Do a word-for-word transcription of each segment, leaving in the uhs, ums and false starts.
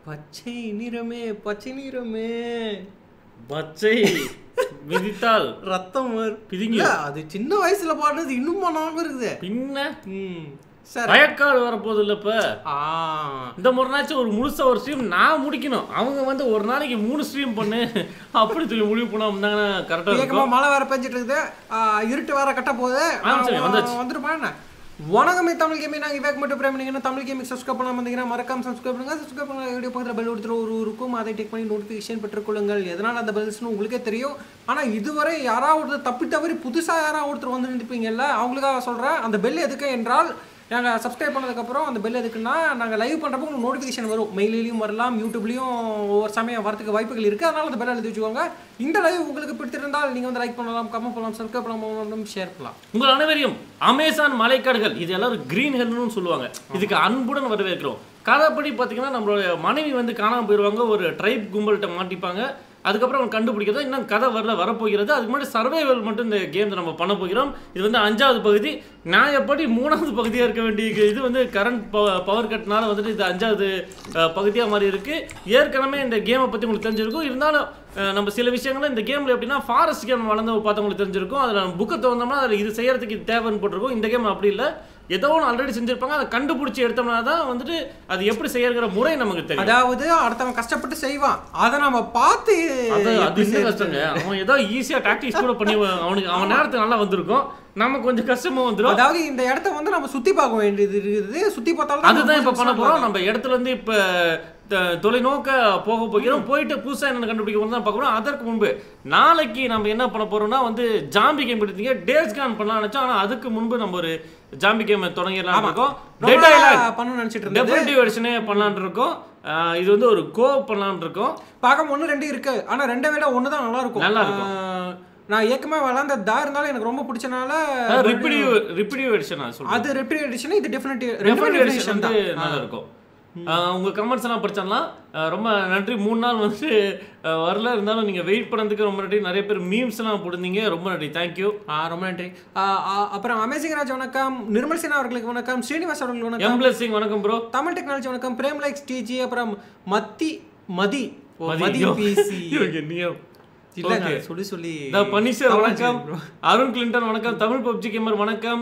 பச்சை நிறமே பச்சை நிறமே பச்சை மிதித்தால் ரத்தம் பிதுங்கி. அது சின்ன வயசுல பாடுறது இன்னும் ஞாபகம் இருக்குது. பின்ன சரி, வயக்காடு வரப்போகுது இல்ல இப்ப. இந்த ஒரு நாச்சும் ஒரு முழுசா ஒரு ஸ்ட்ரீம் நான் முடிக்கணும். அவங்க வந்து ஒரு நாளைக்கு மூணு ஸ்ட்ரீம் பண்ணு அப்படி சொல்லி முடிவு பண்ணா கரெக்டா இருக்கும். மழை வேற பெஞ்சிட்டு இருக்குது, இருட்டு வேற கட்ட போகுது, வந்துருப்பா என்ன. வணக்கமே தமிழ் கேமிங், நாங்கள் விவேக் மட்டும் பிரேம். நீங்கள் தமிழ் கேமிங் சப்ஸ்கிரைப் பண்ணாமல் இருந்தீங்கன்னா மறக்காம சப்ஸ்கிரைப் பண்ணுங்கள். சப்ஸ்கிரைப் பண்ண வீடியோ பக்கத்தில் பெல் ஒருத்தர் ஒரு இருக்கும், அதை டெக் பண்ணி நோட்டிஃபிகேஷன் பெற்றுக்கொள்ளுங்கள். எதனால் அந்த பெல்ஸ்னு உங்களுக்கே தெரியும். ஆனால் இதுவரை யாராவது ஒருத்தர் தப்பி தவறி புதுசாக யாராவது ஒருத்தர் வந்து நின்றுப்பீங்கல்ல, அவங்களுக்காக சொல்கிறேன். அந்த பெல் எதுக்கு என்றால், நாங்கள் சப்ஸ்கிரைப் பண்ணதுக்கப்புறம் அந்த பெல் எதுக்குன்னா, நாங்கள் லைவ் பண்ணுறப்போ உங்களுக்கு நோட்டிஃபிகேஷன் வரும். மெயிலையும் வரலாம், யூடியூப்லேயும் ஒவ்வொரு சமயம் வரதுக்கு வாய்ப்புகள் இருக்குது. அதனால் அந்த பெல் எழுதி வச்சுக்கோங்க. இந்த லைவ் உங்களுக்கு பிடித்திருந்தால் நீங்கள் வந்து லைக் பண்ணலாம், கமெண்ட் பண்ணலாம், சப்ஸ்கிரைப் பண்ணலாம், ஷேர் பண்ணலாம். உங்கள் அனைவரையும் அமேசான் மலைக்காடுகள், இது எல்லாரும் கிரீன் ஹெல்னு சொல்லுவாங்க, இதுக்கு அன்புடன் வரவேற்கிறோம். கதைப்படி பார்த்தீங்கன்னா நம்மளுடைய மனைவி வந்து காணாமல் போயிடுவாங்க, ஒரு ட்ரைப் கும்பல்கிட்ட மாட்டிப்பாங்க. அதுக்கப்புறம் அவங்க கண்டுபிடிக்கிறதா இன்னும் கதை வரல வரப்போகிறது. அதுக்கு முன்னாடி சர்வைவல் மட்டும் இந்த கேம் நம்ம பண்ண போகிறோம். இது வந்து அஞ்சாவது பகுதி. நான் எப்படி மூணாவது பகுதியாக இருக்க வேண்டிய இது வந்து கரண்ட் பவர் கட்னால வந்துட்டு இது அஞ்சாவது பகுதியாக மாதிரி இருக்குது. ஏற்கனவே இந்த கேமை பற்றி உங்களுக்கு தெரிஞ்சிருக்கும். இருந்தாலும் நம்ம சில விஷயங்கள் இந்த கேமில் எப்படின்னா, ஃபாரஸ்ட் கேம் வளர்ந்து பார்த்தவங்களுக்கு தெரிஞ்சிருக்கும். அதில் புக்கை திறந்தோம்னா அதில் இது செய்யறதுக்கு இது தேவைன்னு போட்டிருக்கும். இந்த கேம் அப்படி இல்லை, ஏதோ ஒன்று ஆல்ரெடி செஞ்சிருப்பாங்க, அதை கண்டுபிடிச்சி எடுத்தோம்னா தான் வந்துட்டு அது எப்படி செய்யற முறை நமக்கு தெரியும். அதாவது அடுத்தவன் கஷ்டப்பட்டு செய்வான், அதை நம்ம பார்த்து. அது இன்னும் கஷ்டங்க. அவன் ஏதோ ஈஸியா டாக்டிக்ஸ் கூட பண்ணி அவனுக்கு அவன் நேரத்துக்கு நல்லா வந்திருக்கும், நமக்கு கொஞ்சம் கஷ்டமா வந்துடும். அதாவது இந்த இடத்த வந்து நம்ம சுத்தி பார்க்க வேண்டியது இருக்குது. சுத்தி பார்த்தாலும் அதுதான் இப்ப பண்ண போறோம். நம்ம இடத்துல இருந்து இப்ப தொலைநோக்க போக போகிறோம். போயிட்டு புதுசாக என்ன கண்டுபிடிக்க போகிறோம் தான் பார்க்குறோம். அதற்கு முன்பு நாளைக்கு நம்ம என்ன பண்ண போறோம்னா வந்து ஜாம்பி கேம் எடுத்தீங்க, டேஸ் கான் பண்ணலாம் நினைச்சோம். ஆனால் அதுக்கு முன்பு நம்ம ஒரு ஜாம்பி கேம் தொடங்கிடலாம் இருக்கோம். டேட்டா ஐலாண்ட் பண்ணணும்னு நினைச்சிட்டு இருக்கோம். டெஃபினிட்டிவ் வெர்ஷனே பண்ணலான் இருக்கோம். இது வந்து ஒரு கோ பண்ணலான் இருக்கோம். பார்க்க ஒன்று ரெண்டு இருக்கு, ஆனால் ரெண்டை விட ஒன்று தான் நல்லா இருக்கும். நல்லா இருக்கும். நான் ஏற்கனவே விளாண்டதா இருந்தாலும் எனக்கு ரொம்ப பிடிச்சனால ரிப்பீடிவ் ரிப்பீடிவ் எடிஷன் அது ரிப்பீடிவ் எடிஷன், இது டெஃபினிட்டிவ் டெஃபினிட்டிவ் எடிஷன் வந்து நல்லா இருக்கும். உங்க கமெண்ட்ஸ் எல்லாம் படிச்சிடலாம். ரொம்ப நன்றி. மூணு நாள் வந்து வரல, இருந்தாலும் நீங்க வெயிட் பண்ணதுக்கு ரொம்ப நன்றி. நிறைய பேர் மீம்ஸ் எல்லாம் போட்டிருந்தீங்க, ரொம்ப நன்றி, தேங்க்யூ. ரொம்ப நன்றி. அப்புறம் அமேசிங் ராஜ் வணக்கம், நிர்மல் சின்ஹா அவர்களுக்கு வணக்கம், ஸ்ரீனிவாஸ் அவர்களுக்கு வணக்கம், எம் பிளஸிங் வணக்கம் ப்ரோ, தமிழ் டெக்னாலஜி வணக்கம், பிரேம் லைக்ஸ் டிஜி, அப்புறம் மத்தி மதி மதி பிசி சொல்லி சொல்லி பனிஷர் வணக்கம், அருண் கிளின்டன் வணக்கம், தமிழ் பப்ஜி கேமர் வணக்கம்,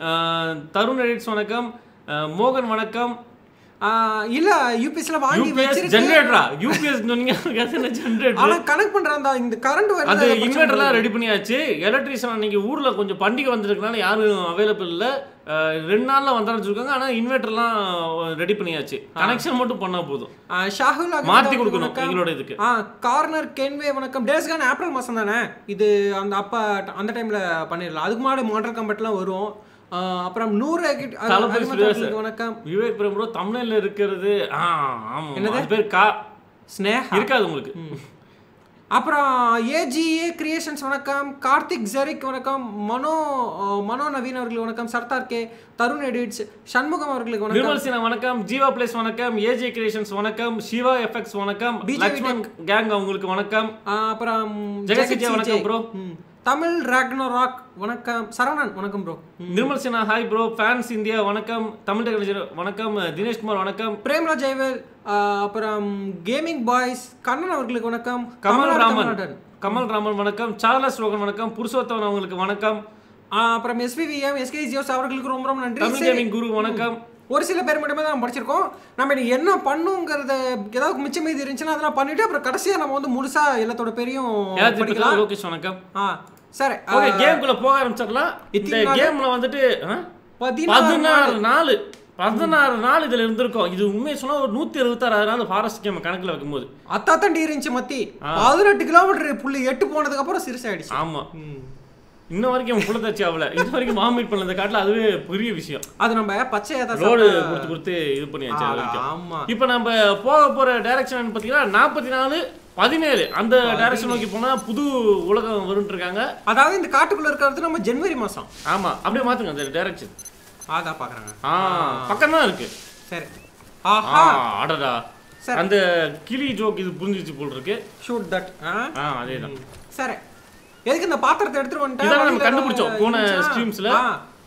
தருண் எடிட்ஸ் வணக்கம், மோகன் வணக்கம். இல்ல யூபிஎஸ்ல வாங்கி வச்சிருக்கேன். ஜெனரேட்டரா யூபிஎஸ் சொன்னீங்க, என்ன ஜெனரேட்டர்? ஆனா கனெக்ட் பண்றாங்க. இந்த கரண்ட் வருது, அது இன்வெர்ட்டர்லாம் ரெடி பண்ணியாச்சு. எலக்ட்ரிஷியன் அன்னைக்கு ஊர்ல கொஞ்சம் பண்டிகை வந்திருக்கனால யாரும் அவைலபிள் இல்ல. ரெண்டு நாள்ல வந்தாலும் சொல்லிருக்காங்க. ஆனா இன்வெர்ட்டர்லாம் ரெடி பண்ணியாச்சு, கனெக்ஷன் மட்டும் பண்ணா போதும். ஷாஹுல் மாத்தி கொடுக்கணும் எங்களோட இதுக்கு. கார்னர் கென்வே வணக்கம். டேஸ் கான் ஏப்ரல் மாசம் தானே இது, அந்த அப்ப அந்த டைம்ல பண்ணிடலாம். அதுக்கு முன்னாடி மாடல் கம்பெட்லாம் வரும். அப்புறம் நூறு வணக்கம். விவேக் பிரபு தமிழ்ல இருக்கிறது என்னது பேர் கா ஸ்னேஹா இருக்காது உங்களுக்கு. அப்புறம் ஏஜிஏ கிரியேஷன்ஸ் வணக்கம், கார்த்திக் ஜெரிக் வணக்கம், மனோ மனோ நவீன் அவர்களுக்கு வணக்கம், சர்தார் கே, தருண் எடிட்ஸ், சண்முகம் அவர்களுக்கு வணக்கம், நிர்மல் சின்ஹா வணக்கம், ஜீவா பிளேஸ் வணக்கம், ஏஜே கிரியேஷன்ஸ் வணக்கம், சிவா எஃப்எக்ஸ் வணக்கம், லட்சுமண் கேங் அவங்களுக்கு வணக்கம். அப்புறம் ஜெகசிஜி வணக்கம் ப்ரோ, தமிழ் ராக்னோ ராக் வணக்கம், சரவணன் வணக்கம் bro, Nirmal Sinha hi bro, fans India வணக்கம், தமிழ் டெக்னாலஜி வணக்கம், தினேஷ்குமார் வணக்கம், பிரேம்ராஜ் ஜெயவேல், அப்புறம் கேமிங் பாய்ஸ் கண்ணன் அவர்களுக்கு வணக்கம், கமல் ராமன் கமல் ராமன் வணக்கம், சார்லஸ் ரோகன் வணக்கம், புருஷோத்தமன் அவங்களுக்கு வணக்கம், அப்புறம் எஸ்விவிஎம் எஸ்கே ஜியோஸ் அவர்களுக்கு ரொம்ப ரொம்ப நன்றி. தமிழ் கேமிங் குரு வணக்கம். ஒரு சில பேர் மட்டுமே தான் படிச்சிருக்கோம். நம்ம இனி என்ன பண்ணுங்கிறத ஏதாவது மிச்சம் மீதி இருந்துச்சுன்னா அதெல்லாம் பண்ணிட்டு அப்புறம் கடைசியா நம்ம வந்து முழுசா எல்லாத்தோட பேரையும் படிக்கலாம். லோகேஷ் வணக்கம். ஆ சரி, ஓகே கேம்குள்ள போக ஆரம்பிச்சிடலாம். இந்த கேம்ல வந்துட்டு பதினாறு நாள் பதினாறு நாள் இதுல இருந்திருக்கோம். இது உண்மையை சொன்னா ஒரு நூத்தி அறுபத்தாறு நாள் ஃபாரஸ்ட் கேம் கணக்குல வைக்கும்போது அத்தா தண்டி இருந்துச்சு. மத்தி பதினெட்டு கிலோமீட்டர் புள்ளி எட்டு போனதுக்கு அப்புறம் சிறுசு ஆயிடுச்சு. ஆமா, இன்ன வரைக்கும் புள்ளதாச்சு அவளை இது வரைக்கும் மாமிட் பண்ணத காட்டில அதுவே பெரிய விஷயம். அது நம்ம பச்சையா தான் ரோடு கொடுத்து கொடுத்து இது பண்ணியாச்சு அது வரைக்கும். ஆமா, இப்போ நம்ம போக போற டைரக்ஷன் பாத்தீங்கன்னா நாற்பத்தி நாலு பதினேழு அந்த டைரக்ஷன் நோக்கி போனா புது உலகம் வரும்னு இருக்காங்க. அதாவது இந்த காட்டுக்குள்ள இருக்கிறது நம்ம ஜனவரி மாசம். ஆமா, அப்படியே மாத்துங்க அந்த டைரக்ஷன். அதான் பாக்குறாங்க. ஆ பக்கம் தான் இருக்கு. சரி, ஆஹா அடடா, அந்த கிளி ஜோக் இது புரிஞ்சிச்சு போல் இருக்கு. Shoot that. ஆ அதேதான். சரி, எதுக்கு இந்த பாத்திரத்தை எடுத்துட்டு வந்துட்டேன். இத நம்ம கண்டுபிடிச்சோம் போன ஸ்ட்ரீம்ஸ்ல.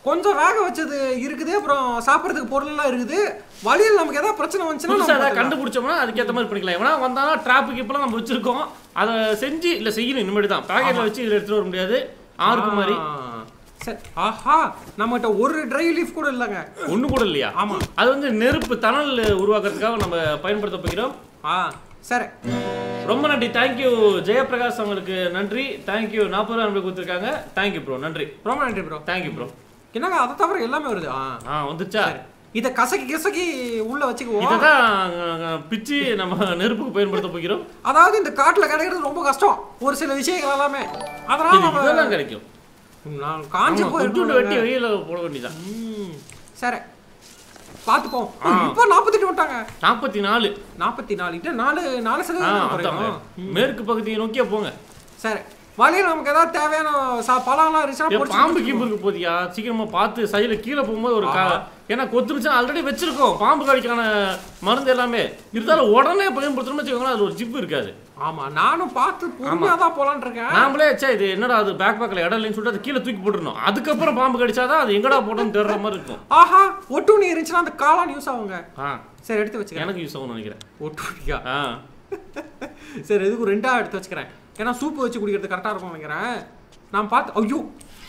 கொஞ்சம் வேக வச்சது இருக்குது, அப்புறம் சாப்பிட்றதுக்கு பொருளெல்லாம் இருக்குது. வழியில் நமக்கு ஏதாவது பிரச்சனை வந்துச்சுன்னா ஏதாவது கண்டுபிடிச்சோம்னா அதுக்கேற்ற மாதிரி பண்ணிக்கலாம். ஏன்னா வந்தாலும் டிராஃபிக் இப்பெல்லாம் நம்ம வச்சிருக்கோம், அதை செஞ்சு இல்லை செய்யணும் இனிமேட்டு தான். பேக்கெட்டில் வச்சு இதில் எடுத்துகிட்டு வர முடியாது ஆறுக்கு மாதிரி. சரி, ஆஹா நம்மகிட்ட ஒரு ட்ரை லீஃப் கூட இல்லைங்க, ஒன்று கூட இல்லையா? ஆமாம், அது வந்து நெருப்பு தணல் உருவாக்குறதுக்காக நம்ம பயன்படுத்த போகிறோம். ஆ சரி, ரொம்ப நன்றி. தேங்க்யூ ஜெயபிரகாஷ் அவங்களுக்கு நன்றி. தேங்க்யூ நாற்பது ரூபா நம்மளுக்கு கொடுத்துருக்காங்க. தேங்க்யூ ப்ரோ, நன்றி, ரொம்ப நன்றி ப்ரோ. Thank you bro. என்னங்க அதை தவிர எல்லாமே வருது? ஆ வந்துச்சா? இதை கசக்கி கசக்கி உள்ள வச்சுக்குவோம். இதுதான் பிச்சு நம்ம நெருப்புக்கு பயன்படுத்த போகிறோம். அதாவது இந்த காட்டுல கிடைக்கிறது ரொம்ப கஷ்டம் ஒரு சில விஷயங்கள் எல்லாமே, அதனால இதெல்லாம் கிடைக்கும். நான் காஞ்சி போய் வெட்டி வெயில போட வேண்டியதான். சரி பாத்துப்போம். இப்போ நாற்பத்தெட்டு வந்துட்டாங்க. நாற்பத்தி நாலு நாற்பத்தி நாலு நாலு நாலு சதவீதம் மேற்கு பகுதியை நோக்கியே போங்க. சரி, வழியில் நமக்கு ஏதாவது தேவையான பழம்லாம் இருந்துச்சுன்னா பாம்பு கீம்பு இருக்கு போதியா, சீக்கிரமா பார்த்து சைடில் கீழே போகும்போது ஒரு கா ஏன்னா கொத்துருச்சுன்னா ஆல்ரெடி வச்சிருக்கோம் பாம்பு கடிக்கான மருந்து எல்லாமே இருந்தாலும் உடனே பயன்படுத்தணும்னு வச்சுக்கோங்களேன், அது ஒரு ஜிப்பு இருக்காது. ஆமா, நானும் பார்த்து பொறுமையாக தான் போலான் இருக்கேன். நாமளே சே இது என்னடா அது பேக் பேக்கில் இடம் இல்லைன்னு சொல்லிட்டு அது கீழே தூக்கி போட்டுருணும், அதுக்கப்புறம் பாம்பு கடிச்சாதான் அது எங்கடா போட்டோன்னு தேடுற மாதிரி இருக்கும். ஆஹா, ஒட்டுணி இருந்துச்சுன்னா அந்த காளான் யூஸ் ஆகுங்க. ஆ சரி, எடுத்து வச்சுக்கிறேன். எனக்கு யூஸ் ஆகும்னு நினைக்கிறேன் ஒட்டுணிக்கா. ஆ சரி, எதுக்கு ரெண்டாக எடுத்து வச்சுக்கிறேன், ஏன்னா சூப்பு வச்சு குடிக்கிறது கரெக்டாக இருக்கும் நினைக்கிறேன். நான் பார்த்து ஐயோ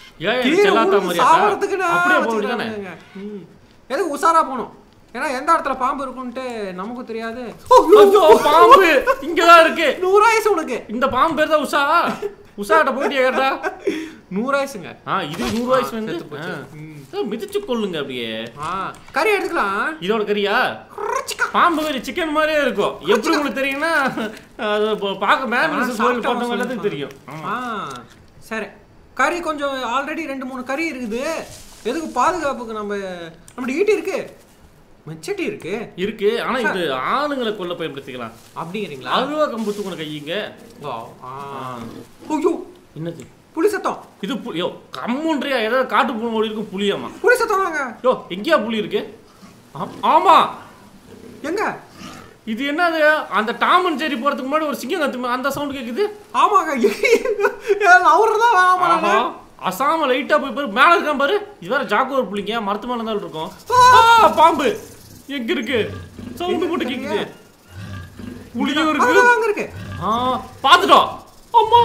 எதுக்கு உஷாரா போகணும், ஏன்னா எந்த இடத்துல பாம்பு இருக்குன்ட்டு நமக்கு தெரியாது. பாம்பு இங்கதான் இருக்கு. நூறாயிசு உனக்கு இந்த பாம்பு பேர் தான் உஷா. உஷாட்ட போயிட்டு கேட்டா நூறாயிசுங்க. ஆ இது நூறாயிசு வந்து மிதிச்சு கொள்ளுங்க அப்படியே. ஆ கறி எடுத்துக்கலாம். இதோட கறியா? பாம்பு கறி சிக்கன் மாதிரியே இருக்கும். எப்படி உங்களுக்கு தெரியும்னா அது பார்க்க மேக்னஸ் கோயில் பார்த்தவங்க எல்லாத்துக்கும் தெரியும். ஆ சரி, கறி கொஞ்சம் ஆல்ரெடி ரெண்டு மூணு கறி இருக்குது. எதுக்கு பாதுகாப்புக்கு நம்ம நம்ம ஈட்டி இருக்கு, மெச்சட்டி இருக்கு இருக்கு. ஆனா இது ஆளுங்களை கொல்ல பயன்படுத்திக்கலாம் அப்படிங்கிறீங்களா? அல்வா கம்பு தூக்குன கையிங்க. ஐயோ என்னது புலி சத்தம்? இது யோ கம்முன்றியா ஏதாவது காட்டு பூனை ஓடி இருக்கும் புலியாமா? புலி சத்தம் வாங்க. யோ எங்கேயா புலி இருக்கு? ஆமா எங்க இது என்னது? அந்த டாம் அண்ட் ஜெர்ரி போறதுக்கு முன்னாடி ஒரு சிங்கம் கத்து அந்த சவுண்ட் கேக்குது. ஆமாங்க, அவர்தான் வேணாமா? அசாம லைட்டா போய் பாரு, மேல இருக்கான் பாரு. இது வேற ஜாக்குவர் புள்ளிங்க, மரத்து மேல தான் இருக்கும். பாம்பு எங்க இருக்கு? சவுண்ட் போட்டு கேக்குது. புலியும் இருக்கு, அங்க இருக்கு. ஆ பாத்துட்டோம். அம்மா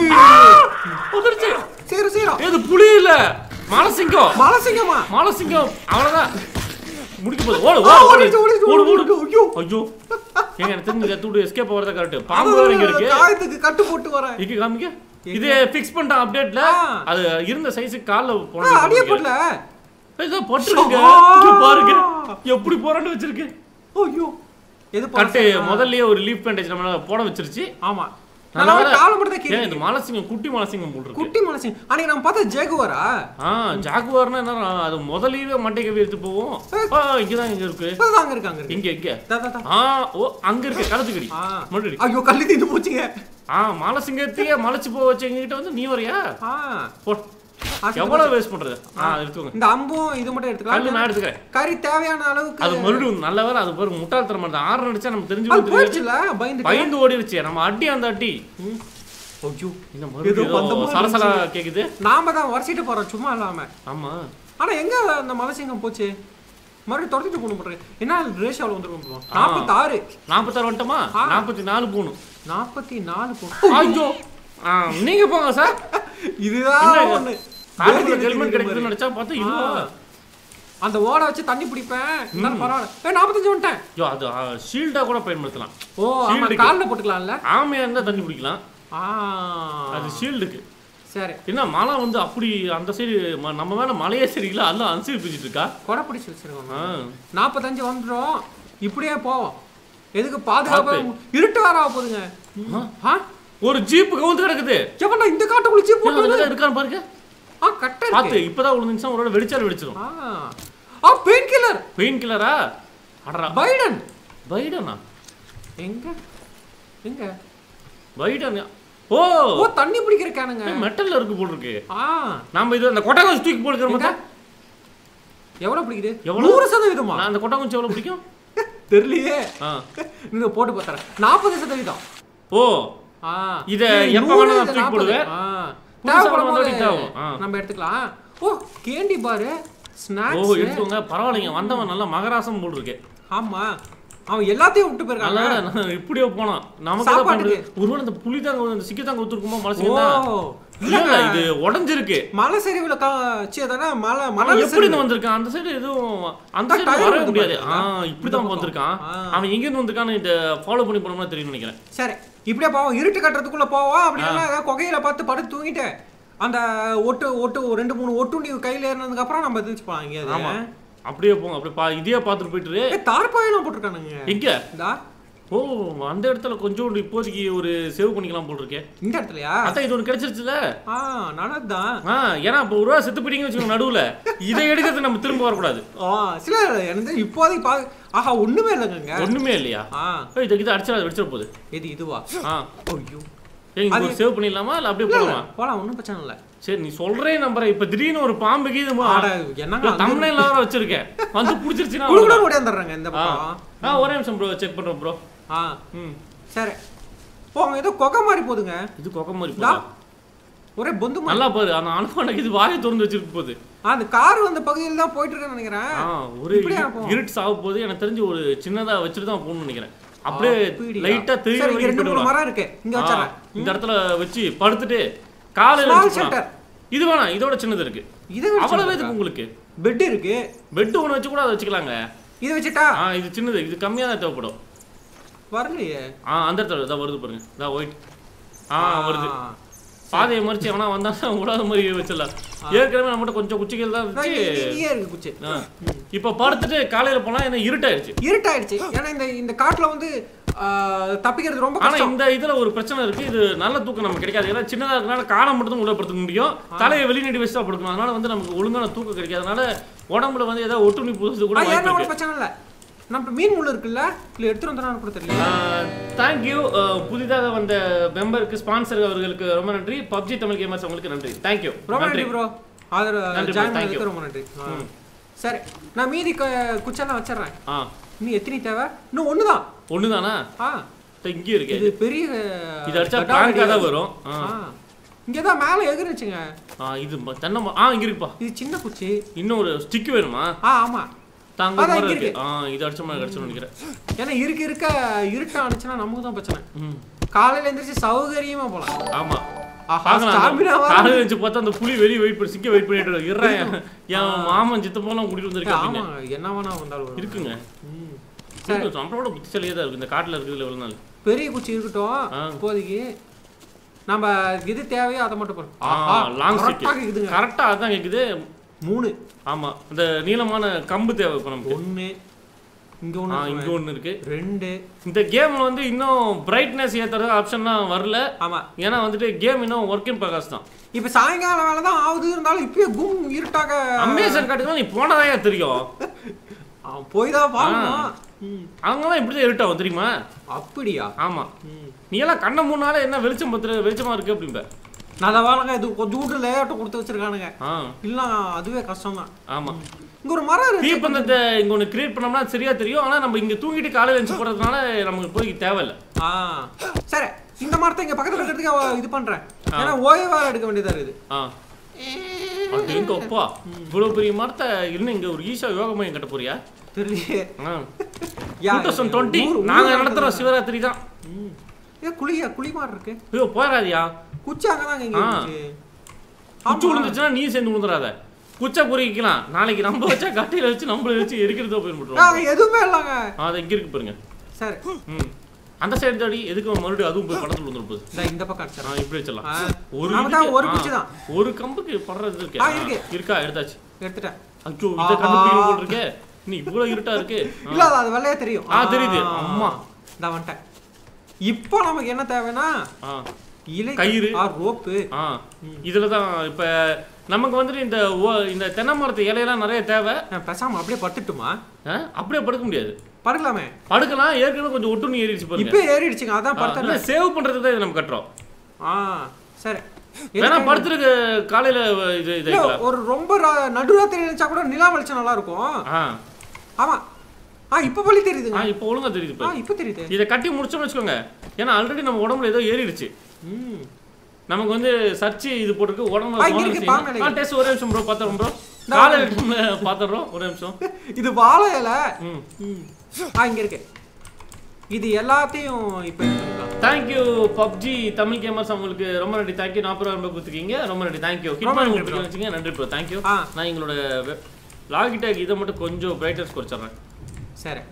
உதிர்ச்சி. சரி சரி, இது புலி இல்ல மலசிங்கம். மலசிங்கமா? மலசிங்கம் அவ்வளவுதான் முடிக்க போகுது. ஓடு ஓடு ஓடு ஓடு. ஐயோ ஐயோ, ஏங்க எனக்கு தெரிஞ்சு கத்துட்டு எஸ்கேப் ஆவறத கரெக்ட். பாம்பு வேற இங்க இருக்கு. காயத்துக்கு கட்டு போட்டு வரேன். இங்க காமிங்க. இது ஃபிக்ஸ் பண்ணிட்ட அப்டேட்ல அது இருந்த சைஸ்க்கு கால்ல போடுங்க. அடியே போடல. ஏதோ போட்டுருங்க. இங்க பாருங்க எப்படி போறன்னு வச்சிருக்கு. ஐயோ எது கட்டு முதல்லயே ஒரு லீஃப் பேண்டேஜ் நம்ம போட வச்சிருச்சு. ஆமா, நான் கால மட்டும் தான் கேக்குறேன். இந்த மலசிங்கம் குட்டி மலசிங்கம் போட்டுருக்கு. குட்டி மலசிங்கம் அன்னைக்கு நம்ம பார்த்தா ஜாகுவாரா? ஆ ஜாகுவார்னா என்ன, அது முதல்லயே மண்டைக்கு எடுத்து போவோம். ஆ இங்க தான் இங்க இருக்கு. அங்க இருக்கு அங்க இருக்கு. இங்க இங்க. ஆ ஓ அங்க இருக்கு கலத்துக்கடி. மறுபடி ஐயோ கல்லி தீந்து போச்சுங்க. ஆ மலசிங்கத்தையே மலைச்சு போ வச்சு எங்ககிட்ட வந்து நீ வரையா? ஆ போ. எவ்வளவு வேஸ்ட் பண்றது? ஆ எடுத்துங்க. இந்த அம்பும் இது மட்டும் எடுத்துக்கலாம். கல்லு நான் எடுத்துக்கிறேன். கறி தேவையான அளவுக்கு. அது மறுபடியும் நல்ல வேளை அது பாரு முட்டாள்தர மாதிரி தான். ஆறு அடிச்சா நம்ம தெரிஞ்சு போயிடுச்சுல. பயந்து பயந்து ஓடிடுச்சு. நம்ம அடி அந்த அடி. ஐயோ இந்த மறுபடியும் சலசல கேக்குது. நாம தான் வரிசிட்டு போறோம் சும்மா இல்லாம. ஆமா, ஆனா எங்க அந்த மலசிங்கம் போச்சு? மறுபடியும் தொடர்ந்து போகணும் பண்றேன். என்ன ரேஷியோல வந்துருக்கோம்? நாற்பத்தாறு நாற்பத்தாறு வந்துட்டோமா? நாற்பத்தி நாலு போகணும். நாற்பத்தி நாலு போகணும். ஐயோ நீங்க போங்க சார். இதுதான் ஒண்ணு ஹெல்மெட் கிடைக்குதுன்னு நினைச்சா பார்த்தா இது அந்த ஓட வச்சு தண்ணி பிடிப்பேன். இருந்தாலும் பரவாயில்ல. நாற்பத்தஞ்சு வந்துட்டேன். ஐயோ அது ஷீல்டா கூட பயன்படுத்தலாம். ஓ ஆமா, கால்ல போட்டுக்கலாம்ல. ஆமையா இருந்தா தண்ணி பிடிக்கலாம். ஆ அது ஷீல்டுக்கு. சரி, என்ன மழை வந்து அப்படி அந்த சைடு நம்ம மேல மலையே சரிங்களா? அதெல்லாம் அந்த சைடு பிடிச்சிட்டு இருக்கா. கொடை பிடிச்சி வச்சிருக்கோம். நாற்பத்தஞ்சு வந்துடும். இப்படியே போவோம். எதுக்கு பாதுகாப்பு? இருட்டு வர போதுங்க. ஒரு ஜீப் கவுந்து கிடக்குது. எவன்டா இந்த காட்டுக்குள்ள ஜீப் போட்டு இருக்கான்னு பாருங்க. ஆ கட்ட பாத்து இப்பதான் விழுந்துச்சா ஒரு வெடிச்சால வெடிச்சிரும். ஆ ஆ பெயின் கில்லர். பெயின் கில்லரா? அடடா பைடன். பைடனா? எங்க எங்க பைடன்? ஓ ஓ தண்ணி பிடிக்கிற கேனுங்க. மெட்டல்ல இருக்கு போல இருக்கு. ஆ நாம இது அந்த கொட்டை தூக்கி போடுற மாதிரி. எவ்வளவு பிடிக்குது? நூறு சதவீதம். நான் அந்த கொட்டை கொஞ்சம் எவ்வளவு பிடிக்கும் தெரியலையே. ஆ நீங்க போட்டு பார்த்தறேன். நாற்பது சதவீதம். ஓ இத எப்ப வேணா தூக்கி போடுவே. நம்ம எடுத்துக்கலாம். ஓ கேண்டி பாரு ஸ்நாக்ஸ். ஓ எடுத்துங்க பரவாயில்லைங்க, வந்தவன் நல்லா மகராசம் போல் இருக்கு. ஆமா அவன் எல்லாத்தையும் விட்டு போயிருக்கான். இப்படியே போனான் நமக்கு என்ன பண்றது? ஒருவேளை அந்த புலி தாங்க அந்த சிக்கி தாங்க ஊத்துக்குமா மலை சரியா? இல்ல இது உடைஞ்சிருக்கு. மலை சரிவுல காச்சேதானே மலை மலை எப்படி வந்திருக்கான் அந்த சைடு? எதுவும் அந்த சைடு வர முடியாது. ஆ இப்படி தான் வந்திருக்கான். அவன் எங்க இருந்து வந்திருக்கான்னு இத ஃபாலோ பண்ணி போறோம்னா தெரியும் நினைக்கிறேன். சரி இப்படியே போவோம், இருட்டு கட்டுறதுக்குள்ள போவோம். அப்படி இல்ல குகையில பார்த்து படுத்து தூங்கிட்டு அந்த ஒட்டு ஒட்டு ரெண்டு மூணு ஒட்டுண்டி கையில ஏறினதுக்கு அப்புறம் நம்ம எதிர்த்து போலாம். இங்க ஆமா அப்படியே போங்க. அப்படியே பா இதே பார்த்துட்டு போயிட்டு தார்பாயெல்லாம் போட்டிருக்கானுங்க எங்க? ஓ அந்த இடத்துல கொஞ்சோண்டு இப்போதைக்கு ஒரு சேவ் பண்ணிக்கலாம் போல் இருக்கேன். இந்த இடத்துலயா? அதான் இது ஒன்று கிடைச்சிருச்சுல. ஆ நல்லதுதான். ஆ ஏன்னா இப்போ ஒரு ரூபா செத்து போயிட்டீங்கன்னு வச்சுக்கோங்க நடுவில், இதை எடுக்கிறது நம்ம திரும்ப வரக்கூடாது. ஆ சில எனக்கு இப்போதைக்கு பா ஆஹா ஒண்ணுமே இல்லைங்க. ஒண்ணுமே இல்லையா? ஆ இதுக்கு இது அடிச்சா அடிச்சிட போகுது. இது இதுவா? ஆ ஐயோ ஏங்க சேவ் பண்ணிடலாமா இல்லை அப்படியே போகலாமா? போகலாம் ஒன்றும் பிரச்சனை இல்லை. சரி நீ சொல்றே நம்புறேன். இப்ப திடீர்னு ஒரு பாம்பு கீது என்னங்க தம்ப்நெயில் வேற வச்சிருக்கேன் வந்து புடிச்சிருச்சுனா கூட ஓடியாந்துறாங்க இந்த பக்கம். ஆ ஒரே நிமிஷம் ப்ரோ செக் பண்றோம் ப்ரோ. ஆ ம் சரி போங்க. ஏதோ கொகை மாதிரி போதுங்க. இது கொகை மாதிரி போதா? ஒரே பொந்து நல்லா பாரு அந்த அனுப்பானக்கு இது வாயை திறந்து வச்சிருக்கு போகுது. அந்த கார் அந்த பகுதியில் தான் போயிட்டு இருக்கேன்னு நினைக்கிறேன். ஆ ஒரு இருட்டு சாவு போது எனக்கு தெரிஞ்சு ஒரு சின்னதா வச்சிட்டு தான் போகணும்னு நினைக்கிறேன். அப்படியே லைட்டா தெரியுற ரெண்டு மூணு மரம் இருக்கு இங்க வச்சறேன். இந்த இடத்துல வச்சு படுத்துட்டு காலையில ஷெல்டர் இது வேணா இதோட சின்னது இருக்கு. இது அவ்வளவு இருக்கு. உங்களுக்கு பெட் இருக்கு. பெட் ஒன்னு வச்சு கூட அத வச்சுக்கலாங்க. இத வச்சிட்டா ஆ இது சின்னது. இது கம்மியா தான் தேவைப்படும். வரலையே. ஆ அந்த இடத்துல தான் வருது பாருங்க. இதா ஒயிட். ஆ வருது. பாதையை மறிச்சு எவனா வந்தா உடாத மாதிரி வச்சிடலாம். ஏற்கனவே நம்மகிட்ட கொஞ்சம் குச்சிகள் தான் இருந்துச்சு. இங்கே இருக்கு குச்சி. இப்போ படுத்துட்டு காலையில போனா என்ன இருட்டாயிடுச்சு. இருட்டாயிடுச்சு ஏன்னா இந்த இந்த காட்டுல வந்து தப்பிக்கிறது ரொம்ப கஷ்டம். ஆனா இந்த இதுல ஒரு பிரச்சனை இருக்கு. இது நல்ல தூக்கம் நமக்கு கிடைக்காது. ஏன்னா சின்னதா இருக்கனால காலை மட்டும் உள்ள படுத்துக்க முடியும். தலையை வெளி நீட்டி வச்சு தான் படுக்கணும். அதனால வந்து நமக்கு ஒழுங்கான தூக்கம் கிடைக்காதனால உடம்புல வந்து ஏதாவது ஒட்டுணி புதுசு கூட வாய்ப்பு இருக்கு. பிரச்சனை இல்லை. நம்ம மீன் முள்ளு இருக்குல்ல இல்லை எடுத்துட்டு வந்தா கூட தெரியல. தேங்க்யூ புதிதாக வந்த மெம்பருக்கு ஸ்பான்சர் அவர்களுக்கு ரொம்ப நன்றி. பப்ஜி தமிழ் கேமர்ஸ் உங்களுக்கு நன்றி. தேங்க்யூ ரொம்ப நன்றி ப்ரோ. ஆதரவு ஜாயின் பண்ணதுக்கு ரொம்ப நன்றி. சரி நான் மீதி குச்செல்லாம் வச்சிடுறேன். ஆ நீ எத்தனை தேவை? இன்னும் ஒன்று தான். ஒன்று தானா? ஆ இங்கே இருக்கு. இது பெரிய இது அடிச்சா பிளாங்காக தான் வரும். ஆ இங்கே தான் மேலே எகிருச்சுங்க. ஆ இது தென்னை ஆ இங்கே இருக்குப்பா. இது சின்ன குச்சி. இன்னும் ஒரு ஸ்டிக் வேணுமா? ஆ ஆமாம் தாங்க மாதிரி இருக்கு. ஆ இது அடிச்ச மாதிரி அடிச்சணும்னு நினைக்கிறேன். ஏன்னா இருக்க இருக்க இருட்டா அடிச்சுனா நமக்கு தான் பிரச்சனை. காலையில எந்திரிச்சு சௌகரியமா போலாம். ஆமா காலையில வச்சு பார்த்தா அந்த புலி வெளியே வெயிட் பண்ணி சிக்க வெயிட் பண்ணிட்டு இருறேன். என் மாமன் சித்தப்பெல்லாம் கூட்டிட்டு வந்திருக்கேன். ஆமா என்ன வேணா வந்தாலும் இருக்குங்க. நம்மளோட புத்திசாலியா தான் இருக்கு இந்த காட்டுல இருக்கிறதுல எவ்வளவு நாள். பெரிய குச்சி இருக்கட்டும் இப்போதைக்கு. நம்ம இது தேவையோ அதை மட்டும் போறோம். லாங் ஸ்டிக் கரெக்டா அதான் கேக்குது. மூணு ஆமா இந்த நீளமான கம்பு தேவை இப்போ நமக்கு. ஒன்று இங்கே ஒன்று இங்கே ஒன்று இருக்கு. ரெண்டு இந்த கேமில் வந்து இன்னும் பிரைட்னஸ் ஏற்றுறது ஆப்ஷன்லாம் வரல. ஆமாம் ஏன்னா வந்துட்டு கேம் இன்னும் ஒர்க் இன் ப்ராக்ரஸ் தான். இப்போ சாயங்காலம் வேலை தான் ஆகுது இருந்தாலும் இப்பயே கும் இருட்டாக அமேசான் காட்டுக்கு நீ போனதாயா தெரியும். போய் தான் பார்க்கணும். அவங்களாம் இப்படி தான் இருட்டாகும் தெரியுமா? அப்படியா? ஆமாம் நீ எல்லாம் கண்ணை மூணால என்ன வெளிச்சம் பத்துற வெளிச்சமாக இருக்கு அப்படிம்ப. நல்ல வாழங்க இது கொஞ்சம் வீட்டு லேஅவுட் கொடுத்து வச்சிருக்கானுங்க. இல்ல அதுவே கஷ்டம் தான். ஆமா இங்க ஒரு மரம் இருக்கு. தீப்பந்தத்தை இங்க ஒன்னு கிரியேட் பண்ணோம்னா சரியா தெரியும். ஆனா நம்ம இங்க தூங்கிட்டு காலையில எழுந்து போறதுனால நமக்கு போய் தேவையில்லை. ஆ சரி இந்த மரத்தை இங்க பக்கத்துல இருக்கிறதுக்கு இது பண்றேன். ஏன்னா ஓய்வா எடுக்க வேண்டியதா இருக்குது. ஆ அப்படிங்க அப்பா இவ்வளவு பெரிய மரத்தை இன்னும் இங்க ஒரு ஈஷா யோக மையம் கட்ட போறியா? தெரியலையே. ரெண்டாயிரத்தி இருபது நாங்க நடத்துறோம் சிவராத்திரி தான். ஏ குளியா குளி மாதிரி இருக்கு. ஐயோ போறாதியா குச்சி அங்கதான் இங்க இருக்கு. குச்சி விழுந்துச்சுன்னா நீ சேர்ந்து விழுந்துறாத. குச்சை பொறிக்கலாம். நாளைக்கு நம்ம வச்சா கட்டையில வச்சு நம்மள வச்சு எரிக்கிறதோ போயிடும். எதுவுமே இல்லங்க. அது இங்க இருக்கு பாருங்க. சரி ம் அந்த சைடு தாடி எதுக்கு மறுபடியும் அதுவும் போய் படத்துல வந்துரும் போகுது. இந்த இந்த பக்கம் அடிச்சறா. ஆ இப்படி வச்சலாம். ஒரு ஒரு குச்சி தான். ஒரு கம்புக்கு படுறது இருக்கு. ஆ இருக்கு. இருக்கா எடுத்தாச்சு. எடுத்துட்டேன். அச்சோ இத கண்டுபிடிக்க போல இருக்கே. நீ இவ்வளவு இருட்டா இருக்கு. இல்ல அது வெள்ளையா தெரியும். ஆ தெரியுது. அம்மா நான் வந்துட்டேன். இப்போ நமக்கு என்ன தேவைனா கயிறு ரோப்பு. இதுல தான் இப்ப நமக்கு வந்துட்டு இந்த இந்த தென்னை மரத்து இலையெல்லாம் நிறைய தேவை. பேசாம அப்படியே படுத்துட்டுமா? அப்படியே படுக்க முடியாது. படுக்கலாமே. படுக்கலாம். ஏற்கனவே கொஞ்சம் ஒட்டுண்ணி ஏறிடுச்சு பாருங்க. இப்போ ஏறிடுச்சுங்க. அதான் படுத்தல சேவ் பண்றதுக்கு தான் இது நம்ம கட்டுறோம். ஆ சரி ஏன்னா படுத்துருக்கு காலையில இது இது ஒரு ரொம்ப நடுராத்திரி நினைச்சா கூட நிலா வெளிச்சம் நல்லா இருக்கும். ஆமா ஆ இப்போ வலி தெரியுதுங்க. ஆ இப்போ ஒழுங்கா தெரியுது. ஆ இப்போ தெரியுது. இத கட்டி முடிச்சோம்னு வெச்சுக்கோங்க. ஏன்னா ஆல்ரெடி நம்ம உடம்புல ஏதோ ஏறிடுச்சு. ம் நமக்கு வந்து சர்ச் இது போட்டுருக்கு உடம்பு டேஸ்ட் ஒரே நிமிஷம் ப்ரோ பாத்துறோம் ப்ரோ காலை பாத்துறோம் ஒரே நிமிஷம் இது வாழை இலை ஆ இங்க இருக்கு இது எல்லாத்தையும் இப்போ எடுத்துக்கலாம் தேங்க்யூ பப்ஜி தமிழ் கேமர்ஸ் உங்களுக்கு ரொம்ப நன்றி தேங்க்யூ நாற்பது ரூபா கொடுத்துருக்கீங்க ரொம்ப நன்றி தேங்க்யூ வச்சுங்க நன்றி ப்ரோ தேங்க்யூ நான் எங்களோட லாகிடேக் இதை மட்டும் கொஞ்சம் பிரைட்னஸ் குறைச்சிட்றேன் சரி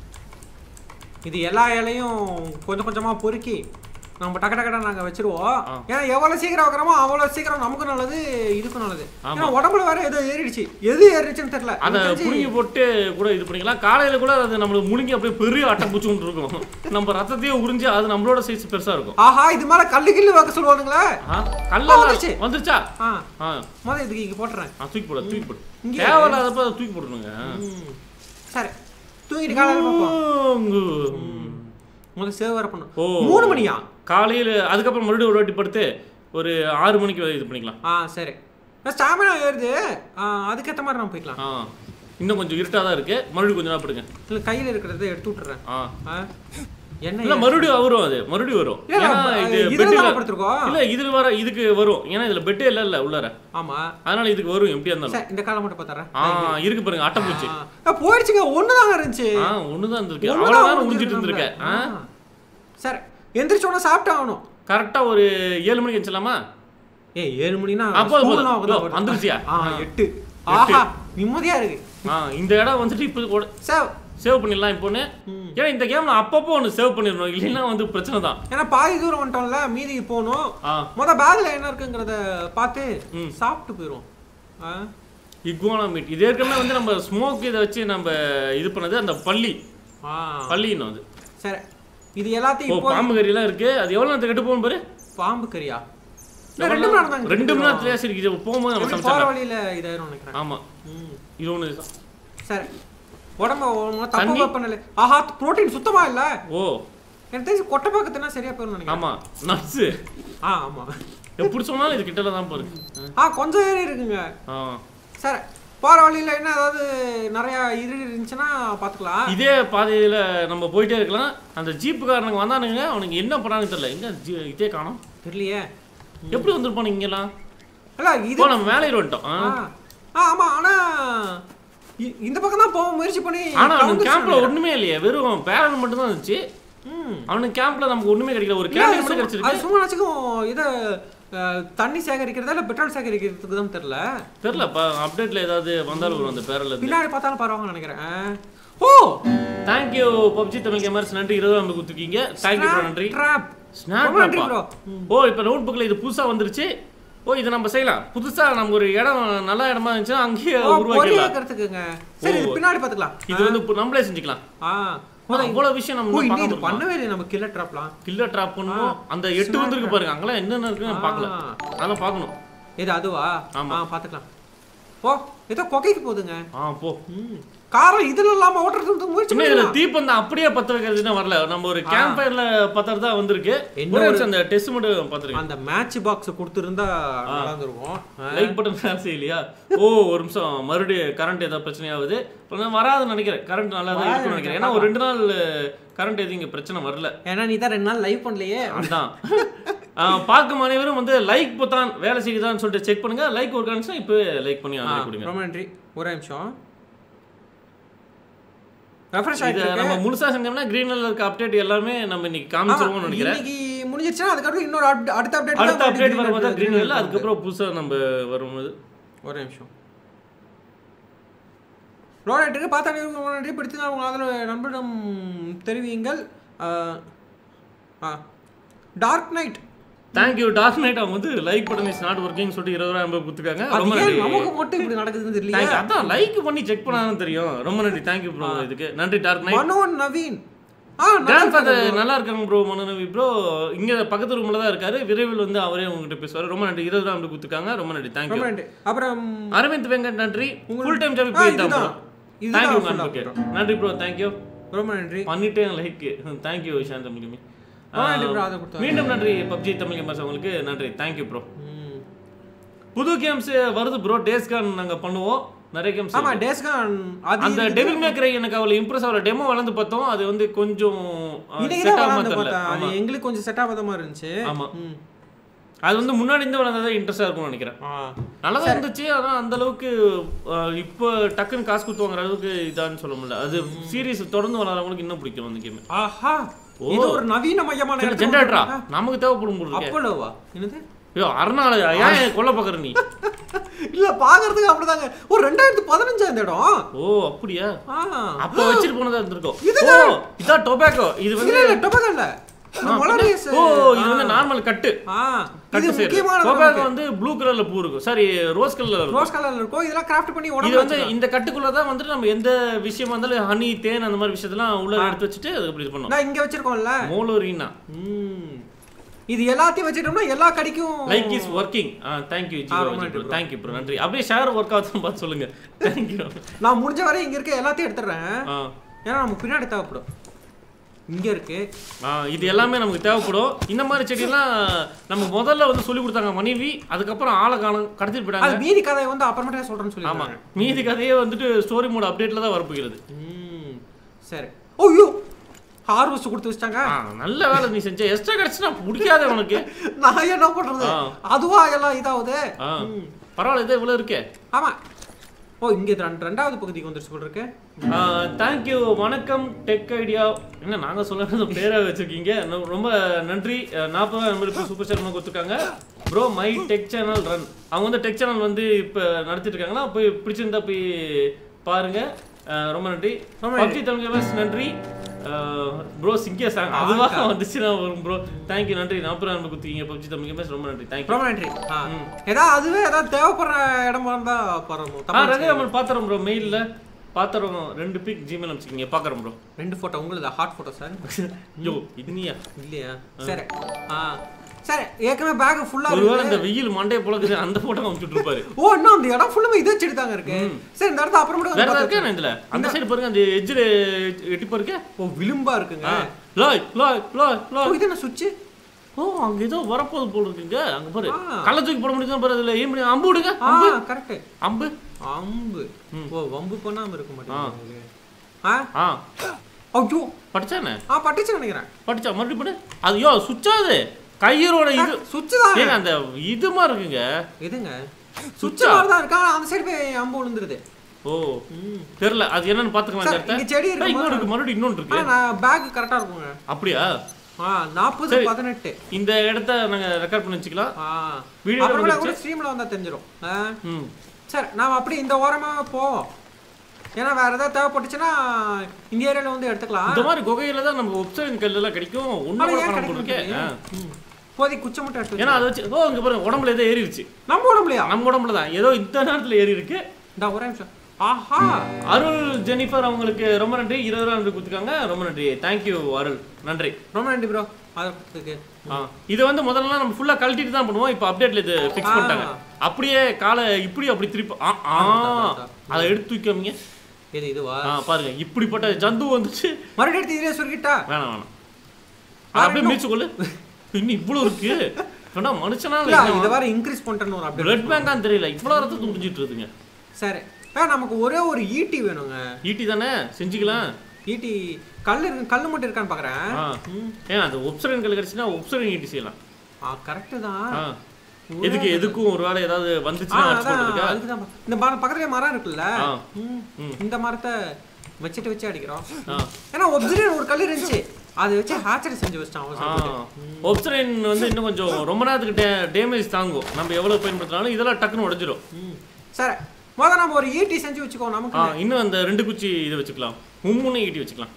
இது எல்லா இலையும் கொஞ்சம் கொஞ்சமா பொறுக்கி நம்ம டக்க டக்கடா நாங்க வச்சிருவோம் ஏன்னா எவ்வளவு சீக்கிரம் வைக்கிறோமோ அவ்வளவு சீக்கிரம் நமக்கும் நல்லது இதுக்கும் நல்லது ஏன்னா உடம்புல வேற ஏதோ ஏறிடுச்சு எது ஏறிடுச்சுன்னு தெரியல அதை புடுங்கி போட்டு கூட இது பண்ணிக்கலாம் காலையில கூட அது நம்மளுக்கு முழுங்கி அப்படியே பெரிய அட்டை பூச்சி இருக்கும் நம்ம ரத்தத்தையே உறிஞ்சு அது நம்மளோட சைஸ் பெருசா இருக்கும் ஆஹா இது மேல கல்லு கில்லு வைக்க சொல்லுவானுங்களா கல்ல வந்துச்சு வந்துருச்சா முதல்ல இதுக்கு இங்க போட்டுறேன் தூக்கி போட தூக்கி போடு தேவையில்லாதப்ப தூக்கி போடணுங்க சரி தூங்கிட்டு காலையில பார்ப்போம் முதல்ல சேவ் வர பண்ணும் மூணு மணியா காலையில் அதுக்கப்புறம் மறுபடியும் ஒரு வாட்டி படுத்து ஒரு ஆறு மணிக்கு இது பண்ணிக்கலாம் ஆ சரி ஸ்டாமினா ஏறுது அதுக்கேற்ற மாதிரி நம்ம போய்க்கலாம் ஆ இன்னும் கொஞ்சம் இருட்டாக தான் இருக்குது மறுபடியும் கொஞ்சம் நேரம் படுங்க இல்லை கையில் இருக்கிறத எடுத்து விட்டுறேன் ஆ என்ன இல்லை மறுபடியும் வரும் அது மறுபடியும் வரும் ஏன்னா இது பெட்டில் இல்லை இதில் வர இதுக்கு வரும் ஏன்னா இதில் பெட்டே இல்லை இல்லை உள்ளார ஆமாம் அதனால இதுக்கு வரும் எப்படியா இருந்தாலும் இந்த காலம் மட்டும் பார்த்துறேன் ஆ இருக்கு பாருங்க அட்டை பூச்சி போயிடுச்சுங்க ஒன்று தாங்க இருந்துச்சு ஆ ஒன்று தான் இருந்திருக்கு அவ்வளோ நேரம் முடிஞ்சிட்டு இருந்திருக்கேன் ஆ சரி எந்திரிச்சோன்னா சாப்பிட்டு ஆகணும் கரெக்டாக ஒரு ஏழு மணிக்கு எந்திரிச்சலாமா ஏ ஏழு மணினா அப்போ வந்துருச்சியா ஆ எட்டு ஆஹா நிம்மதியா இருக்கு ஆ இந்த இடம் வந்துட்டு இப்போ சேவ் சேவ் பண்ணிடலாம் இப்போன்னு ஏன்னா இந்த கேம்ல அப்பப்போ ஒன்று சேவ் பண்ணிடணும் இல்லைன்னா வந்து பிரச்சனை தான் ஏன்னா பாதி தூரம் வந்துட்டோம்ல மீதி போகணும் முத பேக்ல என்ன இருக்குங்கிறத பார்த்து சாப்பிட்டு போயிடுவோம் இக்வானா மீட் இது ஏற்கனவே வந்து நம்ம ஸ்மோக் இதை வச்சு நம்ம இது பண்ணது அந்த பள்ளி பள்ளின்னு அது சரி இது எல்லாத்தையும் பாம்பு கறியெல்லாம் இருக்கு அது எவ்வளோ நேரத்துக்கு கெட்டு போகும் பாரு பாம்பு கறியா ரெண்டு மணி நேரம் தான் ரெண்டு மணி நேரத்துல சரி இது போகும்போது நம்ம சமைச்சோம் வழியில இதாயிரும் நினைக்கிறேன் ஆமா இது ஒன்று சரி உடம்பு தப்பு பண்ணல ஆஹா புரோட்டீன் சுத்தமா இல்ல ஓ எனக்கு தெரிஞ்சு கொட்டை பக்கத்துனா சரியா போயிடும் நினைக்கிறேன் ஆமா நட்ஸ் ஆ ஆமா எப்படி சொன்னாலும் இது கிட்டல தான் பாரு ஆ கொஞ்சம் ஏறி இருக்குங்க ஆ சரி போற வழியில என்ன ஏதாவது நிறைய இது இருந்துச்சுன்னா பாத்துக்கலாம் இதே பாதையில நம்ம போயிட்டே இருக்கலாம் அந்த ஜீப்புக்காரனுங்க வந்தானுங்க அவனுக்கு என்ன பண்ணான்னு தெரியல எங்க இதே காணோம் தெரியலையே எப்படி வந்துருப்பானு இங்கெல்லாம் இல்ல இது நம்ம மேலே வந்துட்டோம் ஆ ஆமா ஆனா இந்த பக்கம் தான் போக முயற்சி பண்ணி ஆனா அவனுக்கு கேம்ப்ல ஒண்ணுமே இல்லையே வெறும் பேரன் மட்டும் தான் இருந்துச்சு அவனுக்கு கேம்ப்ல நமக்கு ஒண்ணுமே கிடைக்கல ஒரு கேண்டில் மட்டும் கிடைச்சிருக்கு அது சும்மா நினைச்சுக்கும் இத தண்ணி சேகரிக்கிறதா இல்ல பெட்ரோல் சேகரிக்கிறதுக்கு தான் தெரியல தெரியல அப்டேட்ல ஏதாவது வந்தாலும் அந்த பேரல பின்னாடி பார்த்தாலும் பரவாங்க நினைக்கிறேன் ஓ thank you PUBG Tamil gamers நன்றி இருபது நம்ம குத்துக்கீங்க थैंक यू ப்ரோ நன்றி ட்ராப் ஸ்னாப் நன்றி ப்ரோ ஓ இப்போ நோட் புக்ல இது புதுசா வந்துருச்சு ஓ இது நம்ம செய்யலாம் புதுசா நம்ம ஒரு இடம் நல்ல இடமா இருந்துச்சுன்னா அங்கேயே உருவாக்கிடலாம் சரி இது பின்னாடி பாத்துக்கலாம் இது வந்து நம்மளே செஞ்சுக்கலாம் ஆ அவ்வளவு விஷயம் நம்ம இது பண்ணவே இல்லை நம்ம கில்லர் ட்ராப்லாம் கில்லர் ட்ராப் பண்ணனும் அந்த எட்டு வந்திருக்கு பாருங்க அங்கலாம் என்னென்ன இருக்குன்னு பார்க்கலாம் அதெல்லாம் பார்க்கணும் இது அதுவா ஆமா பாத்துக்கலாம் போ ஏதோ கொக்கைக்கு போகுதுங்க ஆ போ காரை இதுல இல்லாம ஓட்டறதுக்கு முயற்சி பண்ணி இதுல தீப்பந்தம் அப்படியே பத்த வைக்கிறதுனா வரல நம்ம ஒரு கேம்ப் ஃபயர்ல பத்தறதா வந்திருக்கு ஒரு நிமிஷம் அந்த டெஸ்ட் மட்டும் பாத்துறேன் அந்த மேட்ச் பாக்ஸ் கொடுத்திருந்தா நல்லா இருந்திருக்கும் லைக் பட்டன் வேலை செய்யலையா ஓ ஒரு நிமிஷம் மறுபடியும் கரண்ட் ஏதாவது பிரச்சனை ஆகுது நான் வராதுன்னு நினைக்கிறேன் கரண்ட் நல்லா தான் இருக்கும்னு நினைக்கிறேன் ஏன்னா ஒரு ரெண்டு நாள் கரண்ட் எதுவும் இங்க பிரச்சனை வரல ஏன்னா நீ தான் ரெண்டு நாள் லைவ் பண்ணலையே அதான் பார்க்கும் அனைவரும் வந்து லைக் பொத்தான் வேலை செய்யுதான்னு சொல்லிட்டு செக் பண்ணுங்க லைக் ஒரு கான்சா இப்போ லைக் பண்ணி ஆன் கொடுங்க ரொம்ப நன்றி ஒரு நிமிஷம் ரெஃப்ரெஷ் ஆயிடுச்சு நம்ம முழுசா செஞ்சோம்னா கிரீன்ல இருக்க அப்டேட் எல்லாமே நம்ம இன்னைக்கு காமிச்சிருவோம்னு நினைக்கிறேன் இன்னைக்கு முடிஞ்சிருச்சா அதுக்கு அப்புறம் இன்னொரு அடுத்த அப்டேட் அடுத்த அப்டேட் வரும்போது கிரீன்ல அதுக்கு அப்புறம் புதுசா நம்ம வரும்போது ஒரு நிமிஷம் ரோடேட்டுக்கு பார்த்தா நன்றி பிடித்து உங்கள் நண்பரிடம் தெரிவியுங்கள் dark night thank you dark night அவங்க வந்து லைக் பண்ணி ஸ்டார்ட் வர்க்கிங் சொல்லிட்டு இருபதாயிரம் ரூபாய் கொடுத்துருக்காங்க ரொம்ப நன்றி நமக்கு மட்டும் இப்படி நடக்குதுன்னு தெரியல அதான் லைக் பண்ணி செக் பண்ணாலும் தெரியும் ரொம்ப நன்றி தேங்க் யூ ப்ரோ இதுக்கு நன்றி டார்க் நைட் மனோ நவீன் ஆ நல்லா இருக்காங்க ப்ரோ மனோ நவி ப்ரோ இங்க பக்கத்து ரூம்ல தான் இருக்காரு விரைவில் வந்து அவரே உங்ககிட்ட பேசுவாரு ரொம்ப நன்றி இருபதாயிரம் ரூபாய் கொடுத்துருக்காங்க ரொம்ப நன்றி தேங்க் யூ நன்றி அப்புறம் அரவிந்த் வெங்கட் நன்றி ஃபுல் டைம் ஜாப் போயிட்டான் ப்ரோ தேங்க் யூ நன்றி நன்றி ப்ரோ தேங்க் யூ ரொம்ப நன்றி பண்ணிட்டேன் லைக் தேங்க் யூ சாந்தம் கிமி மீண்டும் நன்றி பப்ஜி தமிழ் கேமர்ஸ் உங்களுக்கு நன்றி தேங்க்யூ ப்ரோ புது கேம்ஸ் வருது ப்ரோ டேஸ்கான் நாங்க பண்ணுவோம் நிறைய கேம்ஸ் ஆமா டேஸ்கான் அந்த டெவில் மேக்கர் எனக்கு அவள இம்ப்ரஸ் ஆவல டெமோ வளந்து பார்த்தோம் அது வந்து கொஞ்சம் செட் ஆகாம தெரியல அது எங்களுக்கு கொஞ்சம் செட் ஆகாத மாதிரி இருந்துச்சு ஆமா அது வந்து முன்னாடி இருந்து வளர்ந்தா இன்ட்ரெஸ்டா இருக்கும்னு நினைக்கிறேன். நல்லா தான் இருந்துச்சு. ஆனா அந்த அளவுக்கு இப்போ டக்குன்னு காசு கொடுத்து வாங்குற அளவுக்கு இதான்னு சொல்ல முடியல. அது சீரிஸ் தொடர்ந்து வளர்றவங்களுக்கு இன்னும் பிடிக்கும் அந்த கேம். ஆஹா, இது ஒரு நவீனமயமான ஜெனரேட்டரா நமக்கு தேவைப்படும் போது. அப்போலோவா என்னது? ஐயோ அருணால ஏன் கொல்ல பாக்குற நீ? இல்ல பாக்குறதுக்கு அப்படிதாங்க. ஒரு ரெண்டாயிரத்தி பதினஞ்சு அந்த இடம். ஓ அப்படியா? அப்ப வச்சிட்டு போனதா இருந்திருக்கும். ஓ இதா டொபாக்கோ. இது வந்து இல்ல டொபாக்கோ இல்ல. ஓ இது வந்து நார்மல் கட்டு. ஆ இது முக்கியமான டொபாக்கோ வந்து ப்ளூ கலர்ல பூ இருக்கும். சாரி ரோஸ் கலர்ல இருக்கும். ரோஸ் கலர்ல இருக்கும். இதெல்லாம் கிராஃப்ட் பண்ணி உடம்பு. இது வந்து இந்த கட்டுக்குள்ள தான் வந்து நம்ம எந்த விஷயமா இருந்தாலும் ஹனி தேன் அந்த மாதிரி விஷயத்தெல்லாம் உள்ள எடுத்து வச்சிட்டு அது அப்படி பண்ணோம். நான் இங்க வச்சிருக்கோம்ல மோலோரினா. ம் இது எல்லாத்தையும் வச்சிட்டோம்னா எல்லா கடிக்கும். Like is working. Thank you ji. Thank you bro. நன்றி. அப்படியே ஷேர் வர்க் ஆகுதுன்னு பார்த்து சொல்லுங்க. Thank you. நான் முடிஞ்ச வரை இங்க இருக்க எல்லாத்தையும் எடுத்துறேன். ஏன்னா நமக்கு பின்னாடி தேவைப்படும். இங்க இருக்கு. இது எல்லாமே நமக்கு தேவைப்படும். இந்த மாதிரி செடியெல்லாம் நம்ம முதல்ல வந்து சொல்லி கொடுத்தாங்க மனைவி. அதுக்கப்புறம் ஆளை காண கடத்திட்டு போயிட்டாங்க. அது மீதி கதையை வந்து அப்புறமேட்டே சொல்றேன்னு சொல்லி. ஆமா மீதி கதையே வந்துட்டு ஸ்டோரி மோட் அப்டேட்ல தான் வரப்போகிறது. ம் சரி. ஓய்யோ ஹார்வெஸ்ட் கொடுத்து வச்சிட்டாங்க. நல்ல வேலை நீ செஞ்ச. எக்ஸ்ட்ரா கிடைச்சுனா பிடிக்காத உனக்கு. நான் என்ன பண்றது? அதுவா எல்லாம் இதாவுது. பரவாயில்ல இது இவ்வளவு இருக்கே. ஆமா. ஓ இங்க ரெண்டாவது பகுதிக்கு வந்துருச்சு போல இருக்கு. Thank you. வணக்கம் டெக் ஐடியா. என்ன நாங்க சொல்றது பேரா வச்சிருக்கீங்க. ரொம்ப நன்றி. நாற்பது நம்பருக்கு சூப்பர் சேனல் கொடுத்துருக்காங்க. Bro my tech channel run. அவங்க வந்து டெக் சேனல் வந்து இப்போ நடத்திட்டு இருக்காங்கன்னா போய் பிடிச்சிருந்தா போய் பாருங்க. ரொம்ப நன்றி. பப்ஜி தமிழ் நன்றி ப்ரோ. சிங்கியா சாங் அதுவாக வந்துச்சுன்னா வரும் ப்ரோ. தேங்க்யூ நன்றி. நாற்பது நம்பர் கொடுத்தீங்க பப்ஜி தமிழ் ரொம்ப நன்றி. தேங்க்யூ ரொம்ப நன்றி. ஏதாவது அதுவே ஏதாவது தேவைப்படுற இடமா இருந்தா பாருங்க. ஆ ரவி நம்ம பாத்துறோம் ப்ரோ. மெயில்ல பாத்துறோம். ரெண்டு பிக் ஜிமெயில் அனுப்பிச்சிங்க பாக்குறோம் ப்ரோ. ரெண்டு போட்டோ உங்களுக்கு ஹாட் போட்டோ சார். ஐயோ இது நீயா இல்லையா? சரி ஆ சரி. ஏற்கனவே பேக் ஃபுல்லா இருக்கு. ஒருவேளை இந்த வெயில் மண்டைய போலக்குது அந்த போட்டோ அனுப்பிச்சிட்டு இருப்பாரு. ஓ இன்னும் அந்த இடம் ஃபுல்லா இதே செடி தாங்க இருக்கு. சரி இந்த இடத்துல அப்புறம் மட்டும் வேற இருக்கா இதுல? அந்த சைடு பாருங்க அந்த எட்ஜ்ல எட்டி பாருங்க. ஓ விளிம்பா இருக்குங்க. லாய் லாய் லாய் லாய். இது என்ன சுவிட்ச்? ஓ அங்க ஏதோ வரப்போது போல இருக்குங்க. அங்க பாரு கள்ள தூக்கி போட முடியுதா பாரு. அதுல ஏம் பண்ணி அம்பு விடுங்க. அம்பு கரெக்ட். அம்பு அம்பு. ஓ வம்பு பண்ணாம இருக்க மாட்டேங்குது. ஆ ஆ ஐயோ படிச்சானே. ஆ படிச்சு நினைக்கிறேன். படிச்சா மறுபடியும் பண்ணு. அது யோ சுவிட்ச் அது கையரோட இது சுவிட்ச் தான். ஏங்க அந்த இது மாதிரி இருக்குங்க. எதுங்க? சுவிட்ச் மாதிரி தான் இருக்கா. அந்த சைடு போய் அம்பு விழுந்துருது. ஓ தெரியல அது என்னன்னு பாத்துக்கலாம். இந்த இடத்துல இங்க செடி இருக்கு. இன்னொரு இருக்கு மறுபடியும் இன்னொரு இருக்கு. நான் பேக் கரெக்ட்டா இருக்குங்க. அப்படியா? ஆ நாற்பது பதினெட்டு. இந்த இடத்தை நாங்க ரெக்கார்ட் பண்ணி வச்சுக்கலாம். ஆ வீடியோ அப்புறமா கூட ஸ்ட்ரீம்ல வந்தா தெரிஞ்சிரும். ம் சரி நாம அப்படியே இந்த ஓரமா போவோம். ஏன்னா வேற ஏதாவது தேவைப்பட்டுச்சுன்னா இந்த ஏரியால வந்து எடுத்துக்கலாம். இந்த மாதிரி குகையில தான் நம்ம ஒப்சைன் கல் எல்லாம் கிடைக்கும். ஒண்ணு காணாம போயிருக்கு. போதி குச்ச மட்டும் எடுத்து. ஏன்னா அது வச்சு ஓ இங்க பாருங்க உடம்புல ஏதோ ஏறிடுச்சு. நம்ம உடம்புலயா? நம்ம உடம்புல தான் ஏதோ இந்த நேரத்துல ஏறி இருக்கு. இந்த ஒரே நிமிஷம். ஆஹா அருள் ஜெனிஃபர் அவங்களுக்கு ரொம்ப நன்றி. இருபது ரூபாய் நன்றி கொடுத்துருக்காங்க. ரொம்ப நன்றி. தேங்க்யூ அருள். நன்றி. ரொம்ப நன்றி ப்ரோ. அதுக்கு இது வந்து முதல்ல நம்ம ஃபுல்லா கழட்டிட்டு தான் பண்ணுவோம். இப்போ அப்டேட்ல இது ஃபிக்ஸ் பண்ணிட்டாங்க. அப்படியே காலை இப்படி அப்படி திருப்பி அதை எடுத்து தூக்கிங்க. இது இதுவா? பாருங்க இப்படிப்பட்ட ஜந்து வந்துச்சு. மறுபடியும் எடுத்து இதே சொருகிட்டா? வேணாம் வேணாம் அப்படியே மீச்சு கொள்ளு. இன்னும் இவ்வளவு இருக்கு. ஏன்னா மனுஷனா இல்ல இத வேற இன்கிரீஸ் பண்ணிட்டேன்னு ஒரு அப்டேட். பிளட் பேங்கான்னு தெரியல. இவ்வளவு ரத்தம் துடிச்சிட்டு இருக்குங்க. சரி நமக்கு ஒரே ஒரு ஈட்டி வேணுங்க. ஈட்டி தானே செஞ்சுக்கலாம். ஈட்டி கல் இருக்கு. கல் மட்டும் இருக்கான்னு பாக்குறேன். ஏன் அது ஒப்சரன் கல் கிடைச்சுன்னா ஒப்சரன் ஈட்டி செய்யலாம். ஆ கரெக்ட் தான். எதுக்கு எதுக்கும் ஒரு வேளை ஏதாவது வந்துச்சுன்னா அடிச்சு போடுறதுக்கு. அதுக்கு தான் இந்த பக்கத்துல மரம் இருக்குல்ல. இந்த மரத்தை வச்சிட்டு வச்சு அடிக்கிறோம். ஏன்னா ஒப்சரன் ஒரு கல் இருந்துச்சு. அதை வச்சு ஹேச்சரி செஞ்சு வச்சிட்டான். ஒப்சரன் வந்து இன்னும் கொஞ்சம் ரொம்ப நேரத்துக்கு டேமேஜ் தாங்கும். நம்ம எவ்வளவு பயன்படுத்தினாலும் இதெல்லாம் டக்குன்னு உடைஞ்சிரும். சரி முதல்ல நம்ம ஒரு ஈட்டி செஞ்சு வச்சுக்கோ. நமக்கு இன்னும் அந்த ரெண்டு குச்சி இது வச்சுக்கலாம். மூணு ஈட்டி வச்சுக்கலாம்.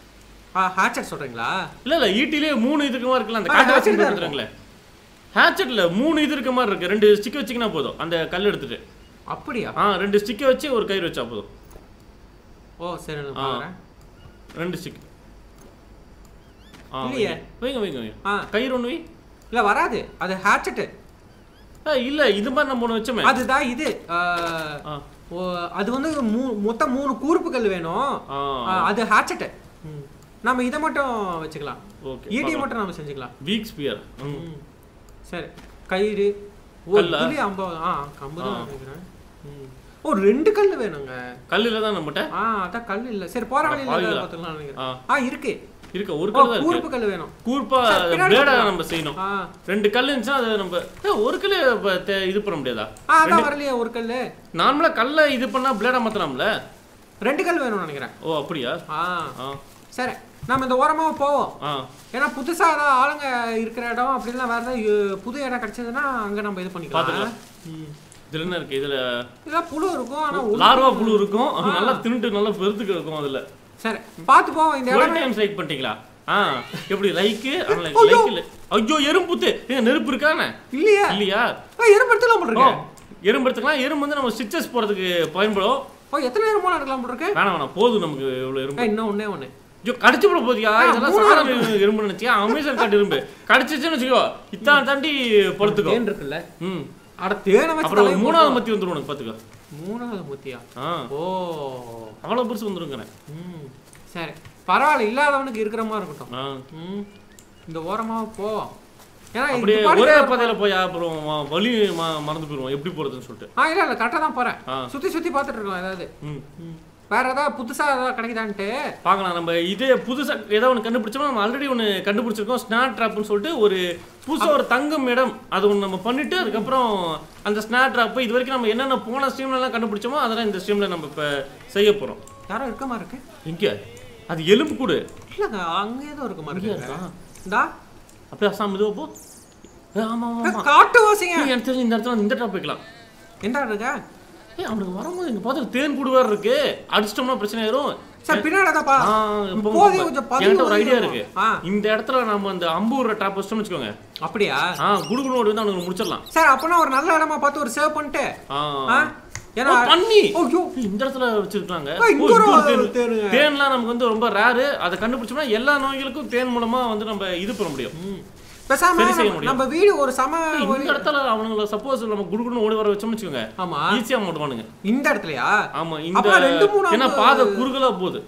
ஹேச்சர் சொல்றீங்களா? இல்ல இல்ல ஈட்டிலே மூணு இதுக்கு மாதிரி இருக்கலாம். அந்த காட்டு வச்சு கொடுத்துறாங்களே. ஹேச்சர்ல மூணு இது இருக்க மாதிரி இருக்கு. ரெண்டு ஸ்டிக் வச்சிக்கினா போதும். அந்த கல் எடுத்துட்டு. அப்படியா? ஆ ரெண்டு ஸ்டிக் வச்சு ஒரு கயிறு வச்சா போதும். ஓ சரி நான் பாக்குறேன். ரெண்டு ஸ்டிக். ஆ இல்லையே. வைங்க வைங்க வைங்க. ஆ கயிறு ஒண்ணு வை. இல்ல வராது. அது ஹேச்சட். இல்ல இது மாதிரி நம்ம ஒண்ணு வச்சோமே. அதுதான் இது. அது வந்து மொத்தம் மூணு கூர்ப்பு கல் வேணும். அது ஹேச்சட். நாம இத மட்டும் வச்சுக்கலாம். ஓகே ஈட்டி மட்டும் நாம செஞ்சுக்கலாம். Weak spear. சரி கயிறு ஒருதுலி ஐம்பது. ஆ கம்பு தான் நினைக்கிறேன். ஓ ரெண்டு கல் வேணுங்க. கல் இல்ல தான் நம்மட்ட. ஆ அத கல் இல்ல. சரி போற வழியில பாத்துக்கலாம் நினைக்கிறேன். ஆ இருக்கு. இருக்கு ஒரு கல் தான் கூர்ப்பு கல் வேணும். கூர்ப்பா பிளேடா நம்ம செய்யணும். ரெண்டு கல் இருந்துச்சா அது நம்ம ஒரு கல் இது பண்ண முடியாதா? அதான் வரலையே ஒரு கல். நார்மலா கல்ல இது பண்ணா பிளேடா மாத்தலாம்ல. ரெண்டு கல் வேணும்னு நினைக்கிறேன். ஓ அப்படியா? ஆ சரி நம்ம இந்த ஓரமாக போவோம். ஏன்னா புதுசாக ஏதாவது ஆளுங்க இருக்கிற இடம் அப்படிலாம் வேறு ஏதாவது புது இடம் கிடச்சதுன்னா அங்கே நம்ம இது பண்ணிக்கலாம். இதில் என்ன இருக்குது? இதில் இதெல்லாம் புழு இருக்கும். ஆனால் லார்வா புழு இருக்கும். நல்லா தின்னுட்டு நல்லா பெருத்துக்கு இருக்கும் அதில். சரி பார்த்து போவோம். இந்த இடம் டைம் லைக் பண்ணிட்டீங்களா? ஆ எப்படி லைக்கு? லைக் இல்லை. ஐயோ எறும்புத்து நெருப்பு இருக்கானே? இல்லையா? இல்லையா? எறும்பு எடுத்துக்கலாம் போட்டுருக்கோம். எறும்பு எடுத்துக்கலாம். எறும்பு வந்து நம்ம ஸ்டிச்சஸ் போகிறதுக்கு பயன்படும். ஓ எத்தனை எறும்பு எடுக்கலாம் போட்டுருக்கு? வேணாம் வேணாம் போதும் நமக்கு இவ்வளோ எறும்பு. இன்னும் ஒன்றே ஒன்று ஐயோ கடிச்சு போட போதியா? இதெல்லாம் சாதாரண எறும்பு நினைச்சியா? அமேசான் காட்டு எறும்பு கடிச்சிச்சுன்னு வச்சுக்கோ இத்தான் தாண்டி படுத்துக்கோ. தேன் இருக்குல்ல. ம் அட தேனை வச்சு அப்புறம் மூணாவது மத்தி வந்துரும் உனக்கு பாத்துக்கோ. மூணாவது மத்தியா? ஓ அவ்வளவு பெருசு வந்துருங்க. ம் சரி பரவாயில்ல இல்லாதவனுக்கு இருக்கிற மாதிரி இருக்கட்டும். ம் இந்த ஓரமா போ. ஏன்னா அப்படியே ஒரே பாதையில போய் அப்புறம் வழி மறந்து போயிடுவோம் எப்படி போறதுன்னு சொல்லிட்டு. ஆ இல்ல இல்ல கரெக்டா தான் போறேன். சுத்தி சுத்தி பாத்துட்டு இருக்கோம். ஏதாவது வேற ஏதாவது புதுசா ஏதாவது கிடைக்குதான்ட்டு பார்க்கலாம். நம்ம இதே புதுசா ஏதாவது ஒன்று கண்டுபிடிச்சோம்னா நம்ம ஆல்ரெடி ஒன்று கண்டுபிடிச்சிருக்கோம் ஸ்னாப் ட்ராப்னு சொல்லிட்டு ஒரு புதுசாக ஒரு தங்கும் இடம் அது ஒன்று நம்ம பண்ணிட்டு அதுக்கப்புறம் அந்த ஸ்னாப் ட்ராப் இது வரைக்கும் நம்ம என்னென்ன போன ஸ்ட்ரீம்லாம் கண்டுபிடிச்சோமோ அதெல்லாம் இந்த ஸ்ட்ரீமில் நம்ம இப்போ செய்ய போகிறோம். யாரும் இருக்க மாதிரி இருக்கு இங்கே அது எலும்பு கூடு இல்லைங்க அங்கே ஏதோ இருக்க மாதிரி இருக்கா? இந்தா அப்படியே அசாம் இதுவோ போ. ஆமாம் ஆமாம் காட்டு வாசிங்க. எனக்கு தெரிஞ்சு இந்த இடத்துல இந்த ட்ராப் வைக்கலாம். எந்த இருக்கா? அவனுக்கு வரும்போது இங்க பார்த்து தேன் கூடு வேற இருக்கு. அடிச்சிட்டோம்னா பிரச்சனை ஆயிரும். சார் பின்னாடதாப்பா போதே கொஞ்சம் பதினொரு ஒரு ஐடியா இருக்கு. இந்த இடத்துல நம்ம அந்த அம்பூர் டாப் வச்சோம்னு வெச்சுக்கோங்க. அப்படியே ஆ குடுகுடு ஓடி வந்து அவனுக்கு முடிச்சிடலாம். சார் அப்பனா ஒரு நல்ல இடமா பார்த்து ஒரு சேவ் பண்ணிட்டு ஆ ஏன்னா பண்ணி ஐயோ இந்த இடத்துல வச்சிருக்காங்க. தேன்லாம் நமக்கு வந்து ரொம்ப ரேர். அதை கண்டுபிடிச்சோம்னா எல்லா நோய்களுக்கும் தேன் மூலமா வந்து நம்ம இது பண்ண முடியும். பேசாம நம்ம வீடியோ ஒரு சம இந்த இடத்துல அவங்கள சப்போஸ் நம்ம குடுகுடுன்னு ஓடி வர வச்சோம்னு வெச்சுக்கோங்க. ஆமா ஈஸியா மாட்டுவானுங்க. இந்த இடத்துலயா? ஆமா இந்த ரெண்டு மூணு ஏன்னா பாதை குறுகலா போகுது.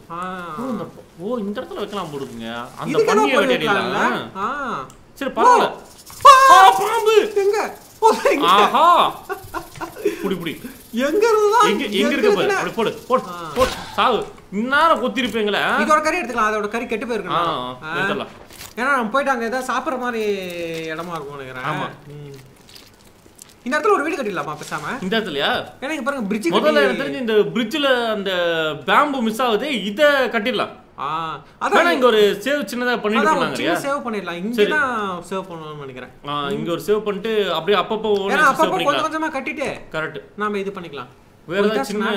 ஓ இந்த இடத்துல வைக்கலாம் போடுங்க. அந்த பண்ணிய வெட்டிடலாம். ஆ சரி பரவாயில்ல. பாம்பு எங்க? ஆஹா புடி புடி எங்க இருந்தா எங்க எங்க இருக்கு பாரு. அப்படி போடு போடு போடு சாவு. இன்னார கொத்திருப்பீங்களே. இதோட கறி எடுத்துக்கலாம். அதோட கறி கெட்டு போயிருக்கும். ஆ எடுத்துடலாம். ஏன்னா நம்ம போயிட்டு அங்கே ஏதாவது சாப்பிட்ற மாதிரி இடமா இருக்கும் நினைக்கிறேன். ஆமாம் இந்த இடத்துல ஒரு வீடு கட்டிடலாமா பேசாம? இந்த இடத்துலயா? ஏன்னா இங்க பாருங்க பிரிட்ஜ் முதல்ல எனக்கு தெரிஞ்சு இந்த பிரிட்ஜில் அந்த பேம்பு மிஸ் ஆகுது. இதை கட்டிடலாம். அதான் இங்க ஒரு சேவ் சின்னதா பண்ணிட்டு போனாங்க. சேவ் பண்ணிடலாம். இங்க தான் சேவ் பண்ணணும்னு நினைக்கிறேன். இங்க ஒரு சேவ் பண்ணிட்டு அப்படியே அப்பப்போ ஏன்னா அப்பப்போ கொஞ்சம் கொஞ்சமா கட்டிட்டு கரெக்ட் நாம இது பண்ணிக்கலாம். வேற ஏதாவது சின்ன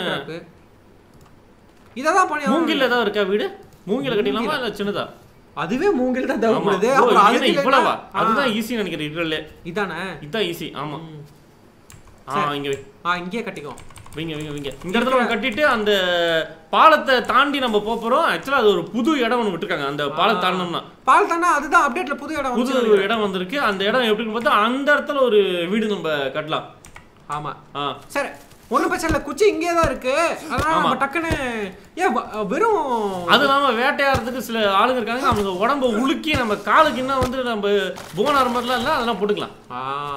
இததான் பண்ணி மூங்கில் ஏதாவது இருக்கா வீடு? மூங்கில கட்டிடலாமா இல்ல சின்னதா? அதுவே மூங்கில் தான் தேவைப்படுது. அப்புறம் அது இவ்வளவா? அதுதான் ஈஸி நினைக்கிறேன். இதுல இதானே இதான் ஈஸி. ஆமா ஆ இங்க ஆ இங்கே கட்டிக்கோ. விங்க விங்க விங்க இந்த இடத்துல கட்டிட்டு அந்த பாலத்தை தாண்டி நம்ம போறோம். ஆக்சுவலா அது ஒரு புது இடம் ஒன்று விட்டுருக்காங்க. அந்த பாலத்தை தாண்டணும்னா பாலம் தாண்டா அதுதான் அப்டேட்ல புது இடம் புது ஒரு இடம் வந்திருக்கு. அந்த இடம் எப்படின்னு பார்த்தா அந்த இடத்துல ஒரு வீடு நம்ம கட்டலாம். ஆமா ஆ சரி ஒன்றும் பிரச்சனை இல்லை. குச்சி இங்கே தான் இருக்கு. அதனால நம்ம டக்குன்னு ஏன் வெறும் அது இல்லாமல் வேட்டையாடுறதுக்கு சில ஆளுங்க இருக்காங்க. அவங்க உடம்ப உலுக்கி நம்ம காலுக்கு இன்னும் வந்து நம்ம போனார் மாதிரிலாம் இல்லை அதெல்லாம் போட்டுக்கலாம். ஆ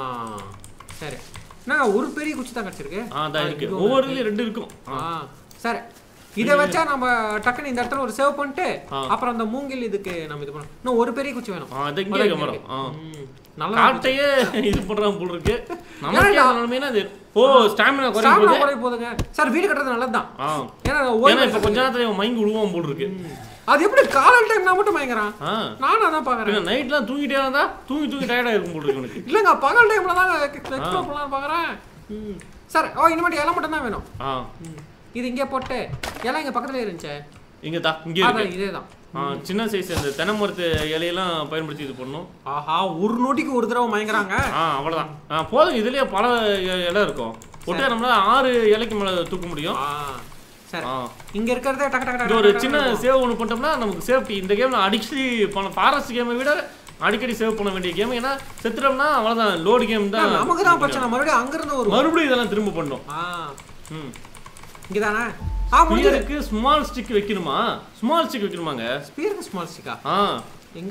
சரி நான் ஒரு பெரிய குச்சி தான் கிடச்சிருக்கு. ஆ தான் இருக்கு. ஒவ்வொரு இதுலையும் ரெண்டு இருக்கும். ஆ சரி இதை வச்சா நம்ம டக்குன்னு இந்த இடத்துல ஒரு சேவ் பண்ணிட்டு அப்புறம் அந்த மூங்கில் இதுக்கு நம்ம இது பண்ணணும். இன்னும் ஒரு பெரிய குச்சி வேணும். ஆ இது இங்கே மரம் நல்லா காட்டையே இது பண்றாங்க போல இருக்கு. நமக்கு நிலைமைனா அது ஓ ஸ்டாமினா குறைய போகுதுங்க. சார் வீடு கட்டுறது நல்லதுதான். ஏன்னா இப்போ கொஞ்ச நேரத்துல மயங்கி விழுவான் போல் இருக்கு. அது எப்படி காலையில் டைம் நான் மட்டும் மயங்குறான்? நானும் அதான் பாக்குறேன். நைட்லாம் தூங்கிட்டே இருந்தா தூங்கி தூங்கி டயர்டா இருக்கும் போல் இருக்கு எனக்கு. இல்லங்க பகல் டைம்ல தான் எக்ஸ்ப்ளோர் பண்ணலாம் பாக்குறேன். சார் ஓ இனிமேட்டு இலை மட்டும் தான் வேணும். இது இங்கே போட்டு இலை இங்க பக்கத்துல இருந்துச்சு. இங்க தான் இங்க இருக்கு. இதேதான் சின்ன சைஸ் அந்த தென்னை மரத்து இலையெல்லாம் பயன்படுத்தி இது பண்ணணும். ஆஹா ஒரு நோட்டிக்கு ஒரு தடவை மயங்குறாங்க. ஆ அவ்வளோதான் போதும். இதுலயே பல இலை இருக்கும். ஒட்டே நம்மளால ஆறு இலைக்கு மேலே தூக்க முடியும். சரி இங்க இருக்கிறதே டக்கு டக்கு டக்கு ஒரு சின்ன சேவ் ஒன்று பண்ணிட்டோம்னா நமக்கு சேஃப்டி. இந்த கேம்ல அடிக்கடி பண்ண ஃபாரஸ்ட் கேமை விட அடிக்கடி சேவ் பண்ண வேண்டிய கேம். ஏன்னா செத்துட்டோம்னா அவ்வளோதான் லோடு கேம் தான். நமக்கு தான் பிரச்சனை. மறுபடியும் அங்கிருந்து ஒரு மறுபடியும் இதெல்லாம் திரும்ப பண்ணணும். ம் இங்கதானே ஸ்பியருக்கு ஸ்மால் ஸ்டிக் வைக்கணுமா? ஸ்மால் ஸ்டிக் வைக்கணுமாங்க? ஸ்பியருக்கு ஸ்மால் ஸ்டிக்கா? ஆ எங்க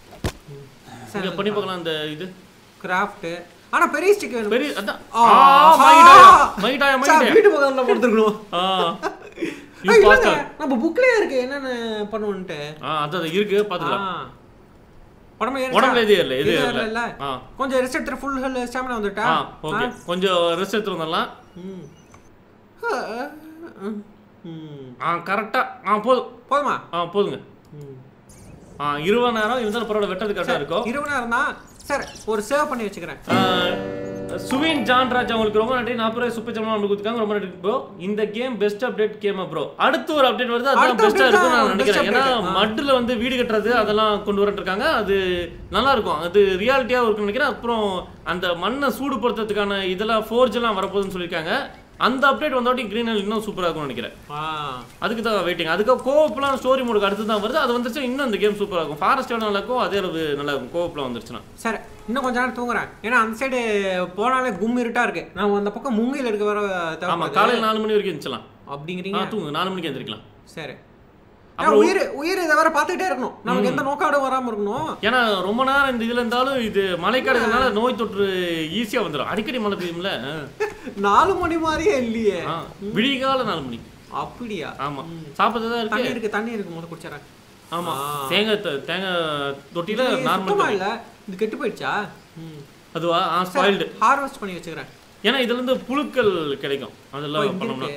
இங்க பண்ணி பார்க்கலாம். அந்த இது கிராஃப்ட் ஆனா பெரிய ஸ்டிக் வேணும். பெரிய அதான் ஆ மைடாயா மைடாயா மைடாயா வீட்டு பக்கத்துல போட்டுறணும். ஆ யூ பாஸ் நம்ம புக்லயே இருக்கு என்னன்னு பண்ணுவோம்னு. ஆ அது இருக்கு பாத்துக்கலாம். உடம்பு ஏற உடம்புல இது இல்ல இது இல்ல. கொஞ்சம் ரெஸ்ட் எடுத்து ஃபுல் ஹெல் ஸ்டாமினா வந்துட்டா. ஓகே கொஞ்சம் ரெஸ்ட் எடுத்து வரலாம். ம் ம் ஆ கரெக்ட்டா ஆ போதும் போதுமா? ஆ போதுங்க. ம் ஆ இருபது நேரம் இருந்தாலும் பரவாயில்ல வெட்டது கரெக்டா இருக்கும். இருபது நேரம் தான் சரி ஒரு சேவ் பண்ணி வச்சுக்கிறேன். சுவின் ஜான்ராஜ் உங்களுக்கு ரொம்ப நன்றி. நாற்பது ரூபாய் சூப்பர் சாட் நமக்கு கொடுத்துருக்காங்க ரொம்ப நன்றி ப்ரோ. இந்த கேம் பெஸ்ட் அப்டேட் கேமா ப்ரோ. அடுத்து ஒரு அப்டேட் வருது அதான் பெஸ்டா இருக்கும் நான் நினைக்கிறேன். ஏன்னா மட்ல வந்து வீடு கட்டுறது அதெல்லாம் கொண்டு வந்துட்டு இருக்காங்க. அது நல்லா இருக்கும். அது ரியாலிட்டியா இருக்கும்னு நினைக்கிறேன். அப்புறம் அந்த மண்ணை சூடுபடுத்துறதுக்கான இதெல்லாம் ஃபோர்ஜ் எல்லாம் வரப்போகுதுன்னு சொல்லியிருக்காங்க. அந்த அப்டேட் வந்தாட்டி கிரீன் ஹெல் இன்னும் சூப்பராக இருக்கும்னு நினைக்கிறேன். அதுக்கு தான் வெயிட்டிங். அதுக்கு கோவப்லாம் ஸ்டோரி மோடுக்கு அடுத்து தான் வருது. அது வந்துருச்சு இன்னும் இந்த கேம் சூப்பராக இருக்கும். ஃபாரஸ்ட் நல்லா இருக்கும் அதே அளவு நல்லா இருக்கும் கோவப்லாம் வந்துருச்சுன்னா. சரி இன்னும் கொஞ்ச நேரம் தூங்குறேன். ஏன்னா அந்த சைடு போனாலே கும் இருட்டா இருக்கு. நான் அந்த பக்கம் முங்கையில் இருக்க வர ஆமாம் காலையில் நாலு மணி வரைக்கும் இருந்துச்சலாம். அப்படிங்கிறீங்க தூங்கு நாலு மணிக்கு எழுந்திரிக்கலாம். சரி அப்புறம் உயிர் உயிர் இதை வேற பார்த்துக்கிட்டே இருக்கணும். நமக்கு எந்த நோக்காடும் வராமல் இருக்கணும். ஏன்னா ரொம்ப நேரம் இந்த இதில் இருந்தாலும் இது மழைக்காடுனால நோய் தொற்று ஈஸியாக வந்துடும். அடிக்கடி மழை பெய்யும்ல. நாலு மணி மாதிரியே இல்லையே விடிகால நாலு மணி. அப்படியா? ஆமாம் சாப்பிட்றது தான் தண்ணி இருக்கு தண்ணி இருக்கு முதல்ல குடிச்சிடறேன். ஆமாம் தேங்காய் தேங்காய் தொட்டியில் நார்மல் இல்லை இது கெட்டு போயிடுச்சா? அதுவா ஆ ஸ்பாயில்டு ஹார்வெஸ்ட் பண்ணி வச்சுக்கிறேன். ஏன்னா இதுலேருந்து புழுக்கள் கிடைக்கும் அதெல்லாம் பண்ணோம்னா.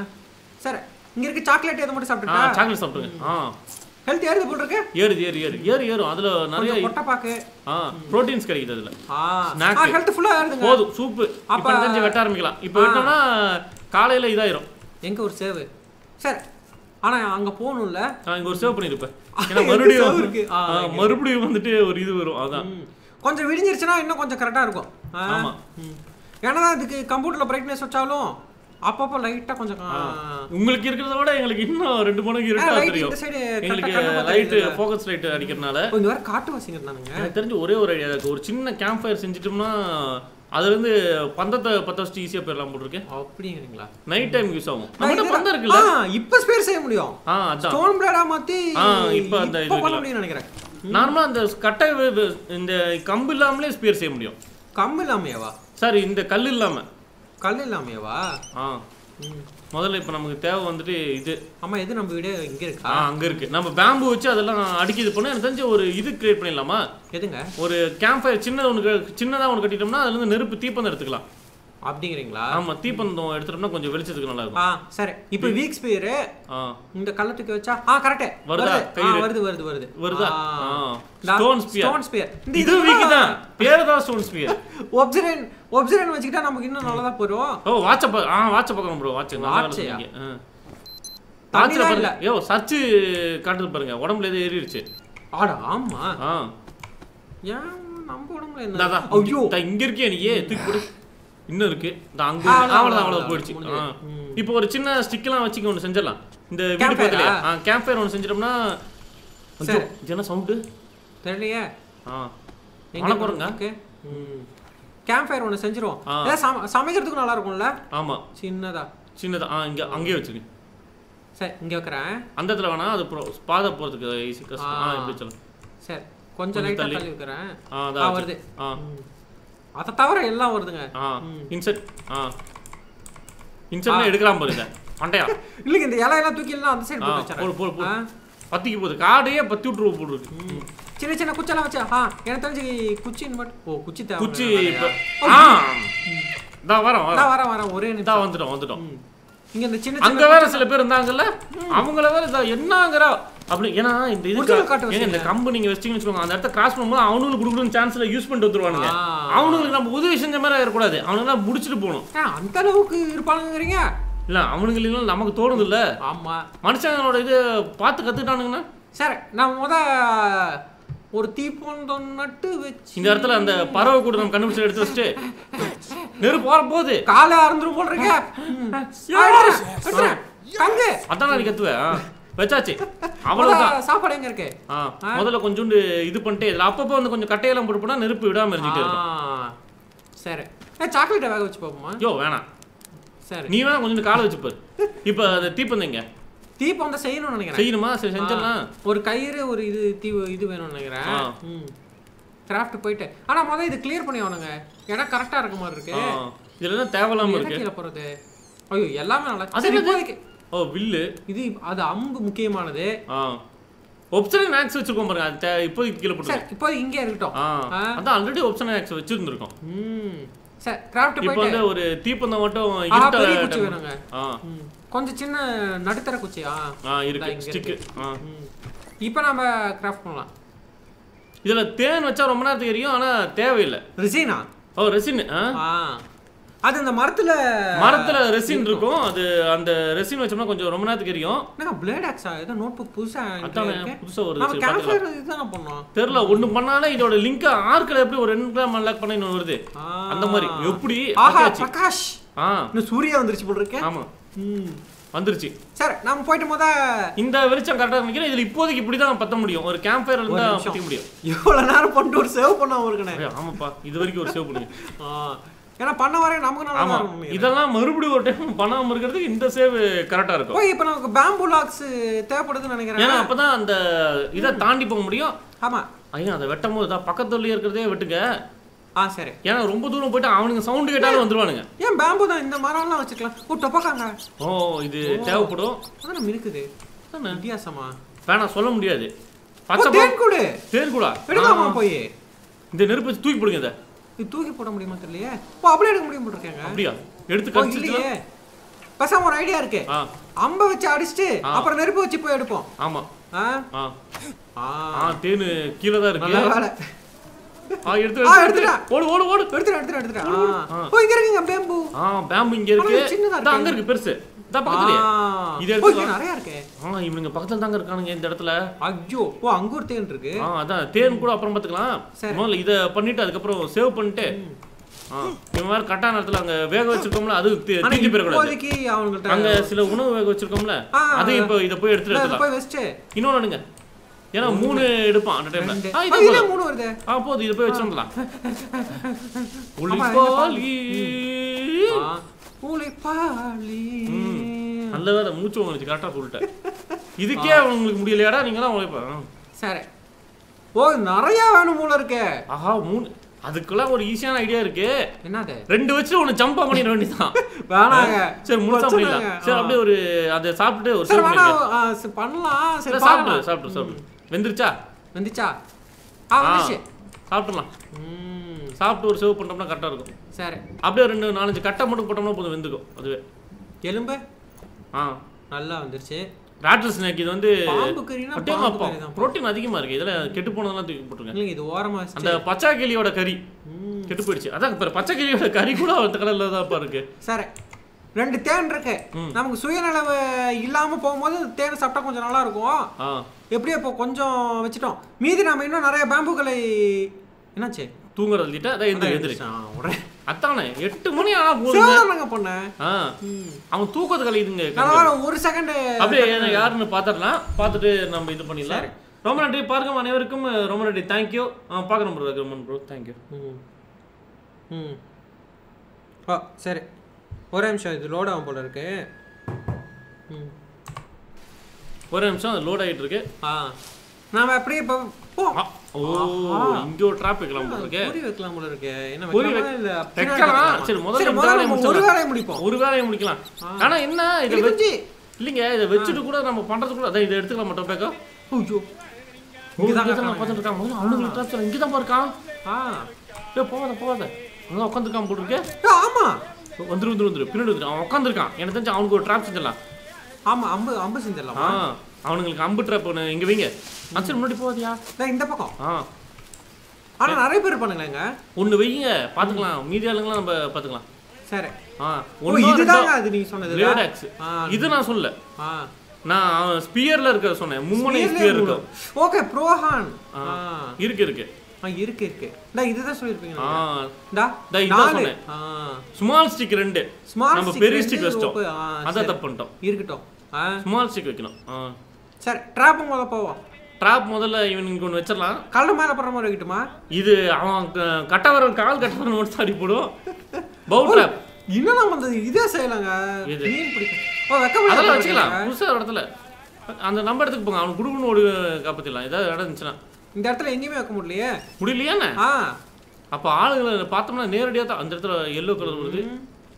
சரி இங்க இருக்க சாக்லேட் எதை மட்டும் சாப்பிட்டுட்டா? சாக்லேட் சாப்பிடுங்க. ஆ ஹெல்த் ஏறுது போல இருக்கு. ஏறு ஏறு ஏறு ஏறு ஏறும். அதுல நிறைய கொட்டை பாக்கு ஆ புரோட்டீன்ஸ் கிடைக்குது அதுல. ஆ ஸ்நாக் ஹெல்த் ஃபுல்லா ஏறுதுங்க. போதும் சூப். இப்போ கொஞ்சம் வெட்ட ஆரம்பிக்கலாம். இப்போ வெட்டோம்னா காலையில இதாயிரும். எங்க ஒரு சேவ் சரி ஆனா அங்க போகணும்ல. இங்க ஒரு சேவ் பண்ணிருப்பேன். ஏன்னா மறுபடியும் இருக்கு. மறுபடியும் வந்துட்டு ஒரு இது வரும். அதான் கொஞ்சம் விடிஞ்சிருச்சுன்னா இன்னும் கொஞ்சம் கரெக்டா இருக்கும். ஆமா ஏன்னா இதுக்கு கம்ப்யூட்டர்ல பிரைட்னஸ் வச்சாலும் அப்பப்போ லைட்டா கொஞ்சம் உங்களுக்கு இருக்கிறத விட எங்களுக்கு இன்னும் ரெண்டு மடங்கு இருட்டா தெரியும். எங்களுக்கு லைட் ஃபோக்கஸ் லைட் அடிக்கிறதுனால கொஞ்சம் வேற காட்டு வாசிங்கிறதானுங்க. எனக்கு தெரிஞ்சு ஒரே ஒரு ஐடியா இருக்கு. ஒரு சின்ன கேம்ப் ஃபயர் செஞ்சிட்டோம்னா அதுல இருந்து பந்தத்தை பத்த வச்சு ஈஸியா போயிடலாம் போட்டுருக்கேன். அப்படிங்கிறீங்களா? நைட் டைம் யூஸ் ஆகும். நம்மகிட்ட பந்தம் இருக்குல்ல இப்ப ஸ்பேர் செய்ய முடியும். ஆ அதான் ஸ்டோன் பிளேடா மாத்தி இப்ப அந்த இது பண்ண முடியும்னு நினைக்கிறேன். நார்மலா அந்த கட்டை இந்த கம்பு இல்லாமலே ஸ்பேர் செய்ய முடியும். கம்பு இல்லாமையவா? சாரி இந்த கல் இல்லாம. கல் இல்லாமையவா? ஆ முதல்ல இப்போ நமக்கு தேவை வந்துட்டு இது. ஆமா எது நம்ம வீடு இங்க இருக்கா? ஆ அங்க இருக்கு. நம்ம பேம்பு வச்சு அதெல்லாம் அடிக்கி இது பண்ண எனக்கு தெரிஞ்ச ஒரு இது கிரியேட் பண்ணிடலாமா? எதுங்க? ஒரு கேம்ப் ஃபயர் சின்னதா ஒன்று சின்னதா ஒன்று கட்டிட்டோம்னா அதுல இருந்து நெருப்பு தீப்பந்தம் எடுத்துக்கலாம். அப்படிங்கிறீங்களா? ஆமா தீப்பந்தம் எடுத்துட்டோம்னா கொஞ்சம் வெளிச்சத்துக்கு நல்லா இருக்கும். ஆ சரி இப்போ வீக் ஸ்பியர் இந்த கல்லத்துக்கு வச்சா ஆ கரெக்ட் வருதா? வருது வருது வருது வருதா? ஸ்டோன் ஸ்பியர் ஸ்டோன் ஸ்பியர் இது வீக் தான் பேர் தான் ஸ்டோன் ஸ்பியர். ஒப்சிடியன் ஒப்சிடியன் வச்சிட்டா நமக்கு இன்னும் நல்லதா போறோம். ஓ வாட்ச் ஆ வாட்ச் பார்க்கணும் ப்ரோ. வாட்ச் நல்லா இருக்கு. வாட்ச்ல பாருங்க. யோ சர்ச் காட்டுது பாருங்க. உடம்புல ஏதோ ஏறிடுச்சு. ஆடா ஆமா. ஆ ஏன் நம்ம உடம்புல என்ன? ஐயோ இங்க இருக்கே நீ தூக்கி போடு. இன்னும் இருக்கு. அங்க அவ்வளவுதான் அவ்வளவு போயிடுச்சு. இப்போ ஒரு சின்ன ஸ்டிக்லாம் வச்சுக்க ஒன்று செஞ்சிடலாம். இந்த வீடு பக்கத்துல கேம்ப் ஃபயர் ஒன்று செஞ்சிட்டோம்னா என்ன சவுண்டு தெரியலையே. ஆ எங்க போறங்க? கேம்ப் ஃபயர் ஒன்று செஞ்சிரும். சமைக்கிறதுக்கு நல்லா இருக்கும்ல? ஆமா சின்னதா சின்னதா ஆ இங்க அங்கேயே வச்சிருங்க. சரி இங்க வைக்கிறேன். அந்த இடத்துல வேணா அது பாதை போறதுக்கு ஈஸி கஷ்டம். ஆ இப்படி சொல்லுங்க. சரி கொஞ்சம் லைட்டா தள்ளி வைக்கிறேன். ஆ அதான் வருது. ஆ அத தவிர எல்லாம் வருதுங்க. ஆ இன்செர்ட் ஆ இன்செர்ட்ல எடுக்கலாம் பாருங்க. மண்டையா இல்லங்க இந்த இலை எல்லாம் தூக்கி எல்லாம் அந்த சைடு போட்டு வச்சறேன். போடு போடு போடு. பத்திக்கு போகுது. காடையே பத்தி விட்டுரு போடுறது. சின்ன சின்ன குச்செல்லாம் வச்சா ஆ எனக்கு தெரிஞ்சு குச்சி இன்வெர்ட் ஓ குச்சி தேவை. குச்சி ஆ டா வரோம் வரோம் வரோம் வரோம் ஒரே நிமிஷம். டா வந்துட்டோம் வந்துட்டோம். இங்க இந்த சின்ன அங்க வேற சில பேர் இருந்தாங்கல்ல அவங்கள வேற என்னங்கற அப்படி ஏன்னா இந்த இது ஏங்க இந்த கம்பு நீங்க வெஸ்டிங் வச்சுக்கோங்க. அந்த இடத்த கிராஸ் பண்ணும்போது அவனுக்கு குடுக்குற சான்ஸ்ல யூஸ் பண்ணிட்டு வந்துருவானுங்க. அவனுக்கு நம்ம உதவி செஞ்ச மாதிரி ஆயிடக்கூடாது. அவனுக்கு முடிச்சுட்டு போகணும். அந்த அளவுக்கு இருப்பானுங்கிறீங்க? இல்ல அவனுக்கு இல்லைன்னா நமக்கு தோணுது இல்ல. ஆமா மனுஷங்களோட இது பார்த்து கத்துக்கிட்டானுங்கன்னா சரி நான் முத ஒரு தீப்பந்தம் நட்டு வச்சு இந்த இடத்துல அந்த பறவை கூட நம்ம கண்டுபிடிச்சு எடுத்து வச்சுட்டு நெருப்பு போற போது காலை அறந்துரும் போல் இருக்க. அதான் நீ கத்துவேன் வச்சாச்சு அவ்வளவுதான். சாப்பாடு எங்க இருக்கு? முதல்ல கொஞ்சோண்டு இது பண்ணிட்டு இதுல அப்பப்போ வந்து கொஞ்சம் கட்டையெல்லாம் போட்டு போனா நெருப்பு விடாம இருந்துட்டு இருக்கும். சரி சாக்லேட்டை வேக வச்சு பார்ப்போமா? யோ வேணாம். சரி நீ வேணா கொஞ்சம் காலை வச்சு பாரு. இப்போ அந்த தீப்பந்தங்க தீப்பந்தம் செய்யணும்னு நினைக்கிறேன். செய்யணுமா? சரி செஞ்சிடலாம். ஒரு கயிறு ஒரு இது தீ இது வேணும்னு நினைக்கிறேன். ம் கிராஃப்ட் போயிட்டு ஆனா முதல்ல இது கிளியர் பண்ணி ஆகணுங்க. இடம் கரெக்டா இருக்க மாதிரி இருக்கு. இதுல என்ன தேவலாம இருக்கு கீழே போறது. ஐயோ எல்லாமே நல்லா அது இப்போதைக்கு ஓ வில்லு. இது அது அம்பு முக்கியமானது. ஆ ஆப்ஷனல் ஆக்ஸ் வச்சிருக்கோம் பாருங்க. அது இப்போதைக்கு கீழ போடுங்க. சார் இப்போ இங்க இருக்கட்டும். ஆ அதான் ஆல்ரெடி ஆப்ஷனல் ஆக்ஸ் வச்சிருந்திருக்கோம். ம் சார் கிராஃப்ட் போயிட்டு இப்போ வந்து ஒரு தீப்பந்தம் மட்டும் இருட்ட குச்சி வேணுங்க. ஆ கொஞ்சம் சின்ன நடுத்தர குச்சி. ஆ ஆ இருக்கு ஸ்டிக். ஆ இப்போ நாம கிராஃப்ட் பண்ணலாம். இதுல தேன் வச்சா ரொம்ப நேரத்துக்கு எரியும். ஆனா தேவையில்லை. ரெசினா? ஓ ரெசின். ஆ அது அந்த மரத்துல மரத்துல ரெசின் இருக்கும். அது அந்த ரெசின் வச்சோம்னா கொஞ்சம் ரொம்ப நேரத்துக்கு எரியும். நான் பிளேட் ஆக்ஸா ஏதோ நோட்புக் புதுசா அதானே புதுசா ஒரு நம்ம கேம்ஃபயர் இதுதான் பண்ணோம். தெரியல ஒன்னு பண்ணாலே இதோட லிங்க் ஆர்க்ல எப்படி ஒரு ரெண்டு கிராம் அன்லாக் பண்ண இன்னும் வருது. அந்த மாதிரி எப்படி ஆஹா பிரகாஷ். ஆ இன்னும் சூர்யா வந்துருச்சு போல இருக்கே. ஆமா ம் வந்துருச்சு. சார் நாம போய்ட்டு மொத இந்த வெளிச்சம் கரெக்டா நினைக்கிறேன். இதுல இப்போதைக்கு இப்படி தான் பத்த முடியும். ஒரு கேம்ஃபயர்ல இருந்தா பத்த முடியும். இவ்வளவு நேரம் பண்ணிட்டு ஒரு சேவ் பண்ணாம இருக்கனே. ஆமாப்பா இது வரைக்கும் ஒரு சேவ் பண்ணுங்க. ஆ ஏன்னா பண்ண வரை நமக்கு நல்லா இருக்கும். இதெல்லாம் மறுபடியும் ஒரு டைம் பண்ணாம இருக்கிறதுக்கு இந்த சேவ் கரெக்டா இருக்கும். ஓ இப்போ நமக்கு பேம்பு லாக்ஸ் தேவைப்படுதுன்னு நினைக்கிறேன். ஏன்னா அப்பதான் அந்த இதை தாண்டி போக முடியும். ஆமா ஐயா அதை வெட்டும் போது தான் பக்கத்துலயே இருக்கிறதே வெட்டுங்க. ஆ சரி. ஏன்னா ரொம்ப தூரம் போயிட்டு அவனுங்க சவுண்ட் கேட்டாலும் வந்துருவானுங்க. ஏன் பேம்பு தான் இந்த மரம்லாம் வச்சுக்கலாம். ஓ டொப்பக்காங்க. ஓ இது தேவைப்படும். அதான் இருக்குது. அதான் வித்தியாசமா வேணா சொல்ல முடியாது. பச்சை தேன் கூடு. தேன் கூடா எடுக்காம போய் இந்த நெருப்பு தூக்கி போடுங்க. இதை இது தூக்கி போட முடியுமா தெரியலையே. ஓ அப்படியே எடுக்க முடியும் போட்டுருக்கேங்க. அப்படியா எடுத்து கடிச்சிட்டு பசங்க ஒரு ஐடியா இருக்கு. அம்ப வச்சு அடிச்சிட்டு அப்புறம் நெருப்பு வச்சு போய் எடுப்போம். ஆமா ஆ ஆ ஆ தேன் கீழ தான் இருக்கு. நல்ல வேளை. ஆ எடுத்து எடுத்து ஓடு ஓடு ஓடு எடுத்து எடுத்து எடுத்து. ஆ ஓ இங்க இருக்குங்க பேம்பு. ஆ பேம்பு இங்க இருக்கு. அத அங்க இருக்கு பெருசு. அத பக்கத்துலயே. இது எடுத்து நிறைய இருக்கு. ஆ இவனுங்க பக்கத்துல தாங்க இருக்கானுங்க இந்த இடத்துல. ஐயோ ஓ அங்க ஒரு தேன் இருக்கு. ஆ அதான் தேன் கூட அப்புறம் பாத்துக்கலாம். முதல்ல இத பண்ணிட்டு அதுக்கு அப்புறம் சேவ் பண்ணிட்டு ஆ இவன் வேற கரெக்டான இடத்துல அங்க வேக வச்சிருக்கோம்ல அது தீஞ்சு போயிர கூடாது. இப்போதைக்கு அவங்கள்ட்ட அங்க சில உணவு வேக வச்சிருக்கோம்ல அது இப்போ இத போய் எடுத்து எடுத்துலாம். போய் வெஸ்ட் இன்னொன்னு எடுங்க. ஏன்னா மூணு எடுப்பான் அந்த டைம்ல. ஆ இது மூணு வருது. ஆ போடு இத போய் வச்சிரலாம். உளிப்பாலி உளிப்பாலி நல்ல வேளை மூச்சு உங்களுக்கு கரெக்டா சொல்லிட்டேன். இதுக்கே உங்களுக்கு முடியலையாடா நீங்க தான் உழைப்பா. சரி. ஓ நிறைய வேணும் மூளை இருக்கே. ஆஹா மூணு அதுக்குலாம் ஒரு ஈஸியான ஐடியா இருக்கு. என்னது? ரெண்டு வச்சு ஒன்னு ஜம்ப் பண்ணிர வேண்டியதான். வேணாங்க. சரி முழுசா பண்ணிடலாம். சரி அப்படியே ஒரு அத சாப்பிட்டு ஒரு சேவ் பண்ணிடலாம். பண்ணலாம். சரி சாப்பிடு சாப்பிடு சாப்பிடு. வெந்திருச்சா? வெந்திச்சா? ஆ வந்துச்சு. சாப்பிடலாம். ம் சாப்பிட்டு ஒரு சேவ் பண்ணோம்னா கரெக்டா இருக்கும். சரி. அப்படியே ரெண்டு நாலஞ்சு கட்டை மட்டும் போட்டோம்னா போதும் வெந்துக்கும் அதுவே. எலும்பு? ஆ நல்லா வந்துருச்சு. ராட்டர் ஸ்னேக் இது வந்து பாம்பு கறினா பாம்பு கறி தான். புரோட்டீன் அதிகமா இருக்கு. இதல கெட்டு போனதெல்லாம் தூக்கி போட்டுருங்க. இல்ல இது ஓரமா வச்சு அந்த பச்சை கிளியோட கறி கெட்டு போயிடுச்சு. அதான் இப்ப பச்சை கிளியோட கறி கூட அந்த கலர்ல தான் இருக்கு. சரி. ரெண்டு தேன் இருக்கு. நமக்கு சுயநலவு இல்லாம போகும்போது தேன் சாப்பிட்டா கொஞ்சம் நல்லா இருக்கும். எப்படியே இப்போ கொஞ்சம் வச்சிட்டோம். மீதி நாம இன்னும் நிறைய பேம்புகளை என்னாச்சு தூங்குறது இல்லிட்ட அத எந்திர எந்திர அத்தானே எட்டு மணி ஆனா போகுது. சேவலங்க பண்ண ஆ அவன் தூக்கத்து கலையுதுங்க. நான் ஒரு செகண்ட் அப்படியே யாருன்னு பாத்துறலாம். பார்த்துட்டு நம்ம இது பண்ணிடலாம். ரொம்ப நன்றி பாருங்க அனைவருக்கும் ரொம்ப நன்றி. Thank you. பார்க்கறோம் bro Rahman bro thank you. ம் ஆ சரி ஒரே நிமிஷம் இது லோட் ஆகும் போல இருக்கு. ம் ஒரே நிமிஷம் அது லோட் ஆகிட்டு இருக்கு. ஆ நாம அப்படியே இப்போ ஓ இங்க ஒரு டிராப் வைக்கலாம் போல இருக்கு. பூரி வைக்கலாம் போல இருக்கு. என்ன வைக்கலாம் இல்ல வைக்கலாம். சரி முதல்ல ஒரு வேலையை முடிப்போம். ஒரு வேலையை முடிக்கலாம். ஆனா என்ன இத வெச்சி இல்லங்க இத வெச்சிட்டு கூட நம்ம பண்றது கூட அத இத எடுத்துக்கலாம் மட்டும் பேக்கா. ஐயோ இங்க தான் நான் பார்த்துட்டு இருக்கேன். முதல்ல அவனுக்கு டிராப் இங்க தான் பாருக்கான். ஆ ஏ போவாத போவாத அங்க உட்கார்ந்திருக்கான் போல இருக்கு. ஆமா வந்துரு வந்துரு வந்துரு பின்னாடி வந்துரு. அவன் உட்கார்ந்திருக்கான். எனக்கு தெரிஞ்சு அவனுக்கு ஒரு டிராப் செஞ்சலாம். ஆமா அம்பு அம்பு செஞ்சலாம். ஆ அவனுங்களுக்கு அம்பு ட்ராப் இங்க வைங்க. அச்சர் முன்னாடி போவாதியா? நான் இந்த பக்கம். ஆ ஆனா நிறைய பேர் பண்ணுங்களேங்க. ஒன்னு வைங்க பாத்துக்கலாம். மீதி ஆளுங்கள நம்ம பாத்துக்கலாம். சரி. ஆ ஒன்னு இதுதாங்க அது நீ சொன்னது. லேடாக்ஸ். இது நான் சொல்லல. ஆ நான் ஸ்பியர்ல இருக்க சொன்னேன். மும்மனை ஸ்பியர் இருக்கு. ஓகே ப்ரோஹான். ஆ இருக்கு இருக்கு. ஆ இருக்கு இருக்கு. டா இதுதான் சொல்லிருப்பீங்க. ஆ டா டா இதான் சொன்னேன். ஆ ஸ்மால் ஸ்டிக் ரெண்டு. நம்ம பெரிய ஸ்டிக் வச்சிட்டோம். அத தப்பு பண்ணிட்டோம். இருக்கட்டும். ஆ ஸ்மால் ஸ்டிக் வைக்கணும். ஆ சரி ட்ராப் முதல்ல போவோம். ட்ராப் முதல்ல இவனுக்கு ஒன்று வச்சிடலாம். கால் மேலே போடுற மாதிரி வைக்கட்டுமா? இது அவன் கட்டவரன் கால் கட்டவரன் மட்டும் அடி போடும். பவுல் ட்ராப் இன்னும் நம்ம அந்த இதே செய்யலாங்க. மீன் பிடிக்கும். ஓ வெக்க முடியாது. அதெல்லாம் வச்சுக்கலாம். புதுசாக இடத்துல அந்த நம்ம இடத்துக்கு போங்க. அவன் குடுகுன்னு ஓடி காப்பாற்றிடலாம். ஏதாவது இடம் இருந்துச்சுன்னா. இந்த இடத்துல எங்கேயுமே வைக்க முடியலையே. முடியலையாண்ணே? ஆ அப்போ ஆளுகளை பார்த்தோம்னா நேரடியாக தான் அந்த இடத்துல எல்லோ கலர் வருது.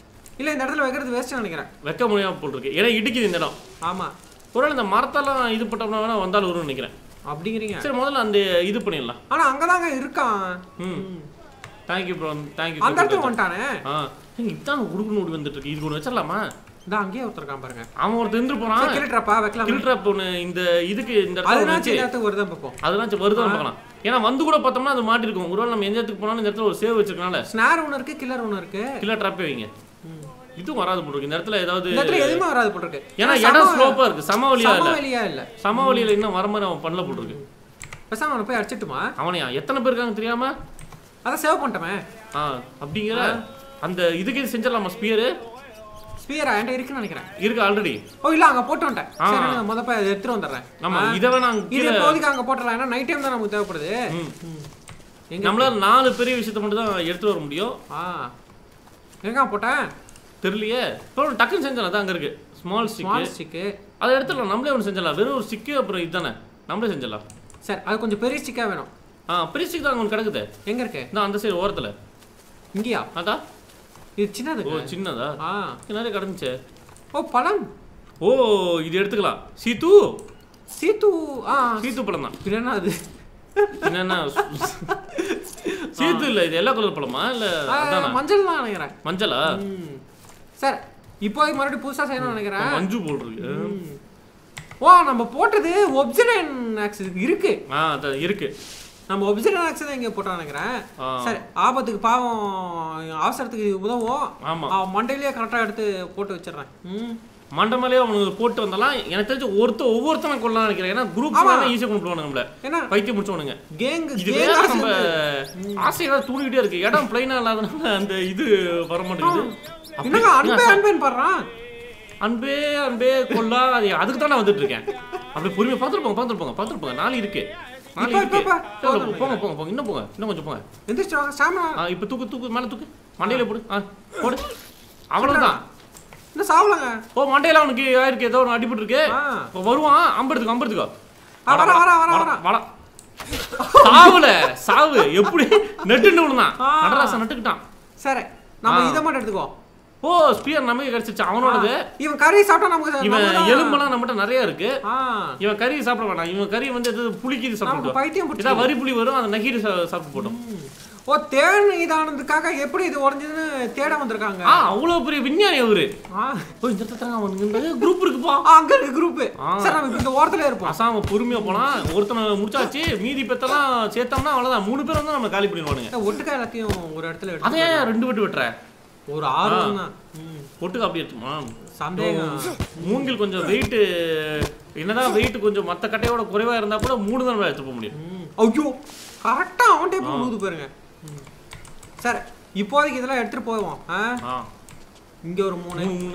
இல்ல இந்த இடத்துல வைக்கிறது வேஸ்ட் நினைக்கிறேன். வைக்க முடியாம போல் இருக்கு. ஏன்னா இடிக்குது இந்த இடம். ஆமா. ஒருவேளை இந்த மரத்தெல்லாம் இது பண்ணோம்னா வேணா வந்தாலும் வரும்னு நினைக்கிறேன். அப்படிங்கிறீங்க? சரி முதல்ல அந்த இது பண்ணிடலாம். ஆனா அங்கதாங்க இருக்கான். ம் தேங்க்யூ ப்ரோ தேங்க்யூ. அந்த இடத்துல வந்துட்டானே. ஆ இதான் உடுக்கு நோடி வந்துட்டு இருக்கு. இதுக்கு ஒன்று வச்சிடலாமா? இந்த அங்கேயே ஒருத்தர் இருக்கான் பாருங்க. அவன் ஒருத்தர் இருந்து போறான். கில் ட்ராப்பா வைக்கலாம். கில் ட்ராப் ஒன்று இந்த இதுக்கு இந்த இடத்துல அதனால சின்னத்துக்கு வருதா பார்ப்போம். அதனால வருதா பார்க்கலாம். ஏன்னா வந்து கூட பார்த்தோம்னா அது மாட்டி இருக்கும். ஒருவேளை நம்ம எந்த இடத்துக்கு போனாலும் இந்த இடத்துல ஒரு சேவ் வச்சிருக்கனால ஸ்னார் ஒன்று இருக்கு, கில்லர் ஒன்று இருக்கு. கில்லர் ட்ராப்பே வைங்க. இதுவும் வராது போட்டுருக்கு இந்த இடத்துல. ஏதாவது இந்த இடத்துல எதுவுமே வராது போட்டுருக்கு. ஏன்னா இடம் ஸ்லோப்பா இருக்கு. சமவெளியா இல்ல. சமவெளியா இல்ல. சமவெளியில இன்னும் வர மாதிரி அவன் பண்ணல போட்டுருக்கு. பேசாம அவனை போய் அடிச்சிட்டுமா? அவனையா எத்தனை பேர் இருக்காங்க தெரியாம? அத சேவ் பண்ணிட்டமே. ஆ அப்படிங்கிற அந்த இதுக்கு இது செஞ்சிடலாமா? ஸ்பியர் ஸ்பியர் என்கிட்ட இருக்குன்னு நினைக்கிறேன். இருக்கு ஆல்ரெடி. ஓ இல்ல அங்க போட்டு வந்துட்டேன். சரி நான் முத போய் எடுத்துட்டு வந்துறேன். ஆமா இத வேணா இது போதிக்கு அங்க போட்டுறலாம். ஏன்னா நைட் டைம் தான் நமக்கு தேவைப்படுது. எங்க நம்மளால நாலு பெரிய விஷயத்தை மட்டும் தான் எடுத்து வர முடியும். ஆ எங்க போட்டேன் தெரியலையே. இப்போ டக்குன்னு செஞ்சலாம். அதான் அங்க இருக்கு ஸ்மால் ஸ்டிக். ஸ்மால் ஸ்டிக் அதை எடுத்துடலாம். நம்மளே ஒன்று செஞ்சிடலாம். வெறும் ஒரு ஸ்டிக்கு அப்புறம் இதுதானே நம்மளே செஞ்சிடலாம். சரி அது கொஞ்சம் பெரிய ஸ்டிக்கா வேணும். ஆ பெரிய ஸ்டிக் தான் ஒன்று கிடக்குது. எங்க இருக்கு? நான் அந்த சைடு ஓரத்துல. இங்கயா? அதான் இது சின்னது. ஓ சின்னதா? ஆ நிறைய கிடந்துச்சு. ஓ பழம். ஓ இது எடுத்துக்கலாம். சீத்து சீத்து. ஆ சீத்து பழம் தான். என்னன்னா அது என்னன்னா சீத்து இல்ல. இது எல்லா கலர் பழமா இல்ல? அதான் மஞ்சள் தான் நினைக்கிறேன். மஞ்சளா? சார் இப்போ மறுபடியும் புதுசா செய்யணும்னு நினைக்கிறேன். மஞ்சு போல் இருக்கு. ஓ நம்ம போட்டது ஒப்சிடியன் ஆக்ஸ் இருக்கு. ஆ அது இருக்கு. நம்ம ஒப்சிடியன் ஆக்ஸ் தான் இங்க போட்டா நினைக்கிறேன். சரி ஆபத்துக்கு பாவம் அவசரத்துக்கு உதவும். ஆமா மண்டையிலேயே கரெக்டா எடுத்து போட்டு வச்சிடுறேன். ம் மண்டமலே அவனுக்கு போட்டு வந்தாலாம். எனக்கு தெரிஞ்ச ஒருத்த ஒவ்வொருத்தனை கொள்ளலாம் நினைக்கிறேன். ஏன்னா குரூப் ஈஸியாக கொண்டு போவானுங்க நம்மள. ஏன்னா பைத்தியம் முடிச்சவனுங்க. கேங் இது வேற நம்ம ஆசையாக தூண்டிக்கிட்டே இருக்கு. இடம் பிளைனா இல்லாதனால அந்த இது வர மாட்டேங்குது. என்னங்க அன்பே அன்பேன்னு பாடுறான். அன்பே அன்பே கொள்ளா அது அதுக்கு தான் நான் வந்துட்டு இருக்கேன். அப்படியே பொறுமையாக பார்த்துட்டு போங்க பார்த்துட்டு போங்க பார்த்துட்டு போங்க. நாலு இருக்கு நாலு இருக்கு. போங்க போங்க போங்க இன்னும் போங்க இன்னும் கொஞ்சம் போங்க. எந்திரிச்சு இப்போ தூக்கு தூக்கு மேலே தூக்கு மண்டையில போடு. ஆ போடு அவ்வளோதான். என்ன சாவலங்க? ஓ மண்டையில அவனுக்கு ஆயிருக்கு. ஏதோ ஒன்று அடிபட்டு இருக்கு. வருவான் அம்படுத்துக்கோ அம்படுத்துக்கோ. வர வர வர வர வர சாவுல சாவு எப்படி நெட்டுன்னு விழுந்தான். நடராசன் நட்டுக்கிட்டான். சரி நம்ம இதை மட்டும் எடுத்துக்கோ. ஓ ஸ்பியர் நமக்கு கிடைச்சிச்சு அவனோடது. இவன் கறி சாப்பிட்டா நமக்கு இவன் எலும்பெல்லாம் நம்மகிட்ட நிறைய இருக்கு. இவன் கறி சாப்பிட வேண்டாம். இவன் கறி வந்து எது புளிக்கிது சாப்பிட்டு பைத்தியம் இதான் வரி புளி வரும். அந்த நகீரி சாப்பிட்டு போட்டோம். ஓ தேன் இதானதுக்காக எப்படி இது உடஞ்சதுன்னு தேட வந்திருக்காங்க. ஆ அவ்வளவு பெரிய விஞ்ஞானி அவரு. ஓ இந்த தடவை அவனுக்கு குரூப் இருக்குப்பா. அங்க குரூப். சரி நம்ம இந்த ஓரத்துல இருப்போம். அசாம பொறுமையா போனா ஒருத்தனை முடிச்சாச்சு. மீதி பெத்தெல்லாம் சேர்த்தோம்னா அவ்வளவுதான். மூணு பேர் வந்து நம்ம காலி பண்ணிடுவானுங்க. ஒட்டுக்கா எல்லாத்தையும் ஒரு இடத்துல எடுத்து. அதே ரெண்டு வெட்டு வெட்டுற ஒரு ஆறு தான். ஒட்டுக்கா அப்படி எடுத்துமா? சந்தேகம். மூங்கில் கொஞ்சம் வெயிட் என்னதான் வெயிட் கொஞ்சம் மற்ற கட்டையோட குறைவா இருந்தா கூட மூணு தான் எடுத்து போக முடியும். ஐயோ கரெக்டா அவன்கிட்ட போய் ஊது பாருங்க. சரி இப்போதைக்கு இதெல்லாம் எடுத்துட்டு போவோம். இங்க ஒரு மூணு மூணு.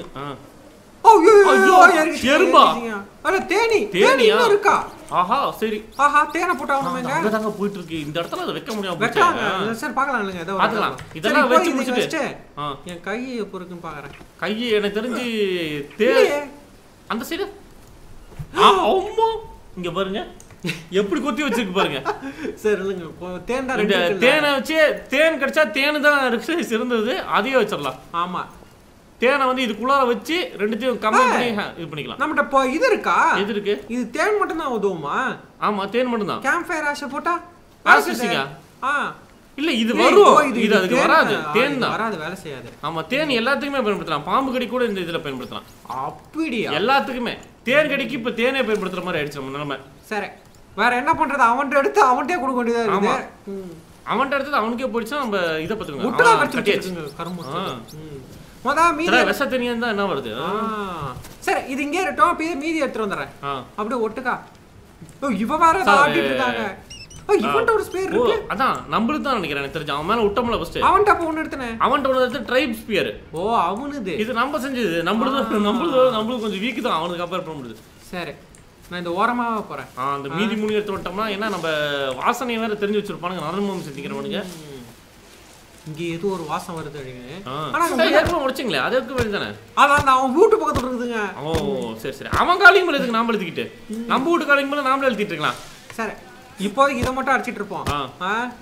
எறும்பா அட தேனி தேனியா இருக்கா? ஆஹா சரி. ஆஹா தேனை போட்டா நம்ம அங்க தாங்க போயிட்டு இருக்கு. இந்த இடத்துல அத வைக்க முடியாம போச்சு. வெட்டாங்க. சரி பார்க்கலாம் இல்லங்க. ஏதோ பார்க்கலாம். இதெல்லாம் வெச்சு முடிச்சிட்டு என் கை எப்போ இருக்குன்னு பார்க்கறேன். கை எனக்கு தெரிஞ்சு தே அந்த சைடு. அம்மா இங்க பாருங்க எப்படி கொத்தி வச்சிருக்கு பாருங்க. சரி இல்லங்க தேன் தான். இந்த தேனை வச்சு தேன் கிடைச்சா தேனு தான் இருக்கு சிறந்தது. அதையே வச்சிடலாம். ஆமா தேனை வந்து இதுக்குள்ளார வச்சு ரெண்டுத்தையும் கம்பைன் பண்ணி இது பண்ணிக்கலாம். நம்மட்ட இது இருக்கா? எது இருக்கு? இது தேன் மட்டும் தான் உதவுமா? ஆமா தேன் மட்டும் தான். கேம்ப் ஃபயர் ஆஷ போட்டா ஆசிசிங்க. ஆ இல்ல இது வரும். இது அதுக்கு வராது. தேன் தான் வராது. வேலை செய்யாது. ஆமா தேன் எல்லாத்துக்குமே பயன்படுத்தலாம். பாம்பு கடி கூட இந்த இதுல பயன்படுத்தலாம். அப்படியே எல்லாத்துக்குமே தேன் கடிக்கு இப்ப தேனே பயன்படுத்துற மாதிரி ஆயிடுச்சு நம்ம நிலைமை. சரி வேற என்ன பண்றது? அவன்கிட்ட எடுத்து அவன்கிட்டே கொடுக்க வேண்டியதா இருக்கு. அவன்கிட்ட எடுத்து அவனுக்கே போயிடுச்சா நம்ம இதை பத்துங்க. முட்டை கட்டியாச்சு கரும்பு. மொத மீதி விஷ தனியா இருந்தா என்ன வருது? சரி இது இங்கே இருக்கட்டும். அப்படியே மீதி எடுத்து வந்துறேன். அப்படியே ஒட்டுக்கா. ஓ இவ வேற ஆட்டிட்டு இருக்காங்க. ஓ இவன்ட்ட ஒரு ஸ்பியர் இருக்கு. அதான் நம்மளுக்கு தான் நினைக்கிறேன். எனக்கு தெரிஞ்சு அவன் மேல விட்டோம்ல ஃபர்ஸ்ட். அவன்ட்ட அப்ப ஒன்னு எடுத்தனே. அவன்ட்ட ஒன்னு எடுத்து ட்ரைப் ஸ்பியர். ஓ அவனுது. இது நம்ம செஞ்சது. நம்மளுது நம்மளுது நம்மளுக்கு கொஞ்சம் வீக் தான். அவனுக்கு கம்பேர் பண்ண முடியாது. சரி நான் இந்த ஓரமா போறேன். அந்த மீதி மூணு எடுத்து விட்டோம்னா என்ன நம்ம வாசனையை வேற தெரிஞ்சு வச்சிருப்பானுங்க. நரம்பு செஞ்சுக்கிறவனுங்க. இங்க ஏதோ ஒரு வாசம் வருது. ஆனா ஏற்கனவே முடிச்சிங்களே அது இருக்க வேண்டியதானே? அதான் அவன் வீட்டு பக்கத்துல இருக்குதுங்க. ஓ சரி சரி. அவன் காலிங் மேல எதுக்கு நாம எழுதிக்கிட்டு நம்ம வீட்டு காலிங் மேல நாமளே எழுதிட்டு இருக்கலாம். சரி இப்போதைக்கு இதை மட்டும் அடிச்சிட்டு இருப்போம்.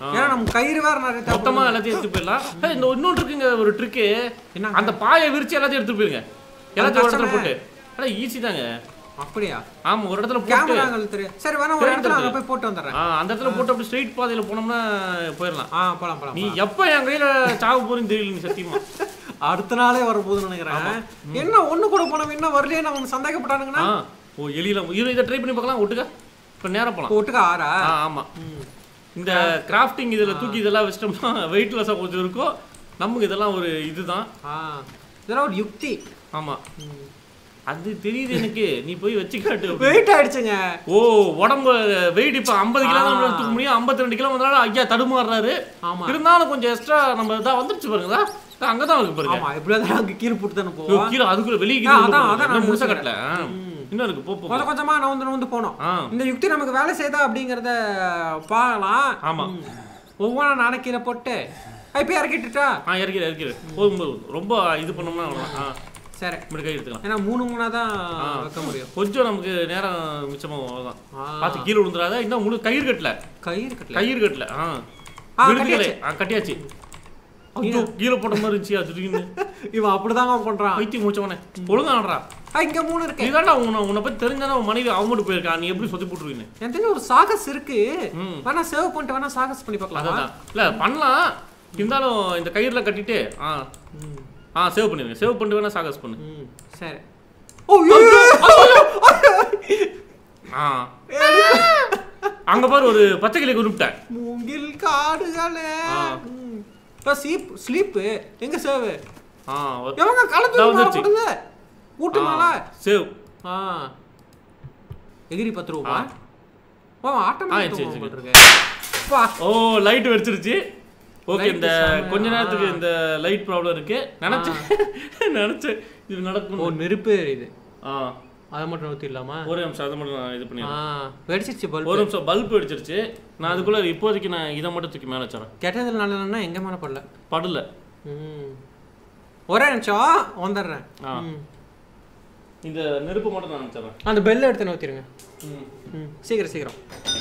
ஏன்னா நம்ம கயிறு வேற நிறைய மொத்தமா எல்லாத்தையும் எடுத்து போயிடலாம். இந்த இன்னொன்று இருக்குங்க ஒரு ட்ரிக்கு, அந்த பாயை விரிச்சு எல்லாத்தையும் எடுத்து போயிருங்க, எல்லாத்தையும் ஒரு இடத்துல போட்டு. அட ஈஸி தாங்க. அப்படியா? ஆமா, ஒரு இடத்துல போட்டு கேமராங்கள் தெரியும். சரி வேணா ஒரு இடத்துல அங்க போய் போட்டு வந்துறேன். ஆ அந்த இடத்துல போட்டு அப்படி ஸ்ட்ரைட் பாதையில போனோம்னா போயிடலாம். ஆ போலாம் போலாம். நீ எப்ப என் கையில சாவ போறேன்னு தெரியல நீ சத்தியமா. அடுத்த நாளே வரப்போகுதுன்னு நினைக்கிறேன். என்ன ஒண்ணு கூட போனோம் என்ன வரலையே நம்ம சந்தேகப்பட்டானுங்கன்னா. ஓ எலியில இது இதை ட்ரை பண்ணி பார்க்கலாம். ஒட்டுக்கா இப்ப நேரா போலாம். ஒட்டுக்கா ஆறா? ஆமா. இந்த கிராஃப்டிங் இதுல தூக்கி இதெல்லாம் வச்சிட்டோம்னா வெயிட்லெஸ்ஸா கொஞ்சம் இருக்கும். நமக்கு இதெல்லாம் ஒரு இதுதான். இதெல்லாம் ஒரு யுக்தி. ஆமா அது தெரியுது எனக்கு. நீ போய் வச்சு காட்டு. வெயிட் ஆயிடுச்சுங்க. ஓ உடம்பு வெயிட் இப்ப ஐம்பது கிலோ தான் நம்மளால தூக்க முடியும். ஐம்பத்தி ரெண்டு கிலோ வந்தாலும் ஐயா தடுமாறுறாரு. இருந்தாலும் கொஞ்சம் எக்ஸ்ட்ரா நம்ம இதான் வந்துருச்சு பாருங்க. அங்கதான் இருக்கு பாருங்க. ஆமா இப்படிதான் அங்க கீழே போட்டு தானே போவோம். கீழே அதுக்குள்ள வெளியே கீழே முழுசா கட்டல. இன்னும் இருக்கு போ கொஞ்சம் கொஞ்சமா நான் வந்து வந்து போனோம். இந்த யுக்தி நமக்கு வேலை செய்தா அப்படிங்கறத பார்க்கலாம். ஆமா ஒவ்வொன்றா நானே கீழே போட்டு இப்ப இறக்கிட்டுட்டா. ஆ இறக்கிடு இறக்கிடு போகும்போது ரொம்ப இது பண்ணோம்னா சரி இப்படி கை எடுத்துக்கலாம். ஏன்னா மூணு மூணா தான் வைக்க முடியும். கொஞ்சம் நமக்கு நேரம் மிச்சமாகும். அவ்வளோதான். பார்த்து கீழே விழுந்துடாத. இன்னும் முழு கயிறு கட்டல. கயிறு கட்டல கயிறு கட்டல. ஆ விடுதலை ஆ கட்டியாச்சு. ஐயோ கீழே போட்ட மாதிரி இருந்துச்சு. அது இவன் அப்படிதாங்க பண்றான். வைத்தியம் முடிச்சவனே ஒழுங்கா ஆடுறா. இங்க மூணு இருக்கு. இதாண்டா உன்னை உன்னை பத்தி தெரிஞ்சானே உன் மனைவி அவங்கட்டு போயிருக்கா. நீ எப்படி சொத்தி போட்டுருவீங்க? என் தெரிஞ்ச ஒரு சாகஸ் இருக்கு. வேணா சேவ் பண்ணிட்டு வேணா சாகஸ் பண்ணி பார்க்கலாம். அதான் இல்ல பண்ணலாம். இருந்தாலும் இந்த கயிறுல கட்டிட்டு ஆ ஆ சேவ் பண்ணிருங்க. சேவ் பண்ணிட்டு வேணா சாகஸ் பண்ணு. சரி. ஆ அங்க பாரு ஒரு பச்சை கிளி குருப்பிட்டேன். மூங்கில் காடுகளே. இப்ப ஸ்லீப் ஸ்லீப் எங்க சேவ்? ஆ எவங்க கலந்து போடுங்க. ஊட்டு மேல சேவ். ஆ எகிரி பத்து ரூபா. வா ஆட்டோமேட்டிக் போட்டுருங்க. வா ஓ லைட் வெடிச்சிருச்சு. ஓகே இந்த கொஞ்ச நேரத்துக்கு இந்த லைட் ப்ராப்ளம் இருக்கு. நினைச்சேன் நினைச்சேன் இது நடக்கும். ஓ நெருப்பு இது. ஆ அதை மட்டும் ஊற்றிடலாமா? ஒரு நிமிஷம் அதை மட்டும் நான் இது பண்ணிடுறேன். வெடிச்சிருச்சு பல்ப். ஒரு நிமிஷம் பல்ப் வெடிச்சிருச்சு. நான் அதுக்குள்ளே இப்போதைக்கு நான் இதை மட்டும் தூக்கி மேலே வச்சுறேன். கெட்டதில் நல்லதுன்னா எங்கே மேலே படல படல. ம் ஒரே நிமிஷம் வந்துடுறேன். ஆ இந்த நெருப்பு மட்டும் நான் வச்சுறேன். அந்த பெல்லை எடுத்து ஊற்றிடுங்க. ம் ம் சீக்கிரம் சீக்கிரம்.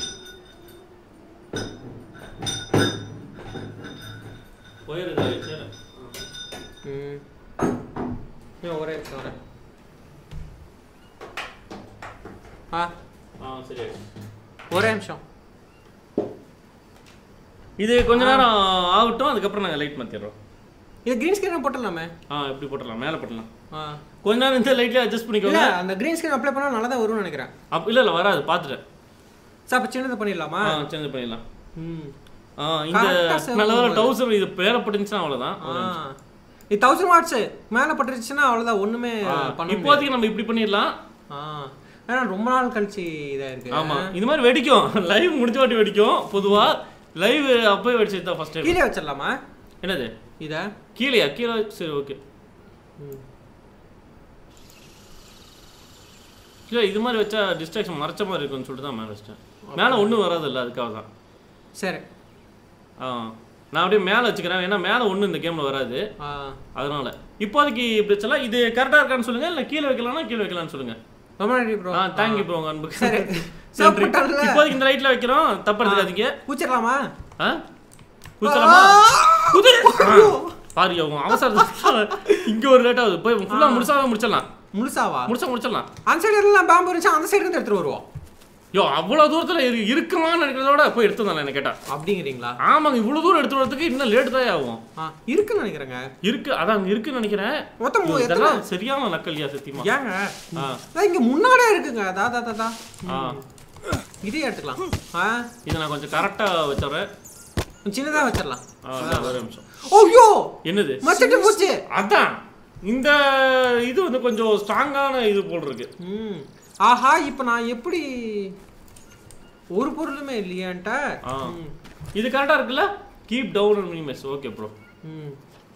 போயிருது. ம் ஒரே நிமிஷம் வரேன். ஆ ஆ சரி ஒரே நிமிஷம். இது கொஞ்ச நேரம் ஆகட்டும். அதுக்கப்புறம் நாங்கள் லைட் மாற்றிடுறோம். இது க்ரீன் ஸ்க்ரீன் போட்டுடலாமே. ஆ எப்படி போட்டுடலாம்? மேலே போட்டுடலாம். ஆ கொஞ்ச நேரம் இந்த லைட்லேயே அட்ஜஸ்ட் பண்ணிக்கோங்க. அந்த க்ரீன் ஸ்க்ரீன் அப்ளை பண்ணால் நல்லா தான் வரும்னு நினைக்கிறேன். அப் இல்லை இல்லை வராது பார்த்துட்டேன். சார் அப்போ சின்னது பண்ணிடலாமா? ஆ சின்னது பண்ணிடலாம். ம் ஆ இந்த நல்ல டவுசர் இது பேரப்பட்டுச்சுன்னா அவ்வளோதான். இது தௌசண்ட் வாட்ஸ் மேலே பட்டுருச்சுன்னா அவ்வளோதான். ஒன்றுமே பண்ண இப்போதைக்கு நம்ம இப்படி பண்ணிடலாம். ஆ ஏன்னா ரொம்ப நாள் கழிச்சு இதாக இருக்குது. ஆமாம் இது மாதிரி வெடிக்கும். லைவ் முடிஞ்ச வாட்டி வெடிக்கும். பொதுவாக லைவ் அப்போயே வெடிச்சது தான் ஃபஸ்ட் டைம். கீழே வச்சிடலாமா? என்னது இதை கீழேயா? கீழே சரி ஓகே. இல்லை இது மாதிரி வச்சா டிஸ்ட்ராக்ஷன் மறைச்ச மாதிரி இருக்குன்னு சொல்லிட்டு தான் மேலே வச்சிட்டேன். மேலே ஒன்றும் வராது இல்லை அதுக்காக தான். சரி ஆ நான் அப்படியே மேலே வச்சுக்கிறேன். ஏன்னா மேலே ஒன்றும் இந்த கேமில் வராது. அதனால இப்போதைக்கு இப்படி வச்சலாம். இது கரெக்டாக இருக்கான்னு சொல்லுங்கள். இல்லை கீழே வைக்கலாம்னா கீழே வைக்கலாம்னு சொல்லுங்கள். ரொம்ப நன்றி ப்ரோ. ஆ தேங்க்யூ ப்ரோ உங்கள் அன்புக்கு. சரி இப்போதைக்கு இந்த லைட்டில் வைக்கிறோம். தப்பு எடுத்துக்காதீங்க. பூச்சிடலாமா? ஆ பூச்சிடலாமா? புது பாரு அவங்க அவசரத்துக்கு இங்கே ஒரு லேட் ஆகுது. போய் ஃபுல்லாக முழுசாவே முடிச்சிடலாம். முழுசாவா? முழுசா முடிச்சிடலாம். அந்த சைடு எல்லாம் பேம்பு இருந்துச்சு. அந்த சைடு இருந்து எடுத்துகிட்டு வருவோம். யோ அவ்வளோ தூரத்தில் இரு இருக்குமான்னு நினைக்கிறதோட போய் எடுத்து வந்தாலும் என்ன கேட்டால் அப்படிங்கிறீங்களா? ஆமாங்க இவ்வளோ தூரம் எடுத்து வரதுக்கு இன்னும் லேட்டு தான் ஆகும். ஆ இருக்குன்னு நினைக்கிறேங்க. இருக்கு அதான் அங்கே இருக்குன்னு நினைக்கிறேன். மொத்தம் இதெல்லாம் சரியான நக்கல்யா சத்தியமா. ஏங்க ஆ இங்கே முன்னாடியே இருக்குங்க. அதா தா தா ஆ இதே எடுத்துக்கலாம். ஆ இதை நான் கொஞ்சம் கரெக்டாக வச்சுறேன். சின்னதாக வச்சிடலாம். ஆ ஒரு நிமிஷம். ஓய்யோ என்னது மச்சிட்டு போச்சு. அதான் இந்த இது வந்து கொஞ்சம் ஸ்ட்ராங்கான இது போல் இருக்கு. ம் ஆஹா இப்போ நான் எப்படி ஒரு பொருளுமே இல்லையான்ட்ட. இது கரெக்டாக இருக்குல்ல? Keep down and minimise. Okay bro. ம்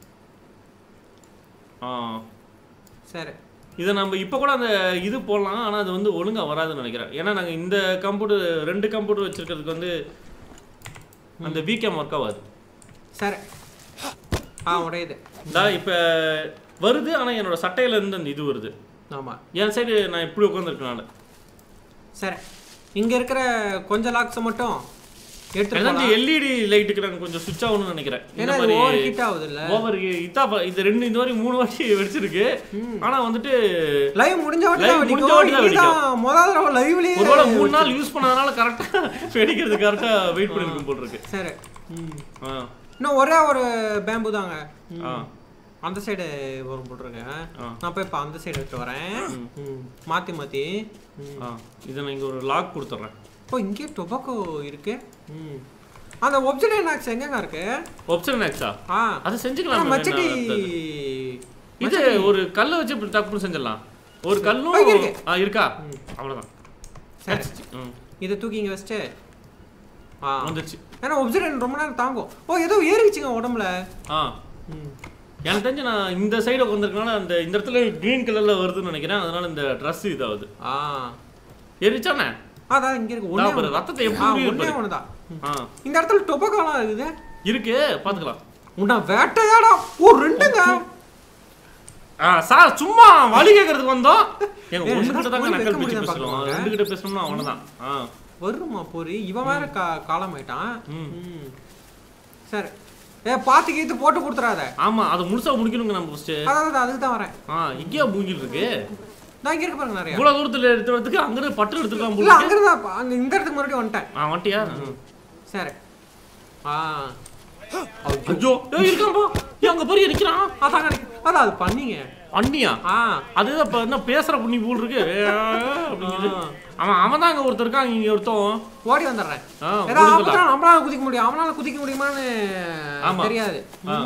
ஆ சரி இதை நம்ம இப்போ கூட அந்த இது போடலாம். ஆனால் அது வந்து ஒழுங்காக வராதுன்னு நினைக்கிறேன். ஏன்னா நாங்கள் இந்த கம்ப்யூட்டர் ரெண்டு கம்ப்யூட்டர் வச்சுருக்கிறதுக்கு வந்து அந்த வீக்கேம் ஒர்க் ஆகாது. சரி ஆ உடையுது. இந்தா இப்போ வருது. ஆனால் என்னோடய சட்டையிலேருந்து அந்த இது வருது. ஆமாம் என் சைடு நான் இப்படி உட்காந்துருக்கனால. சரி இங்கே இருக்கிற கொஞ்சம் லாக்ஸை மட்டும் எடுத்து எல்இடி லைட்டுக்கு நான் கொஞ்சம் சுவிட்ச் ஆகணும்னு நினைக்கிறேன். ஏன்னா இது ஓவர் ஹீட் ஆகுது இல்ல? ஓவர் ஹீட்டா இது ரெண்டு இந்த மாதிரி மூணு வாட்டி வெடிச்சிருக்கு. ஆனா வந்துட்டு லைவ் முடிஞ்ச வாட்டி தான் முடிஞ்ச வாட்டி தான் வெடிக்கும். முதல் தடவை லைவ்லயே ஒருவேளை மூணு நாள் யூஸ் பண்ணாதனால கரெக்டா வெடிக்கிறது கரெக்டா வெயிட் பண்ணிருக்கும் போல இருக்கு. சரி. ஆ இன்னும் ஒரே ஒரு பேம்பு தாங்க. அந்த சைடு வரும் போட்டுருக்கேன். நான் போய் இப்போ அந்த சைடு எடுத்து வரேன். மாற்றி மாற்றி இதை நான் இங்கே ஒரு லாக் கொடுத்துட்றேன். ஓ இங்கே டொபாக்கோ இருக்கு. ம் அந்த ஒப்சிடியன் ஆக்ஸ் எங்கங்க இருக்கு? Obsidian hacksaw? ஆ அதை செஞ்சுக்கலாம். மச்சட்டி இது ஒரு கல்லை வச்சு இப்படி டக்குன்னு செஞ்சிடலாம். ஒரு கல்லும் ஆ இருக்கா? அவ்வளோதான். சரி இதை தூக்கி இங்கே வச்சுட்டு ஆ வந்துருச்சு. ஏன்னா ஒப்சிடியன் ரொம்ப நேரம் தாங்கும். ஓ ஏதோ ஏறிச்சுங்க உடம்புல. ஆ ம் எனக்கு தெரிஞ்சு நான் இந்த சைடு உட்காந்துருக்கனால அந்த இந்த இடத்துல கிரீன் கலர்ல வருதுன்னு நினைக்கிறேன். அதனால இந்த ட்ரெஸ் இதாகுது. ஆ எரிச்சானே அதான் இங்க இருக்கு. ஒண்ணே ரத்தத்தை எப்படி ஒண்ணே ஒண்ணுதான். இந்த இடத்துல டொபாக்கோலாம் இருக்குது. இருக்கு பாத்துக்கலாம். உன்ன வேட்டையாடா. ஓ ரெண்டுங்க. ஆ சார் சும்மா வலி கேக்குறதுக்கு வந்தோம். எங்க ஒண்ணு கிட்ட தான் நக்கல் பிடிச்சு பேசுறோம். ரெண்டு கிட்ட பேசணும்னா அவனதான். ஆ வருமா போரி இவன் வேற காலம் ஆயிட்டான். ம் சரி ஏ பாத்து கீத்து போட்டு கொடுத்துறாத. ஆமா அது முழுசா முடிக்கணுங்க நம்ம ஃபர்ஸ்ட். அதான் அதுக்கு தான் வரேன். ஆ இங்கேயா மூங்கில் இருக்கு? நான் இங்க இருக்கு பாருங்க நிறைய. இவ்வளவு தூரத்துல எடுத்து வரதுக்கு அங்க இருந்து பட்டு எடுத்துக்கலாம் போல. இல்ல அங்க இருந்தா அங்க இந்த இடத்துக்கு மறுபடியும் வந்துட்டேன். ஆ வந்துட்டியா? சரி. ஆ ஐயோ ஏய் இருக்காம்பா. ஏய் அங்க போய் நிக்கிறான். அதான் அதான் அது பண்ணீங்க. அண்ணியா? ஆ அதுதான் இப்ப என்ன பேசுற புண்ணி போல் இருக்கு அப்படிங்குது. அவன் அவன் தான் அங்க ஒருத்தர் இருக்கான். இங்க ஒருத்தன் ஓடி வந்துடுறேன். ஏதாவது நம்மளால குதிக்க முடியும். அவனால குதிக்க முடியுமான்னு தெரியாது.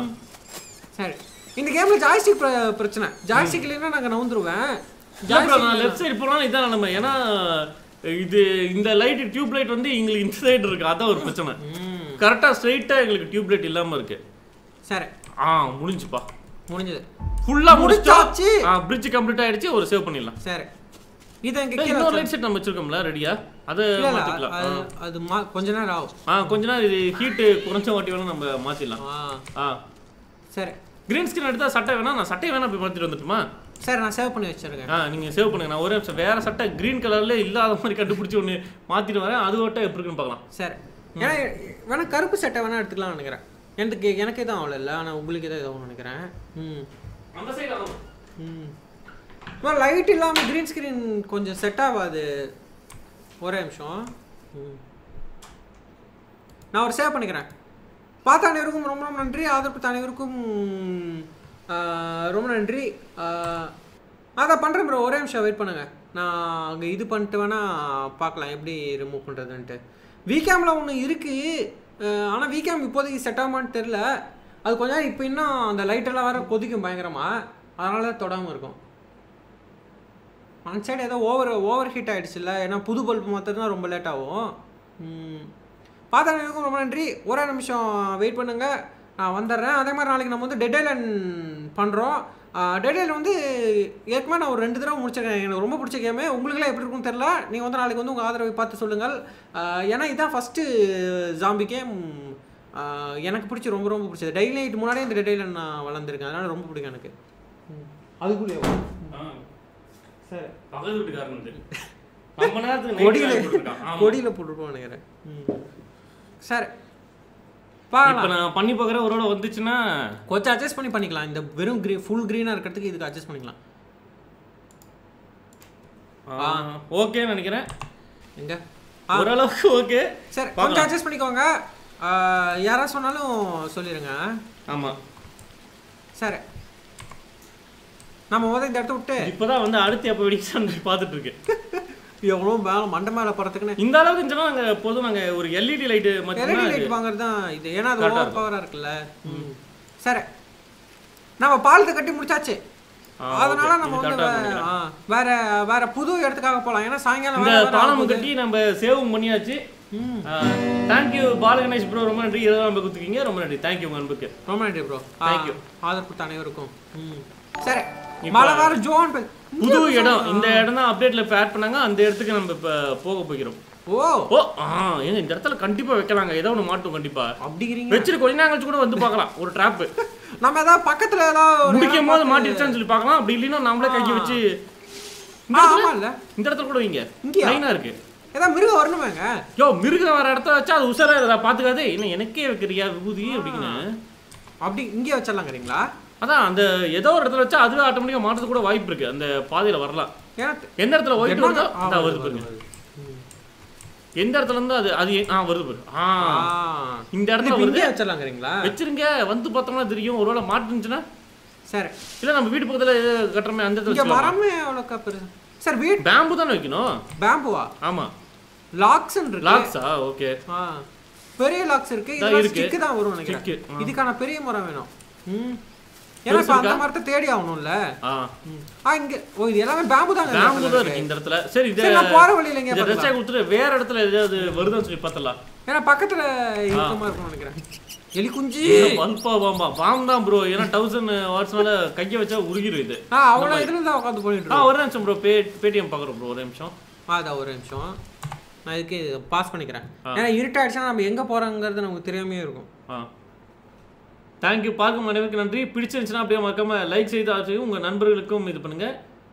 சரி இந்த கேம்ல ஜாய்ஸ்டிக் பிரச்சனை. ஜாய்ஸ்டிக் இல்லைன்னா நாங்க நவுந்துருவேன். நான் லெஃப்ட் சைடு போனாலும் இதான் நம்ம. ஏன்னா இது இந்த லைட் டியூப் லைட் வந்து எங்களுக்கு இந்த சைடு இருக்கு. அதான் ஒரு பிரச்சனை. கரெக்டா ஸ்ட்ரைட்டா எங்களுக்கு டியூப் லைட் இல்லாம இருக்கு. சரி ஆ முடிஞ்சுப்பா. முடிஞ்சது. ஃபுல்லா முடிச்சாச்சு. ஆ bridge கம்ப்ளீட் ஆயிடுச்சு. ஒரு சேவ் பண்ணிடலாம். சரி இத எங்க கீழ இன்னொரு லைட் செட் நம்ம வச்சிருக்கோம்ல ரெடியா? அத மாத்திக்கலாம். அது கொஞ்ச நேரம் ஆகும். ஆ கொஞ்ச நேரம் இது ஹீட் குறஞ்ச வாட்டி வேணா நம்ம மாத்திடலாம். ஆ ஆ சரி கிரீன் ஸ்கிரீன் எடுத்தா சட்டை வேணா நான் சட்டை வேணா போய் மாத்திட்டு வந்துட்டுமா? சரி நான் சேவ் பண்ணி வச்சிருக்கேன். ஆ நீங்க சேவ் பண்ணுங்க. நான் ஒரே நிமிஷம் வேற சட்டை கிரீன் கலர்ல இல்லாத மாதிரி கண்டுபிடிச்சு ஒன்னு மாத்திட்டு வரேன். அது ஓட்ட எப்படி இருக்குன்னு பார்க்கலாம். சரி ஏன்னா வேணா கருப்பு சட்டை வேணா எடுத்துக்கலாம்னு நினைக்கிறேன். எனக்கு எனக்கே தான் அவ்வளோ இல்லை. ஆனால் உங்களுக்கு தான் ஏதோ நினைக்கிறேன். ம் அந்த சைடு ம் லைட் இல்லாமல் க்ரீன் ஸ்க்ரீன் கொஞ்சம் செட் ஆகாது. ஒரே நிமிஷம். ம் நான் ஒரு சேவ் பண்ணிக்கிறேன். பார்த்த அனைவருக்கும் ரொம்ப ரொம்ப நன்றி. ஆதரவு அனைவருக்கும் ரொம்ப நன்றி. அதை பண்ணுறேன் ப்ரோ. ஒரே நிமிஷம் வெயிட் பண்ணுங்கள். நான் அங்கே இது பண்ணிட்டு வேணால் பார்க்கலாம் எப்படி ரிமூவ் பண்ணுறதுன்ட்டு. விகேமில் ஒன்று இருக்குது. ஆனால் விகேம் இப்போதைக்கு செட் ஆகுமான்னு தெரில. அது கொஞ்சம் இப்போ இன்னும் அந்த லைட்டெல்லாம் வேறு கொதிக்கும் பயங்கரமாக. அதனால தான் தொடாமல் இருக்கும். அந்த சைடு ஏதோ ஓவர் ஓவர் ஹீட் ஆகிடுச்சுல்ல. ஏன்னா புது பல்பு மாற்றினா ரொம்ப லேட் ஆகும். பார்த்தாங்களுக்கும் ரொம்ப நன்றி. ஒரே நிமிஷம் வெயிட் பண்ணுங்கள். நான் வந்துடுறேன். அதே மாதிரி நாளைக்கு நம்ம வந்து டெட் ஐலண்ட் பண்ணுறோம். டெட் ஐலண்ட் வந்து ஏற்கனவே நான் ஒரு ரெண்டு தடவை முடிச்சிருக்கேன். எனக்கு ரொம்ப பிடிச்ச கேமு. உங்களுக்குலாம் எப்படி இருக்குன்னு தெரில. நீங்கள் வந்து நாளைக்கு வந்து உங்கள் ஆதரவை பார்த்து சொல்லுங்கள். ஏன்னா இதுதான் ஃபஸ்ட்டு ஜாம்பி கேம் எனக்கு பிடிச்சி ரொம்ப ரொம்ப பிடிச்சது. டெய்லி நைட் முன்னாடியே இந்த டெட் ஐலண்ட் நான் வளர்ந்துருக்கேன். அதனால் ரொம்ப பிடிக்கும் எனக்கு. அதுக்குள்ளே சரி பக்கத்து வீட்டுக்காரன் கொடியில் கொடியில் போட்டுருப்போம் நினைக்கிறேன். சரி இப்போ நான் பண்ணி பார்க்குறேன். ஒரு வேளை வந்துச்சுன்னா கொஞ்சம் அட்ஜஸ்ட் பண்ணி பண்ணிக்கலாம். இந்த வெறும் க்ரீ ஃபுல் க்ரீனாக இருக்கிறதுக்கு இதுக்கு அட்ஜஸ்ட் பண்ணிக்கலாம். ஓகேன்னு நினைக்கிறேன். எங்க ஓரளவுக்கு ஓகே. சரி கொஞ்சம் அட்ஜஸ்ட் பண்ணிக்கோங்க. யாராவது சொன்னாலும் சொல்லிடுங்க. ஆமாம் சரி நம்ம முதல் இந்த இடத்த விட்டு இப்போதான் வந்து அடுத்து எப்போ வெடிச்சான்னு பார்த்துட்டு இருக்கு. எவ்வளோ மேலே மண்டை மேலே போகிறதுக்குன்னு இந்த அளவுக்கு இருந்துச்சுன்னா நாங்கள் எப்போதும் நாங்கள் ஒரு எல்இடி லைட்டு எல்இடி லைட் வாங்குறது தான் இது. ஏன்னா அது ஓவர் பவராக இருக்குல்ல. ம் சரி நம்ம பாலத்தை கட்டி முடிச்சாச்சு. அதனால நம்ம வந்து வேற வேற புது இடத்துக்காக போகலாம். ஏன்னா சாயங்காலம் இந்த பாலம் கட்டி நம்ம சேவும் பண்ணியாச்சு. Thank you Balaganesh bro. ரொம்ப நன்றி. இருபது நம்ம கொடுத்துருக்கீங்க. ரொம்ப நன்றி. தேங்க்யூ உங்கள் அன்புக்கு. ரொம்ப நன்றி ப்ரோ. தேங்க்யூ ஆதரவு கொடுத்த அனைவருக்கும். ம் சரி மலவார ஜோன் புது இடம். இந்த இடம் தான் அப்டேட்ல இப்ப ஆட் பண்ணாங்க. அந்த இடத்துக்கு நம்ம இப்ப போக போகிறோம். ஓ ஓ ஆ ஏங்க இந்த இடத்துல கண்டிப்பா வைக்கலாங்க. ஏதோ ஒன்று மாட்டும் கண்டிப்பா. அப்படிங்கிறீங்க வச்சிரு கொஞ்ச நேரம் கூட வந்து பார்க்கலாம். ஒரு ட்ராப் நம்ம ஏதாவது பக்கத்துல ஏதாவது முடிக்கும் போது மாட்டிடுச்சான்னு சொல்லி பார்க்கலாம். அப்படி இல்லைன்னா நம்மளே கையை வச்சு ஆமா இல்ல இந்த இடத்துல கூட வைங்க. லைனா இருக்கு. ஏதாவது மிருகம் வரணுமேங்க. யோ மிருகம் வர இடத்த வச்சா அது உசாரா இருக்கா பாத்துக்காதே. என்ன எனக்கே வைக்கிறியா விபூதி அப்படின்னு அப்படி இங்கே வச்சிடலாங்கிறீங்களா? அதான் அந்த ஏதோ ஒரு இடத்துல வச்சா அதுவே ஆட்டோமேட்டிக்கா மாட்டது கூட வாய்ப்பு இருக்கு. அந்த பாதையில வரலாம். எந்த இடத்துல ஒயிட் வருதோ அதான் வருது பாருங்க. எந்த இடத்துல இருந்து அது அது ஆ வருது பாரு. ஆ இந்த இடத்துல வருது வச்சிடலாங்கிறீங்களா? வச்சிருங்க. வந்து பார்த்தோம்னா தெரியும். ஒருவேளை மாட்டுச்சுன்னா சரி. இல்ல நம்ம வீட்டு பக்கத்துல கட்டுறமே அந்த இடத்துல இங்க மரமே அவ்வளோக்கா பெருசு. சார் வீட் பேம்பு தானே வைக்கணும். பேம்புவா? ஆமா. லாக்ஸ் இருக்கு. லாக்ஸா? ஓகே. ஆ பெரிய லாக்ஸ் இருக்கு. இது ஸ்டிக் தான் வரும் நினைக்கிறேன். இதுக்கான பெரிய மரம் வேணும். ம் ஏன்னா அந்த மரத்தை தேடி ஆகணும்ல. ஆ ஆ இங்க ஓ இது எல்லாமே பேம்பு தாங்க. பேம்பு தான் இருக்கு இந்த இடத்துல. சரி இது நான் போற வழியில இங்க பாத்தலாம். இத கொடுத்துட்டு வேற இடத்துல ஏதாவது வருதுன்னு சொல்லி பார்த்தலாம். ஏன்னா பக்கத்துல இருக்க மாதிரி இருக்கும் நினைக்கிறேன். எலி குஞ்சி பல்பா பாம்பா பாம் தான் ப்ரோ. ஏன்னா தௌசண்ட் வாட்ஸ்னால கைய வச்சா உருகிரும் இது. ஆ அவ்வளவு இதுல தான் உட்கார்ந்து போயிட்டு இருக்கோம். ஆ ஒரு நிமிஷம் ப்ரோ பேடிஎம் பார்க்கறோம் ப்ரோ. ஒரு நிமிஷம். ஆதா ஒரு நிமிஷம். நான் இதுக்கு பாஸ் பண்ணிக்கிறேன். ஏன்னா இருட்டாயிடுச்சா நம்ம எங்க போறோம்ங்கிறது நமக்கு தெரியாமே இருக்கும். ஆ தேங்க்யூ. பார்க்கும் அனைவருக்கும் நன்றி. பிடிச்சிருந்துச்சுன்னா அப்படியே மறக்காம லைக் செய்து உங்க நண்பர்களுக்கும் இது பண்ணுங்க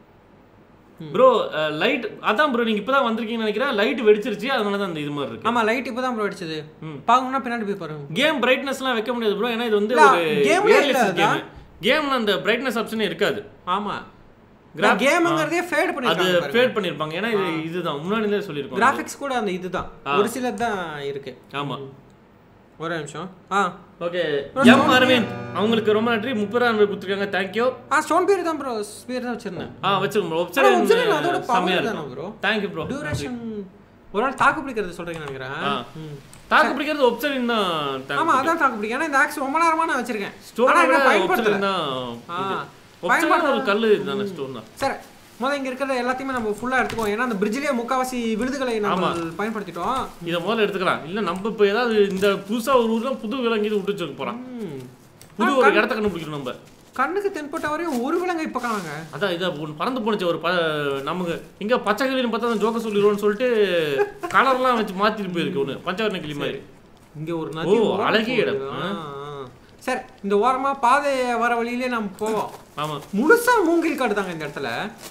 ப்ரோ. லைட் அதான் ப்ரோ நீங்க இப்பதான் வந்திருக்கீங்கன்னு நினைக்கிறேன். லைட் வெடிச்சிருச்சு அதனால தான் அந்த இது மாதிரி இருக்கு. ஆமா லைட் இப்பதான் ப்ரோ வெடிச்சது. பாக்கணும்னா பின்னாடி போய் பாருங்க. கேம் பிரைட்னஸ்லாம் வைக்க முடியாது ப்ரோ. ஏன்னா இது வந்து ஒரு கேம்லெஸ் கேம். கேம்ல அந்த பிரைட்னஸ் ஆப்ஷனே இருக்காது. ஆமா கேம்ங்கிறதே ஃபேட் பண்ணிருக்காங்க. அது ஃபேட் பண்ணிருப்பாங்க. ஏன்னா இது இதுதான் முன்னாடி இருந்தே சொல்லிருக்கோம். கிராபிக்ஸ் கூட அந்த இதுதான் ஒரு சிலது தான் இருக்கு. ஆமா ஒரு நிமிஷம். ஆ ஓகே. எம் அரவிந்த் அவங்களுக்கு ரொம்ப நன்றி. முப்பது ரூபாய் கொடுத்துருக்காங்க. தேங்க்யூ. ஆ ஸ்டோன் பேர் தான் ப்ரோ. ஸ்பீர் தான் வச்சிருந்தேன். ஆ வச்சிருங்க ப்ரோ. ஒப்சர்வ் அதோட பவர் தான் ப்ரோ. Thank you bro. டியூரேஷன் ஒரு நாள் தாக்கு பிடிக்கிறது சொல்றீங்க நினைக்கிறேன். தாக்கு பிடிக்கிறது ஒப்சர்வ் தான். ஆமா அதான் தாக்கு பிடிக்கும். ஏன்னா இந்த ஆக்ஸ் ரொம்ப நேரமா நான் வச்சிருக்கேன். ஸ்டோன் பயன்படுத்தல தான். ஒப்சர்வ் ஒரு கல்லு இதுதான ஸ்டோன் தான். சரி முதல்ல இங்க இருக்கிற எல்லாத்தையுமே நம்ம ஃபுல்லா எடுத்துக்குவோம். ஏன்னா அந்த பிரிட்ஜ்லயே முக்காவாசி விருதுகளை நம்ம பயன்படுத்திட்டோம். இதை முதல்ல எடுத்துக்கலாம். இல்ல நம்ம இப்போ ஏதாவது இந்த புதுசா ஒரு ஊர்ல புது விலங்கு விட்டு வச்சுக்க போறோம். புது ஒரு இடத்த கண்டுபிடிக்கணும். நம்ம கண்ணுக்கு தென்பட்ட வரையும் ஒரு விலங்கு இப்ப காணுங்க. அதான் இதை பறந்து போனுச்சு ஒரு நமக்கு இங்க பச்சை கிளின்னு பார்த்தா ஜோக்க சொல்லிடுவோம்னு சொல்லிட்டு கலர்லாம் வச்சு மாத்திட்டு போயிருக்கு ஒண்ணு பஞ்சவர்ண கிளி மாதிரி. இங்க ஒரு நதி அழகிய இடம். சரி இந்த ஓரமா பாதை வர வழியிலே நம்ம போவோம். ஆமா முழுசா மூங்கில் காடு தாங்க இந்த இடத்துல.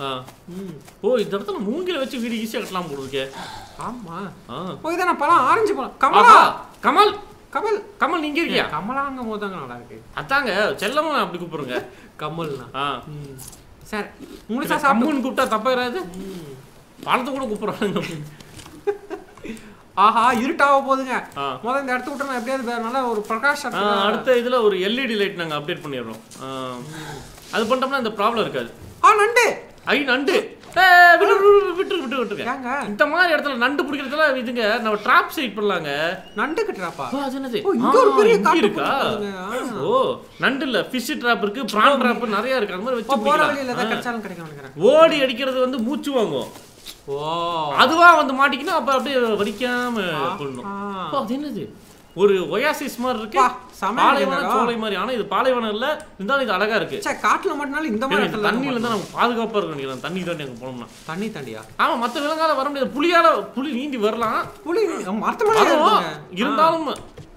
ஓ இந்த இடத்துல மூங்கில வச்சு வீடு ஈஸியா கட்டலாம் போல இருக்கே. ஆமா ஓ இதான பழம் ஆரஞ்சு பழம். கமலா கமல் கமல் கமல் நீங்க இருக்கியா? கமலாங்க போதாங்க நல்லா இருக்கு. அதாங்க செல்லமா அப்படி கூப்பிடுங்க கமல்னா. ஆ சரி முழுசா கம்முன்னு கூப்பிட்டா தப்பா இராது. பழத்தை கூட கூப்பிடுறாங்க. ஆஹா இருட்டாவ போகுதுங்க. முதல்ல இந்த இடத்த விட்டு நான் எப்படியாவது நல்லா ஒரு பிரகாஷ் அடுத்த இதுல ஒரு எல்இடி லைட் நாங்க அப்டேட் பண்ணிடுறோம். அது பண்ணிட்டோம்னா இந்த ப்ராப்ளம் இருக்காது. ஆ நண்டு ஐ நண்டு விட்டு விட்டு விட்டு விட்டுருங்க. இந்த மாதிரி இடத்துல நண்டு பிடிக்கிறதுல இதுங்க நம்ம ட்ராப் செட் பண்ணலாங்க. நண்டுக்கு ட்ராப்பா? அது என்னது? இங்க ஒரு பெரிய காட்டு இருக்கா? ஓ நண்டு இல்ல ஃபிஷ் ட்ராப் இருக்கு, பிரான் ட்ராப் நிறைய இருக்கு. அந்த மாதிரி வச்சு போற வழியில ஏதாவது கச்சாலும் கிடைக்கும் நினைக்கிறேன். ஓடி அடிக்கிறது வந்து மூச்சு வாங்கும். ஓ அதுவா வந்து மாட்டிக்கினா அப்ப அப்படியே வடிக்காம கொள்ளணும். அது என்னது? ஒரு ஒயாசிஸ் மாதிரி இருக்கு. பாலைவன சோலை மாதிரி. ஆனா இது பாலைவனம் இல்ல. இருந்தாலும் இது அழகா இருக்கு. சே காட்டுல மட்டும்னால இந்த மாதிரி இடத்துல தண்ணில இருந்தா நம்ம பாதுகாப்பா இருக்கும் நினைக்கிறேன். தண்ணி தாண்டி அங்க போனோம்னா. தண்ணி தாண்டியா? ஆமா மத்த விலங்கால வர முடியாது. புலியால புலி நீந்தி வரலாம். புலி மரத்து மேல ஏறுங்க. இருந்தாலும்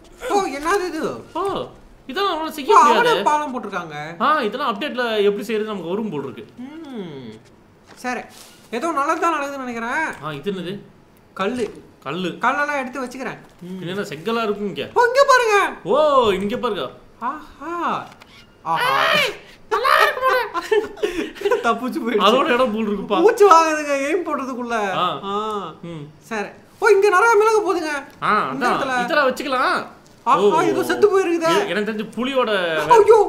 ஓ என்னது இது? ஓ இதெல்லாம் நம்மளால செய்ய முடியாது. பாலம் போட்டுருக்காங்க. ஆ இதெல்லாம் அப்டேட்ல எப்படி செய்யறது நமக்கு வரும் போல் இருக்கு. ம் சரி ஏதோ நல்லதா நடக்குதுன்னு நினைக்கிறேன். ஆ இது என்னது? கல்லு கல்லு கல்லெல்லாம் எடுத்து வச்சுக்கிறேன். என்ன செங்கலா இருக்கும் இங்க. ஓ இங்க பாருங்க. ஓ இங்க பாருங்க. ஆஹா ஆஹா நல்லா இருக்கு. தப்புச்சு போயிடுச்சு. அதோட இடம் போல் இருக்குப்பா. பூச்சி வாங்குதுங்க எய்ம் போடுறதுக்குள்ள. ஆ ம் சரி. ஓ இங்க நிறைய மிளகு போடுங்க. ஆ அதான் இதெல்லாம் வச்சுக்கலாம். ஆஹா இது செத்து போயிருக்குதே. எனக்கு தெரிஞ்சு புலியோட ஐயோ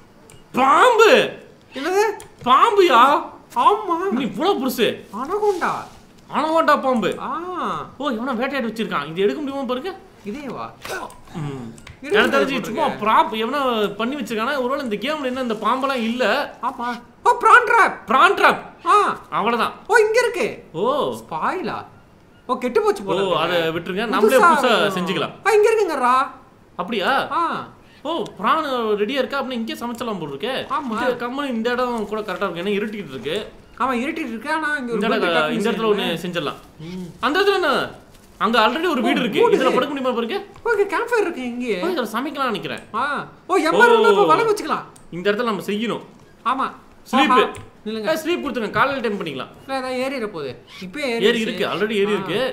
பாம்பு. என்னது? பாம்புயா? ஆமா நீ புல புருஷே. அனகோண்டா. அனகோண்டா பாம்பு. ஆ ஓ இவனா வேட்டையாடி வச்சிருக்கான். இது எடுக்க முடியுமா பாருங்க. இதேவா? ம் எனக்கு தெரிஞ்சு சும்மா ப்ராப் எவனா பண்ணி வச்சிருக்கானா. ஒருவேளை இந்த கேம்ல என்ன இந்த பாம்பெல்லாம் இல்ல. ஆமா ஓ பிரான் ட்ராப். பிரான் ட்ராப். ஆ அவ்வளவுதான். ஓ இங்க இருக்கு. ஓ ஸ்பாயிலா. ஓ கெட்டு போச்சு போல. ஓ அத விட்டுருங்க. நம்மளே புதுசா செஞ்சுக்கலாம். ஆ இங்க இருக்குங்கறா. அப்படியா? ஆ ஓ பிரான் ரெடியா இருக்கா? அப்படி இங்கே சமைச்சலாம் போல் இருக்கே. இந்த கம்மனு இந்த இடம் கூட கரெக்டா இருக்கு. ஏன்னா இருட்டிட்டு இருக்கு. ஆமா இருட்டிட்டு இருக்கு. ஆனா இங்க இந்த இந்த இடத்துல ஒண்ணு செஞ்சிடலாம். அந்த இடத்துல என்ன? அங்க ஆல்ரெடி ஒரு வீடு இருக்கு. இதுல படுக்க முடியுமா பாருங்க. ஓகே கேம்ப் ஃபயர் இருக்கு இங்க. ஓ இதல சமைக்கலாம் நினைக்கிறேன். ஆ ஓ எம்பர் வந்து வலை வச்சுக்கலாம். இந்த இடத்துல நம்ம செய்யணும். ஆமா ஸ்லீப் நில்லுங்க. ஸ்லீப் கொடுத்துங்க. காலையில டைம் பண்ணிக்கலாம். இல்ல ஏறி இர போகுது. இப்போ ஏறி இருக்கு. ஆல்ரெடி ஏறி இருக்கு.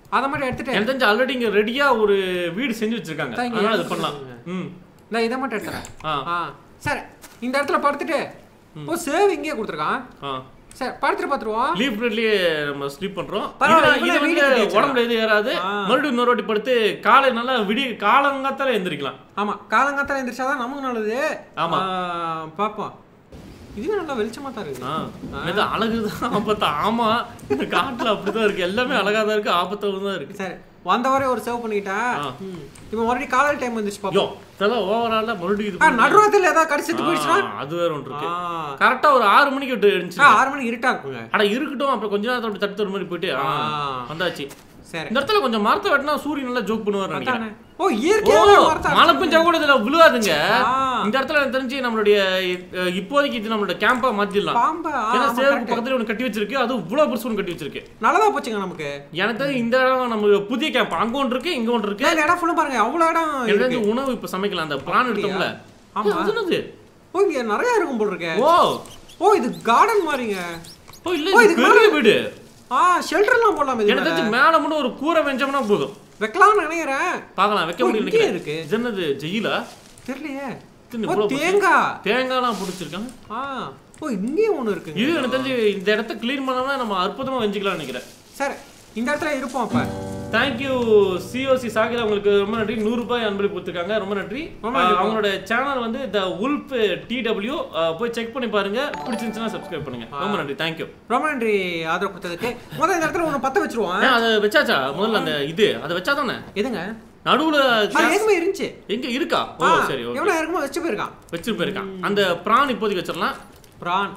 அத மட்டும் எடுத்துட்டு எனக்கு தெரிஞ்சு ஆல்ரெடி இங்க ரெடியா ஒரு வீடு செஞ்சு வச்சிருக்காங்க. அதனால அது பண்ணலாம். ம் நான் இத மட்டும் எடுத்துறேன். ஆ சரி இந்த இடத்துல படுத்துட்டு ஓ சேவ் இங்கே கொடுத்துருக்கான். ஆ சரி படுத்துட்டு பாத்துருவோம். லீவ் பிரெட்லயே நம்ம ஸ்லீப் பண்றோம். இது வந்து உடம்புல எது ஏறாது. மறுபடியும் இன்னொரு வாட்டி படுத்து காலை நல்லா விடிய காலங்காத்தால எந்திரிக்கலாம். ஆமா காலங்காத்தால எந்திரிச்சாதான் நமக்கு நல்லது. ஆமா பாப்போம். இதுவே நல்லா வெளிச்சமா தான் இருக்கு. இது அழகுதான் ஆபத்தா. ஆமா இந்த காட்டுல அப்படிதான் இருக்கு. எல்லாமே அழகா தான் இருக்கு, ஆபத்தாவும் தான் இருக்கு. சரி வந்தவரே ஒரு சேவ் பண்ணிட்டா. இப்போ மறுபடியும் காலையில டைம் வந்துச்சு பாப்போம். இதெல்லாம் ஓவராலா மறுபடியும் இது நடுராத்திரில ஏதாவது கடிச்சிட்டு போயிடுச்சுனா அது வேற ஒன்று இருக்கு. கரெக்டா ஒரு ஆறு மணிக்கு விட்டு இருந்துச்சு. ஆறு மணிக்கு இருட்டா இருக்குங்க. அட இருக்கட்டும் அப்புறம் கொஞ்ச நேரத்துல அப்படி தட்டு தர மாதிரி போயிட்டு வந்தாச்சு. சரி இந்த இடத்துல கொஞ்சம் மரத்தை வெட்டினா சூரியன் நல்லா ஜோக் பண்ணுவார் நினைக்கிறேன். ஓ இயற்கையாவே மரத்தை மழை பெஞ்சா கூட இதுல விழுவாதுங்க. இந்த இடத்துல எனக்கு தெரிஞ்சு நம்மளுடைய இப்போதைக்கு இது நம்மளோட கேம்பா மாத்திடலாம். ஏன்னா சேருக்கு பக்கத்துல ஒன்று கட்டி வச்சிருக்கு. அது இவ்வளவு பெருசு ஒன்று கட்டி வச்சிருக்கு. நல்லதா போச்சுங்க நமக்கு. எனக்கு தெரிஞ்சு இந்த இடம் நம்ம புதிய கேம்ப் அங்க ஒன்று இருக்கு இங்க ஒன்று இருக்கு. இடம் ஃபுல்லா பாருங்க அவ்வளவு இடம். எனக்கு தெரிஞ்சு உணவு இப்ப சமைக்கலாம். அந்த பிளான் எடுத்தோம்ல. ஆமா அதுனது. ஓ இங்க நிறைய இருக்கும் போல இருக்கு. ஓ ஓ இது கார்டன் மாதிரிங்க. ஓ இல்ல இது பெரிய வீடு. ஆ ஷெல்டர்லாம் போடலாம். இது எனக்கு தெரிஞ்சு மேல மட்டும் ஒரு கூரை வெஞ்சோம்னா போதும். வைக்கலாம்னு நினைக்கிறேன். பார்க்கலாம் வைக்க முடியல இருக்கு. இது என்னது ஜெயிலா தெரியலையே. ஓ தேங்காய் தேங்காய்லாம் பிடிச்சிருக்காங்க. ஆ ஓ இங்கேயும் ஒன்று இருக்கு. இது எனக்கு தெரிஞ்சு இந்த இடத்த கிளீன் பண்ணோம்னா நம்ம அற்புதமா வெஞ்சிக்கலாம்னு நினைக்கிறேன். சரி இந்த இடத்துல இருப்போம் அப்ப. தேங்க்யூ சிஓசி சாகிரா உங்களுக்கு ரொம்ப நன்றி. நூறு ரூபாய் அன்பளிப்பு கொடுத்துருக்காங்க. ரொம்ப நன்றி. அவங்களோட சேனல் வந்து த உல்ஃப் டிடபிள்யூ போய் செக் பண்ணி பாருங்க. பிடிச்சிருந்துச்சுன்னா சப்ஸ்கிரைப் பண்ணுங்க. ரொம்ப நன்றி. தேங்க்யூ ரொம்ப நன்றி ஆதரவு கொடுத்ததுக்கு. முதல்ல இந்த இடத்துல ஒன்று பத்த வச்சிருவோம். அதை வச்சாச்சா முதல்ல அந்த இது அதை வச்சா தானே எதுங்க நடுவுல ஏகமே இருந்துச்சு. எங்க இருக்கா? ஓ சரி ஓகே. எவ்வளவு இருக்குமோ வச்சு போயிருக்கான் வச்சு போயிருக்கான். அந்த பிரான் இப்போதைக்கு வச்சிடலாம். பிரான்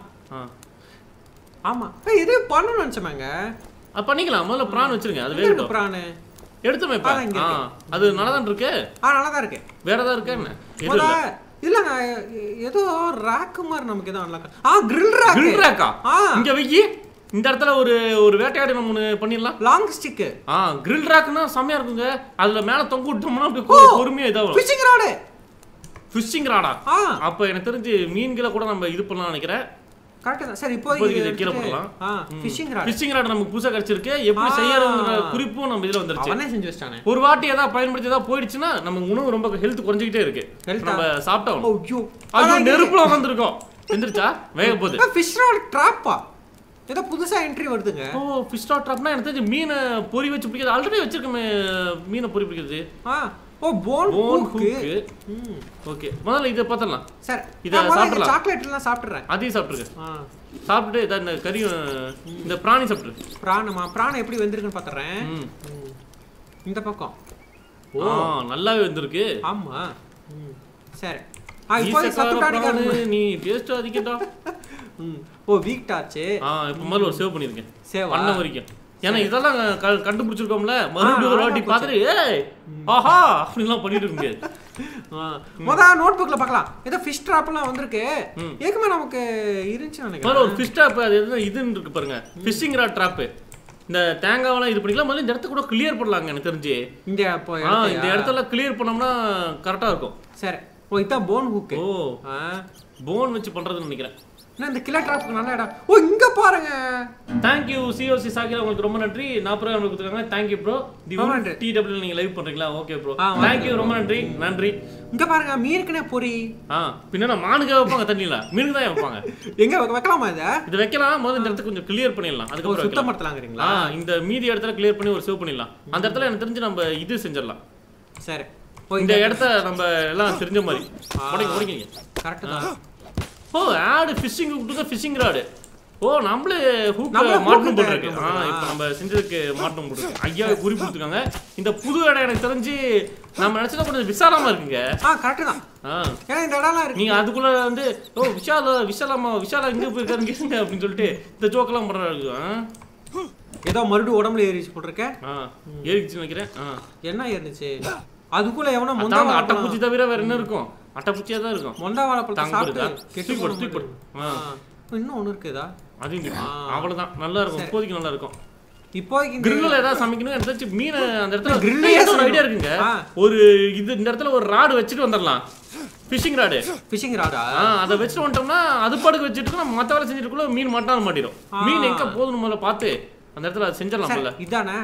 ஆமா இது பண்ணணும்னு நினைச்சமாங்க. அது பண்ணிக்கலாம். முதல்ல பிரான் வச்சிருங்க. அது வேணும் பிரான் எடுத்துமே பா. அது நல்லா தான் இருக்கு. ஆ நல்லா தான் இருக்கு. வேற ஏதாவது இருக்கா என்ன? இல்ல இல்லங்க ஏதோ ராக் மாதிரி நமக்கு ஏதோ அன்லாக். ஆ grill rack. grill rack ஆ இங்க வெயி. இந்த இடத்துல ஒரு ஒரு வேட்டையாடி நம்ம ஒன்னு பண்ணிரலாம். Long stick. ஆ grill rackனா செமையா இருக்குங்க. அதுல மேல தொங்க விட்டோம்னா அப்படியே பொறுமையா இதாவும். Fishing rod. ஃபிஷிங் ராடா? அப்ப எனக்கு தெரிஞ்சு மீன்களை கூட நம்ம இது பண்ணலாம் நினைக்கிறேன். கரெக்ட் தான். சரி இப்போ இது கீழ போடலாம். ஆ ஃபிஷிங் ராட். ஃபிஷிங் ராட் நமக்கு புதுசா கிடைச்சிருக்கு. எப்படி செய்யறதுங்கற குறிப்பும் நம்ம இதுல வந்துருச்சு. அவனே செஞ்சு வச்சானே. ஒரு வாட்டி ஏதா பயன்படுத்தி ஏதா போயிடுச்சுனா நம்ம உணவு ரொம்ப ஹெல்த் குறஞ்சிட்டே இருக்கு. நம்ம சாப்பிட்டோம். ஐயோ அது நெருப்புல வந்திருக்கோம். எந்திரச்சா வேக போகுது. ஃபிஷ் ராட் ட்ராப்பா? ஏதோ புதுசா என்ட்ரி வருதுங்க. ஓ ஃபிஷ் ராட் ட்ராப்னா எனக்கு தெரிஞ்சு மீனை பொரி வச்சு பிடிக்கிறது. ஆல்ரெடி வச்சிருக்கமே மீனை பொரி பிடிக்கிறது. ஆ ஓ போன் ஹூக். ம் ஓகே முதல்ல இத பார்த்தறலாம். சரி இத சாப்பிடலாம். சாக்லேட் எல்லாம் சாப்பிடுறேன். அதையும் சாப்பிடுங்க. ஆ சாப்பிட்டு இத இந்த கறி இந்த பிராணி சாப்பிடு. பிராணமா பிராண எப்படி வெந்திருக்குன்னு பார்த்தறேன். ம் இந்த பக்கம். ஓ நல்லாவே வெந்திருக்கு. ஆமா. ம் சரி. ஆ இப்போ சத்துட்டாடிக்கானு நீ டேஸ்ட் அதிகடா. ம் ஓ வீக் டாச்சு. ஆ இப்போ முதல்ல ஒரு சேவ் பண்ணிருக்கேன். சேவ் பண்ண வரைக்கும். ஏன்னா இதெல்லாம் கண்டுபிடிச்சிருக்கோம்ல மறுபடியும் ஒரு வாட்டி பார்த்துட்டு ஏய் ஆஹா அப்படிலாம் பண்ணிட்டு இருக்க முடியாது. முதல்ல நோட் புக்ல பார்க்கலாம். ஏதோ ஃபிஷ் ட்ராப்லாம் வந்திருக்கு. ஏகமே நமக்கு இருந்துச்சு நினைக்கிறேன். ஒரு ஃபிஷ் ட்ராப் அது எது இதுன்னு இருக்கு பாருங்க. Fishing rod trap. இந்த தேங்காவெல்லாம் இது பண்ணிக்கலாம். முதல்ல இந்த இடத்த கூட கிளியர் பண்ணலாங்க எனக்கு தெரிஞ்சு. இந்த இந்த இடத்துல கிளியர் பண்ணோம்னா கரெக்டா இருக்கும். சரி ஓ இதான் போன் ஹூக். ஓ போன் வச்சு பண்றதுன்னு நினைக்கிறேன். இந்த கில்லர் ட்ராப்க்கு நல்ல இடம். ஓ இங்க பாருங்க. थैंक यू சிஓசி சாகிரா உங்களுக்கு ரொம்ப நன்றி. நான் ப்ரோ உங்களுக்கு கொடுத்துருக்காங்க. Thank you bro. The DW நீங்க லைவ் பண்றீங்களா? Okay bro. थैंक यू ரொம்ப நன்றி. நன்றி. இங்க பாருங்க மீனுக்குனே பொரி. ஆ பின்ன மானுக்கு வைப்பாங்க தண்ணில. மீனுக்கு தான் வைப்பாங்க. எங்க வைக்கலாமா இத? இது வைக்கலாம். முதல்ல இந்த இடத்தை கொஞ்சம் கிளியர் பண்ணிடலாம். அதுக்கு அப்புறம் சுத்தம் படுத்தலாம்ங்கறீங்களா? ஆ இந்த மீதி இடத்துல கிளியர் பண்ணி ஒரு சேவ் பண்ணிடலாம். அந்த இடத்துல எனக்கு தெரிஞ்சு நம்ம இது செஞ்சிரலாம். சரி. இந்த இடத்தை நம்ம எல்லாம் தெரிஞ்ச மாதிரி. ஓடிங்க ஓடிங்க. கரெக்ட் தான். ஓ add fishing hook to fishing rod. ஓ நம்மளே ஹூக் மாட்டணும் போட்டுருக்கு. ஆ இப்போ நம்ம செஞ்சதுக்கு மாட்டணும் போட்டுருக்கு. ஐயா குறி கொடுத்துருக்காங்க. இந்த புது இடம் எனக்கு தெரிஞ்சு நம்ம நினைச்சதா கொஞ்சம் விசாலமா இருக்குங்க. ஆ கரெக்ட் தான். ஆ ஏன்னா இந்த இடம்லாம் இருக்கு. நீங்க அதுக்குள்ள வந்து ஓ விஷால விஷாலமா விஷாலா இங்க போயிருக்காருங்க அப்படின்னு சொல்லிட்டு இந்த ஜோக்கெல்லாம் பண்றாங்க. ஏதோ மறுபடியும் உடம்புல ஏறிச்சு போட்டுருக்க. ஆ ஏறிச்சு நினைக்கிறேன். ஆ என்ன ஏறிச்சு? அதுக்குள்ள எவனோ மொந்த அட்டைப்பூச்சி தவிர வேற என்ன இருக்கும்? அட்டைப்பூச்சியா தான் இருக்கும். மொந்த வாழைப்பழத்தை சாப்பிட்டு கெட்டி போடு தூக்கி போடு. ஆ இன்னும் ஒன்னு இருக்குதா? அது இங்க அவ்வளவுதான். நல்லா இருக்கும். இப்போதைக்கு நல்லா இருக்கும். இப்போதைக்கு கிரில்ல ஏதாவது சமைக்கணும். எதாச்சு மீன் அந்த இடத்துல கிரில்ல ஏதோ ஒரு ஐடியா இருக்குங்க. ஒரு இது இந்த இடத்துல ஒரு ராட் வச்சிட்டு வந்துறலாம். Fishing rod. ஃபிஷிங் ராடா? ஆ அத வச்சிட்டு வந்துட்டோம்னா அது படுக்க வச்சிட்டு நம்ம மத்த வேலை செஞ்சிட்டுக்குள்ள மீன் மாட்டாம மாட்டிரும். மீன் எங்க போதுன்னு முதல்ல பார்த்து அந்த இடத்துல செஞ்சிரலாம். இல்ல இதானே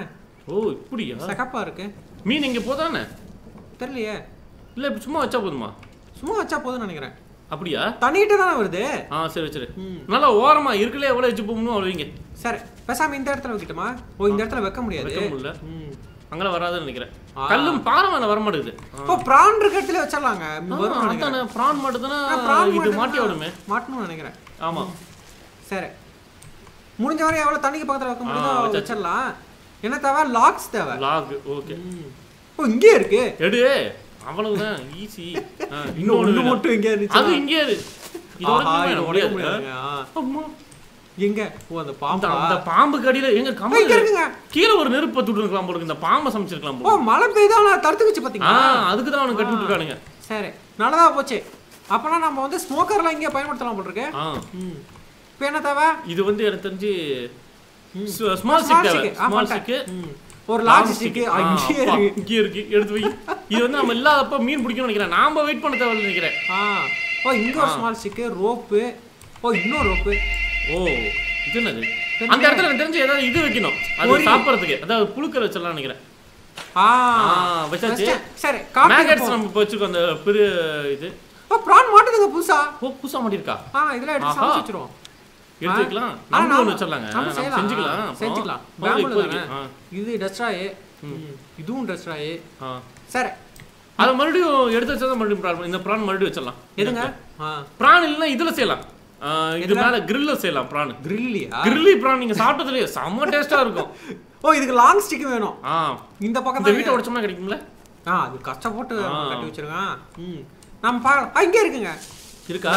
ஓ இப்படியா? சகப்பா இருக்கு. மீன் இங்க போதானே? தெரியலையே. இல்ல இப்ப சும்மா வச்சா போதுமா? சும்மா வச்சா போதும்னு நினைக்கிறேன். அப்படியா? தண்ணிட்டு தானே வருது. ஆ சரி சரி. நல்லா ஓரமா இருக்குல எவ்வளவு வச்சு போகணும் அவ்வளவு வைங்க. சரி பேசாம இந்த இடத்துல வைக்கட்டுமா? ஓ இந்த இடத்துல வைக்க முடியாது. வைக்க முடியல. அங்கல வராதுன்னு நினைக்கிறேன். கல்லும் பாறை மேல வர மாட்டேங்குது. ஓ பிரான் இருக்க இடத்துல வச்சறலாங்க. வரும் நினைக்கிறேன். பிரான் மட்டும்தானா இது மாட்டி ஓடுமே. மாட்டணும்னு நினைக்கிறேன். ஆமா. சரி. முடிஞ்ச வரை எவ்வளவு தண்ணிக்கு பக்கத்துல வைக்க முடியுதோ வச்சறலாம். என்ன தேவை? லாக்ஸ் தேவை. Lock okay. ஓ இங்கே இருக்கு. எடு. அவ்வளவுதான் ஈஸி. இன்னொன்னு மட்டும் இங்க இருக்கு. அது இங்கே இருக்கு. இதோட முடியாது. அம்மா எங்க? ஓ அந்த பாம்பு. அந்த பாம்பு கடியில எங்க கம்பி கீழ ஒரு நெருப்பு பத்துட்டு இருக்கலாம் போல. இந்த பாம்பை சமைச்சிருக்கலாம் போல. ஓ மழை பெய்தா நான் தடுத்துக்கிச்சு பாத்தீங்களா? ஆ அதுக்கு தான் அவனுக்கு கட்டி விட்டுருக்கானுங்க. சரி நல்லதா போச்சு. அப்பனா நம்ம வந்து ஸ்மோக்கர்லாம் இங்க பயன்படுத்தலாம் போல இருக்கு. ஆ இப்போ என்ன தேவை? இது வந்து எனக்கு தெரிஞ்சு ஸ்மால் ஸ்டிக் தேவை. ஸ்மால் ஸ்டிக் ஒரு லார்ஜ் ஸ்டிக் அங்கே இங்க இருக்கு. எடுத்து வை. இது வந்து நம்ம இல்லாதப்ப மீன் பிடிக்கணும்னு நினைக்கிறேன். நாம வெயிட் பண்ண தேவையில்லை நினைக்கிறேன். ஆ ஓ இங்க ஒரு ஸ்மால் ஸ்டிக், ரோப். ஓ இன்னொரு ரோப். ஓ இது என்னது? அந்த இடத்துல எனக்கு தெரிஞ்சு ஏதாவது இது வைக்கணும். அது சாப்பிடுறதுக்கு. அதாவது புழுக்கல் வச்சலாம் நினைக்கிறேன். ஆ வச்சாச்சு. சரி மேகட்ஸ் நம்ம வச்சுக்கோ. அந்த பெரிய இது. ஓ பிரான் மாட்டுதுங்க புதுசா. ஓ புதுசா மாட்டிருக்கா? ஆ இதெல்லாம் எடுத்து சமைச்சு வச்சிரோம். எடுத்து வைக்கலாம். நம்ம ஒன்னு வச்சிரலாங்க. நம்ம செஞ்சுக்கலாம். செஞ்சுக்கலாம். பேம்புல இது டஸ்ட்ராய். இதுவும் டஸ்ட்ராய். ஆ சரி. அத மறுபடியும் எடுத்து வச்சா மறுபடியும் பிரான். இந்த பிரான் மறுபடியும் வச்சிரலாம். எதுங்க? ஆ பிரான் இல்லனா இதுல செய்யலாம். இது மேல கிரில்ல செய்யலாம் பிரான். கிரில்லியா? கிரில்லி பிரான் நீங்க சாப்பிட்டதுலயே செம்ம டேஸ்டா இருக்கும். ஓ இதுக்கு லாங் ஸ்டிக் வேணும். ஆ இந்த பக்கம் இந்த வீட்டை உடைச்சோம்னா கிடைக்கும்ல? ஆ அது கஷ்டப்பட்டு கட்டி வச்சிருங்க. ம் நம்ம பார்க்கலாம். இங்க இருக்குங்க. இருக்கா?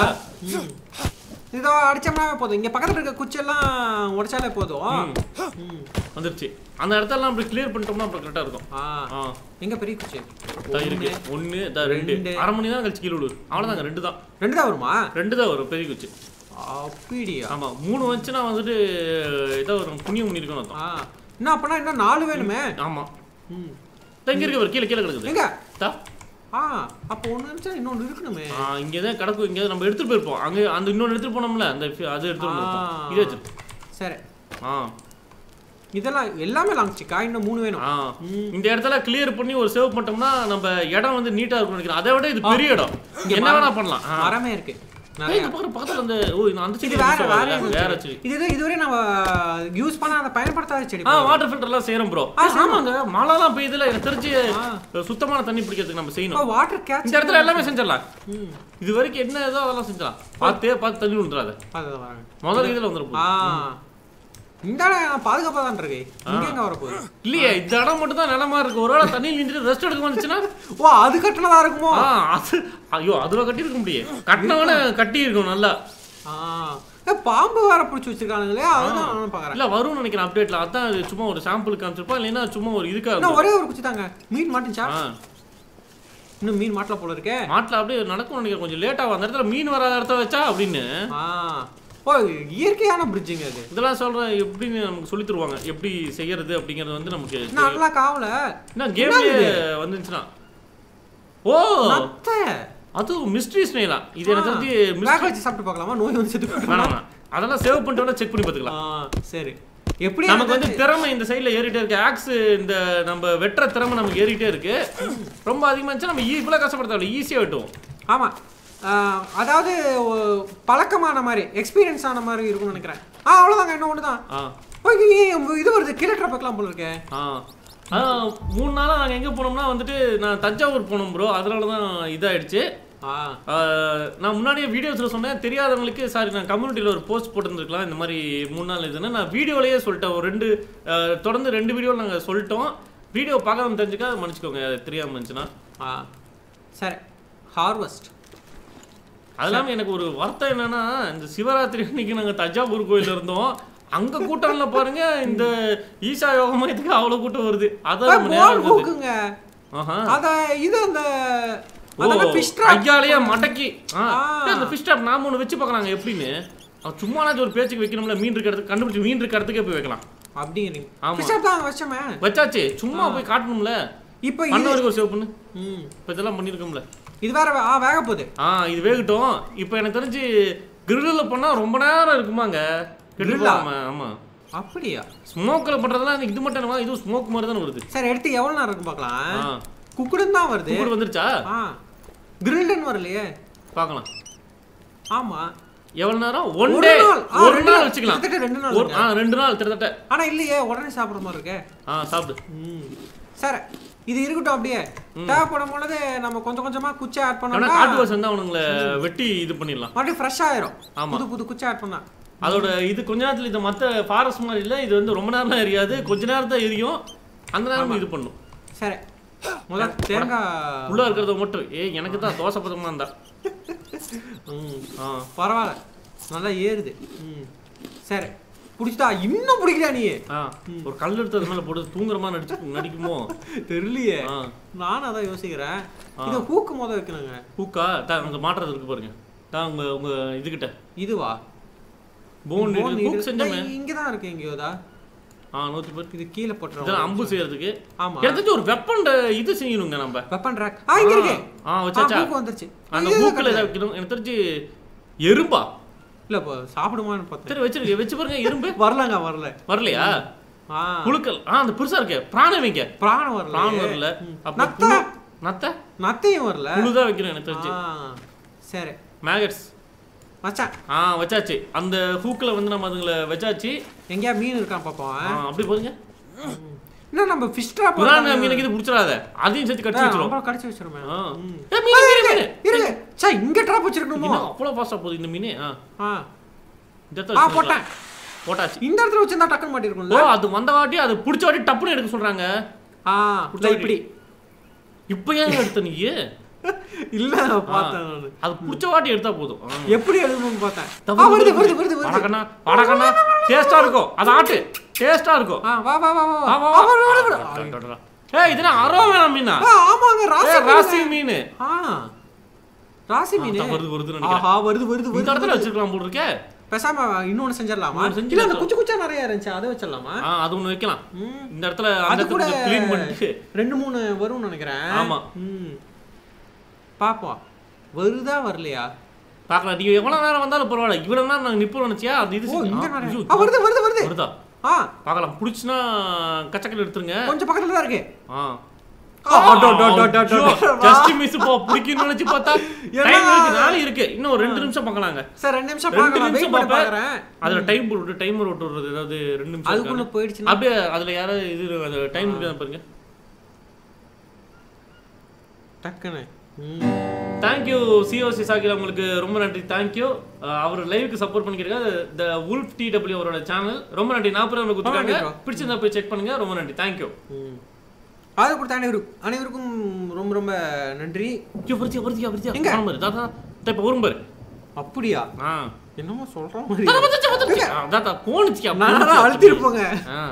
இதோ அடிச்சோம்னா போதும். இங்க பக்கத்துல இருக்க குச்சி எல்லாம் உடைச்சாலே போதும். வந்துருச்சு. அந்த இடத்தெல்லாம் அப்படி கிளியர் பண்ணிட்டோம்னா அப்புறம் கரெக்டா இருக்கும். ஆ எங்க பெரிய குச்சி? இருக்கு. ஒன்னு த ரெண்டு. அரை மணி தான் கழிச்சு கீழ விடு. அவ்வளவுதான் ரெண்டு தான். ரெண்டு தான் வருமா? ரெண்டு தான் வரும் பெரிய குச்சி. அப்படியா? ஆமா மூணு வந்துச்சுன்னா வந்துட்டு ஏதோ ஒரு புண்ணியம் பண்ணி இருக்கணும் அதான். ஆ என்ன அப்பனா இன்னும் நாலு வேணுமே. ஆமா. ம் தங்க இருக்கு ஒரு கீழ கீழ கிடக்குது. எங்க? தா ஆ அப்ப ஒன்னு நினைச்சா இன்னொன்னு இருக்கணுமே. ஆ இங்க தான் கடக்கு. இங்க நம்ம எடுத்துட்டு போயிருப்போம். அங்க அந்த இன்னொன்னு எடுத்துட்டு போனோம்ல. அந்த அது எடுத்துட்டு போறோம். இது வச்சு. சரி. ஆ இதெல்லாம் எல்லாமே லாங் ஸ்டிக்கா? இன்னும் மூணு வேணும். ஆ இந்த இடத்துல கிளியர் பண்ணி ஒரு சேவ் பண்ணிட்டோம்னா நம்ம இடம் வந்து நீட்டா இருக்கும் நினைக்கிறேன். அதை விட இது பெரிய இடம். என்ன வேணா பண்ணலாம். மரமே இருக்கு. நிறைய பாரு பக்கத்துல அந்த ஓ அந்த செடி வேற வேற வேற செடி. இது இதுவரை நம்ம யூஸ் பண்ணாத பயன்படுத்தாத செடி. ஆ வாட்டர் ஃபில்டர்லாம் செய்றோம் ப்ரோ. ஆமாங்க மழைலாம் பெய்யுதுல எனக்கு தெரிஞ்சு சுத்தமான தண்ணி பிடிக்கிறதுக்கு நம்ம செய்யணும். வாட்டர் கேட்ச் இந்த இடத்துல எல்லாமே செஞ்சிரலாம். இது வரைக்கும் என்ன ஏதோ அதெல்லாம் செஞ்சலாம். பார்த்தே பார்த்து தண்ணி ஊத்துறாத. அதுதான் வரேன். முதல்ல இதுல வந்துரும். ஆ இந்த இடம் பாதுகாப்பா தான் இருக்கு. இங்க எங்க வர போகுது? இல்லையே இந்த இடம் மட்டும் தான் நிலமா இருக்கு. ஒருவேளை தண்ணி நின்னுட்டு ரெஸ்ட் எடுக்க வந்துச்சுன்னா ஓ அது கட்டணதா இருக்குமோ? ஆ அது ஐயோ அதுல கட்டி இருக்க முடியும். கட்டணவன கட்டி இருக்கும் நல்லா. ஆ பாம்பு வேற பிடிச்சி வச்சிருக்கானுங்களே. அதுதான் நான் பாக்குறேன். இல்ல வரும்னு நினைக்கிறேன் அப்டேட்ல. அதான் சும்மா ஒரு சாம்பிள் காமிச்சிருப்பா. இல்லைன்னா சும்மா ஒரு இதுக்கா இருக்கும். ஒரே ஒரு குச்சி தாங்க. மீன் மாட்டுச்சா? இன்னும் மீன் மாட்டல போல இருக்கே. மாட்டல அப்படியே நடக்கும் நினைக்கிறேன். கொஞ்சம் லேட்டா அந்த இடத்துல மீன் வராத இடத்த வச்சா அப்படின்னு. ஆ ஓ இயற்கையான பிரிட்ஜிங்க அது. இதெல்லாம் சொல்றேன் எப்படின்னு நமக்கு சொல்லி தருவாங்க. எப்படி செய்யறது அப்படிங்கிறது வந்து நமக்கு நல்லா காவல. என்ன கேம்ல வந்துச்சுனா ஓ நத்த அது மிஸ்ட்ரி ஸ்னேலா. இது எனக்கு வந்து மிஸ்ட்ரி வச்சு சாப்பிட்டு பார்க்கலாமா? நோய் வந்து செத்து போறானா? அதெல்லாம் சேவ் பண்ணிட்டோம்னா செக் பண்ணி பார்த்துக்கலாம். ஆ சரி. எப்படி நமக்கு வந்து திறமை இந்த சைடுல ஏறிட்டே இருக்கு. ஆக்ஸ் இந்த நம்ம வெற்ற திறமை நமக்கு ஏறிட்டே இருக்கு. ரொம்ப அதிகமா இருந்துச்சு நம்ம இவ்வளவு கஷ்டப்பட தேவையில்லை. ஈஸியா வெட்டுவோம். ஆமா அதாவது பழக்கமான மாதிரி எக்ஸ்பீரியன்ஸ் ஆன மாதிரி இருக்கும்னு நினைக்கிறேன். ஆ அவ்வளோதாங்க. என்ன ஒன்று தான் இது வருது. கிலட்ரா பார்க்கலாம் போல இருக்கேன். ஆ மூணு நாளாக நாங்கள் எங்கே போனோம்னா வந்துட்டு நான் தஞ்சாவூர் போனோம் ப்ரோ. அதனால தான் இதாகிடுச்சு. நான் முன்னாடியே வீடியோஸில் சொன்னேன். தெரியாதவங்களுக்கு சாரி நான் கம்யூனிட்டியில் ஒரு போஸ்ட் போட்டுருந்துருக்கலாம். இந்த மாதிரி மூணு நாள் இதுன்னு நான் வீடியோலேயே சொல்லிட்டேன். ஒரு ரெண்டு தொடர்ந்து ரெண்டு வீடியோவில் நாங்கள் சொல்லிட்டோம். வீடியோ பார்க்காம தெரிஞ்சுக்கா மன்னிச்சுக்கோங்க தெரியாமல் இருந்துச்சுன்னா. ஆ சரி. ஹார்வெஸ்ட் அதெல்லாம் எனக்கு ஒரு வருத்தம் என்னன்னா இந்த சிவராத்திரி அன்னைக்கு நாங்கள் தஞ்சாவூர் கோயிலில் இருந்தோம். அங்க கூட்டம்ல பாருங்க இந்த ஈசா யோக மையத்துக்கு அவ்வளவு கூட்டம் வருது. அதான் இது அந்த ஐயாலையா மடக்கி அந்த ஃபிஷ் ட்ராப் நாம ஒன்று வச்சு பார்க்கறாங்க எப்படின்னு. சும்மா ஒரு பேச்சுக்கு வைக்கணும்ல. மீன் இருக்க இடத்துக்கு கண்டுபிடிச்சு மீன் இருக்க இடத்துக்கே போய் வைக்கலாம் அப்படிங்கிறீங்க. ஆமா வச்சாச்சு. சும்மா போய் காட்டணும்ல. இப்போ பண்ணவருக்கு ஒரு சேவ் பண்ணு. இப்போ இதெல்லாம் பண்ணிருக்கோம்ல. இது வேற வேக போகுது. ஆ இது வேகட்டும். இப்போ எனக்கு தெரிஞ்சு கிரில்ல பண்ணா ரொம்ப நேரம் இருக்குமாங்க. கிரில்ல ஆமா அப்படியா? ஸ்மோக்ல பண்றதெல்லாம் இது மட்டும் என்னமா இது ஸ்மோக் மாதிரி தான வருது. சரி எடுத்து எவ்வளவு நேரம் இருக்கு பார்க்கலாம். குக்குடன் தான் வருது. குக்குடு வந்துருச்சா? ஆ கிரில்டன் வரலையே. பார்க்கலாம். ஆமா. எவ்வளவு நேரம்? ஒன் டே ஒரு நாள் வச்சுக்கலாம். கிட்டத்தட்ட ரெண்டு நாள். ஆ ரெண்டு நாள் கிட்டத்தட்ட. ஆனா இல்லையே உடனே சாப்பிடுற மாதிரி இருக்கே. ஆ சாப்பிடு. ம் சரி இது இருக்கட்டும் அப்படியே. தேவைப்படும் பொழுது நம்ம கொஞ்சம் கொஞ்சமா குச்சி ஆட் பண்ணோம்னா காட்டு வாசம் வந்து அவனுங்களை வெட்டி இது பண்ணிடலாம். அப்படியே ஃப்ரெஷ் ஆயிரும். புது புது குச்சி ஆட் பண்ணா அதோட இது கொஞ்ச நேரத்துல இது மற்ற ஃபாரஸ்ட் மாதிரி இல்லை. இது வந்து ரொம்ப நேரம்லாம் எரியாது, கொஞ்ச நேரம் தான் எரியும். அந்த நேரம் இது பண்ணும். சரி முதல்ல தேங்காய் உள்ள இருக்கிறத மட்டும் ஏ எனக்கு தான் தோசை பதமா இருந்தா. ம் ஆ பரவாயில்ல நல்லா ஏறுது. ம் சரி பிடிச்சிட்டா இன்னும் பிடிக்கிறா நீ. ஒரு கல் எடுத்து அது மேலே போட்டு தூங்குற மாதிரி நடிச்சு நடிக்குமோ தெரியலையே. நானும் அதான் யோசிக்கிறேன். இதை ஹூக்கு மொதல் வைக்கணுங்க. ஹூக்கா தான் அங்கே மாட்டுறது இருக்கு பாருங்க. தான் உங்க உங்க இதுகிட்ட இதுவா போன் ஹூக் செஞ்சமே இங்கே தான் இருக்கு எங்கேயோதா. ஆ நூற்றி பத்து இது கீழே போட்டுறோம் அம்பு செய்யறதுக்கு. ஆமா எடுத்து ஒரு வெப்பன் இது செய்யணுங்க நம்ம. வெப்பன் ரேக் ஆ இங்க இருக்கு. ஆ வச்சாச்சா ஹூக் வந்துருச்சு. அந்த ஹூக்ல ஏதாவது வைக்கணும். எனக்கு தெரிஞ்சு எறும்பா இல்ல சாப்பிடுமான்னு பார்த்தேன். சரி வச்சிருக்க வச்சு பாருங்க. எறும்பு வரலங்க. வரல வரலையா? ஆ புழுக்கள் ஆ அந்த பெருசா இருக்கு. பிராணம் வைங்க. பிராணம் வரல. பிராணம் வரல. நத்த நத்த நத்தையும் வரல. புழுதான் வைக்கணும் எனக்கு தெரிஞ்சு. சரி மேகட்ஸ் வச்சான். ஆ வச்சாச்சு. அந்த ஹூக்ல வந்து நம்ம அதுங்களை வச்சாச்சு. எங்கயா மீன் இருக்கான் பாப்போம். அப்படி பாருங்க. என்ன நம்ம ஃபிஷ் ட்ராப் புராண மீனுக்கு இது புடிச்சறாத. அதையும் சேர்த்து கடிச்சு வச்சிரோம். அப்புறம் கடிச்சு வச்சிரோமே. ஏ மீன் மீன் மீன் இருக்கு. சே இங்க ட்ராப் வச்சிருக்கணுமோ? அவ்வளவு ஃபாஸ்டா போகுது இந்த மீன். ஆ ஆ இந்த இடத்துல ஆ போட்டேன். போட்டாச்சு. இந்த இடத்துல வச்சிருந்தா டக்குன்னு மாட்டிருக்கும்ல. ஓ அது வந்த வாட்டி அது புடிச்ச வாட்டி டப்புன்னு எடுக்க சொல்றாங்க. ஆ இப்படி இப்போ ஏன் எடுத்த நீ? இல்ல பார்த்தேன் நானு. அது புடிச்ச வாட்டி எடுத்தா போதும். எப்படி எடுக்கணும்னு பார்த்தேன். வருது வருது வருது வருது. அடகனா அடகனா டேஸ்டா இருக்கும். அது ஆட்டு டேஸ்டா இருக்கும். ஆ வா வா வா வா வா. ஏய் இதுனா அரோவேனா மீனா? ஆமாங்க ராசி ராசி மீன். ஆ ராசி மீன் வருது வருது நினைக்கிறேன். ஆஹா வருது வருது வருது. இந்த இடத்துல வச்சிரலாம் போல இருக்கே. பேசாம இன்னொன்னு செஞ்சிரலாமா? இல்ல அந்த குச்சி குச்சா நிறைய இருந்துச்சு அதை வச்சிரலாமா? ஆ அது ஒன்னு வைக்கலாம். இந்த இடத்துல அந்த கூட க்ளீன் பண்ணிட்டு ரெண்டு மூணு வரும்னு நினைக்கிறேன். ஆமா. ம் பாப்போம் வருதா வரலையா பார்க்கலாம். நீ எவ்வளவு நேரம் வந்தாலும் பரவாயில்ல. இவ்வளவு நேரம் நாங்க நிப்போம் நினைச்சியா? அது இது வருது வருது வருது வருதா? ஆ பார்க்கலாம். புடிச்சுனா கச்சக்கல எடுத்துருங்க. கொஞ்சம் பக்கத்துல தான் இருக்கு. ஆ ஜஸ்ட் மிஸ் போ பிடிக்கணும் நினைச்சு பார்த்தா டைம் இருக்கு நாளை இருக்கு. இன்னும் ஒரு ரெண்டு நிமிஷம் பார்க்கலாங்க. சார் ரெண்டு நிமிஷம் பார்க்கலாம். வெயிட் பண்ணி பார்க்கறேன். அதுல டைம் போட்டு டைமர் ஓட்டு விடுறது ஏதாவது ரெண்டு நிமிஷம் அதுக்குள்ள போயிடுச்சு. அப்படியே அதுல யாராவது இது அந்த டைம் இருக்கா பாருங்க. டக்குனே தேங்க்யூ சிஓசி சாகில் உங்களுக்கு ரொம்ப நன்றி. தேங்க்யூ. அவர் லைவுக்கு சப்போர்ட் பண்ணிக்கிறாங்க. த உல்ஃப் டிடபிள்யூ அவரோட சேனல். ரொம்ப நன்றி. நாற்பது ரூபாய் கொடுத்துருக்காங்க. பிடிச்சிருந்தா போய் செக் பண்ணுங்க. ரொம்ப நன்றி. தேங்க்யூ. ஆதரவு கொடுத்த அனைவருக்கும் அனைவருக்கும் ரொம்ப ரொம்ப நன்றி. வரிச்சியா வரிச்சியா வரிச்சியா எங்க தாத்தா இப்போ வரும் பாரு. அப்படியா? ஆ என்னமோ சொல்ற மாதிரி தாத்தா போனுச்சியா நான் அழுத்திருப்போங்க.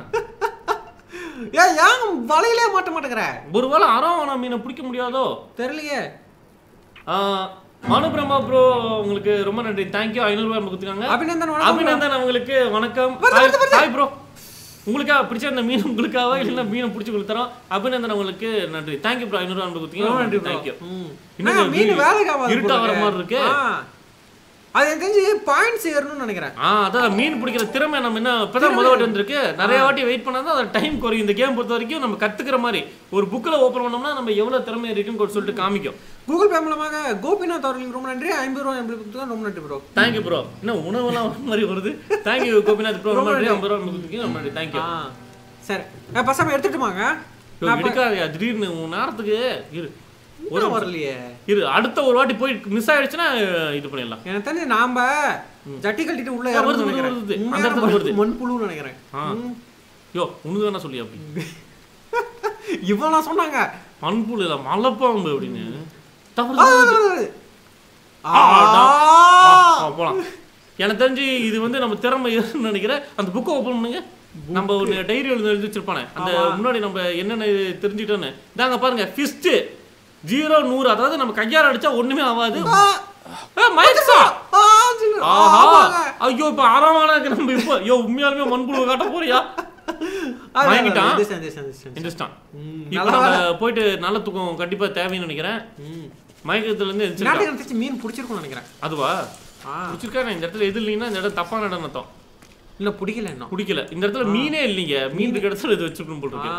ஏன் ஏன் வலையிலே மாட்ட மாட்டேங்கிற? ஒருவேளை அரோவனா மீனை பிடிக்க முடியாதோ தெரியலையே. மனு பிரம்மா ப்ரோ உங்களுக்கு ரொம்ப நன்றி. தேங்க்யூ. ஐநூறு ரூபாய் கொடுத்துருக்காங்க. அபிநந்தன் அபிநந்தன் அவங்களுக்கு வணக்கம். Hi bro. உங்களுக்காக பிடிச்ச அந்த மீன் உங்களுக்காக இல்லைன்னா மீனை பிடிச்சி கொடுத்துறோம். அபிநந்தன் உங்களுக்கு நன்றி. Thank you bro. ஐநூறு ரூபாய் கொடுத்தீங்க. நன்றி. தேங்க்யூ. இன்னும் மீன் வேலைக்காக இருட்டா வர மாதிரி இருக்கு. அது எனக்கு தெரிஞ்சு பாயிண்ட்ஸ் ஏறணும்னு நினைக்கிறேன். ஆ அதான் மீன் பிடிக்கிற திறமை நம்ம என்ன இப்பதான் முதல் வாட்டி வந்திருக்கு. நிறைய வாட்டி வெயிட் பண்ணாதான் அது டைம் குறையும். இந்த கேம் பொறுத்த வரைக்கும் நம்ம கத்துக்கிற மாதிரி ஒரு புக்கில் ஓப்பன் பண்ணோம்னா நம்ம எவ்வளவு திறமை இருக்குன்னு சொல்லிட்டு காமிக்கும். கூகுள் பே மூலமாக கோபிநாத் அவர்களுக்கு ரொம்ப நன்றி. ஐம்பது ரூபாய் எண்பது கொடுத்தா ரொம்ப நன்றி ப்ரோ. Thank you bro. இன்னும் உணவெல்லாம் மாதிரி வருது. Thank you Gopinath bro. ரொம்ப நன்றி. ஐம்பது ரூபாய் கொடுத்துருக்கீங்க. ரொம்ப நன்றி. தேங்க்யூ. சரி பசங்க எடுத்துட்டுமாங்க. எடுக்காதயா திடீர்னு உன் நேரத்துக்கு இரு ஒரு வரலையே இரு. அடுத்த ஒரு வாட்டி போய் மிஸ் ஆயிடுச்சுன்னா இது பண்ணிடலாம். எனக்கு தெரிஞ்சு நாம ஜட்டி கழட்டிட்டு உள்ள வருது வருது அந்த இடத்துல வருது மண்புழுன்னு நினைக்கிறேன். யோ உனக்கு தானே சொல்லி அப்படி இவன் நான் சொன்னாங்க மண்புழு இல்லை மலைப்பாம்பு அப்படின்னு போலாம். எனக்கு தெரிஞ்சு இது வந்து நம்ம திறமை நினைக்கிறேன். அந்த புக்கை ஓப்பன் பண்ணுங்க. நம்ம ஒரு டைரி எழுதி எழுதி வச்சிருப்பானே அந்த முன்னாடி நம்ம என்னென்ன தெரிஞ்சுட்டோன்னு தாங்க பாருங்க. ஃபிஸ்ட் ஜீரோ நூறு அதாவது நம்ம கையால் அடிச்சா ஒண்ணுமே ஆகாது. ஐயோ இப்ப ஆறாமான நம்ம இப்போ ஐயோ உண்மையாலுமே மண்புழு காட்ட போறியா? போயிட்டு நல்ல தூக்கம் கண்டிப்பா தேவைன்னு நினைக்கிறேன். மயக்கத்துல இருந்து மீன் பிடிச்சிருக்கும் நினைக்கிறேன். அதுவா பிடிச்சிருக்கா? இந்த இடத்துல எது இல்லைன்னா இந்த இடம் தப்பான இடம் அர்த்தம். இல்ல பிடிக்கல என்ன பிடிக்கல இந்த இடத்துல மீனே இல்லைங்க மீன் இருக்க இடத்துல இது வச்சுக்கணும் போட்டுருக்கு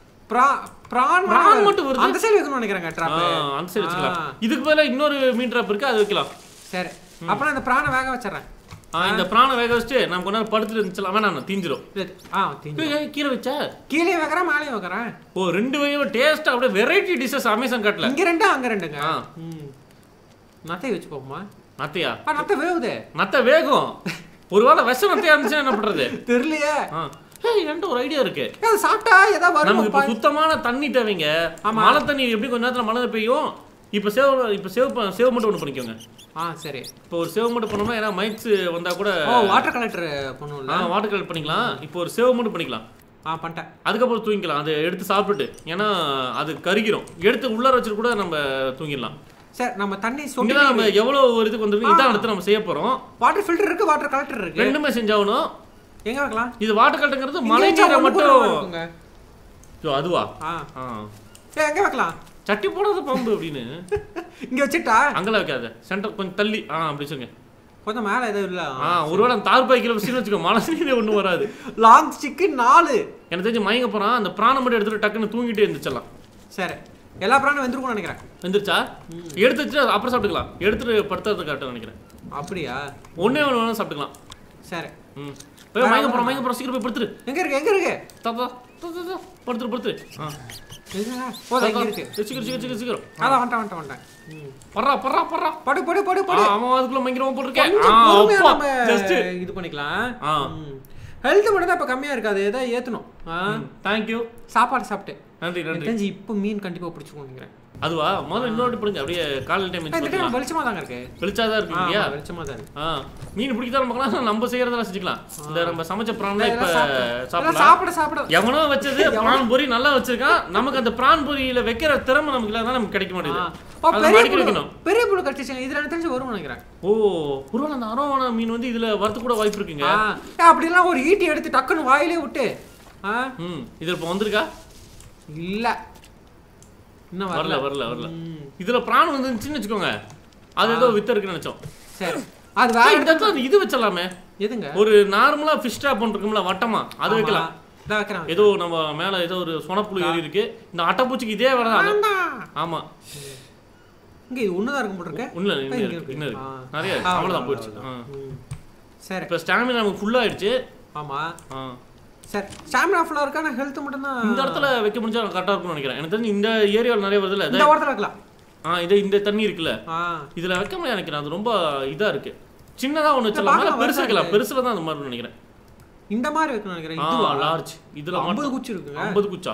பிரான் பிரான் மட்டும் வருது அந்த சைடு வைக்கணும்னு நினைக்கிறேங்க ட்ராப் அந்த சைடு வச்சுக்கலாம் இதுக்கு பதிலா இன்னொரு மீன் ட்ராப் இருக்கு அது வைக்கலாம் சரி அப்ப நான் இந்த பிரானை வேக வச்சிரறேன் இந்த பிரானை வேக வச்சிட்டு நம்ம கொஞ்ச நேரம் படுத்துட்டு இருந்துச்சலாம் வேணாம் தீஞ்சிரும் ஆ தீஞ்சிரும் கீரை வச்சா கீழே வைக்கறேன் மேலே வைக்கறேன் ஓ ரெண்டு வகையும் டேஸ்ட் அப்படியே வெரைட்டி டிஷஸ் அமேசான் காட்ல இங்க ரெண்டு அங்க ரெண்டுங்க ம் நத்தை வெச்சு போமா நத்தையா ஆ நத்தை வேகுதே நத்தை வேகும் ஒருவேளை விஷ நத்தையா இருந்துச்சு என்ன பண்றது தெரியலையே ஏய் என்கிட்ட ஒரு ஐடியா இருக்கு அது சாப்பிட்டா ஏதா வரும் நமக்கு இப்ப சுத்தமான தண்ணி தேவைங்க மழை தண்ணி எப்படி கொஞ்ச நேரத்துல மழை பெய்யும் இப்ப சேவ் இப்ப சேவ் சேவ் மட்டும் ஒன்று பண்ணிக்கோங்க ஆ சரி இப்போ ஒரு சேவ் மட்டும் பண்ணோம்னா ஏன்னா மைக்ஸ் வந்தா கூட ஓ வாட்டர் கலெக்டர் பண்ணுவோம்ல ஆ வாட்டர் கலெக்ட் பண்ணிக்கலாம் இப்போ ஒரு சேவ் மட்டும் பண்ணிக்கலாம் ஆ பண்ணிட்டேன் அதுக்கப்புறம் தூங்கிக்கலாம் அதை எடுத்து சாப்பிட்டுட்டு ஏன்னா அது கருகிரும் எடுத்து உள்ளார வச்சுட்டு கூட நம்ம தூங்கிடலாம் சரி நம்ம தண்ணி சொன்னா நம்ம எவ்வளவு ஒரு இதுக்கு வந்து இதான் எடுத்து நம்ம செய்ய போறோம் வாட்டர் ஃபில்டர் இருக்கு வாட்டர் கலெக்டர் இருக்கு ரெண்டுமே செஞ்சாகணும் எங்க வைக்கலாம் இது வாட்டர் கலெக்டர்ங்கிறது மழை நீரை மட்டும் இருக்குங்க ஜோ அதுவா ஆ ஆ ஏ எங்க வைக்கலாம் சட்டி போடாத பாம்பு அப்படின்னு இங்க வச்சிட்டா அங்கல வைக்காத சென்டர் கொஞ்சம் தள்ளி ஆ அப்படி சொல்லுங்க கொஞ்சம் மேல எதுவும் இல்ல ஆ ஒருவேளை தார் பாய்க்கில வச்சு வச்சுக்கோ மழை நீரே ஒன்றும் வராது லாங் ஸ்டிக்கு நாலு எனக்கு தெரிஞ்சு மயங்க போறான் அந்த பிராணம் மட்டும் எடுத்துட்டு டக்குன்னு தூங்கிட்டே இருந்துச்சலாம் சரி எல்லா பிராணும் வெந்திருக்கும்னு நினைக்கிறேன் வெந்துருச்சா எடுத்து வச்சு அப்புறம் சாப்பிட்டுக்கலாம் எடுத்துட்டு படுத்துறது காட்ட நினைக்கிறேன் அப்படியா ஒன்னே ஒன்று வேணும் சாப்பிட்டுக்கலாம் சரி ம் போய் மயங்க போறோம் மயங்க போறோம் சீக்கிரம் போய் படுத்துரு எங்க இருக்கு எங்க இருக்கு தாத்தா படுத்துரு படுத்துரு ஆ போதா இங்க இருக்கு சீக்கிரம் சீக்கிரம் சீக்கிரம் சீக்கிரம் அதான் வந்துட்டேன் வந்துட்டேன் வந்துட்டேன் பறா பறா பறா படு படு படு படு அவன் அதுக்குள்ள மயங்கரமா போட்டுருக்கேன் நம்ம ஜஸ்ட் இது பண்ணிக்கலாம் ஆ ஹெல்த் மட்டும் தான் இப்ப கம்மியா இருக்காது ஏதோ ஏத்தணும் தேங்க் யூ சாப்பாடு சாப்பிட்டு நன்றி நன்றி தெரிஞ்சு இப்போ மீன் கண்டிப்பா பிடிச்சுக்கணும் நினைக்கிறேன் அதுவா முதல்ல இன்னொரு பிடிங்க அப்படியே காலையில டைம் இந்த டைம் வெளிச்சமா தாங்க இருக்கு வெளிச்சாதான் இருக்கு இல்லையா வெளிச்சமா தான் இருக்கு ஆ மீன் பிடிக்கதான் பார்க்கலாம் நம்ம செய்யறதெல்லாம் செஞ்சுக்கலாம் இந்த நம்ம சமைச்ச பிரான் இப்ப சாப்பிடலாம் சாப்பிட சாப்பிட எவனோ வச்சது பிரான் பொரி நல்லா வச்சிருக்கான் நமக்கு அந்த பிரான் பொரியில வைக்கிற திறமை நமக்கு இல்லதான் நமக்கு கிடைக்க மாட்டேங்குது பெரிய புழு கட்டிச்சு இதுல எனக்கு தெரிஞ்சு வரும் நினைக்கிறேன் ஓ ஒருவேளை அந்த அரோவான மீன் வந்து இதுல வரது கூட வாய்ப்பு இருக்குங்க அப்படிலாம் ஒரு ஈட்டி எடுத்து டக்குன்னு வாயிலே விட்டு ம் இது இப்ப வந்திருக்கா இல்ல இன்னும் வரல வரல வரல இதுல பிரான் வந்துச்சுன்னு வச்சுக்கோங்க அது ஏதோ வித்து இருக்குன்னு நினைச்சோம் சரி அது வேற இடத்துல இது வச்சலாமே எதுங்க ஒரு நார்மலா ஃபிஷ் ட்ராப் பண்ணிருக்கும்ல வட்டமா அது வைக்கலாம் இதா வைக்கறேன் ஏதோ நம்ம மேல ஏதோ ஒரு சொனப்புழு ஏறி இருக்கு இந்த அட்டைப்பூச்சிக்கு இதே வரதா ஆமா இங்க இது ஒண்ணுதான் இருக்கும் போல இருக்கு ஒண்ணுல இன்னும் இருக்கு இன்னும் இருக்கு நிறைய அவ்வளவுதான் போயிடுச்சு சரி இப்போ ஸ்டாமினா நமக்கு ஃபுல் ஆயிடுச்சு ஆமா சரி ஸ்டாமினா ஃபுல்லா இருக்கா நான் ஹெல்த் மட்டும் தான் இந்த இடத்துல வைக்க முடிஞ்சா கரெக்டா இருக்கும்னு நினைக்கிறேன் எனக்கு தெரிஞ்சு இந்த ஏரியால நிறைய வருதுல இந்த இடத்துல வைக்கலாம் ஆ இது இந்த தண்ணி இருக்குல்ல இதுல வைக்க முடியாது நினைக்கிறேன் அது ரொம்ப இதா இருக்கு சின்னதா ஒண்ணு வச்சலாம் மேல பெருசு வைக்கலாம் பெருசுல தான் அந்த மாதிரி நினைக்கிறேன் இந்த மாதிரி வைக்கணும் நினைக்கிறேன் இதுவா லார்ஜ் இதுல ஐம்பது குச்சி இருக்குங்க ஐம்பது குச்சா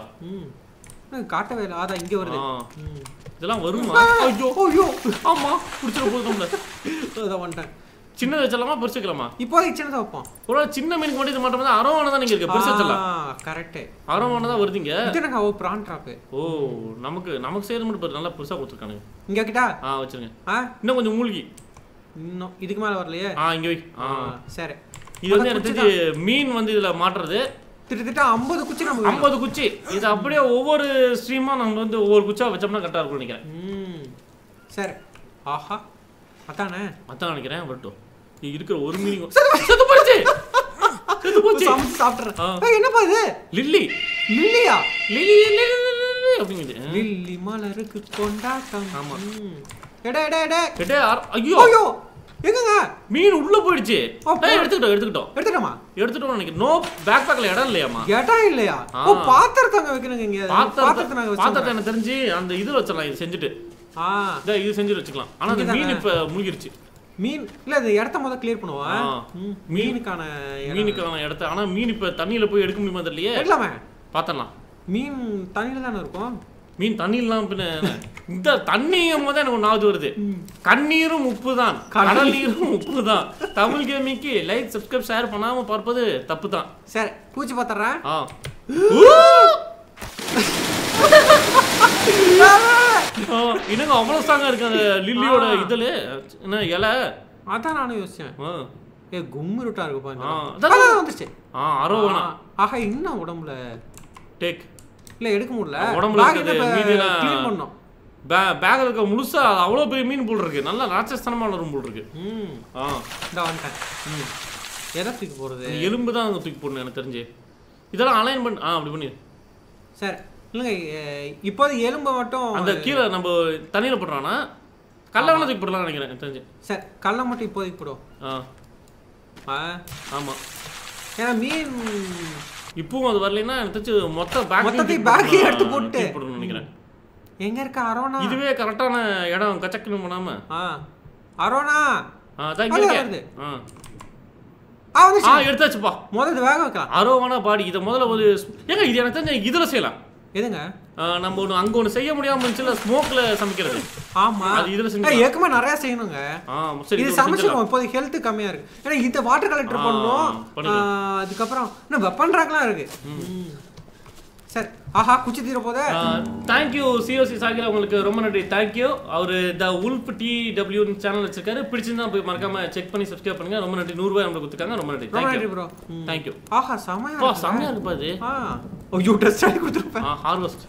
ம் காட்டவே இல்ல அத இங்க வருது இதெல்லாம் வருமா ஐயோ ஐயோ ஆமா புடிச்சற போதும்ல அத வந்துட்டேன் சின்னது வச்சலாமா பெருசு வைக்கலாமா இப்போதைக்கு சின்னதா வைப்போம் ஒரு சின்ன மீனுக்கு மட்டும் இது மட்டும் தான் அரோவான தான் நீங்க இருக்கு பெருசு வச்சலாம் கரெக்ட் அரோவான தான் வருதுங்க இது என்னங்க ஓ பிரான் ட்ராப் ஓ நமக்கு நமக்கு செய்யறது மட்டும் நல்லா பெருசா கொடுத்துருக்கானுங்க இங்க கிட்ட ஆ வச்சிருங்க இன்னும் கொஞ்சம் மூழ்கி இன்னும் இதுக்கு மேல வரலையே ஆ இங்க வை ஆ சரி இது வந்து எனக்கு தெரிஞ்சு மீன் வந்து இதுல மாட்டுறது கிட்டத்தட்ட ஐம்பது குச்சி நம்ம ஐம்பது குச்சி இது அப்படியே ஒவ்வொரு ஸ்ட்ரீமா நம்ம வந்து ஒவ்வொரு குச்சா வச்சோம்னா கரெக்டா இருக்கும் நினைக்கிறேன் ம் சரி ஆஹா அதானே அதான் நினைக்கிறேன் வரட்டும் இருக்கிற ஒரு மீன் செத்து போச்சு செத்து போச்சு சாப்பிட்றேன் என்னப்பா இது லில்லி லில்லியா லில்லி லில்லி அப்படிங்குது லில்லி மலருக்கு கொண்டாட்டம் ஆமா எடே எடே எடே எடே ஐயோ ஐயோ எங்கங்க மீன் உள்ள போயிடுச்சு எடுத்துக்கிட்டோம் எடுத்துக்கிட்டோம் எடுத்துட்டோமா எடுத்துட்டோம் நினைக்கிறேன் நோ பேக் பேக்ல இடம் இல்லையாமா இடம் இல்லையா ஓ பாத்திரத்தங்க வைக்கணுங்க இங்க பாத்திரத்தை நாங்க பாத்திரத்தை எனக்கு தெரிஞ்சு அந்த இது வச்சலாம் இது செஞ்சுட்டு ஆ இத இது செஞ்சு வச்சுக்கலாம் ஆனா அந்த மீன் இப்ப முழுகிருச்சு மீன் இல்ல இந்த இடத்த முத கிளியர் பண்ணுவோம் மீனுக்கான மீனுக்கான இடத்த ஆனா மீன் இப்ப தண்ணியில போய் எடுக்க முடியுமா தெரியலையே எடுக்கலாமே பாத்தறலாம் மீன் தண்ணியில தானே இருக்கும் மீன் தண்ணிலாம் பின்ன இந்த தண்ணியும் போது எனக்கு ஒன்றாவது வருது கண்ணீரும் உப்பு தான் கடல் நீரும் உப்பு தான் தமிழ் கேமிக்கு லைக் சப்ஸ்கிரைப் ஷேர் பண்ணாம பார்ப்பது தப்பு தான் சரி பூச்சி பாத்துறேன் ஆ இன்னும் அவ்வளவு ஸ்ட்ராங்கா இருக்கு அந்த லில்லியோட இதுல என்ன இலை அதான் நானும் யோசிச்சேன் ஏ கும்மிருட்டா இருக்கு பாருங்க அதான் வந்துச்சு ஆ அரோவனா ஆஹா இன்னும் உடம்புல டேக் இல்ல எடுக்க முடியல உடம்புல இருக்கிறது மீதியெல்லாம் க்ளீன் பண்ணோம் பேக்ல இருக்க முழுசா அவ்வளவு பெரிய மீன் போல் இருக்கு நல்லா ராட்சஸ்தனமான ஒரு போல் இருக்கு ம் ஆ இந்த வந்துட்டேன் ம் எதை தூக்கி போறது? எலும்பு தான் தூக்கி போடணும் எனக்கு தெரிஞ்சு. இதெல்லாம் அலைன் பண்ண ஆ அப்படி பண்ணி. சரி இல்லைங்க இப்போது எலும்பை மட்டும் அந்த கீழே நம்ம தண்ணியில் போடுறானா கல்லை வேணா தூக்கி போடலாம் நினைக்கிறேன் எனக்கு தெரிஞ்சு. சரி கல்லை மட்டும் இப்போதைக்கு போடும். ஆ ஆ ஆமாம். ஏன்னா மீன் இப்பவும் அது வரலைன்னா எனக்கு தெரிஞ்சு மொத்த பேக் மொத்தத்தையும் பேக்கே எடுத்து போட்டு போடணும்னு நினைக்கிறேன். எங்க இருக்க அரோனா? இதுவே கரெக்டான இடம் கச்சக்குன்னு போனாம. ஆ அரோனா ஆ தான் இங்க இருக்கு. ஆ ஆ வந்து ஆ எடுத்தாச்சுப்பா. முதல்ல இது வேக வைக்கலாம். அரோவானா பாடி இதை முதல்ல ஒரு ஏங்க இது எனக்கு தெரிஞ்ச இதில் செய்யலாம். எதுங்க? நம்ம ஒன்று அங்கே ஒன்று செய்ய முடியாமல் இருந்துச்சுல ஸ்மோக்கில் சமைக்கிறது. ஆமா அது இதில் செஞ்சு ஏற்கமா நிறையா செய்யணுங்க. ஆ சரி இது சமைச்சிருவோம். இப்போதைக்கு ஹெல்த் கம்மியாக இருக்கு. ஏன்னா இந்த வாட்டர் கலெக்டர் பண்ணணும். அதுக்கப்புறம் இன்னும் வெப்பன் ட்ராக்லாம் இருக்கு. சரி ஆஹா குச்சி தீர போதே. தேங்க்யூ சிஓசி சாகிரா, உங்களுக்கு ரொம்ப நன்றி. தேங்க்யூ. அவர் the wolf D W channel வச்சிருக்காரு. பிடிச்சிருந்தா போய் மறக்காம செக் பண்ணி சப்ஸ்கிரைப் பண்ணுங்க. ரொம்ப நன்றி. நூறு ரூபாய் நம்மளுக்கு கொடுத்துருக்காங்க. ரொம்ப நன்றி. Thank you bro. தேங்க்யூ. ஆஹா செமையா செமையா இருக்கு பாது. ஆ ஐயோ டெஸ்ட் ஆகி கொடுத்துருப்பேன். ஆ ஹார்வெஸ்ட்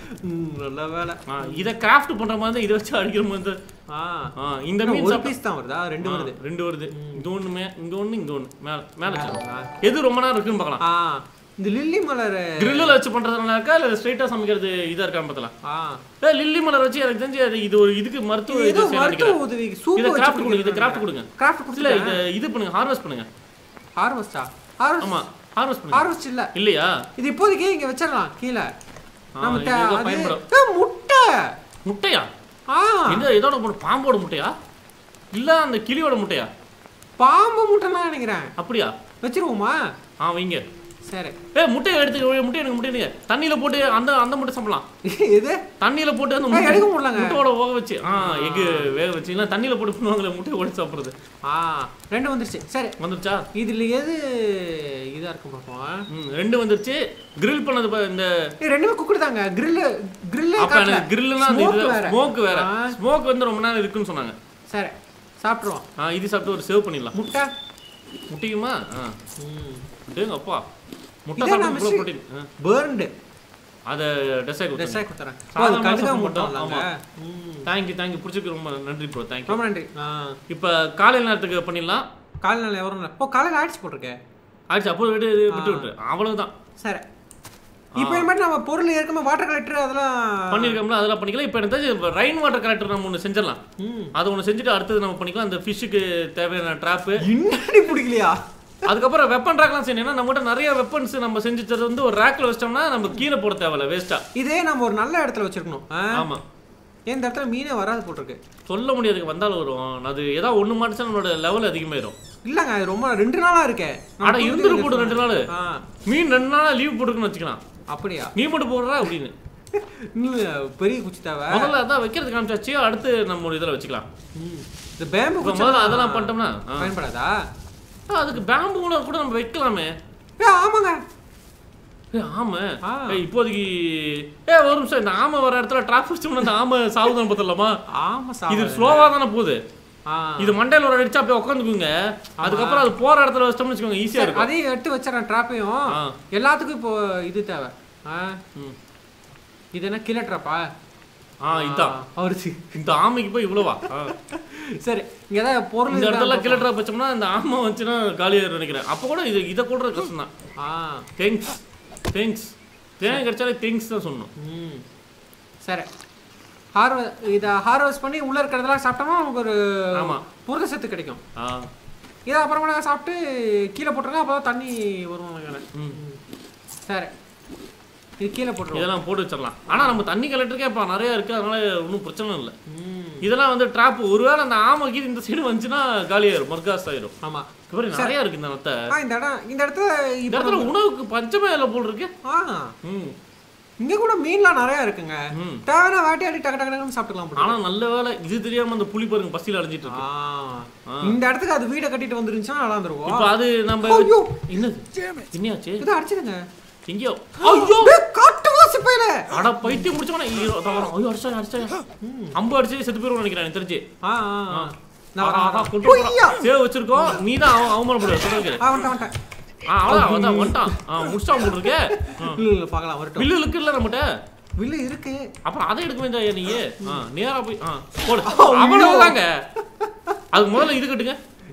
நல்ல வேலை. ஆ இதை கிராஃப்ட் பண்ற மாதிரி இதை வச்சு அடிக்கிற மாதிரி. ஆ ஆ இந்த மீன் ஒரு பீஸ் தான் வருதா? ரெண்டு வருது. ரெண்டு வருது. இங்க ஒண்ணு இங்க ஒண்ணு இங்க ஒண்ணு மேல மேல எது ரொம்ப நேரம் இருக்குன்னு பார்க்கலாம். ஆ இந்த லில்லி மலர் கிரில்ல வச்சு பண்றதுனாக்கா இல்ல ஸ்ட்ரைட்டா சமைக்கிறது இதா இருக்கான்னு பார்த்தலாம். ஆ ஏ லில்லி மலர் வச்சு எனக்கு தெரிஞ்சு அது இது ஒரு இதுக்கு மருத்துவ இது மருத்துவ உதவி சூப் இத கிராஃப்ட் கொடுங்க. இத கிராஃப்ட் கொடுங்க. கிராஃப்ட் கொடுங்க. இல்ல இது இது பண்ணுங்க. ஹார்வெஸ்ட் பண்ணுங்க. ஹார்வெஸ்டா? ஹார்வெஸ்ட் ஆமா ஹார்வெஸ்ட் பண்ணுங்க. ஹார்வெஸ்ட் இல்ல இல்லையா? இது இப்போதைக்கு இங்க வச்சிரலாம் கீழ. நம்ம அது முட்டை. முட்டையா? ஆ இந்த இதோட போடு பாம்போட முட்டையா? இல்ல அந்த கிளியோட முட்டையா? பாம்பு முட்டைனா நினைக்கிறேன். அப்படியா? வச்சிருவோமா? ஆ வைங்க. சரி. ஏய் முட்டை எடுத்து முட்டை எனக்கு முட்டை நீங்க தண்ணியில போட்டு அந்த அந்த முட்டை சாப்பிடலாம். எது? தண்ணியில போட்டு அந்த முட்டை எடுக்க முடியலங்க. முட்டையோட வேக வச்சு ஆ எக் வேக வச்சு இல்ல தண்ணியில போட்டு பண்ணுவாங்களே முட்டை ஓடி சாப்பிடுறது. ஆ ரெண்டு வந்துருச்சு. சரி வந்துருச்சா? இதுல எது இதா இருக்கும் பாப்போம். ம் ரெண்டு வந்துருச்சு. கிரில் பண்ணது இந்த ரெண்டுமே குக்குடு தாங்க. கிரில் கிரில் அப்ப எனக்கு கிரில்னா அந்த இது ஸ்மோக் வேற. ஸ்மோக் வந்து ரொம்ப நேரம் இருக்குன்னு சொன்னாங்க. சரி சாப்பிடுவோம். ஆ இது சாப்பிட்டு ஒரு சேவ் பண்ணிடலாம். முட்டை முட்டையுமா? ஆ ம் டேங்க அப்பா முட்டை சாப்பிட்டு புரோட்டீன் பர்ன்ட் அத டெசை கொடுத்து டெசை கொடுத்தறேன். அது கடுகா முட்டை. ஆமா. थैंक यू थैंक यू புடிச்சிருக்கு. ரொம்ப நன்றி ப்ரோ. थैंक यू ரொம்ப நன்றி. இப்போ காலையில நேரத்துக்கு பண்ணிடலாம். காலையில நேரம் எவரும் ஓ காலையில ஆயிடுச்சு போட்டுருக்கேன். ஆயிடுச்சு அப்போ விட்டு விட்டு விட்டு அவ்வளவுதான். சரி இப்போ மட்டும் நம்ம பொருள் ஏற்கனவே வாட்டர் கலெக்டர் அதெல்லாம் பண்ணிருக்கோம்ல அதெல்லாம் பண்ணிக்கலாம். இப்போ எனக்கு ரெயின் வாட்டர் கலெக்டர் நம்ம ஒன்று செஞ்சிடலாம். அதை ஒன்று செஞ்சுட்டு அடுத்தது நம்ம பண்ணிக்கலாம். அந்த ஃபிஷ்ஷுக்கு தேவையான ட்ராப்பு இன்னடி பிடிக்கலையா? அதுக்கப்புறம் வெப்பன் ரேக்லாம் செய்யணும். நம்மகிட்ட நிறைய வெப்பன்ஸ் நம்ம செஞ்சுச்சது வந்து ஒரு ரேக்ல வச்சிட்டோம்னா நம்ம கீழே போட தேவையில்ல வேஸ்டா. இதே நம்ம ஒரு நல்ல இடத்துல வச்சிருக்கணும். ஆமா இந்த இடத்துல மீனே வராது போட்டிருக்கு. சொல்ல முடியாது வந்தாலும் வரும். அது ஏதாவது ஒன்று மாட்டுச்சா நம்மளோட லெவல் அதிகமாயிடும். இல்லங்க அது ரொம்ப ரெண்டு நாளா இருக்கே. ஆனா இருந்துட்டு போட்டு ரெண்டு நாள் மீன் ரெண்டு நாளா லீவ் போட்டுக்குன்னு வச்சுக்கலாம். அப்படியா? நீ மட்டும் போடுறா அப்படின்னு பெரிய குச்சி தேவை. முதல்ல அதான் வைக்கிறது காமிச்சாச்சு. அடுத்து நம்ம ஒரு இதில் வச்சுக்கலாம். இந்த பேம்பு முதல்ல அதெல்லாம் பண்ணிட்டோம்னா பயன்படாதா? அதுக்கு பேம்பு கூட நம்ம வைக்கலாமே. ஆமாங்க ஆமா இப்போதைக்கு ஏ ஒரு நிமிஷம் இந்த ஆமை வர இடத்துல டிராஃபிக் அந்த ஆமை சாவுதான் பார்த்தலாமா? ஆமா இது ஸ்லோவா தானே போகுது. இது மண்டையில ஒரு அடிச்சா அப்படியே உட்காந்துக்குங்க. அதுக்கப்புறம் அது போற இடத்துல வச்சிட்டோம்னு வச்சுக்கோங்க ஈஸியா இருக்கும். அதையும் எடுத்து வச்சிடறேன் ட்ராப்பையும். எல்லாத்துக்கும் இப்போ இது தேவை. இது என்ன கிலோ ட்ராப்பா? ஆ இதான் அவரு இந்த ஆமைக்கு போய் இவ்வளவா? சரி இங்க ஏதாவது பொருள் இந்த இடத்துல கிலோ ட்ராப் வச்சோம்னா இந்த ஆமை வச்சுன்னா காலியாக நினைக்கிறேன். அப்போ கூட இது இதை கூட கஷ்டம் தான். ஆ தேங்க்ஸ் தேங்க்ஸ் தேங்க் கிடைச்சாலே தேங்க்ஸ் தான் சொல்லணும். ம் சரி ஹார்வ இதை ஹார்வெஸ்ட் பண்ணி உள்ளே இருக்கிறதெல்லாம் சாப்பிட்டோம்னா நமக்கு ஒரு ஆமாம் புரத சத்து கிடைக்கும். ஆ இதை அப்புறமா சாப்பிட்டு கீழே போட்டுருங்க. அப்போ தான் தண்ணி வரும். ம் சரி இது கீழே போட்டுருவோம். இதெல்லாம் போட்டு வச்சிடலாம். ஆனால் நம்ம தண்ணி கலெக்டருக்கே இப்போ நிறையா இருக்குது. அதனால ஒன்றும் பிரச்சனை இல்லை. இதெல்லாம் வந்து ட்ராப் ஒருவேளை அந்த ஆமைக்கு இந்த சைடு வந்துச்சுன்னா காலியாயிரும் மர்காஸ் ஆயிரும். ஆமாம் நிறையா இருக்கு இந்த இடத்த. இந்த இடம் இந்த இடத்துல இந்த இடத்துல உணவுக்கு பஞ்சமே இல்லை போல் இருக்கு. ஆ ம் இங்கே கூட மீன்லாம் நிறையா இருக்குங்க. தேவையான வேட்டையாடி டக்கு டக்கு டக்குன்னு சாப்பிட்டுக்கலாம். ஆனால் நல்ல வேலை இது தெரியாமல் அந்த புளி பாருங்க பசியில் அடைஞ்சிட்டு இருக்கு. இந்த இடத்துக்கு அது வீடை கட்டிட்டு வந்துருந்துச்சுன்னா நல்லா இருந்திருக்கும். இப்போ அது நம்ம என்னது என்னையாச்சு இது அடிச்சிடுங்க எங்கேயோ. ஐயோ காட்டுவாசி பையல அட பைத்தியம் முடிச்சவன ஐயோ அடிச்சா அடிச்சா அம்பு அடிச்சு செத்து போயிருவோம் நினைக்கிறேன் எனக்கு தெரிஞ்சு. ஆ ஆ சேவ் வச்சிருக்கோம். நீ தான் அவமானப்படுவ சொல்லுங்க. ஆ அவ்வளோதான் வந்துட்டான். ஆ முடிச்சா போட்டுருக்கே. இல்லை பார்க்கலாம் வரட்டும். வில்லு இருக்கு இல்லை நம்மகிட்ட வில்லு இருக்கு. அப்புறம் அதை எடுக்க வேண்டிய நீ நேராக போய் ஆ போடு அவ்வளோதாங்க. அது முதல்ல இது கட்டுங்க.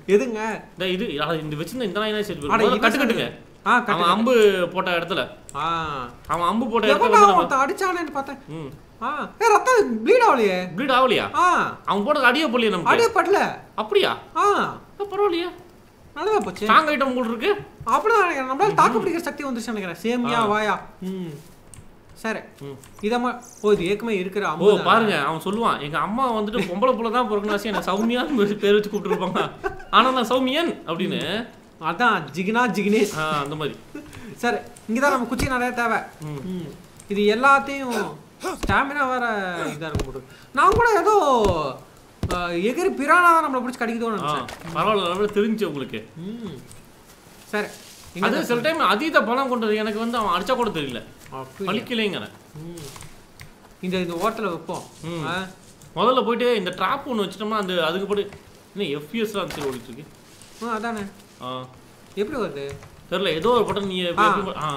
எதுங்க இது இந்த வச்சிருந்த இந்த நாய் சரி கட்டு கட்டுங்க. அவன் அம்பு போட்ட இடத்துல அவன் அம்பு போட்ட இடத்துல அடிச்சானேன்னு பார்த்தேன். ஆ ஏ ரத்தம் ப்ளீட் ஆவலையே. ப்ளீட் ஆவலையா? ஆ அவன் போட்ட அடியே போடலையே நமக்கு. அடியே படல. அப்படியா? ஆ பரவாயில்லையா? நல்லதா போச்சு. ஸ்ட்ராங் ஐட்டம் கூட இருக்கு. அப்படிதான் நினைக்கிறேன். நம்மளால தாக்கு பிடிக்கிற சக்தி வந்துருச்சு நினைக்கிறேன். சேமியா வாயா. ம் சரி இதமா ஓ இது ஏற்கமே இருக்கிற அம்மா. ஓ பாருங்க அவன் சொல்லுவான் எங்க அம்மா வந்துட்டு பொம்பளை புள்ள தான் பிறக்கணும் என்ன சௌமியான்னு பேர் வச்சு கூப்பிட்டுருப்பாங்க. ஆனா நான் சௌமியன் அப்படின்னு. அதான் ஜிகினா ஜிகினேஷ் அந்த மாதிரி. சரி இங்கதான் நம்ம குச்சி நிறைய தேவை. இது எல்லாத்தையும் ஸ்டாமினா வேற இதா இருக்க போட்டு நான் கூட ஏதோ எகிரி பிரானா தான் நம்மளை பிடிச்சி கடிக்குதோன்னு நினைச்சேன். பரவாயில்ல தெரிஞ்சு உங்களுக்கு. சரி அது சில டைம் அதீத பலம் கொண்டது எனக்கு வந்து அவன் அடிச்சா கூட தெரியல பலிக்கலைங்கிற. இந்த இந்த ஓரத்தில் வைப்போம். முதல்ல போயிட்டு இந்த ட்ராப் ஒன்று வச்சுட்டோம்னா அந்த அதுக்கு போட்டு இன்னும் எஃப்இஎஸ்லாம் அந்த சைடு ஓடிட்டு இருக்கு. ஆ அதானே ஆ எப்படி வருது தெரியல ஏதோ ஒரு பட்டன் நீ ஆ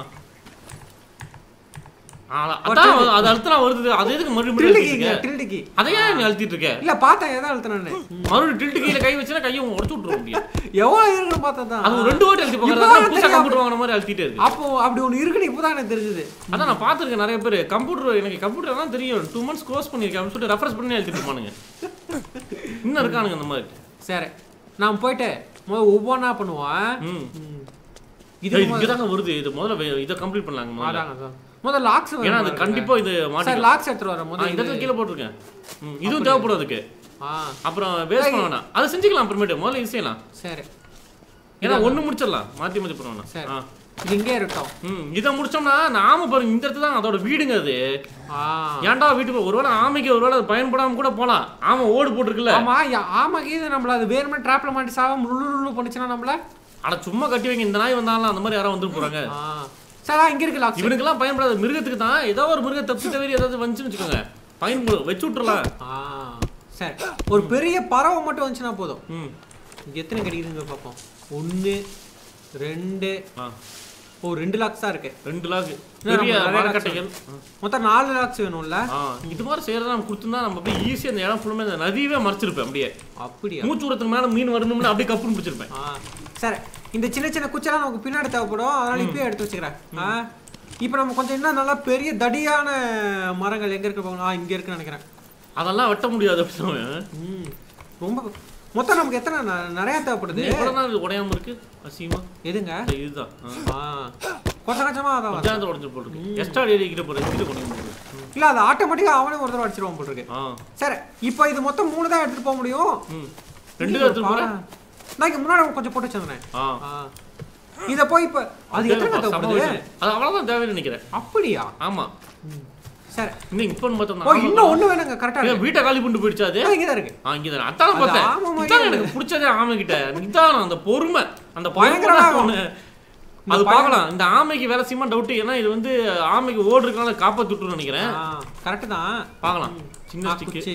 அதான் அது அழுத்தினா வருது. அது எதுக்கு மறுபடியும் அதையா நீ அழுத்திட்டு இருக்க? இல்ல பார்த்தேன் ஏதோ அழுத்தினே மறுபடியும் டில்ட் கீழ கை வச்சா கையை உடைச்சு விட்டுற முடியும். எவ்வளவு இருக்குன்னு பார்த்தா அது ரெண்டு வாட்டி அழுத்தி போறாங்க. புதுசா கம்ப்யூட்டர் வாங்குற மாதிரி அழுத்திட்டே இருக்கு. அப்போ அப்படி ஒன்னு இருக்குன்னு இப்போதான் எனக்கு தெரிஞ்சது. அதான் நான் பார்த்திருக்கேன் நிறைய பேர் கம்ப்யூட்டர் எனக்கு கம்ப்யூட்டர் தான் தெரியும் டூ மந்த்ஸ் கோர்ஸ் பண்ணிருக்கேன் அப்படின்னு சொல்லிட்டு ரெஃபரன்ஸ் பண்ணி அழுத்திட்டு இருப்பானுங்க. இன்னும் இருக்கானுங்க அந்த மாதிரி. சரி நான் போயிட்டு ஒவ்வொன்றா பண்ணுவோம். இது இங்கதாங்க வருது. இது முதல்ல இதை கம்ப்ளீட் பண்ணலாங்க. அதாங்க முதல்ல லாக்ஸ் ஏன்னா அது கண்டிப்பா இது மாட்டி லாக்ஸ் எடுத்துட்டு வரேன். முதல்ல இந்த கீழ போட்டுருக்கேன். இதுவும் தேவைப்படும் அதுக்கு. அப்புறம் வேஸ்ட் பண்ண வேணாம். அதை செஞ்சுக்கலாம் அப்புறமேட்டு முதல்ல இது செய்யலாம். சரி ஏன்னா ஒண்ணு முடிச்சிடலாம் மாத்தி மாத்தி பண்ண வேணாம். இது இங்கே இருக்கட்டும். ம் இதை முடிச்சோம்னா நாம பாருங்க இந்த இடத்துல தான் அதோட வீடுங்க அது. ஏன்டா வீட்டுக்கு ஒருவேளை ஆமைக்கு ஒருவேளை பயன்படாம கூட போலாம். ஆமை ஓடு போட்டுருக்குல்ல. ஆமா ஆமைக்கு இது நம்மள அது வேணுமே ட்ராப்ல மாட்டி சாவம் லுலு பண்ணுச்சுன்னா நம்மள அட சும்மா கட்டி வைங்க. இந்த நாய் வந்தாலும் அந்த மாதிரி யாராவது வந்துட்டு போறாங்க. சாரா இங்க இருக்கு லாக்ஸ். இவனுக்கெல்லாம் பயன்படாது. மிருகத்துக்கு தான் ஏதோ ஒரு மிருக தப்பு தவிர ஏதாவது வந்துச்சுன்னு வச்சுக்கோங்க பயன்படு வச்சு விட்டுறலாம். சரி ஒரு பெரிய பறவை மட்டும் வந்துச்சுன்னா போதும். ம் எத்தனை கிடைக்குதுங்க பார்ப்போம். ஒன்று ரெண்டு ஓ ரெண்டு லாக்ஸ் தான் இருக்கு. ரெண்டு லாக் பெரிய மரக்கட்டைகள் மொத்தம் நாலு லாக்ஸ் வேணும்ல. இது மாதிரி செய்யறதா நம்ம கொடுத்துருந்தா நம்ம அப்படியே ஈஸியாக அந்த இடம் ஃபுல்லுமே அந்த நதியவே மறைச்சிருப்பேன். அப்படியே அப்படியே மூச்சு விடுறதுக்கு மேலே மீன் வரணும்னு அப்படியே கப்புன்னு பிடிச்சிருப்பேன். சரி இந்த சின்ன சின்ன குச்செல்லாம் நமக்கு பின்னாடி தேவைப்படும். அதனால இப்பயே எடுத்து வச்சுக்கிறேன். இப்போ நம்ம கொஞ்சம் இன்னும் நல்லா பெரிய தடியான மரங்கள் எங்க இருக்கு போகணும். இங்க இருக்குன்னு நினைக்கிறேன். அதெல்லாம் வெட்ட முடியாது அப்படின்னு ரொம்ப மொத்தம் நமக்கு எத்தனை நிறைய தேவைப்படுது. உடையாம இருக்கு அசியமா எதுங்க இதுதான் கொஞ்சம் கொஞ்சமா அதான் உடஞ்சு போட்டுருக்கு. எக்ஸ்ட்ரா ஏறிக்கிட்ட போறது இல்ல அது ஆட்டோமேட்டிக்கா அவனே ஒரு தடவை அடிச்சிருவான் போட்டுருக்கு. சரி இப்போ இது மொத்தம் மூணு தான் எடுத்துட்டு போக முடியும். ரெண்டு தான் எடுத்துட்டு போறேன். நான் முன்னாடி கொஞ்சம் போட்டு வச்சிருந்தேன். இத போய் இப்ப அது எத்தனை தேவைப்படுது? அது அவ்வளவுதான் தேவைன்னு நினைக்கிறேன். அப்படியா? ஆமா சரி நீ இப்போ மட்டும் ஓ இன்னும் ஒண்ணு வேணுங்க கரெக்ட்டா இருக்கு. வீட்டை காலி பண்ணிட்டு போயிடுச்சு அது. இங்க தான் இருக்கு. ஆ இங்க தான். அதான் பார்த்தேன். இதான் எனக்கு பிடிச்சதே ஆமை கிட்ட. இதான் அந்த பொறுமை அந்த பயங்கரமான அது பார்க்கலாம். இந்த ஆமைக்கு வேலை செய்யுமா டவுட். ஏன்னா இது வந்து ஆமைக்கு ஓடு இருக்கனால காப்பாத்தி விட்டுருன்னு நினைக்கிறேன். கரெக்ட் தான் பார்க்கலாம். சின்ன ஸ்டிக்கு.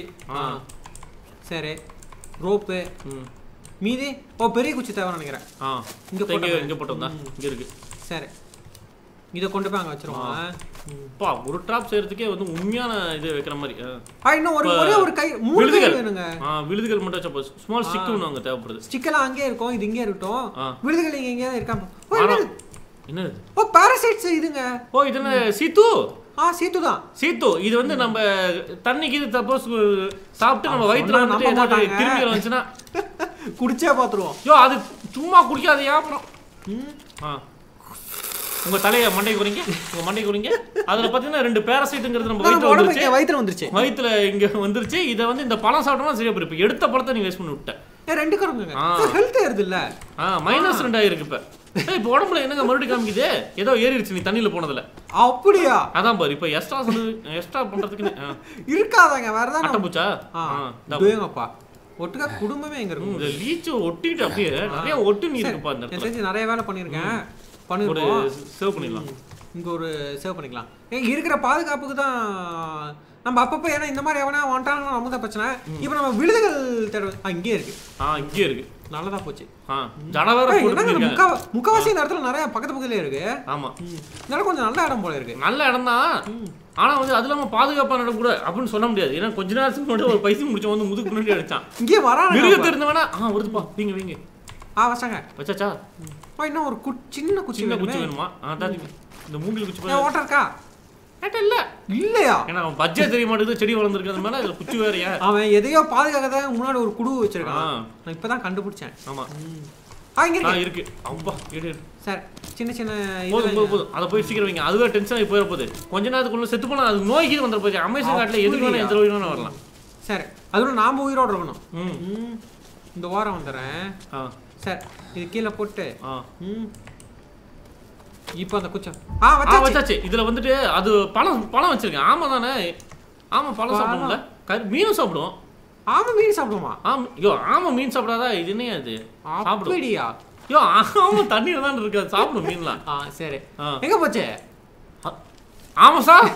சரி ரோப்பு மீதி ஓ பெரிய குச்சி தேவைன்னு நினைக்கிறேன். ஆ இங்க போட்டு இங்க போட்டோம்டா. இங்க இருக்கு. சரி இத கொண்டு போய் அங்க வச்சிருவோம். பா ஒரு டிராப் செய்யறதுக்கே வந்து உண்மையான இது வைக்கிற மாதிரி. ஆ இன்னும் ஒரு ஒரே ஒரு கை மூணு கை வேணுங்க. ஆ விழுதுகள் மட்டும் வச்சா போதும். ஸ்மால் ஸ்டிக் ஒன்னு அங்க தேவைப்படுது. ஸ்டிக் எல்லாம் அங்கேயே இருக்கும். இது இங்கே இருக்கட்டும். விழுதுகள் இங்க இங்க இருக்காங்க. என்னது? ஓ பாராசைட்ஸ் இதுங்க. ஓ இது என்ன சீத்து? ஆ சீத்து தான். சீத்து இது வந்து நம்ம தண்ணிக்கு இது சப்போஸ் சாப்பிட்டு நம்ம வயித்துல வந்து ஏதாவது கிருமிகள் வந்துச்சுனா குடிச்சே பாத்துருவோம். யோ அது சும்மா குடிக்காதயா அப்புறம். ஆ உங்க தலைய மண்டை குறீங்க. உங்க மண்டை குறீங்க. அதுல பாத்தீங்கன்னா ரெண்டு பாராசைட்ங்கிறது நம்ம வயித்துல வந்துருச்சு. வயித்துல வந்துருச்சு. வயித்துல இங்க வந்துருச்சு. இத வந்து இந்த பழம் சாப்பிட்டோம்னா சரியா போயிடும். எடுத்த பழத்தை நீ வேஸ்ட் பண்ணி விட்ட. ஏ ரெண்டு கருங்க. ஹெல்த் ஏறுது இல்ல. ஆ மைனஸ் ரெண்டு ஆயிருக்கு இப்ப. ஏய் இப்போ உடம்புல என்னங்க மறுபடியும் காமிக்குது? ஏதோ ஏறிடுச்சு நீ தண்ணில போனதுல. அப்படியா? அதான் பாரு இப்போ எக்ஸ்ட்ரா எக்ஸ்ட்ரா பண்றதுக்கு இருக்காதங்க வேற ஏதாவது அட்டம்பூச்சா? ஆ டேங்கப்பா. ஒட்டுக்க குடும்பமே எங்க இருக்கு? இந்த லீச் ஒட்டிட்டு அப்படியே நிறைய ஒட்டு நீ இருக்குப்பா இந்த இடத்துல. சரி நிறைய வேலை பண்ணிருக்கேன். பண்ணி ஒரு சேவ் பண்ணிடலாம். இங்க ஒரு சேவ் பண்ணிக்கலாம். ஏய் இருக்கிற பாதுகாப்புக்கு தான் நம்ம அப்பப்போ ஏன்னா இந்த மாதிரி எவனா வந்துட்டாலும் நமக்கு தான் பிரச்சனை. இப்போ நம்ம விழுதுகள் தேட அங்கேயே இருக்கு. ஆ இங்கே இருக்கு. நல்லதா போச்சு. ஆ ஜனவர முக்கா முக்காவாசி இந்த இடத்துல நிறைய பக்கத்து பக்கத்துலயே இருக்கு. ஆமா இதெல்லாம் கொஞ்சம் நல்ல இடம் போல இருக்கு. நல்ல இடம் தான். ஆனா வந்து அது இல்லாம பாதுகாப்பான இடம் கூட அப்படின்னு சொல்ல முடியாது. ஏன்னா கொஞ்ச நேரத்துக்கு முன்னாடி ஒரு பைசா முடிச்ச வந்து முதுகு முன்னாடி அடிச்சான். இங்கே வரான் மிருகத்து இருந்தவனா ஆ வருதுப்பா வீங்க வீங்க ஆ வச்சாங்க வச்சாச்சா ஓ இன்னும் ஒரு குச் சின்ன குச்சி சின்ன குச்சி வேணுமா அதான் இந்த மூங்கில் குச்சி ஏ ஓட்டர் இருக்கா ஏட்ட இல்ல இல்லையா ஏன்னா அவன் பட்ஜெட் தெரிய மாட்டேங்குது செடி வளர்ந்துருக்கிறது மேல இதுல குச்சி வேறயா அவன் எதையோ பாதுகாக்க முன்னாடி ஒரு குடு வச்சிருக்கான் நான் இப்பதான் கண்டுபிடிச்சேன் ஆமா ஆ இங்க இருக்கு இருக்கு அப்பா எடு சார் சின்ன சின்ன போதும் போதும் போதும் அதை போய் சீக்கிரம் வைங்க அதுவே டென்ஷன் ஆகி போயிட போகுது கொஞ்ச நேரத்துக்குள்ள செத்து போனா அது நோய் கீது வந்துட போகுது அமேசான் காட்டில் எதுக்கு வேணும் எந்த நோய் வேணும் வரலாம் சரி அதோட நாம உயிரோட இருக்கணும் ம் இந்த வாரம் வந்துடுறேன் ஆ சார் இது கீழே போட்டு ஆ ம் இப்போ அந்த குச்சா ஆ வச்சாச்சு வச்சாச்சு இதுல வந்துட்டு அது பழம் பழம் வச்சிருக்கேன் ஆமா தானே ஆமா பழம் சாப்பிடும்ல மீனும் சாப்பிடுவோம் ஆமா மீன் சாப்பிடுமா ஆமா ஐயோ ஆமா மீன் சாப்பிடாதா இது என்ன அது சாப்பிடும் அப்படியா ஐயோ ஆமா தண்ணியில தான் இருக்கு அது சாப்பிடும் மீன்லாம் ஆ சரி எங்க போச்சு ஆமா சார்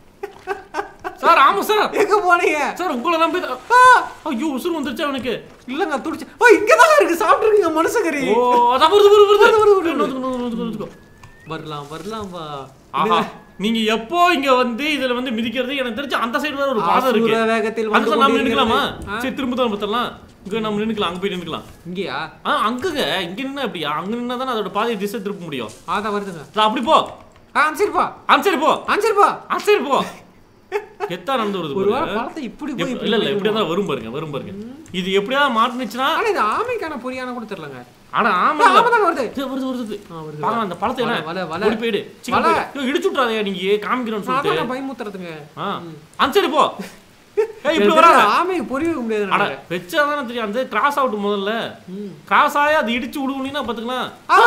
சார் ஆமா சார் எங்க போனீங்க சார் உங்களை நம்பி ஐயோ உசுறு வந்துருச்சு அவனுக்கு இல்லங்க துடிச்சு ஓ இங்கதான் இருக்கு சாப்பிட்டுருக்கீங்க மனுஷகரி ஓ அதான் வருது வருது வருது வருது வரலாம் வரலாம் வா ஆஹா நீங்க எப்போ இங்க வந்து இதுல வந்து மிதிக்கிறது எனக்கு தெரிஞ்சு அந்த சைடு வேற ஒரு பாதை இருக்கு வேகத்தில் வந்து நம்ம நின்னுக்கலாமா சரி திரும்ப தான் பத்தலாம் இங்க நம்ம நின்னுக்கலாம் அங்க போய் நின்னுக்கலாம் இங்கயா ஆ அங்கங்க இங்க நின்னா அப்படியா அங்க நின்னா தான அதோட பாதையை திசை திருப்ப முடியும் ஆதா வருதுங்க அப்படி போ ஆ சரி போ ஆ சரி போ ஆ சரி போ ஆ சரி போ எத்தா நடந்து வருது ஒரு வாரம் பழத்தை இப்படி போய் இல்ல இல்ல இப்படியே தான் வரும் பாருங்க வரும் பாருங்க இது எப்படியா மாட்டுனுச்சுனா ஆனா இது ஆமைக்கான பொரியான கூட தெரியலங்க ஆனா ஆமா ஆமா தான் வருது வருது வருது ஆ வருது பாருங்க அந்த பழத்தை என்ன வல வல ஓடி போய்டு சிக்கன் போய்டு இடிச்சு விட்றாதே நீங்க காமிக்கிறேன்னு சொல்லிட்டு நான் பயமுத்துறதுங்க ஆ ஆ சரி போ ஏய் இப்படி வராத ஆமை பொரிய வைக்க முடியாது அட வெச்சா தான தெரியும் அந்த கிராஸ் அவுட் முதல்ல கிராஸ் ஆயா அது இடிச்சு விடுவீனா பாத்துக்கலாம் ஆ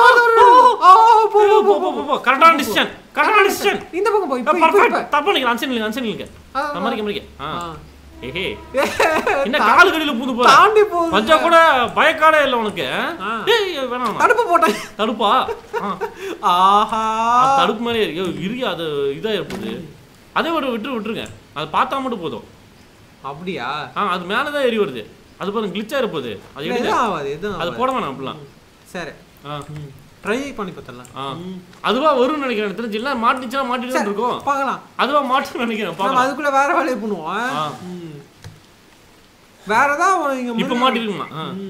போ போ போ போ கரெக்டான டிசிஷன் கரெக்டான டிசிஷன் இந்த பக்கம் போய் பர்ஃபெக்ட் தப்பு நிக்க அன்சன் நிக்க அன்சன் நிக்க அமரிக்க அமரிக்க ஆ ஏஹே என்ன கால் கடியில பூந்து போற தாண்டி போகுது கொஞ்சம் கூட பயக்காடே இல்ல உனக்கு ஏய் வேணாம் தடுப்பு போட்டேன் தடுப்பா ஆஹா தடுப்பு மாதிரி ஐயோ இருக்கு அது இதா இருப்பது அதே ஒரு விட்டு விட்டுருங்க அது பார்த்தா மட்டும் போதும் அப்படியா ஆ அது மேல தான் ஏறி வருது அது பாருங்க கிளிச்சா இருப்பது அது எது ஆவாது எது அது போட வேணாம் அப்படிலாம் சரி ஆ ட்ரை பண்ணி பார்த்தலாம் ஆ அதுவா வரும்னு நினைக்கிறேன் தெரிஞ்சு இல்ல மாட்டிச்சா மாட்டிட்டு தான் இருக்கும் பார்க்கலாம் அதுவா மாட்டுன்னு நினைக்கிறேன் நம்ம பார்க்கலாம் அதுக்குள்ள வேற வேலையை பண்ணுவோம் வேற ஏதாவது இங்க இப்ப மாட்டிருக்குமா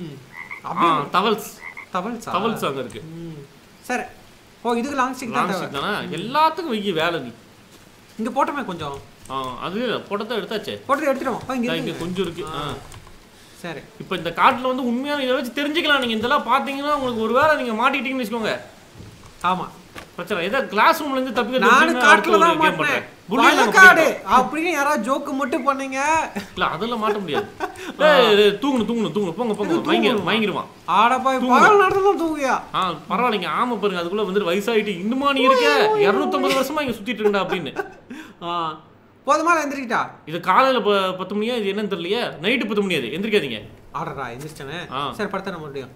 ஆ தவல்ஸ் தவல்ஸ் தவல்ஸ் அங்க இருக்கு சரி ஓ இதுக்கு லாங் ஸ்டிக் தான் தேவை தானே எல்லாத்துக்கும் வெயி வேலை நீ இங்க போட்டமே கொஞ்சம் ஆ அது போட்டத எடுத்தாச்சே போட்டத எடுத்துறோம் இங்க இங்க கொஞ்சம் இருக்கு ஆ சரி இப்போ இந்த காட்டுல வந்து உண்மையான இத வச்சு தெரிஞ்சுக்கலாம் நீங்க இதெல்லாம் பாத்தீங்கன்னா உங்களுக்கு ஒருவேளை நீங்க மாட்டிட்டீங்கன்னு வெச்சுக்கோங்க ஆமா பிரச்சனை ஏதா கிளாஸ் ரூம்ல இருந்து தப்பிக்க நான் காட்டுல தான் மாட்டேன் புள்ளக்காடு அப்படியே யாராவது ஜோக் மட்டும் பண்ணீங்க இல்ல அதெல்லாம் மாட்ட முடியாது ஏய் தூங்கு தூங்கு தூங்கு போங்க போங்க மயங்கி மயங்கிடுவான் ஆட போய் பகல் நேரத்துல தூங்கியா ஆ பரவாயில்லைங்க ஆமா பாருங்க அதுக்குள்ள வந்து வயசாயிட்டு இன்னுமா நீ இருக்க இருநூத்தி ஐம்பது வருஷமா இங்க சுத்திட்டு இருக்கா அப்படின்னு ஆ போதுமா எந்திரிக்கிட்டா இது காலையில பத்து மணியா இது என்னன்னு தெரியலையே நைட்டு பத்து மணி அது எந்திரிக்காதீங்க ஆடுறா எந்திரிச்சனே சரி படுத்த நம்ம மறுபடியும்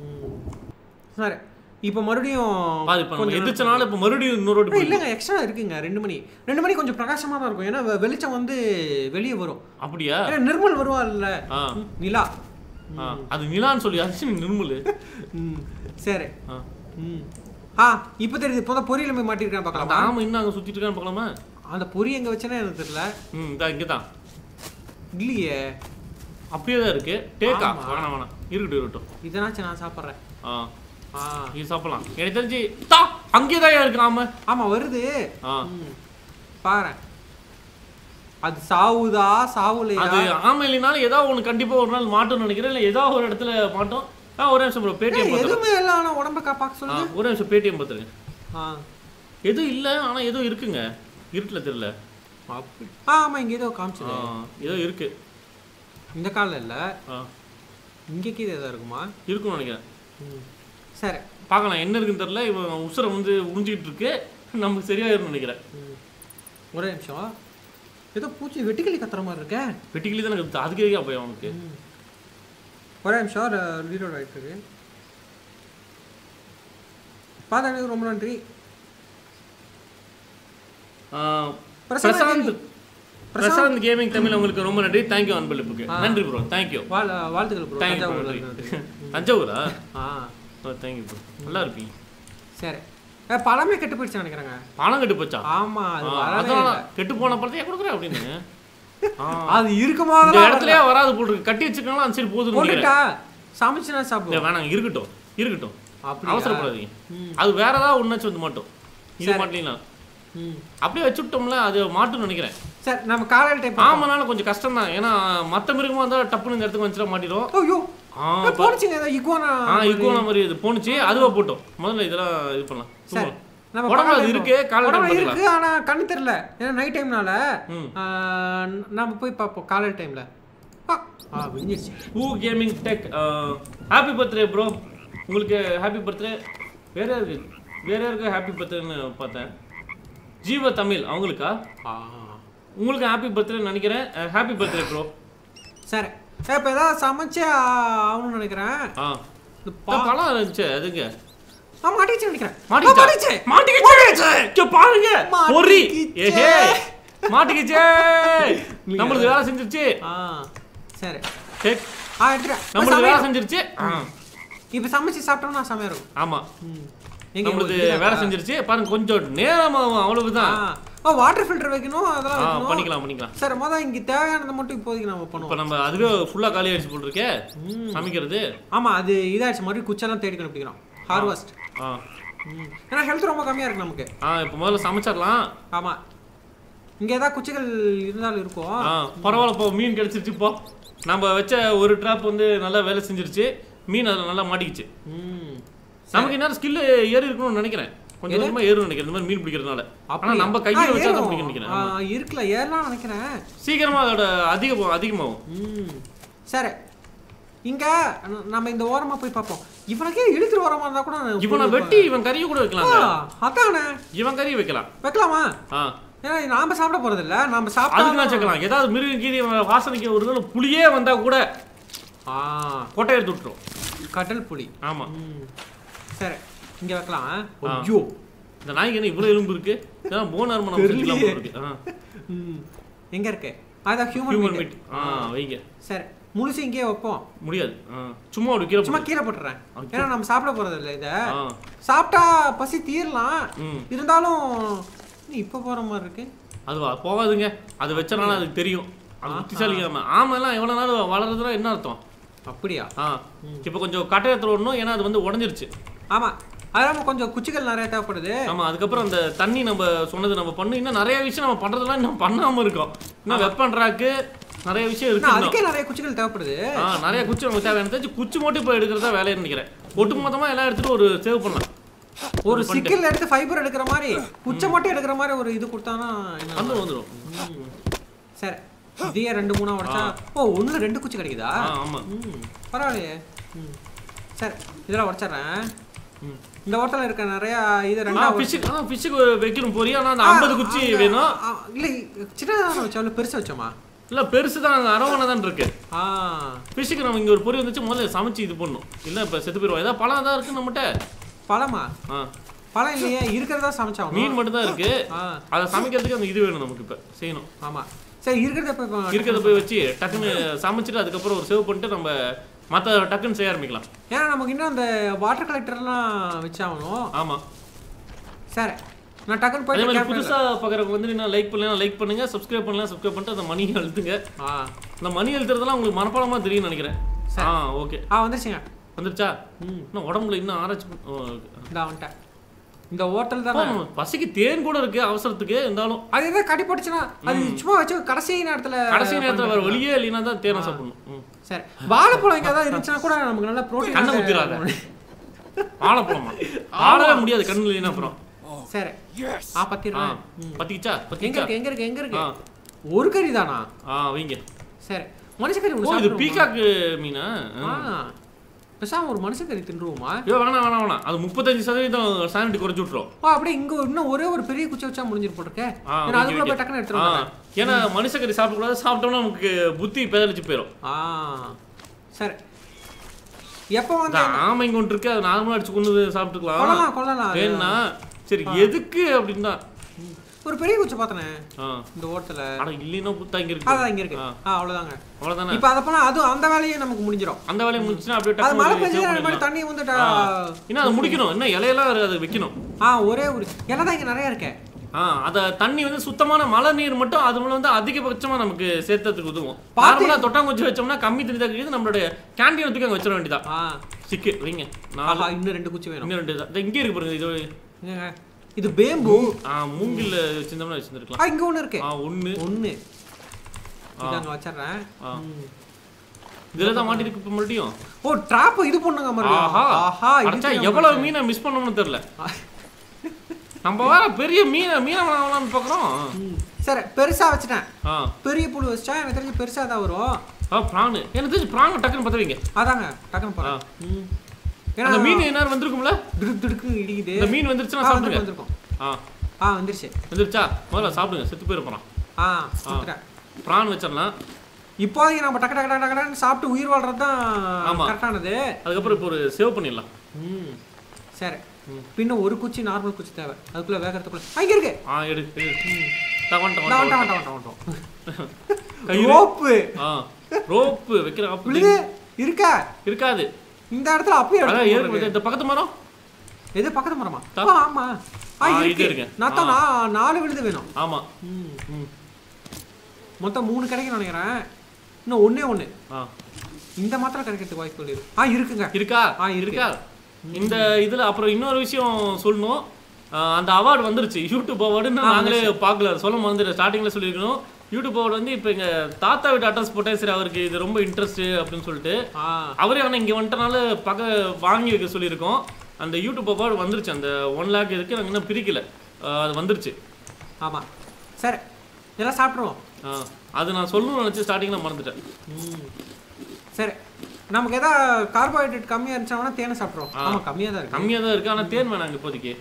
சரி இப்போ மறுபடியும் பாதி பண்ண எந்திரிச்சனால இப்போ மறுபடியும் இன்னொரு ரோடு இல்லங்க எக்ஸ்ட்ரா இருக்குங்க ரெண்டு மணி ரெண்டு மணி கொஞ்சம் பிரகாசமா தான் இருக்கும் ஏன்னா வெளிச்சம் வந்து வெளியே வரும் அப்படியா ஏன்னா நிர்மல் வருவா இல்ல நிலா அது நிலான்னு சொல்லி அது நிர்மல் சரி ஆ இப்போ தெரியுது இப்போ தான் பொரியல் போய் மாட்டிருக்கான் பார்க்கலாம் ஆமா இன்னும் அங்க சுத்திட்டு இருக்கான்னு பார்க்கலாமா அந்த பொரி எங்க வச்சனே எனக்கு தெரியல ம் இதா இங்க தான் இல்லையே அப்படியே தான் இருக்கு டேக்கா வேணாம் வேணாம் இருக்கட்டும் இருக்கட்டும் இதனாச்சும் நான் சாப்பிட்றேன் ஆ ஆ இது சாப்பிடலாம் எனக்கு தெரிஞ்சு தா அங்கேயே தான் இருக்கு ஆமா ஆமா வருது ஆ பாரு அது சாவுதா சாவுலையா அது ஆமா இல்லைனாலும் ஏதாவது ஒன்று கண்டிப்பா ஒரு நாள் மாட்டோம்னு நினைக்கிறேன் இல்லை ஏதாவது ஒரு இடத்துல மாட்டோம் ஆ ஒரு நிமிஷம் ப்ரோ பேடிஎம் பார்த்து எதுவுமே இல்லை ஆனால் உடம்ப காப்பாக்க சொல்லுங்க ஒரு நிமிஷம் பேடிஎம் பார்த்துருங்க ஆ எதுவும் இல்லை ஆனால் எதுவும் இருக்குங்க இருட்டில் தெரியல அப்படி ஆ ஆமாம் இங்கே ஏதோ காமிச்சது ஏதோ இருக்கு இந்த காலில் இல்லை ஆ இங்கே கீழே ஏதோ இருக்குமா இருக்குன்னு நினைக்கிறேன் ம் சரி பார்க்கலாம் என்ன இருக்குன்னு தெரியல இவன் உசுரை வந்து உறிஞ்சிக்கிட்டு இருக்கு நமக்கு சரியாயிரும்னு நினைக்கிறேன் ஒரே நிமிஷம் ஏதோ பூச்சி வெட்டிக்கிளி கத்துற மாதிரி இருக்கே வெட்டிக்கிளி தான் எனக்கு அதுக்கே போய் அவனுக்கு ஒரே நிமிஷம் ரீலோட் ஆகிட்டு இருக்கு பார்த்தா ரொம்ப நன்றி பிரசாந்த் பிரசாந்த் கேமிங் தமிழ் உங்களுக்கு ரொம்ப நன்றி தேங்க்யூ அன்பளிப்புக்கு நன்றி ப்ரோ தேங்க்யூ வாழ்த்துக்கள் ப்ரோ தேங்க்யூ தஞ்சாவூரா ஆ தேங்க்யூ ப்ரோ நல்லா இருப்பீங்க சரி பழமே கெட்டு போயிடுச்சு நினைக்கிறேங்க பழம் கெட்டு போச்சா ஆமா கெட்டு போன பழத்தையே கொடுக்குறேன் அப்படின்னு அது இருக்குமா இந்த இடத்துலயே வராது போட்டுருக்கு கட்டி வச்சிருக்காங்களா சரி போதும் சமைச்சுனா சாப்பிடுவோம் வேணாம் இருக்கட்டும் இருக்கட்டும், அவசரப்படாதீங்க. அது வேற ஏதாவது ஒன்னாச்சும் வந்து மாட்டோம், இது மாட்டலாம். அப்படியே வச்சுட்டோம்ல அது மாட்டுன்னு நினைக்கிறேன். சார் நம்ம காலையில் டைம் ஆமானாலும் கொஞ்சம் கஷ்டம் தான். ஏன்னா மற்ற மிருகமாக இருந்தால் டப்புன்னு இந்த இடத்துக்கு வந்துச்சுனா மாட்டிடும். ஐயோ போனுச்சுங்க இக்குவானா. ஆ இக்குவானா மாதிரி இது போனுச்சு, அதுவா போட்டோம். முதல்ல இதெல்லாம் இது பண்ணலாம். சார் நம்ம உடம்பு அது இருக்கு, காலையில் இருக்கு, ஆனால் கண்ணு தெரியல. ஏன்னா நைட் டைம்னால நம்ம போய் பார்ப்போம் காலையில் டைமில். ஆ விஞ்சிருச்சு. ஊ gaming tech happy birthday bro. உங்களுக்கு ஹாப்பி பர்த்டே. வேற யாருக்கு வேற யாருக்கு ஹாப்பி பர்த்டேன்னு பார்த்தேன். ஜீவ தமிழ் அவங்களுக்கா? உங்களுக்கு ஹாப்பி பர்த்டே நினைக்கிறேன். Happy birthday bro. சரி இப்போ ஏதாவது சமைச்சே ஆகணும்னு நினைக்கிறேன். ஆ பழம் இருந்துச்சு அதுங்க. ஆ மாட்டிச்சு நினைக்கிறேன். மாட்டிச்சு மாட்டிக்கிச்சு பாருங்க. பொறி ஏஹே மாட்டிக்கிச்சே. நம்மளுக்கு வேலை செஞ்சிருச்சு. ஆ சரி டேக் ஆ எடுத்துறேன். நம்மளுக்கு வேலை செஞ்சிருச்சு. இப்போ சமைச்சு சாப்பிட்டோம்னா செமையா இருக்கும். ஆமா நம்மளுக்கு வேலை செஞ்சிருச்சு. பாருங்க கொஞ்சம் நேரமாகும், அவ்வளவுதான். ஓ வாட்டர் ஃபில்டர் வைக்கணும், அதெல்லாம் வைக்கணும். பண்ணிக்கலாம் பண்ணிக்கலாம் சார் மொதல் இங்கே தேவையானதை மட்டும் இப்போதைக்கு நம்ம பண்ணுவோம். இப்போ நம்ம அதுவே ஃபுல்லாக காலி ஆயிடுச்சு போல் இருக்கே சமைக்கிறது. ஆமாம் அது இதாகிடுச்சு, மறுபடியும் குச்செல்லாம் தேடி கண்டுபிடிக்கிறோம். ஹார்வெஸ்ட். ஆ ஏன்னா ஹெல்த் ரொம்ப கம்மியாக இருக்குது நமக்கு. ஆ இப்போ முதல்ல சமைச்சிடலாம். ஆமாம் இங்கே ஏதாவது குச்சிகள் இருந்தாலும் இருக்கும். ஆ பரவாயில்ல, இப்போ மீன் கிடச்சிருச்சு. இப்போ நம்ம வச்ச ஒரு ட்ராப் வந்து நல்லா வேலை செஞ்சிருச்சு. மீன் அதில் நல்லா மாட்டிக்கிச்சு. நமக்கு என்ன ஸ்கில் ஏறி இருக்கணும்னு நினைக்கிறேன். கொஞ்சம் கொஞ்சமா ஏறும் நினைக்கிறேன் இந்த மாதிரி மீன் பிடிக்கிறதுனால. ஆனா நம்ம கையில வச்சா தான் பிடிக்க நினைக்கிறேன். இருக்குல ஏறலாம் நினைக்கிறேன். சீக்கிரமா அதோட அதிகம் அதிகமாகும். சரி இங்க நம்ம இந்த ஓரமா போய் பார்ப்போம். இவனுக்கே இழுத்துட்டு ஓரமா இருந்தா கூட இவனை வெட்டி இவன் கறியை கூட வைக்கலாங்க. அதானே இவன் கறி வைக்கலாம். வைக்கலாமா? ஆ ஏன்னா நாம சாப்பிட போறது இல்ல, நாம சாப்பிட்டா அதுக்கு நான் சேர்க்கலாம். ஏதாவது மிருகம் கீரி வாசனைக்கு ஒரு நாள் புளியே வந்தா கூட ஆ கொட்டை எடுத்து விட்டுரும். கடல் புளி. ஆமா சரி இங்க வைக்கலாம். ஐயோ இந்த நாய்க்கு என்ன இவ்வளவு எலும்பு இருக்கு? இதெல்லாம் போன் ஆர்ம நம்ம செஞ்சிடலாம் போல இருக்கு. எங்க இருக்கு? அத ஹியூமன் மீட். ஆ வைங்க. சரி முழுசு இங்கே வைப்போம். முடியாது. சும்மா ஒரு கீரை சும்மா கீரை போட்டுறேன். ஏன்னா நம்ம சாப்பிட போறது இல்ல. இத சாப்பிட்டா பசி தீரலாம். இருந்தாலும் நீ இப்ப போற மாதிரி இருக்கு. அதுவா போகாதுங்க. அது வச்சனால அதுக்கு தெரியும். அது புத்திசாலி. ஆமா எல்லாம் எவ்வளவு நாள் வளர்றதுனா என்ன அர்த்தம்? அப்படியா? ஆ இப்போ கொஞ்சம் கட்டையத்துல ஓடணும். ஏன்னா அது வந்து உடஞ்சிருச்சு. ஆமா அதெல்லாம் கொஞ்சம் குச்சிகள் நிறைய தேவைப்படுது. ஆமா அதுக்கப்புறம் அந்த தண்ணி நம்ம சொன்னது நம்ம பண்ணு. இன்னும் நிறைய விஷயம் நம்ம பண்றதெல்லாம் இன்னும் பண்ணாம இருக்கோம். இன்னும் வெப்பன் ராக்கு நிறைய விஷயம் இருக்கு. அதுக்கே நிறைய குச்சிகள் தேவைப்படுது. ஆ நிறைய குச்சி நமக்கு தேவையானது. குச்சி மட்டும் இப்போ எடுக்கிறதா வேலைன்னு நினைக்கிறேன். ஒட்டு மொத்தமா எல்லாம் எடுத்துட்டு ஒரு சேவ் பண்ணலாம். ஒரு சிக்கல் எடுத்து ஃபைபர் எடுக்கிற மாதிரி குச்சை மட்டும் எடுக்கிற மாதிரி ஒரு இது கொடுத்தானா வந்து வந்துடும். சரி இதே ரெண்டு மூணா உடச்சா ஓ ஒண்ணுல ரெண்டு குச்சி கிடைக்குதா? ஆமா பரவாயில்லையே. சரி இதெல்லாம் உடச்சிடுறேன். இந்த ஓட்டல இருக்க நிறைய இது ரெண்டா ஃபிஷ் ஆ ஃபிஷ்க்கு வைக்கணும் போறியா? ஆனா அந்த ஐம்பது குச்சி வேணும். இல்ல சின்னதா வச்சோம் பெருசா வச்சோமா? இல்ல பெருசு தான் அரவணை தான் இருக்கு. ஆ ஃபிஷ்க்கு நம்ம இங்க ஒரு பொரி வந்துச்சு. முதல்ல சமைச்சு இது பண்ணணும். இல்ல இப்ப செத்து போயிடுவோம். ஏதாவது பழம் தான் இருக்கு நம்மகிட்ட. பழமா? ஆ பழம் இல்லையே, இருக்கிறதா சமைச்சாங்க. மீன் மட்டும் தான் இருக்கு. அதை சமைக்கிறதுக்கு அந்த இது வேணும் நமக்கு. இப்ப செய்யணும். ஆமா சரி இருக்கிறத போய் இருக்கிறத போய் வச்சு டக்குன்னு சமைச்சிட்டு அதுக்கப்புறம் ஒரு சேவ் பண்ணிட்டு நம்ம மற்ற டக்குன்னு செய்ய ஆரம்பிக்கலாம். ஏன்னா நமக்கு இன்னும் அந்த வாட்டர் கலெக்டர்லாம் வச்சாகணும். ஆமாம் சரி நான் டக்குன்னு போய் அதே மாதிரி புதுசாக பார்க்குறவங்க வந்து என்ன லைக் பண்ணலாம் லைக் பண்ணுங்க, சப்ஸ்கிரைப் பண்ணலாம் சப்ஸ்கிரைப் பண்ணிட்டு அந்த மணி அழுத்துங்க. ஆ அந்த மணி அழுத்துறதுலாம் உங்களுக்கு மனப்பாடமாக தெரியும்னு நினைக்கிறேன். ஆ ஓகே ஆ வந்துருச்சுங்க. வந்துருச்சா? ம் இன்னும் உடம்புல இன்னும் ஆராய்ச்சி இந்தா வந்துட்டேன். இந்த ஹோட்டல் தான் பசிக்கு தேன் கூட இருக்கு அவசரத்துக்கு. இருந்தாலும் அது எதாவது கட்டி போட்டுச்சுன்னா அது சும்மா வச்சு கடைசி நேரத்தில் கடைசி நேரத்தில் வேறு வெளியே இல்லைன்னா தான் தேனை சாப்பிடணும். சரி வாழைப்பழம் எங்கே ஏதாவது இருந்துச்சுன்னா கூட நமக்கு நல்லா ப்ரோட்டீன். கண்ணை ஊற்றிடாத. வாழைப்பழமா ஆடவே முடியாது கண்ணு இல்லைன்னா அப்புறம். சரி ஆ பத்திடுறேன். பத்திக்கிச்சா? எங்க இருக்கு எங்க இருக்கு எங்க இருக்கு? ஒரு கறி தானா? ஆ வைங்க. சரி மனுஷக்கறி. ஓ இது பீகாக்கு மீனா? பேசாம ஒரு மனுஷக்கறி தின்றுவோமா? ஐயோ வேணாம் வேணாம் வேணாம். அது முப்பத்தஞ்சு சதவீதம் சானிட்டி குறைச்சி விட்டுரும். ஆ அப்படியே இங்க இன்னும் ஒரே ஒரு பெரிய குச்சி வச்சா முடிஞ்சிரு போட்டுருக்கேன். அதுக்குள்ள போய் டக்குன்னு எடுத்துருவோம். ஏன்னா மனுஷக்கறி சாப்பிடக்கூடாது. சாப்பிட்டோம்னா நமக்கு புத்தி பேதலிச்சு போயிடும். ஆ சரி எப்போ வந்து ஆமைங்க ஒன்று இருக்கு. அது நார்மலாக அடிச்சு கொண்டு சாப்பிட்டுக்கலாம். கொள்ளலாம் கொள்ளலாம் வேணா. சரி எதுக்கு அப்படின்னா ஒரு பெரிய குச்சி பார்த்தனே இந்த ஓட்டல. அட இல்லைன்னா புத்தா இங்க இருக்கு. அதான் இங்க இருக்கு. ஆ அவ்வளவுதாங்க அவ்வளவுதானே. இப்போ அத பண்ணா அது அந்த வேலையே நமக்கு முடிஞ்சிரும். அந்த வேலையை முடிஞ்சினா அப்படியே டக்கு அது மழை பெஞ்சா இந்த மாதிரி தண்ணி வந்துட்டா இன்னும் அது முடிக்கணும். இன்னும் இலையெல்லாம் அது வைக்கணும். ஆ ஒரே ஒரு இலை தான் இங்க நிறைய இருக்கு. ஆ அத தண்ணி வந்து சுத்தமான மழை நீர் மட்டும் அது மூலம் வந்து அதிகபட்சமா நமக்கு சேர்த்ததுக்கு உதவும். நார்மலா தொட்டாங்குச்சி வச்சோம்னா கம்மி தண்ணி தான் இருக்குது. நம்மளுடைய கேண்டீன் தூக்கி அங்க வச்சிட வேண்டியதா. ஸ்டிக்கு வைங்க. ஆஹா இன்னும் ரெண்டு குச்சி வேணும். இன்னும் ரெண்டு தான் இங்கே இருக்கு பாருங்க. இது என்னங்க இது பேம்பு. ஆ மூங்கில் வச்சிருந்தோம்னா வச்சிருந்துருக்கலாம். ஆ இங்க ஒன்று இருக்கு. ஆ ஒன்று ஒன்று இதாங்க வச்சிடுறேன். இதில் தான் மாட்டிருக்கு இப்போ மறுபடியும். ஓ ட்ராப் இது பண்ணுங்க மறுபடியும். ஆஹா ஆஹா அடச்சா எவ்வளவு மீனை மிஸ் பண்ணணும்னு தெரியல. நம்ம வேற பெரிய மீனை மீனை வாங்கலாம்னு பார்க்குறோம். சரி பெருசா வச்சுட்டேன். ஆ பெரிய புழு வச்சா எனக்கு தெரிஞ்சு பெருசா தான் வரும். ஆ பிரான் எனக்கு தெரிஞ்சு பிரான் டக்குன்னு பற்ற வைங்க. அதாங்க டக்குன்னு போகிறேன். ம் ஏன்னா அந்த மீன் என்ன வந்துருக்கும்ல திடுக்கு திடுக்கு இடிக்குது. இந்த மீன் வந்துருச்சுன்னா சாப்பிடுங்க. வந்துருக்கும். ஆ ஆ வந்துருச்சு. வந்துருச்சா முதல்ல சாப்பிடுங்க. செத்து போயிருப்போம். ஆ சாப்பிட்டேன். பிரான் வச்சிடலாம். இப்போதைக்கு நம்ம டக்கு டக்கு டக்கு டக்குன்னு சாப்பிட்டு உயிர் வாழ்றது தான் கரெக்டானது. அதுக்கப்புறம் இப்போ ஒரு சேவ் பண்ணிடலாம். ம் சரி பின்ன ஒரு குச்சி நார்மல் குச்சி தேவை. அதுக்குள்ள வேகறதுக்குள்ள அங்க இருக்கு. ஆ எடு down down down down down down rope. ஆ ரோப்பு வைக்கிற அப்படி இருக்கா? இருக்காது இந்த இடத்துல அப்படியே எடுத்து. இந்த பக்கத்து மரம் எது பக்கத்து மரமா? ஆமா ஆ இருக்கு. நான் நான் நாலு விழுது வேணும். ஆமா ம் மொத்தம் மூணு கிடைக்கும் நினைக்கிறேன். இன்னும் ஒண்ணே ஒண்ணு. ஆ இந்த மாத்திரம் கிடைக்கிறதுக்கு வாய்ப்பு இருக்கு. ஆ இருக்குங்க. இருக்கா? ஆ இருக்கா? இந்த இதுல அப்புறம் இன்னொரு விஷயம் சொல்லணும். அந்த அவார்டு வந்துருச்சு. யூடியூப் அவார்டுன்னு நாங்களே பார்க்கல. சொல்ல மறந்துட்டு ஸ்டார்டிங்ல சொல்லியிருக்கணும். யூடியூப் அவார்டு வந்து இப்போ எங்க தாத்தா வீட்டு அட்ரஸ் போட்டேன். சரி அவருக்கு இது ரொம்ப இன்ட்ரெஸ்ட் அப்படின்னு சொல்லிட்டு அவரே ஆனால் இங்கே வந்துட்டனால பக்க வாங்கி வைக்க சொல்லியிருக்கோம். அந்த யூடியூப் அவார்டு வந்துருச்சு. அந்த ஒன் லேக் இருக்கு. நாங்கள் இன்னும் பிரிக்கல. அது வந்துருச்சு. ஆமாம் சரி இதெல்லாம் சாப்பிட்ருவோம். ஆ அது நான் சொல்லணும்னு நினச்சி ஸ்டார்டிங்கில் மறந்துட்டேன். ம் சரி நமக்கு எதாவது கார்போஹைட்ரேட் கம்மியாக இருந்துச்சுன்னா தேனை சாப்பிட்ருவோம். ஆமாம் கம்மியாக தான் இருக்குது. கம்மியாக தான் இருக்குது. ஆனால் தேன் வேணாங்க இப்போதைக்கு.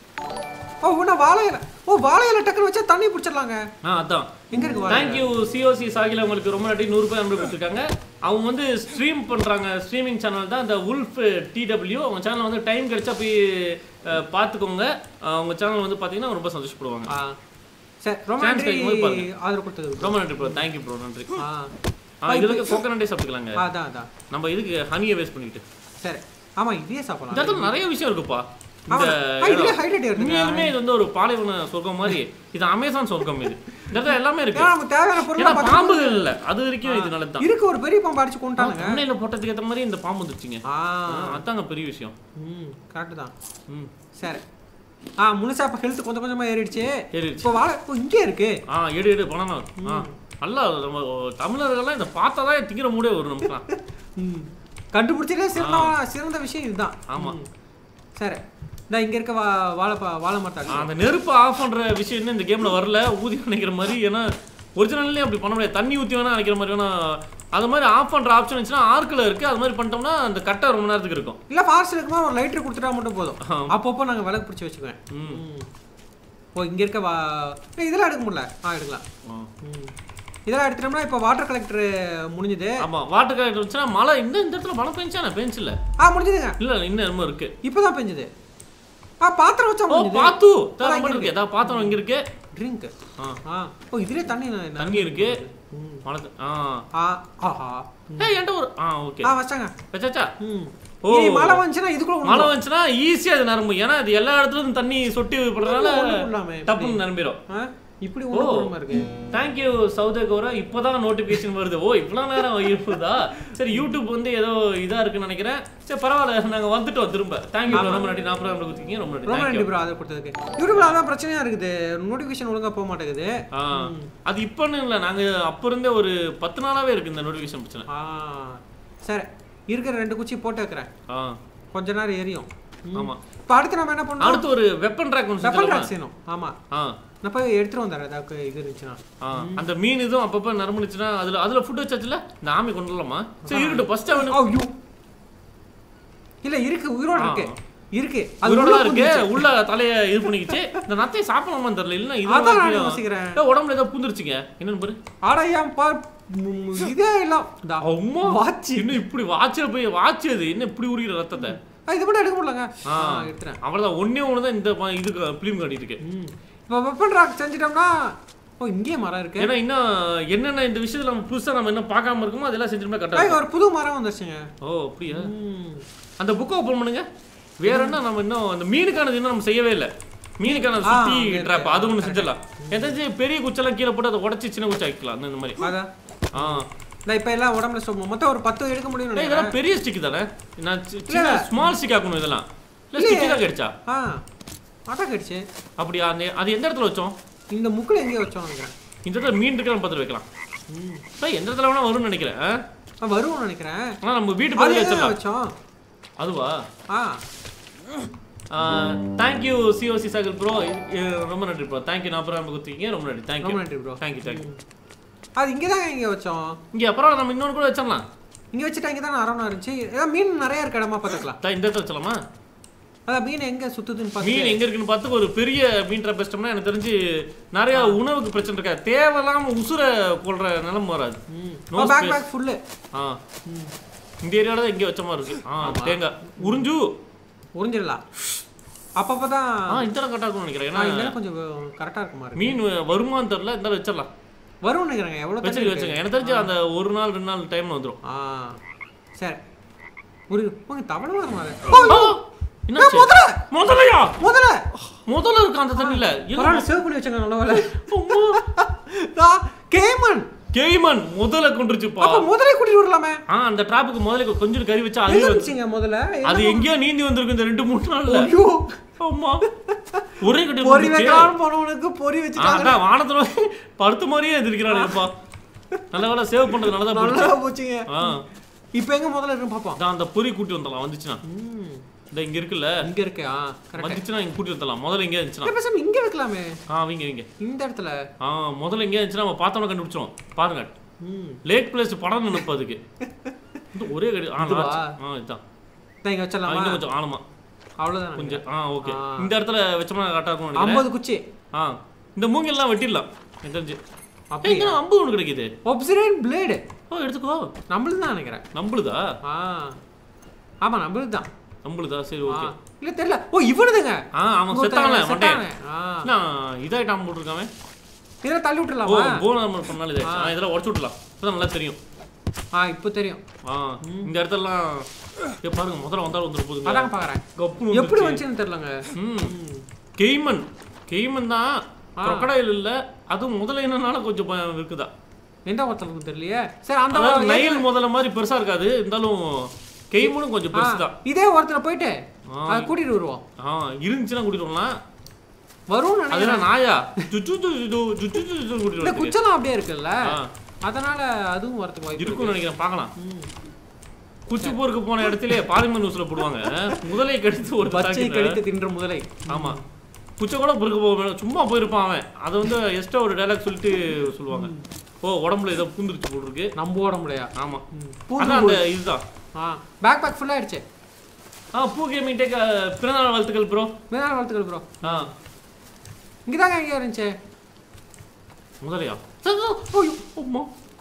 ஓ இன்னும் வாழை இலை. ஓ வாழை இலை டக்குன்னு வச்சா தண்ணி பிடிச்சிடலாங்க. ஆ அதான் எங்கே இருக்கு? தேங்க்யூ சிஓசி சாகில உங்களுக்கு ரொம்ப நன்றி. நூறு ரூபாய் நம்பர் கொடுத்துருக்காங்க. அவங்க வந்து ஸ்ட்ரீம் பண்ணுறாங்க. ஸ்ட்ரீமிங் சேனல் தான் இந்த உல்ஃப் டிடபிள்யூ. அவங்க சேனல் வந்து டைம் கிடைச்சா போய் பார்த்துக்கோங்க. அவங்க சேனல் வந்து பார்த்தீங்கன்னா ரொம்ப சந்தோஷப்படுவாங்க. சரி ரொம்ப நன்றி ஆதரவு கொடுத்தது. ரொம்ப நன்றி ப்ரோ. Thank you bro. நன்றி. ஆ இதுக்கு கோகனட்டே சாப்பிட்டுக்கலாங்க. அதான் அதான் நம்ம இதுக்கு ஹனியை வேஸ்ட் பண்ணிட்டு. சரி ஆமாம் இதே சாப்பிடலாம். இதில் நிறைய விஷயம் இருக்குப்பா. இந்த உண்மையிலுமே இது வந்து ஒரு பாலைவன சொர்க்கம் மாதிரி. இது அமேசான் சொர்க்கம். இது இதெல்லாம் எல்லாமே இருக்கு. நமக்கு தேவையான பொருள் பாம்புகள் இல்லை அது வரைக்கும் இது நல்லது இருக்கு. ஒரு பெரிய பாம்பு அடிச்சு கொண்டாங்க. முன்னையில போட்டதுக்கு ஏற்ற மாதிரி இந்த பாம்பு வந்துருச்சுங்க. அதாங்க பெரிய விஷயம். ம் கரெக்டு தான். ம் சரி ஆ முழுசா இப்போ ஹெல்த் கொஞ்சம் கொஞ்சமாக ஏறிடுச்சு. ஏறிடுச்சு. இப்போ வாழை இப்போ இங்கே இருக்கு. ஆ எடு எடு பணம். ஆ நல்லா நம்ம தமிழர்கள்லாம் இதை பார்த்தா தான் திங்கிற மூடே வரும் நமக்குலாம். ம் கண்டுபிடிச்சதே சிறந்த சிறந்த விஷயம் இதுதான். ஆமாம் சரி இந்த இங்கே இருக்க வா வாழை வாழை மாட்டாங்க. அந்த நெருப்பு ஆஃப் பண்ணுற விஷயம் இன்னும் இந்த கேமில் வரல. ஊதி நினைக்கிற மாதிரி. ஏன்னா ஒரிஜினல்லே அப்படி பண்ண முடியாது. தண்ணி ஊற்றி வேணா நினைக்கிற மாதிரி வேணா. அது மாதிரி ஆஃப் பண்ணுற ஆப்ஷன் இருந்துச்சுன்னா ஆர்க்கில் இருக்குது. அது மாதிரி பண்ணிட்டோம்னா அந்த கட்டை ரொம்ப நேரத்துக்கு இருக்கும். இல்லை ஃபாஸ்ட் இருக்குமா ஒரு லைட்டர் கொடுத்துட்டா மட்டும் போதும். அப்பப்போ நாங்கள் விளக்கு பிடிச்சி வச்சுக்குவேன். ம் ஓ இங்கே இருக்க வா இதெல்லாம் எடுக்க முடியல. ஆ எடுக்கலாம். ம் இதெல்லாம் எடுத்துட்டோம்னா இப்போ வாட்டர் கலெக்டர் முடிஞ்சுது. ஆமாம் வாட்டர் கலெக்டர் வந்துச்சுன்னா மழை இந்த இந்த இடத்துல மழை பெஞ்சா நான் பெஞ்சு இல்லை. ஆ முடிஞ்சுதுங்க. இல்லை இன்னும் ரொம்ப இருக்கு. இப்போ தான் பெஞ்சுது. ஆ பாத்திரம் வச்சா முடிஞ்சுது. பாத்து தரம் இருக்கு. ஏதாவது பாத்திரம் இங்கே இருக்கு. ட்ரிங்க். ஆ ஆ ஓ இதுலேயே தண்ணி தண்ணி இருக்கு. மழை ஆ ஆ ஆஹா ஏய் என்கிட்ட ஒரு ஆ ஓகே ஆ வச்சாங்க வச்சாச்சா. ம் ஓ மழை வந்துச்சுன்னா இதுக்குள்ள மழை வந்துச்சுன்னா ஈஸியாக அது நிரம்பும். ஏன்னா அது எல்லா இடத்துலையும் தண்ணி சொட்டி படுறதுனால டப்புன்னு நிரம்பிடும். இப்படி ஒன்றுமா இருக்கு. தேங்க்யூ சௌதகோரா. இப்போதான் நோட்டிஃபிகேஷன் வருது. ஓ இவ்வளோ நேரம் இருக்குதா? சரி யூடியூப் வந்து ஏதோ இதாக இருக்குன்னு நினைக்கிறேன். சரி பரவாயில்ல நாங்கள் வந்துட்டோம் திரும்ப. தேங்க்யூ ரொம்ப நன்றி. நாற்பது ரூபாய் கொடுத்தீங்க. ரொம்ப நன்றி. ரொம்ப நன்றி ப்ரோ அதை கொடுத்ததுக்கு. யூடியூப்ல அதான் பிரச்சனையாக இருக்குது. நோட்டிஃபிகேஷன் ஒழுங்காக போக மாட்டேங்குது. ஆ அது இப்போன்னு இல்லை. நாங்கள் அப்போ இருந்தே ஒரு பத்து நாளாகவே இருக்குது இந்த நோட்டிஃபிகேஷன் பிரச்சனை. ஆ சரி இருக்கிற ரெண்டு குச்சி போட்டு வைக்கிறேன். ஆ கொஞ்ச நேரம் எரியும். ஆமாம் இப்போ அடுத்து நம்ம என்ன பண்ணணும்? அடுத்து ஒரு வெப்பன் ட்ராக் ஒன்று வெப்பன் ட்ராக் செய்யணும். ஆமாம் ஆ நான் போய் எடுத்துட்டு வந்தேன். ஏதாவது இது இருந்துச்சுன்னா அந்த மீன் இதுவும் அப்பப்போ நரம்புச்சுன்னா அதில் அதில் ஃபுட் வச்சாச்சுல இந்த ஆமி கொண்டு வரலாமா? சரி இருக்கட்டும். ஃபர்ஸ்ட் அவனு ஐயோ இல்லை இருக்கு உயிரோடு இருக்கு இருக்கு உயிரோட இருக்கு. உள்ள தலையை இது பண்ணிக்கிச்சு. இந்த நத்தையை சாப்பிடலாமான்னு தெரியல. இல்லை இது யோசிக்கிறேன். உடம்புல ஏதோ பூந்துருச்சுங்க. என்னன்னு பாரு. ஆடையாம் பார் இதே எல்லாம் அம்மா வாட்சி இன்னும் இப்படி வாட்சில் போய் வாட்சி அது என்ன இப்படி உரிக்கிற ரத்தத்தை இது மட்டும் எடுக்க முடியலங்க. எடுத்துறேன் அவ்வளோதான். ஒன்னே ஒன்று தான் இந்த இதுக்கு ஃபிலிம் காட்டிட்டு இருக்கு. இப்போ வெப்பன் ட்ராக் செஞ்சிட்டோம்னா ஓ இங்கே மரம் இருக்கு. ஏன்னா இன்னும் என்னென்ன இந்த விஷயத்தில் நம்ம புதுசாக நம்ம என்ன பார்க்காம இருக்கோமோ அதெல்லாம் செஞ்சிட்டோம்னா கரெக்டாக ஒரு புது மரம் வந்துருச்சுங்க. ஓ அப்படியா? அந்த புக்கை ஓப்பன் பண்ணுங்க. வேற என்ன நம்ம இன்னும் அந்த மீனுக்கானது இன்னும் நம்ம செய்யவே இல்லை. மீனுக்கான சுத்தி ட்ராப் அது ஒன்று செஞ்சிடலாம். ஏதாச்சும் பெரிய குச்செல்லாம் கீழே போட்டு அதை உடச்சி சின்ன குச்சி ஆக்கிக்கலாம் அந்த மாதிரி. ஆ நான் இப்போ எல்லாம் உடம்புல ஸ்டோக் மொத்தம் ஒரு பத்து எடுக்க முடியும். இதெல்லாம் பெரிய ஸ்டிக் தானே, நான் சின்ன ஸ்மால் ஸ்டிக் ஆக்கணும் இதெல்லாம். இல்லை ஸ்டிக் தான் கிடைச்சா? ஆ அதான் கிடைச்சு. அப்படியா? அந்த அது எந்த இடத்துல வச்சோம்? இந்த முக்கில் எங்கேயோ வச்சோம் நினைக்கிறேன். இந்த இடத்துல மீன் இருக்கிற பத்திரம் வைக்கலாம். ம் சார் எந்த இடத்துல வேணா வரும்னு நினைக்கிறேன். ஆ வரும்னு நினைக்கிறேன். ஆனால் நம்ம வீட்டு பக்கத்தில் வச்சிடலாம். வச்சோம் அதுவா? ஆ தேங்க்யூ சிஓசி சாகல் ப்ரோ, ரொம்ப நன்றி ப்ரோ. தேங்க்யூ. நான் அப்புறம் கொடுத்தீங்க, ரொம்ப நன்றி. தேங்க்யூ ரொம்ப நன்றி ப்ரோ. Thank you thank you. அது இங்கே தான் இங்கே வச்சோம். இங்கே அப்புறம் நம்ம இன்னொன்று கூட வச்சிடலாம். இங்கே வச்சுட்டா இங்கே தான் அரவணா இருந்துச்சு. ஏதாவது மீன் நிறைய இருக்க இடமா பார்த்துக்கலாம். இந்த இடத்துல வச்சலாமா? அதான் மீன் எங்கே சுற்றுதுன்னு பார்த்து மீன் எங்கே இருக்குன்னு பார்த்து ஒரு பெரிய மீன் ட்ராப் வச்சிட்டோம்னா எனக்கு தெரிஞ்சு நிறைய உணவுக்கு பிரச்சனை இருக்கா. தேவையில்லாம உசுரை கொள்ற நிலம் வராது. Back back full. ஆ இந்த ஏரியாவில் தான் இங்கே வச்ச மாதிரி இருக்கு. ஆ தேங்காய் உறிஞ்சு உறிஞ்சிடலாம். அப்பப்போ தான் ஆ இந்த கரெக்டாக இருக்கும்னு நினைக்கிறேன். ஏன்னா இந்த கொஞ்சம் கரெக்டாக இருக்க மாதிரி மீன் வருமானு தெரியல. இந்த வச்சிடலாம். வரும்னு நினைக்கிறேன். எவ்வளோ வச்சு வச்சுங்க. எனக்கு தெரிஞ்சு அந்த ஒரு நாள் ரெண்டு நாள் டைம்ல வந்துடும். ஆ சரி. ஒரு தவளை வர மாதிரி என்ன முதல்ல முதலையா முதல்ல முதல்ல இருக்கு அந்த தண்ணில. பரவாயில்ல சேவ் பண்ணி வச்சாங்க. நல்ல வேலை. கேமன் கேமன் முதல்ல கொண்டுருச்சுப்பா. அப்ப முதல்ல கூட்டிட்டு வரலாமே. ஆ அந்த டிராப்புக்கு முதல்ல கொஞ்சம் கறி வச்சா அது வந்துச்சுங்க. முதல்ல அது எங்கேயோ நீந்தி வந்திருக்கு இந்த ரெண்டு மூணு நாள்ல. ஐயோ அம்மா ஒரே கட்டி பொரி வைக்கலாம் போனவனுக்கு பொரி வச்சிட்டாங்க. அட வானத்துல படுத்து மாதிரியே எந்திரிக்கறானேப்பா. நல்ல வேளை சேவ் பண்றது நல்லதா போச்சு. நல்லா போச்சுங்க. ஆ இப்போ எங்க முதல்ல இருக்கு பாப்போம். நான் அந்த பொரி கூட்டி வந்தலாம் வந்துச்சுனா. இந்த இங்க இருக்குல்ல இங்க இருக்கு. ஆ கரெக்ட். வந்துச்சுனா இங்க கூட்டி வந்தலாம். முதல்ல இங்க இருந்துச்சுனா இப்ப சம் இங்க வைக்கலாமே. ஆ வீங்க வீங்க இந்த இடத்துல. ஆ முதல்ல இங்க இருந்துச்சுனா நம்ம பார்த்தோம்னா கண்டுபிடிச்சோம். பாருங்க. ம் லேக் பிளேஸ் படம் நினைப்பு அதுக்கு. இந்த ஒரே கடி. ஆ ஆ இதான். நான் இங்க வச்சலாமா? இங்க கொஞ்சம் ஆளமா. அவ்வளவுதான் கொஞ்சம். ஆ ஓகே. இந்த இடத்துல வெச்சோம்னா கரெக்ட்டா இருக்கும் நினைக்கிறேன். ஐம்பது குச்சி. ஆ இந்த மூங்கெல்லாம் வெட்டிடலாம். எனக்கு தெரிஞ்சு. அப்ப இங்க அம்பு ஒன்னு கிடைக்குது. Obsidian plate. ஓ எடுத்துக்கோ. நம்மளுது தான் நினைக்கிறேன். நம்மளுதா? ஆ ஆமா நம்மளுது தான். நம்மளுதா? சரி ஓகே. இல்ல தெரியல. ஓ இவனுதுங்க. ஆ ஆமா செத்தானே மண்டே. ஆ நான் இதாயிட்டாம் போட்டுருக்கானே. இதெல்லாம் தள்ளி விட்டுறலாமா? ஓ போன நம்ம பண்ணால இதை. ஆ இதெல்லாம் உடைச்சு விட்டுறலாம். அப்பதான் நல்லா தெரியும். ஆ இப்போ தெரியும். ஆ இந்த இடத்தெல்லாம் ஏ பாருங்க முதல்ல வந்தால வந்துற போகுது. அதான் பாக்குறேன். கப்பு எப்படி வந்துச்சுன்னு தெரியலங்க. ம் கேய்மன் கேய்மன் தான். crocodile இல்ல. அது முதல்ல என்னனால கொஞ்சம் இருக்குதா. எந்த ஒருத்தருக்கு தெரியலையே. சரி அந்த நைல் முதல்ல மாதிரி பெருசா இருக்காது. இருந்தாலும் கேய்மனும் கொஞ்சம் பெருசு தான். இதே ஒருத்தர போய்ட்டு அத கூட்டிட்டு வருவோம். ஆ இருந்துச்சுனா கூட்டிட்டு வரலாம். வரும் நினைக்கிறேன். அதெல்லாம் நாயா ஜுஜு ஜுஜு ஜுஜு ஜுஜு கூட்டிட்டு வர. இந்த குச்சலாம் அப்படியே இருக்குல்ல. அதனால அதுவும் வரதுக்கு வாய்ப்பு இருக்குன்னு நினைக்கிறேன். பார்க்கலாம். குச்சி போருக்கு போன இடத்திலே பாலிமர் நியூஸ்ல போடுவாங்க. முதலை கடித்து ஒரு பச்சை கடித்து தின்ற முதலை. ஆமா குச்சை கூட பொறுக்க போக சும்மா போயிருப்பான் அவன். அதை வந்து எக்ஸ்ட்ரா ஒரு டைலாக் சொல்லிட்டு சொல்லுவாங்க. ஓ உடம்புல ஏதோ பூந்துருச்சு போட்டுருக்கு நம்ம உடம்புலையா. ஆமா அதான் அந்த இதுதான். ஆ பேக் பேக் ஃபுல்லா ஆயிடுச்சு. ஆ பூ கேமிங் டேக் பிறந்தநாள் வாழ்த்துக்கள் ப்ரோ. பிறந்தநாள் வாழ்த்துக்கள் ப்ரோ. ஆ இங்க தான் எங்க இருந்துச்சு முதலையா? ஐயோ அம்மா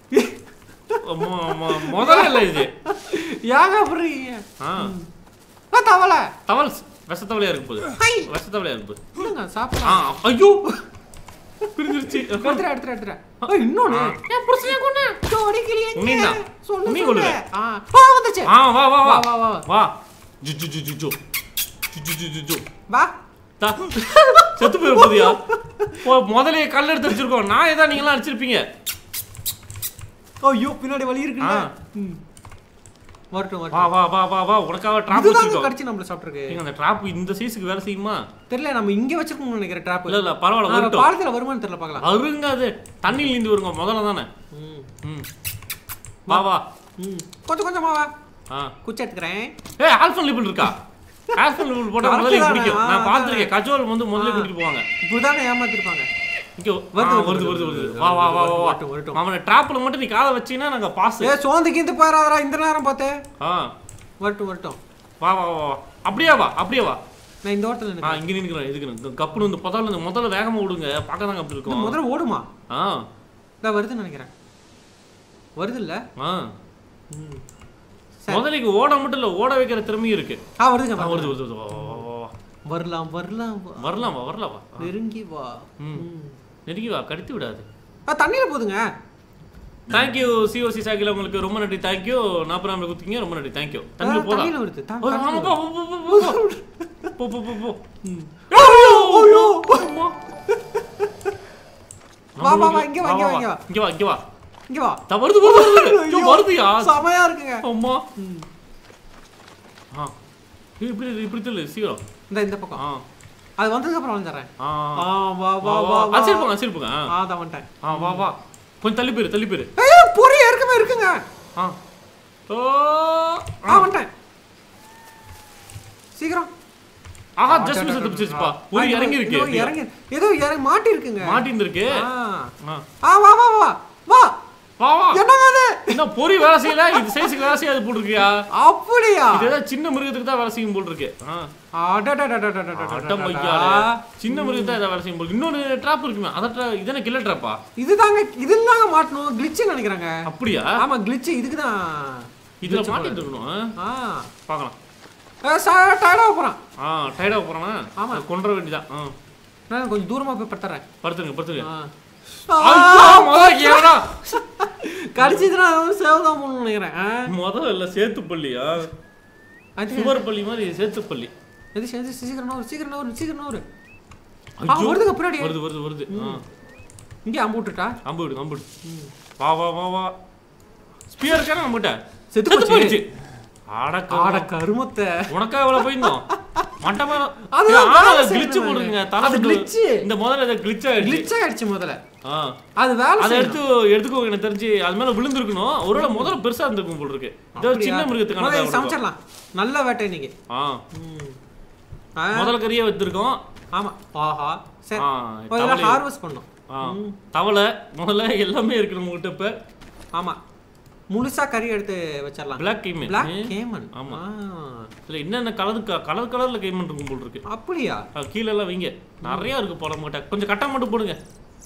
அம்மா அம்மா முதல்ல இல்ல இது. யாங்க புரியீங்க? ஆ ஆ தவளை தவளை விஷத்தவளையா இருக்கு போகுது. விஷத்தவளையா இருக்கு போகுது. இல்லங்க சாப்பிடலாம். ஆ ஐயோ பிரிஞ்சிருச்சு. எடுத்துற எடுத்துற எடுத்துற. ஏய் இன்னொன்னு ஏன் புருஷனே கொன்னு ஜோடி கிளியே. நீங்க சொல்லு நீ கொல்லுற. ஆ வா வந்துச்சு. ஆ வா வா வா வா வா வா ஜு ஜு ஜு ஜு ஜு ஜு ஜு ஜு ஜு வா தா செத்து போய் போடியா. ஓ முதல்ல கல்ல எடுத்து வச்சிருக்கோம். நான் ஏதா நீங்கலாம் அடிச்சிருப்பீங்க. ஐயோ பின்னாடி வலி இருக்குங்க. ம் வரட்டும் வரட்டும். வா வா வா வா வா உனக்காக டிராப் வச்சிருக்கோம். கடிச்சு நம்மள சாப்பிட்டுருக்கு. நீங்க அந்த டிராப் இந்த சைஸ்க்கு வேலை செய்யுமா தெரியல. நம்ம இங்க வச்சிருக்கோம்னு நினைக்கிறேன் டிராப். இல்ல இல்ல பரவாயில்லை வரட்டும். பாலத்துல வருமான்னு தெரியல பார்க்கலாம். வருங்க அது தண்ணில நீந்து வருங்க முதல்ல தானே. ம் ம் வா வா. ம் கொஞ்சம் கொஞ்சம் வா. ஆ குச்சி எடுத்துக்கறேன். ஏய் ஆல்ஃபன் லிபிள் இருக்கா? ஆல்ஃபன் லிபிள் போட்டா முதல்ல பிடிக்கும். நான் பாத்துர்க்கேன். கஜோல் வந்து முதல்ல கூட்டிட்டு போவாங்க. இப்படிதானே ஏமாத்திருப்பாங்க. இங்க வருது வருது வருது வருது. வா வா வா வா வரட்டும் வரட்டும். அவன டிராப்ல மட்டும் நீ காலை வச்சீனா நாங்க பாஸ். ஏ சோந்து கிந்து பாராதடா இந்த நேரம் பாத்தே. ஆ வரட்டும் வரட்டும். வா வா வா அப்படியே வா அப்படியே வா. நான் இந்த ஓட்டல நின்னு. ஆ இங்க நின்னுறேன். எதுக்கு கப்புல வந்து பதால முதல்ல வேகமா ஓடுங்க. பார்க்க தான் அப்படி இருக்கும். முதல்ல ஓடுமா? ஆ நான் வருதுன்னு நினைக்கிறேன். வருது இல்ல? ஆ ம் முதல்ல ஓட மட்டும் இல்ல ஓட வைக்கிற திறமையும் இருக்கு. ஆ வருதுங்க. வருது வருது வரலாம் வரலாம் வரலாம் வரலாம் வா நெருங்கி வா. ம் நெருங்கி வா கடித்து விடாது. ஆ தண்ணில போடுங்க. थैंक यू சிஓசி சாகில உங்களுக்கு ரொம்ப நன்றி. थैंक यू நாப்பராமல குத்திங்க ரொம்ப நன்றி. थैंक यू தண்ணில போடா. தண்ணில வருது. போ போ போ போ. ஐயோ ஐயோ வா வா வா இங்க வா இங்க வா இங்க வா இங்க வா இங்க வா. வருது வருது வருதுயா. செமையா இருக்குங்க. அம்மா. ஆ இப்படி இப்படி தெரியல சீக்கிரம். இந்த இந்த பக்கம். ஆ அது வந்ததுக்கு அப்புறம் வந்துறேன். ஆ ஆ வா வா வா. அசல் போங்க அசல் போங்க. ஆ தான் வந்துட்டேன். ஆ வா வா. கொஞ்சம் தள்ளி போயிரு தள்ளி போயிரு. ஏய் பொறி ஏற்கமே இருக்குங்க. ஆ ஓ ஆ வந்துட்டேன். சீக்கிரம். ஆஹா ஜஸ்ட் மிஸ் தப்பிச்சிருச்சுப்பா. ஒரு இறங்கி இருக்கு. இறங்கி ஏதோ இறங்கி மாட்டி இருக்குங்க. மாட்டி இருக்கு. ஆ ஆ வா வா வா. வா. வா வா. என்னங்க அது? என்ன பொறி வேலை செய்யல? இது சைஸ்க்கு வேலை செய்யாது போல இருக்கியா? அப்படியா? இது ஏதோ சின்ன மிருகத்துக்கு தான் வேலை செய்யும் போல இருக்கு. ஆ அடடடடடடடட. சின்ன மிருகத்துக்கு தான் ஏதோ வேலை செய்யும் போல. இன்னொரு ட்ராப் இருக்குமே. அத இதென்ன கில்லர் ட்ராப்பா? இதுதாங்க இதுதாங்க மாட்டணும். கிளிட்ச் நினைக்கறாங்க. அப்படியா? ஆமா கிளிட்ச் இதுக்கு தான். இதுல மாட்டிட்டு இருக்கணும். ஆ பார்க்கலாம். ஏ சார் டயர்டா போறான். ஆ டயர்டா போறானா? ஆமா கொன்ற வேண்டியதான். ஆ நான் கொஞ்சம் தூரமா போய் படுத்துறேன். படுத்துங்க படுத்துங்க. ஐயோ மொத கேடா. கடிச்சிதுனா சேவ் தான் பண்ணனும் நினைக்கிறேன். மொத இல்ல சேத்துப்பள்ளியா? சுவர் பள்ளி மாதிரி சேத்துப்பள்ளி. இது சேத்து சீக்கிரம் ஒரு சீக்கிரம் ஒரு சீக்கிரம் ஒரு. ஆ வருதுங்க பின்னாடி. வருது வருது வருது. ஆ இங்க அம்பு விட்டுட்டா? அம்பு விடு அம்பு விடு. வா வா வா வா. ஸ்பியர் கான நம்மட்ட செத்து போச்சு. ஆடக்க ஆட கருமத்தை. உனக்கா எவ்வளவு போயிந்தோம்? மட்டமா அது கிளிட்ச் போடுங்க. தலை கிளிட்ச். இந்த முதல்ல இத கிளிட்ச் ஆயிடுச்சு. கிளிட்ச் ஆயிடுச்சு முதல்ல. ஆ அது வேலை அத எடுத்து எடுத்துக்கோ எனக்கு தெரிஞ்சு அது மேல விழுந்திருக்கணும். ஒருவேளை முதல்ல பெருசா இருந்திருக்கும் போல இருக்கு. இது சின்ன மிருகத்துக்கான சமைச்சிரலாம். நல்ல வேட்டை நீங்க. ஆ முதல்ல கறியே வச்சிருக்கோம். ஆமா. ஆஹா சரி. முதல்ல ஹார்வெஸ்ட் பண்ணனும். ஆ தவளை முதல்ல எல்லாமே இருக்கு நம்ம கிட்ட இப்ப. ஆமா முழுசா கறி எடுத்து வச்சிரலாம். Black caiman. Black caiman. ஆமா. இல்ல என்னென்ன கலர் கலர் கலர்ல caiman இருக்கும் போல இருக்கு. அப்படியா? கீழ எல்லாம் வைங்க. நிறைய இருக்கு போட மாட்டேன். கொஞ்சம் கட்டை மட்டும் போடுங்க.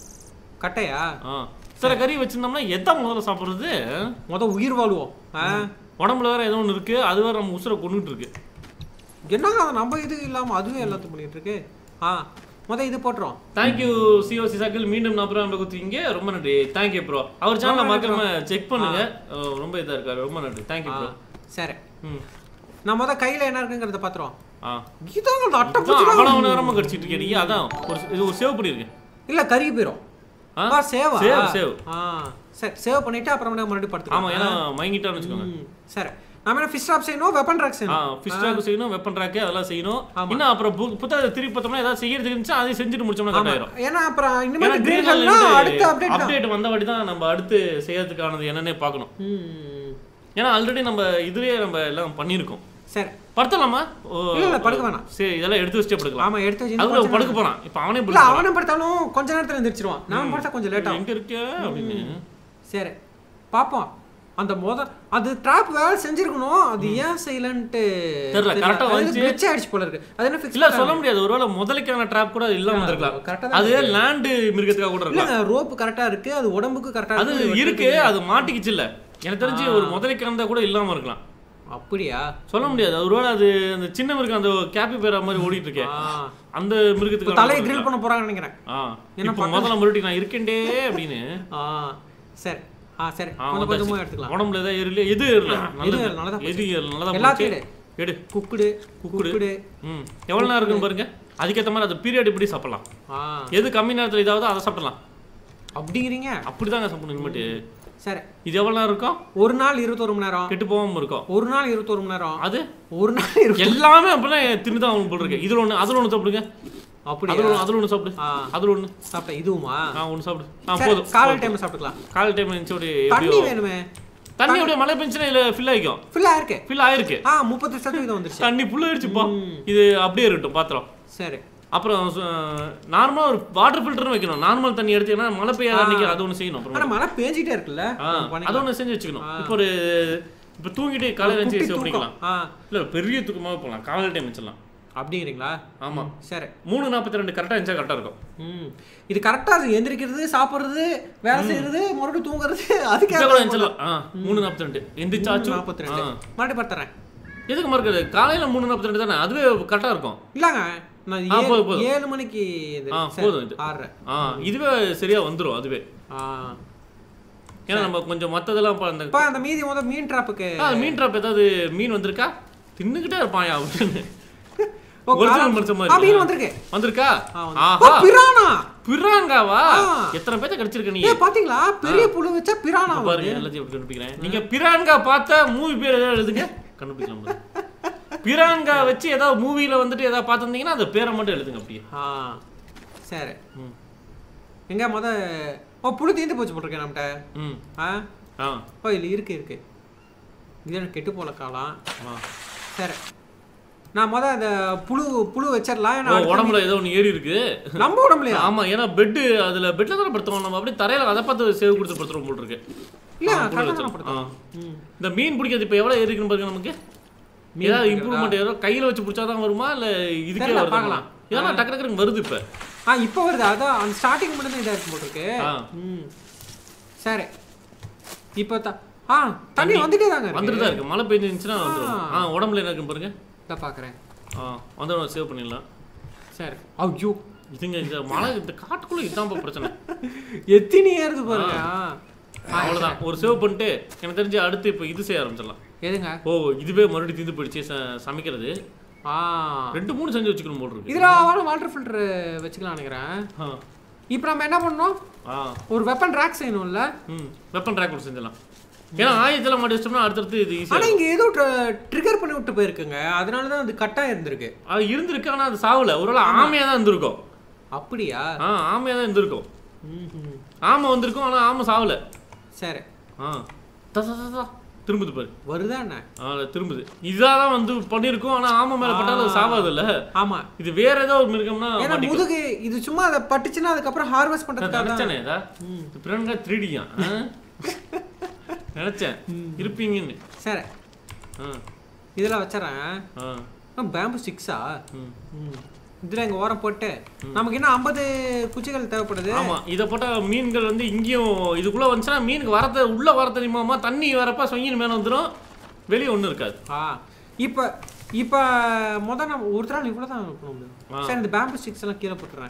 கட்டையா? ஆ சரி கறி வச்சிருந்தோம்னா எதை முதல்ல சாப்பிடுறது? முத உயிர் வாழ்வோம். உடம்புல வேற ஏதோ ஒன்று இருக்கு. அது வேற நம்ம உசுரை கொண்டுட்டு இருக்கு. என்னங்க அது நம்ம இது இல்லாம அதுவே எல்லாத்தையும் பண்ணிட்டு இருக்கு. ஆ முத இது போட்றோம். Thank you சிஓசி சர்க்கிள் மீண்டும் நான் அப்புறம் குத்திங்க. ரொம்ப நன்றி. Thank you bro. அவர் சேனலை மறக்காம செக் பண்ணுங்க. ரொம்ப இதா இருக்காரு. ரொம்ப நன்றி. Thank you bro. சரி. ம் நான் முத கையில என்ன இருக்குங்கறத பாத்துறோம். ஆ இதாங்க அட்டை புடிச்சு அவ்வளவு நேரமா கடிச்சிட்டு இருக்கீங்க. அதான் ஒரு இது ஒரு சேவ் பண்ணி இருக்கு. இல்ல கறி போயிடும். ஆ சேவா? Save save. ஆ சரி சேவ் பண்ணிட்டு அப்புறம் நம்ம மறுபடியும் படுத்துக்கலாம். ஆமா ஏனா மயங்கிட்டான்னு வெச்சுக்கோங்க. சரி. நாம என்ன ஃபிஷ் ட்ராப் செய்யணும், வெப்பன் ட்ராக் செய்யணும். ஆ ஃபிஷ் ட்ராப் செய்யணும், வெப்பன் ட்ராக் அதெல்லாம் செய்யணும். இன்னும் அப்புறம் புத்தக திருப்பி பார்த்தோம்னா ஏதாவது செய்யிறது இருந்துச்சு அதை செஞ்சுட்டு முடிச்சோம்னா கரெக்ட் ஆயிடும். ஏனா அப்புறம் இனிமே கிரீன் ஹெல்னா அடுத்த அப்டேட் அப்டேட் வந்தபடி தான் நம்ம அடுத்து செய்யறதுக்கானது என்னன்னே பார்க்கணும். ம் ஏனா ஆல்ரெடி நம்ம இதுலயே நம்ம எல்லாம் பண்ணிருக்கோம். சரி படுத்தலாமா? இல்ல இல்ல படுக்க வேணாம். சரி இதெல்லாம் எடுத்து வச்சிட்டே படுக்கலாம். ஆமா எடுத்து வச்சு அதுல படுக்க போறான். இப்போ அவனே இல்ல அவனே படுத்தாலும் கொஞ்ச நேரத்துல எந்திரச்சிடுவான். நான் படுத்தா கொஞ்சம் லேட் ஆகும். எங்க இருக்கே அப்படினு. சரி பாப்போம். அந்த மொத அது ட்ராப் வேலை செஞ்சிருக்கணும். அது ஏன் செய்யலன்ட்டு தெரியல. கரெக்ட்டா வந்து கிளிட்ச் ஆயிடுச்சு போல இருக்கு. அது என்ன ஃபிக்ஸ் இல்ல சொல்ல முடியாது. ஒருவேளை முதலைக்கான ட்ராப் கூட இல்லாம இருக்கலாம். அது லேண்ட் மிருகத்துக்காக கூட இருக்கலாம். இல்ல ரோப் கரெக்ட்டா இருக்கு. அது உடம்புக்கு கரெக்ட்டா இருக்கு. அது இருக்கு. அது மாட்டிக்கிச்சு இல்ல. எனக்கு தெரிஞ்சு ஒரு முதலைக்கான கூட இல்லாம இருக்கலாம். அப்படியா? சொல்ல முடியாது. ஒருவேளை அது அந்த சின்ன மிருகம் அந்த கேப்பி பேரா மாதிரி ஓடிட்டு இருக்கே. அந்த மிருகத்துக்கு தலையை கிரில் பண்ண போறாங்கன்னு நினைக்கிறேன். ஆ இப்போ முதல்ல மறுபடியும் நான் இருக்கேன்டே அப்படினு. ஆ சரி. ஆ சரி. கொஞ்சம் கொஞ்சமா எடுத்துக்கலாம். உடம்புல ஏதா ஏறல. எது ஏறல? நல்லது. நல்லதா. எது ஏறல? நல்லதா. எல்லாத்தையும் எடு. எடு. குக்குடு குக்குடு. ம் எவ்வளவு நேரம் இருக்குன்னு பாருங்க. அதுக்கேத்த மாதிரி அது பீரியட் இப்படி சாப்பிடலாம். ஆ எது கம்மி நேரத்துல இதாவது அதை சாப்பிடலாம். அப்படிங்கறீங்க? அப்படிதாங்க சாப்பிடணும் இனிமேட்டு. சரி. இது எவ்வளவு நேரம் இருக்கும்? ஒரு நாள் இருபத்தொரு மணி நேரம். கெட்டு போகாம இருக்கும். ஒரு நாள் இருபத்தொரு மணி நேரம். அது ஒரு நாள் எல்லாமே அப்படியே தின்னுதான் அவனுக்கு போல் இருக்கு. இதுல ஒண்ணு அதுல ஒண்ணு சாப்பிடுங்க. அப்படி அதுல ஒண்ணு அதுல ஒண்ணு சாப்பிடு. அதுல ஒண்ணு சாப்பிட்ட இதுவுமா? ஆ ஒண்ணு சாப்பிடு. ஆ போதும். காலை டைம்ல சாப்பிட்டுக்கலாம். காலை டைம்ல நிச்சோடி தண்ணி வேணுமே. தண்ணி அப்படியே மழை பெஞ்சனா இல்ல ஃபில் ஆயிக்கும். ஃபில் ஆயிருக்கு. ஃபில் ஆயிருக்கு. ஆ முப்பது சதவீதம் வந்துருச்சு. தண்ணி ஃபுல் ஆயிடுச்சுப்பா. இது அப்படியே இருக்கட்டும் பாத்திரம். சரி. அப்புறம் நார்மலா ஒரு வாட்டர் ஃபில்டரும் வைக்கணும். நார்மல் தண்ணி எடுத்தீங்கன்னா மழை பெய்யாத அன்னைக்கு அது ஒண்ணு செய்யணும். அப்புறம் மழை பேஞ்சிட்டே இருக்குல்ல. அது ஒண்ணு செஞ்சு வச்சுக்கணும். இப்போ ஒரு இப்போ தூங்கிட்டு காலையில எந்திரிச்சு சேவ் பண்ணிக்கலாம். இல்ல பெரிய தூக்கமாவே போலாம். காலையில டைம் வச்சிடலாம். அப்படிங்கிறீங்களா? ஆமா. சரி. மூணு நாற்பத்தி ரெண்டு கரெக்டா எந்திரிச்சா கரெக்டா இருக்கும். ம் இது கரெக்டா எந்திரிக்கிறது, சாப்பிடுறது, வேலை செய்யறது, மறுபடியும் தூங்குறது அதுக்கே எந்திரிச்சலாம். ஆ மூணு நாற்பத்தி ரெண்டு எந்திரிச்சாச்சு நாற்பத்தி ரெண்டு மறுபடியும் படுத்துறேன். எதுக்கு மறக்குது? காலையில மூணு நாற்பத்தி ரெண்டு தானே அதுவே கரெக்டா இருக்கும். இல்லங்க நான் ஏழு மணிக்கு போதும் இது. ஆ இதுவே சரியா வந்துரும் அதுவே. ஆ ஏன்னா நம்ம கொஞ்சம் மத்ததெல்லாம் அந்த அந்த மீதி முத மீன் ட்ராப்புக்கு மீன் ட்ராப் ஏதாவது மீன் வந்திருக்கா? தின்னுகிட்டே இருப்பான் அப்படின்னு ஒரிஜினல் மனுஷன் மாதிரி. மீன் வந்திருக்கு. வந்திருக்கா? ஆஹா பிரானா பிராங்காவா? எத்தனை பேத்த கடிச்சிருக்க நீ? பாத்தீங்களா? பெரிய புழு வச்சா பிரானா பாருங்க. எல்லாத்தையும் எப்படி கண்டுபிடிக்கிறேன். நீங்க பிராங்கா பார்த்தா மூவி பேர் ஏதாவது எழுதுங்க, கண்டுபிடிக்கலாம். பிராங்கா வச்சு ஏதாவது மூவில வந்துட்டு ஏதாவது பார்த்துருந்தீங்கன்னா அந்த பேரை மட்டும் எழுதுங்க அப்படியே. ஆ சரி. எங்க முத ஓ புழு தீந்து போச்சு போட்டிருக்கேன் நம்மகிட்ட. ம் ஆ ஆ ஓ இல்லை இருக்கு இருக்கு. இது எனக்கு கெட்டு போல காலம். ஆ சரி, நான் முத அந்த புழு புழு வச்சிடலாம். உடம்புல ஏதோ ஒன்று ஏறி இருக்கு நம்ம உடம்புலையா? ஆமா, ஏன்னா பெட்டு அதுல பெட்ல தானே படுத்துவோம் நம்ம, அப்படியே தரையில அதை பார்த்து சேவ் கொடுத்து படுத்துறோம் போல் இருக்கு. இந்த மீன் பிடிக்கிறது இப்போ எவ்வளோ ஏறி இருக்குன்னு பாருங்க. நமக்கு ஏதாவது இம்ப்ரூவ்மெண்ட் ஏதோ கையில வச்சு பிடிச்சாதான் வருமா இல்லை இதுக்கே வருமா? ஏன்னா டக்கு டக்குனு வருது இப்போ. ஆ இப்போ வருது. அதான் அந்த ஸ்டார்டிங் மட்டும் தான் இதாக இருக்கும் போட்டிருக்கு. ம் சரி, இப்போ ஆ தண்ணி வந்துட்டே தாங்க வந்துட்டு தான் இருக்கு. மழை பெஞ்சிருந்துச்சுன்னா வந்துடும். ஆ உடம்புல என்ன இருக்குன்னு பாருங்க. இதான் பார்க்குறேன். ஆ வந்து சேவ் பண்ணிடலாம். சரி. ஐயோ இதுங்க இந்த மழை இந்த காட்டுக்குள்ள இதுதான் பிரச்சனை. எத்தனையே இருக்கு பாருங்க. அவ்வளோதான், ஒரு சேவ் பண்ணிட்டு எனக்கு தெரிஞ்சு அடுத்து இப்போ இது செய்ய ஆரம்பிச்சிடலாம். எதுங்க? ஓ இதுவே மறுபடியும் தீந்து போயிடுச்சு சமைக்கிறது. ஆ ரெண்டு மூணு செஞ்சு வச்சுக்கணும் போல் இருக்கு. இதில் வாட்டர் ஃபில்டர் வச்சுக்கலாம் நினைக்கிறேன். இப்போ நம்ம என்ன பண்ணோம்? ஒரு வெப்பன் ட்ராக் செய்யணும்ல. ம் வெப்பன் ட்ராக் கூட செஞ்சிடலாம். ஏன்னா ஆயுதத்தில் மாட்டி வச்சோம்னா அடுத்தடுத்து இது ஈஸி. ஆனால் இங்கே ஏதோ ட்ரிகர் பண்ணி விட்டு போயிருக்குங்க, அதனால தான் அது கட்டாக இருந்திருக்கு. அது இருந்திருக்கு, ஆனால் அது சாவல. ஒருவேளை ஆமையாக தான் இருந்திருக்கும். அப்படியா? ஆ ஆமையாக தான் இருந்திருக்கும். ஆமை வந்திருக்கும், ஆனால் ஆமை சாவல. சரி. ஆ திரும்புது பாரு, வருதா என்ன? ஆ திரும்புது. இதாக தான் வந்து பண்ணியிருக்கோம், ஆனால் ஆமை மேலே பட்டாலும் அது சாவாது இல்லை. ஆமாம், இது வேற ஏதோ ஒரு மிருகம்னா முதுகு இது சும்மா அதை பட்டுச்சுன்னா அதுக்கப்புறம் ஹார்வெஸ்ட் பண்ணுறது நினைச்சானே. ஏதா பிறங்க த்ரீடியா நினைச்சேன் இருப்பீங்கன்னு. சரி, இதெல்லாம் வச்சுறேன். பேம்பு ஸ்டிக்ஸா? இதில் எங்கள் ஓரம் போட்டு நமக்கு இன்னும் ஐம்பது குச்சிகள் தேவைப்படுது. ஆமாம், இதை போட்டால் மீன்கள் வந்து இங்கேயும் இதுக்குள்ளே வந்துச்சுன்னா மீனுக்கு வரத உள்ளே வர தெரியுமாமா? தண்ணி வரப்போ சொங்கின்னு மேலே வந்துடும், வெளியே ஒன்றும் இருக்காது. ஆ இப்போ இப்போ மொதல் நம்ம ஒரு நாள் இவ்வளோ தான் பண்ண முடியும். சரி, இந்த பேம்பு ஸ்டிக்ஸ் எல்லாம் கீழே போட்டுறேன்.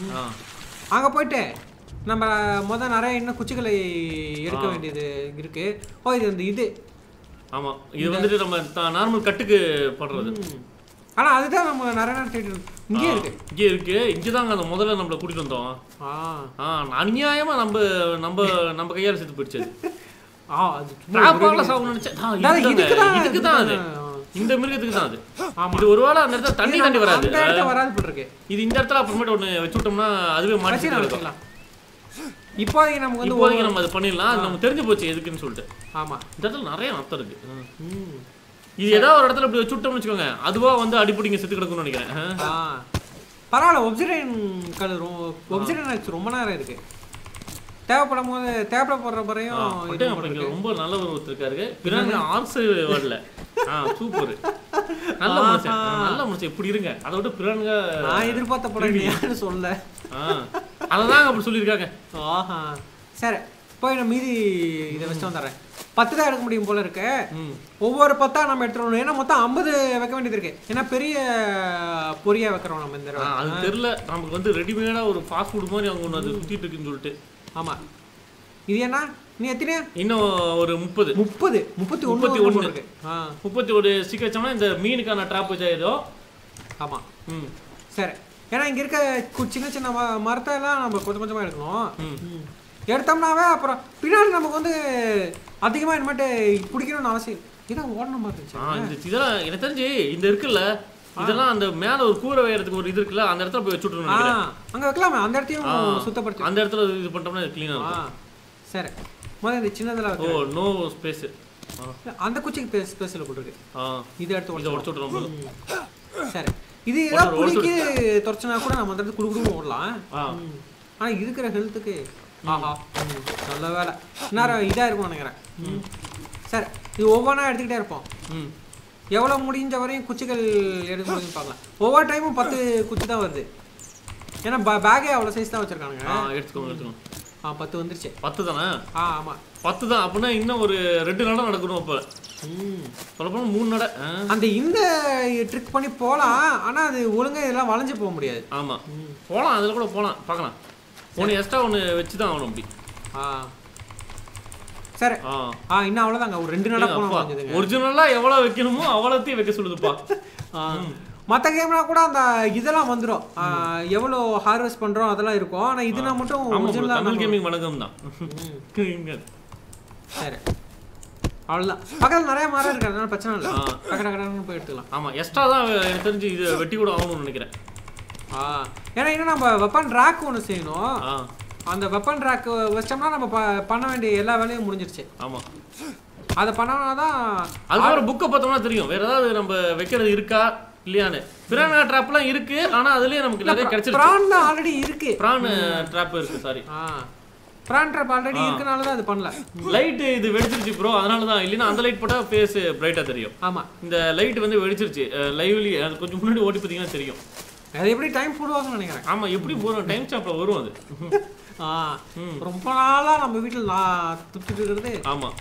அங்கே போயிட்டு நம்ம மொதல் நிறைய இன்னும் குச்சிகளை எடுக்க வேண்டியது இருக்கு. ஓ இது இந்த இது ஆமாம், இது வந்துட்டு நம்ம நார்மல் கட்டுக்கு போடுறது. ஆனால் அதுதான் நம்ம நிறைய நேரம் தேடி இங்கே இருக்கு. இங்கே இருக்கு, இங்கே தாங்க அந்த முதல்ல நம்மளை கூட்டிகிட்டு வந்தோம். ஆ அநியாயமாக நம்ம நம்ம நம்ம கையால் செத்து போயிடுச்சு. ஆ அது ட்ராப்பால சாவுன்னு நினச்சேன். இதுக்கு தான் அது, இந்த மிருகத்துக்கு தான் அது. இது ஒருவேளை அந்த இடத்துல தண்ணி தாண்டி வராது வராது போட்டிருக்கு. இது இந்த இடத்துல அப்புறமேட்டு ஒன்று வச்சு விட்டோம்னா அதுவே மாற்றி வச்சுக்கலாம். இப்போதைக்கு நமக்கு வந்து இப்போதைக்கு நம்ம அது பண்ணிடலாம். அது நமக்கு தெரிஞ்சு போச்சு எதுக்குன்னு சொல்லிட்டு. ஆமாம், இந்த இடத்துல நிறைய நத்தம் இருக்கு. இது ஏதாவது ஒரு இடத்துல இப்படி வச்சு விட்டோம்னு வச்சுக்கோங்க, அதுவா வந்து அடிப்படிங்க செத்து கிடக்கும்னு நினைக்கிறேன். பரவாயில்ல, ஒப்சிடியன் கலர் ஒப்சிடியன் ரொம்ப நேரம் இருக்கு. தேவைப்படும் போது தேவைப்பட போடுற பறையும் ரொம்ப நல்ல ஒரு ஒருத்தருக்காரு. பிறகு ஆர்ஸ் வரல. ஆ சூப்பர், நல்ல மனுஷன், நல்ல மனுஷன். இப்படி இருங்க. அதை விட்டு பிறங்க நான் எதிர்பார்த்த படம் சொல்ல அதான் அப்படி சொல்லியிருக்காங்க. ஆஹா சரி, போய் நான் மீதி இதை வச்சு வந்துடுறேன். பத்து தான் எடுக்க முடியும் போல இருக்கு. ஒவ்வொரு பத்தா நம்ம எடுத்துடணும். ஏன்னா மொத்தம் ஐம்பது வைக்க வேண்டியது இருக்கு. ஏன்னா பெரிய பொரியா வைக்கிறோம் நம்ம இந்த. அது தெரியல, நமக்கு வந்து ரெடிமேடா ஒரு ஃபாஸ்ட் ஃபுட் மாதிரி அவங்க ஒன்று அது சுத்திட்டு இருக்குன்னு சொல்லிட்டு. ஆமா, இது என்ன நீ எத்தனை? இன்னும் ஒரு முப்பது முப்பது முப்பத்தி முப்பத்தி ஒன்று இருக்கு. முப்பத்தி ஒரு ஸ்டிக் வச்சோம்னா இந்த மீனுக்கான ட்ராப் வச்சாயிடும். ஆமா, ம் சரி. ஏன்னா இங்க இருக்க சின்ன சின்ன மரத்தை எல்லாம் நம்ம கொஞ்சம் கொஞ்சமா எடுக்கணும். எடுத்தோம்னாவே அப்புறம் பின்னாடி நமக்கு வந்து அதிகமாக இனிமேட்டு பிடிக்கணும்னு அவசியம். இதான் ஓடன மாதிரி இருந்துச்சு. இதெல்லாம் எனக்கு தெரிஞ்சு இந்த இருக்குல்ல, இதெல்லாம் அந்த மேலே ஒரு கூரை வைக்கிறதுக்கு ஒரு இது இருக்குல்ல, அந்த இடத்துல போய் வச்சுட்ருக்கணும். அங்கே வைக்கலாமே, அந்த இடத்தையும் சுத்தப்படுத்தி அந்த இடத்துல இது பண்ணிட்டோம்னா க்ளீனாக இருக்கும். சரி, முதல்ல இந்த சின்னதில் ஓ நோ ஸ்பேஸு அந்த குச்சிக்கு ஸ்பேஸில் போட்டுருக்கு. இதை எடுத்து இதை உடச்சு விட்டுறோம். சரி, இது ஏதாவது குடிக்கு துறைச்சினா கூட நம்ம அந்த இடத்துல குடு குடுன்னு ஓடலாம். ஆனால் இருக்கிற ஹெல்த்துக்கு ஆஹா நல்ல வேலை. நேரம் இதாக இருக்கும் நினைக்கிறேன். சரி, இது ஒவ்வொன்றா எடுத்துக்கிட்டே இருப்போம். ம் எவ்வளோ முடிஞ்ச வரையும் குச்சிகள் எடுக்க முடியும்னு பார்க்கலாம். ஒவ்வொரு டைமும் பத்து குச்சி தான் வருது. ஏன்னா பேக்கே அவ்வளோ சைஸ் தான் வச்சுருக்காங்க. எடுத்துக்கோங்க எடுத்துக்கோங்க. ஆ பத்து வந்துருச்சு. பத்து தானே? ஆ ஆமாம், பத்து தான். அப்படின்னா இன்னும் ஒரு ரெண்டு நடை நடக்கணும். அப்போ ம் சொல்லப்போனால் மூணு நடை. அந்த இந்த ட்ரிக் பண்ணி போகலாம், ஆனால் அது ஒழுங்காக இதெல்லாம் வளைஞ்சு போக முடியாது. ஆமாம், போகலாம், அதில் கூட போகலாம், பார்க்கலாம். ஒன்று எக்ஸ்ட்ரா ஒன்று வச்சு தான் ஆகணும் அப்படி. ஆ சரி. ஆ ஆ இன்னும் அவ்வளோதாங்க, ஒரு ரெண்டு நாளாக போகணும். ஒரிஜினலாக எவ்வளோ வைக்கணுமோ அவ்வளோத்தையும் வைக்க சொல்லுதுப்பா. மற்ற கேம்னா கூட அந்த இதெல்லாம் வந்துடும், எவ்வளோ ஹார்வெஸ்ட் பண்ணுறோம் அதெல்லாம் இருக்கும். ஆனால் இதுனா மட்டும் தமிழ் கேமிங் வணக்கம் தான். சரி அவ்வளோதான். பக்கத்தில் நிறைய மரம் இருக்கு, அதனால பிரச்சனை இல்லை, டக்கு டக்குன்னு போய் எடுத்துக்கலாம். ஆமாம் எக்ஸ்ட்ரா தான் எனக்கு தெரிஞ்சு இது வெட்டி கூட ஆகணும்னு நினைக்கிறேன். ஆ ஏன்னா இன்னும் நம்ம வெப்பன் ரேக் ஒன்று செய்யணும். அந்த வெப்பன் ரேக் வச்சோம்னா நம்ம பண்ண வேண்டிய எல்லா வேலையும் முடிஞ்சிருச்சு. ஆமாம் அதை பண்ணோம்னா தான் அதுக்கப்புறம் புக்கை பார்த்தோம்னா தெரியும் வேற ஏதாவது நம்ம வைக்கிறது இருக்கா இல்லையான்னு. பிரான் ட்ராப்லாம் இருக்கு, ஆனால் அதுலேயே நமக்கு நிறைய கிடைச்சிருக்கு. பிரான் தான் ஆல்ரெடி இருக்கு, பிரான் ட்ராப் இருக்கு. சாரி பிரான் ட்ராப் ஆல்ரெடி இருக்கனால தான் அது பண்ணல. லைட் இது வெடிச்சிருச்சு ப்ரோ, அதனால தான். இல்லைன்னா அந்த லைட் போட்டால் ஃபேஸ் பிரைட்டாக தெரியும். ஆமாம் இந்த லைட் வந்து வெடிச்சிருச்சு லைவ்லி. அது கொஞ்சம் முன்னாடி ஓட்டி பார்த்தீங்கன்னா தெரியும். அது எப்படி டைம் போடுவாங்கன்னு நினைக்கிறேன். ஆமாம் எப்படி போகிறோம், டைம் சாப்பில் வரும் அது. ஆ ரொம்ப நாளாக நம்ம வீட்டில் நான் துப்பிட்டு இருக்கிறது. ஆமாம்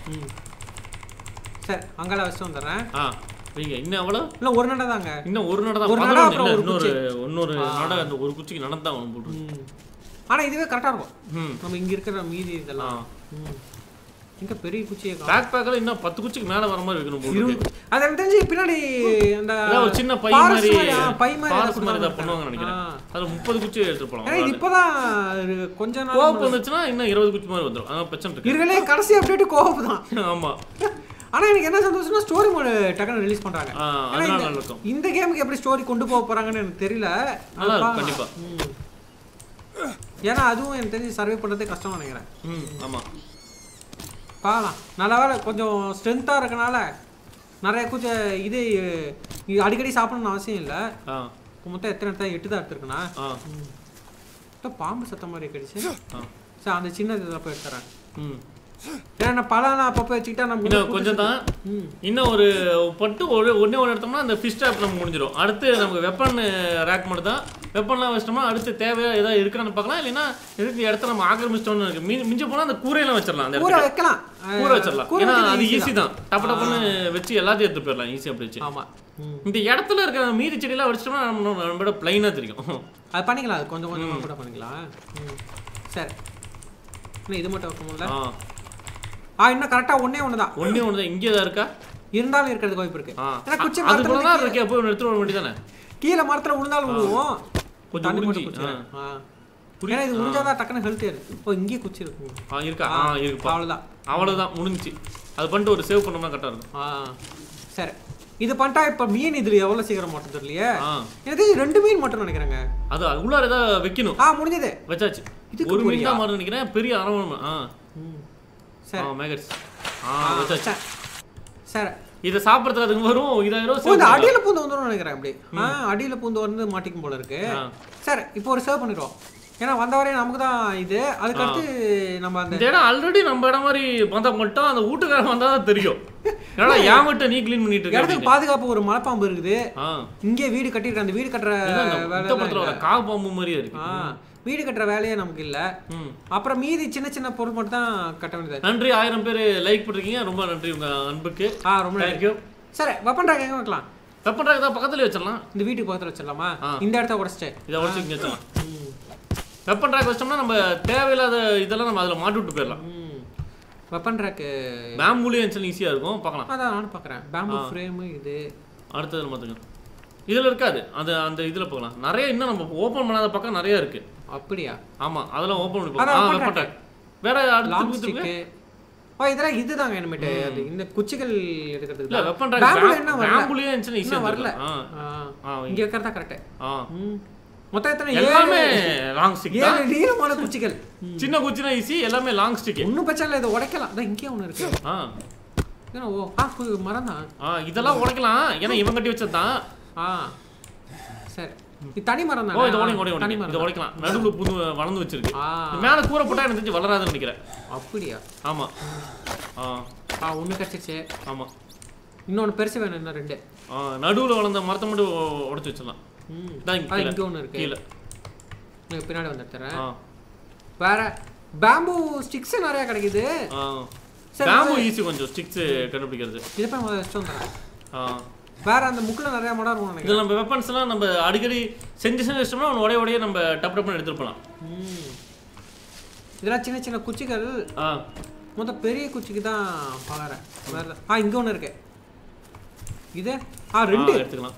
சரி அங்கெல்லாம் வச்சுட்டு வந்துடுறேன். ஆ நீங்க இன்னும் எவ்வளோ இல்லை ஒரு நடை தாங்க, இன்னும் ஒரு நடை தான். இன்னொரு இன்னொரு நடை அந்த ஒரு குச்சிக்கு நடந்தா ஒன்று போட்டு. ஆனால் இதுவே கரெக்டாக இருக்கும். நம்ம இங்கே இருக்கிற மீதி இதெல்லாம் இங்கே பெரிய குச்சியை பேக் பேக்கில் இன்னும் பத்து குச்சிக்கு மேலே வர மாதிரி வைக்கணும் போட்டு. அது எனக்கு தெரிஞ்சு பின்னாடி அந்த ஒரு சின்ன பை மாதிரி பை மாதிரி மாதிரி தான் பண்ணுவாங்க நினைக்கிறேன். அதில் முப்பது குச்சி எடுத்துட்டு போகலாம். இப்போதான் கொஞ்ச நாள் கோவப்பு வந்துச்சுன்னா இன்னும் இருபது குச்சி மாதிரி வந்துடும். அதான் பிரச்சனை இருக்கு. இருக்கலே கடைசி அப்டேட் கோவப்பு தான். ஆமாம் ஆனால் எனக்கு என்ன சந்தோஷம்னா ஸ்டோரி மோடு டக்குன்னு ரிலீஸ் பண்ணுறாங்க. அதனால நல்லா இருக்கும். இந்த கேமுக்கு எப்படி ஸ்டோரி கொண்டு போக போகிறாங்கன்னு எனக்கு தெரியல. நல்லா இருக்கும் கண்டிப்பாக. ஏன்னா அதுவும் எனக்கு தெரிஞ்சு சர்வே பண்ணுறதே கஷ்டம் நினைக்கிறேன். ம் ஆமாம் பார்க்கலாம். நல்ல வேலை கொஞ்சம் ஸ்ட்ரென்த்தாக இருக்கனால நிறைய கொஞ்சம் இது அடிக்கடி சாப்பிடணும்னு அவசியம் இல்லை. மொத்தம் எத்தனை எடுத்தா எட்டு தான் எடுத்துருக்குண்ணா. பாம்பு சத்த மாதிரி கிடைச்சு. சரி அந்த சின்ன இதில் போய் எடுத்துறேன். ம் ஏன்னா பழம் அப்பப்போ வச்சுக்கிட்டா நம்ம இன்னும் கொஞ்சம் தான். இன்னும் ஒரு பட்டு ஒரு ஒன்றே ஒன்று எடுத்தோம்னா அந்த ஃபிஷ் ட்ராப் நம்ம முடிஞ்சிடும். அடுத்து நமக்கு வெப்பன் ரேக் மட்டும் தான். வெப்பன்லாம் வச்சிட்டோம்னா அடுத்து தேவையாக ஏதாவது இருக்கான்னு பார்க்கலாம். இல்லைன்னா இருக்கிற இடத்த நம்ம ஆக்கிரமிச்சிட்டோம்னு இருக்கு. மீன் மிஞ்ச போனால் அந்த கூரையெல்லாம் வச்சிடலாம். அந்த கூரை வைக்கலாம், கூரை வச்சிடலாம். ஏன்னா அது ஈஸி தான். டப்பு டப்புன்னு வச்சு எல்லாத்தையும் எடுத்து போயிடலாம் ஈஸி அப்படி வச்சு. ஆமாம் இந்த இடத்துல இருக்கிற மீதி செடியெல்லாம் வச்சிட்டோம்னா நம்ம நம்மளோட பிளைனாக தெரியும். அது பண்ணிக்கலாம், அது கொஞ்சம் கொஞ்சமாக கூட பண்ணிக்கலாம். சரி இன்னும் இது மட்டும் வைக்க முடியல. ஆ இன்னும் கரெக்டா ஒண்ணே ஒண்ணு தான். ஒண்ணே ஒண்ணு தான். இங்கே தான் இருக்கா? இருந்தாலும் இருக்கிறது வாய்ப்பு இருக்கு. ஏன்னா குச்சி மரத்துல அது போல இருக்கே, போய் எடுத்து வர வேண்டியதானே. கீழ மரத்துல விழுந்தாலும் விழுவோம். கொஞ்சம் முடிஞ்சி. ஆ புரியல, இது முடிஞ்சாதான் டக்குன்னு ஹெல்த் ஏறு. ஓ இங்கே குச்சி இருக்கு. ஆ இருக்கா? ஆ இருக்கு. அவ்வளவுதான் அவ்வளவுதான் முடிஞ்சி. அது பண்ணிட்டு ஒரு சேவ் பண்ணோம்னா கரெக்டா இருக்கும். ஆ சரி இது பண்ணிட்டா இப்ப மீன் இதுல எவ்வளவு சீக்கிரம் மட்டும் தெரியலையே. எனக்கு ரெண்டு மீன் மட்டும் நினைக்கிறேங்க. அது உள்ளார ஏதாவது வைக்கணும். ஆ முடிஞ்சது வச்சாச்சு. ஒரு மீன் தான் மாறு நினைக்கிறேன். பெரிய அரவணை. ஆ சரி ஆ மேகட்ஸ். ஆ வச்சாச்சு. சரி இத சாப்பிடுறதுக்கு அதுக்கு வரும். இதாயிரம் ஓ இந்த அடியில பூந்து வந்துரும் நினைக்கிறேன். அப்படி ஆ அடியில பூந்து வந்து மாட்டிக்கும் போல இருக்கு. சரி இப்போ ஒரு சேவ் பண்ணிடுவோம். ஏன்னா வந்த வரையும் நமக்கு தான் இது. அதுக்கு அடுத்து நம்ம அந்த இந்த இடம் ஆல்ரெடி நம்ம இடம் மாதிரி வந்தா மட்டும் அந்த வீட்டுக்காரன் வந்தா தான் தெரியும். ஏன்னா யா மட்டும் நீ க்ளீன் பண்ணிட்டு இருக்க. இடத்துக்கு பாதுகாப்பு ஒரு மலைப்பாம்பு இருக்குது. இங்கே வீடு கட்டியிருக்க. அந்த வீடு கட்டுற வேலை காவு பாம்பு மாதிரியே இருக்கு. வீடு கட்டுற வேலையே நமக்கு இல்லை. அப்புறம் மீதி சின்ன சின்ன பொருள் மட்டும் தான் கட்ட வேண்டியது. நன்றி, ஆயிரம் பேர் லைக் பண்ணிருக்கீங்க. ரொம்ப நன்றி உங்க அன்புக்கு. ஆ ரொம்ப தேங்க்யூ. சரி வெப்பன் ட்ராக் எங்கே வைக்கலாம்? வெப்பன் ட்ராக் தான் பக்கத்துலேயே வச்சிடலாம். இந்த வீட்டுக்கு பக்கத்தில் வச்சிடலாமா? இந்த இடத்த உடச்சிட்டு இதை உடச்சு இங்கே வச்சிடலாம். வெப்பன் ட்ராக் வச்சோம்னா நம்ம தேவையில்லாத இதெல்லாம் நம்ம அதில் மாட்டி விட்டு போயிடலாம். வெப்பன் ட்ராக்கு பேம்புலேயே இருந்துச்சுன்னு ஈஸியாக இருக்கும். பார்க்கலாம். அதான் நானும் பார்க்குறேன். பேம்பு ஃப்ரேமு இது அடுத்தது பார்த்துக்கணும். இதில் இருக்காது. அது அந்த இதில் பார்க்கலாம். நிறைய இன்னும் நம்ம ஓப்பன் பண்ணாத பக்கம் நிறைய இருக்குது. அப்படியா? ஆமாம் அதெல்லாம் ஓப்பன் பண்ணி பார்க்கலாம். வெப்பன் ட்ராக் வேற அடுத்து ஓ இதெல்லாம் இதுதாங்க இனிமேட்டு. அது இந்த குச்சிகள் எடுக்கிறதுக்கு இல்லை வெப்பன் ட்ராக் பேம்புலேயே இருந்துச்சுன்னு ஈஸியாக வரல. ஆ இங்கே இருக்கிறதா கரெக்டு. ஆ மொத்தம் எத்தனை? எல்லாமே லாங் ஸ்டிக். ஏழு நீளமான குச்சிகள். சின்ன குச்சினா ஈஸி, எல்லாமே லாங் ஸ்டிக். ஒன்றும் பிரச்சனை இல்லை, இதை உடைக்கலாம். அதான் இங்கே ஒன்று இருக்கு. ஆ ஓ ஆ மரம் தான். ஆ இதெல்லாம் உடைக்கலாம். ஏன்னா இவன் கட்டி வச்சது தான். ஆ சரி இது தனி மரம் தான். ஓ இது உடைங்க உடைங்க தனி மரம். இதை உடைக்கலாம். நடுவில் புது வளர்ந்து வச்சிருக்கு. மேலே கூரை போட்டால் எனக்கு தெரிஞ்சு வளராதுன்னு நினைக்கிறேன். அப்படியா? ஆமாம். ஆ ஆ ஒன்று கிடச்சிச்சு. ஆமாம் இன்னொன்று பெருசு வேணும். இன்னும் ரெண்டு. ஆ நடுவில் வளர்ந்த மரத்தை மட்டும் உடச்சி வச்சிடலாம். இங்கே ஒன்று இருக்கு. கீழே பின்னாடி வந்து எடுத்துறேன். வேற பேம்பு ஸ்டிக்ஸ் நிறைய கிடைக்குது. பேம்பு ஈஸி கொஞ்சம் ஸ்டிக்ஸ் கண்டுபிடிக்கிறது. இதை போய் முதல்ல வச்சுட்டு வந்துடுறேன். வேற அந்த முக்கில் நிறைய மடம் இருக்கும் நினைக்கிறேன். இதில் நம்ம வெப்பன்ஸ்லாம் நம்ம அடிக்கடி செஞ்சு செஞ்சு வச்சோம்னா அவன் உடைய உடைய நம்ம டப் டப்னு எடுத்துட்டு போகலாம். இதெல்லாம் சின்ன சின்ன குச்சிகள். ஆ மொத்தம் பெரிய குச்சிக்கு தான் பார்க்குறேன். வேற ஆ இங்கே ஒன்று இருக்கு. இது ஆ ரெண்டு எடுத்துக்கலாம். ஓ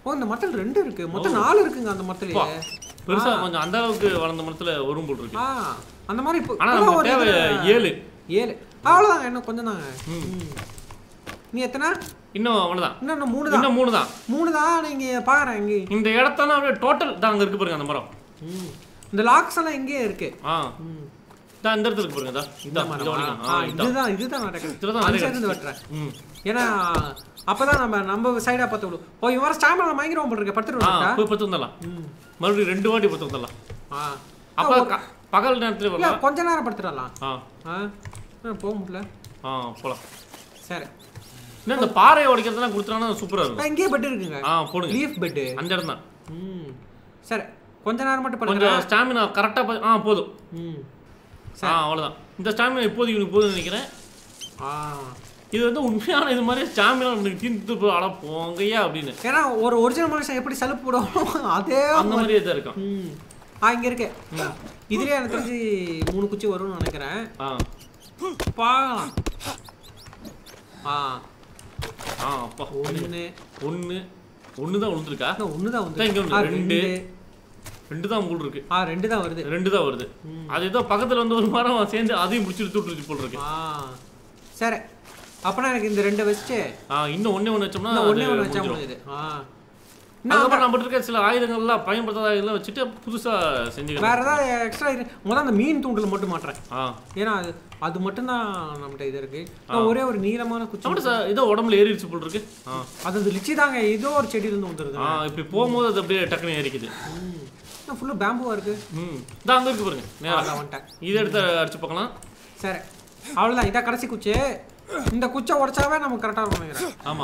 ஓ இந்த மரத்துல ரெண்டு இருக்கு மொத்தம் நாலு இருக்குங்க அந்த மரத்துலயே பெருசா கொஞ்சம் அந்த அளவுக்கு வளர்ந்த மரத்துல ஒரு போல் இருக்கு ஆ அந்த மாதிரி இப்போ ஆனா நம்ம தேவை ஏழு ஏழு அவ்வளவுதாங்க இன்னும் கொஞ்சம் தாங்க நீ எத்தனை இன்னும் அவ்வளவுதான் இன்னும் மூணு தான் இன்னும் மூணு தான் மூணு தான் நீங்க பாக்குறேன் இங்க இந்த இடத்தான அப்படியே டோட்டல் தான் அங்க இருக்கு பாருங்க அந்த மரம் இந்த லாக்ஸ் எல்லாம் எங்கே இருக்கு ஆ தான் இந்த இடத்துல இருக்கு பாருங்க இதா இந்த வரைக்கும் ஆ இதுதான் இதுதான் நடக்குது இதுதான் அந்த சைடு இருந்து வெட்றேன் ஏன்னா அப்பதான் நம்ம நம்ம சைடா பார்த்து விடு ஓ இவர ஸ்டாமினா மயங்கறோம் போல இருக்கு படுத்துறோம் போய் படுத்து வந்துடலாம் மறுபடியும் ரெண்டு வாட்டி படுத்து வந்துடலாம் ஆ அப்ப பகல் நேரத்துல வரலாம் இல்ல கொஞ்ச நேரம் படுத்துறலாம் ஆ ஆ போக முடியல ஆ போலாம் சரி இந்த பாறையை உடைக்கிறதெல்லாம் கொடுத்துறானா சூப்பரா இருக்கும் இங்கே பெட் இருக்குங்க ஆ போடுங்க லீஃப் பெட் அந்த இடம் தான் ம் சரி கொஞ்ச நேரம் மட்டும் படுங்க கொஞ்சம் ஸ்டாமினா கரெக்டா ஆ போதும் ம் ஆ அவ்வளவுதான் இந்த ஸ்டாமினா இப்போதைக்கு எனக்கு போதும்னு நினைக்கிறேன் ஆ இது வந்து உண்மையான இது மாதிரி ஸ்டாமினா நமக்கு தீர்ந்து போய் அட போங்கய்யா அப்படின்னு ஏன்னா ஒரு ஒரிஜினல் மனுஷன் எப்படி சலுப்பு போடுவோம் அதே அந்த மாதிரியே தான் இருக்கும் ம் ஆ இங்க இருக்கு இதுலயே எனக்கு தெரிஞ்சு மூணு குச்சி வரும்னு நினைக்கிறேன் ஆ பாக்கலாம் ஆ ஆ அப்பா ஒன்னு ஒன்னு ஒன்னு தான் விழுந்துருக்கா ஒன்னு தான் வந்து இங்க ஒன்று ரெண்டு ரெண்டு தான் உங்களுக்கு இருக்கு ஆ ரெண்டு தான் வருது ரெண்டு தான் வருது அது ஏதோ பக்கத்துல வந்து ஒரு மரம் சேர்ந்து அதையும் பிடிச்சி தூட்டுருச்சு போல் இருக்கு ஆ சரி அப்பனா எனக்கு இந்த ரெண்டு வச்சு ஆ இன்னும் ஒண்ணே ஒன்று வச்சோம்னா ஒண்ணே ஒன்று வச்சா முடியுது ஆ அதுக்கப்புறம் நம்ம இருக்க சில ஆயுதங்கள்லாம் பயன்படுத்தாத இதெல்லாம் வச்சுட்டு புதுசா செஞ்சுக்கலாம் வேற ஏதாவது எக்ஸ்ட்ரா முதல்ல அந்த மீன் தூண்டில் மட்டும் மாட்டுறேன் ஆ ஏன்னா அது அது மட்டும் தான் நம்மகிட்ட இது இருக்கு ஒரே ஒரு நீளமான குச்சி நம்மகிட்ட இதோ உடம்புல ஏறிடுச்சு போல் இருக்கு அது அந்த லிச்சி தாங்க ஏதோ ஒரு செடியிலிருந்து வந்துருது ஆ இப்படி போகும்போது அது அப்படியே டக்குன்னு ஏறிக்குது ஃபுல்லா பேம்புவா இருக்கு ம் இதான் அங்க இருக்கு பாருங்க நேரா வந்துட்டேன் இதை எடுத்து அடிச்சு பார்க்கலாம் சரி அவ்வளோதான் இதான் கடைசி குச்சி இந்த குச்சை உடைச்சாவே நமக்கு கரெக்டாக இருக்கும் நினைக்கிறேன் ஆமா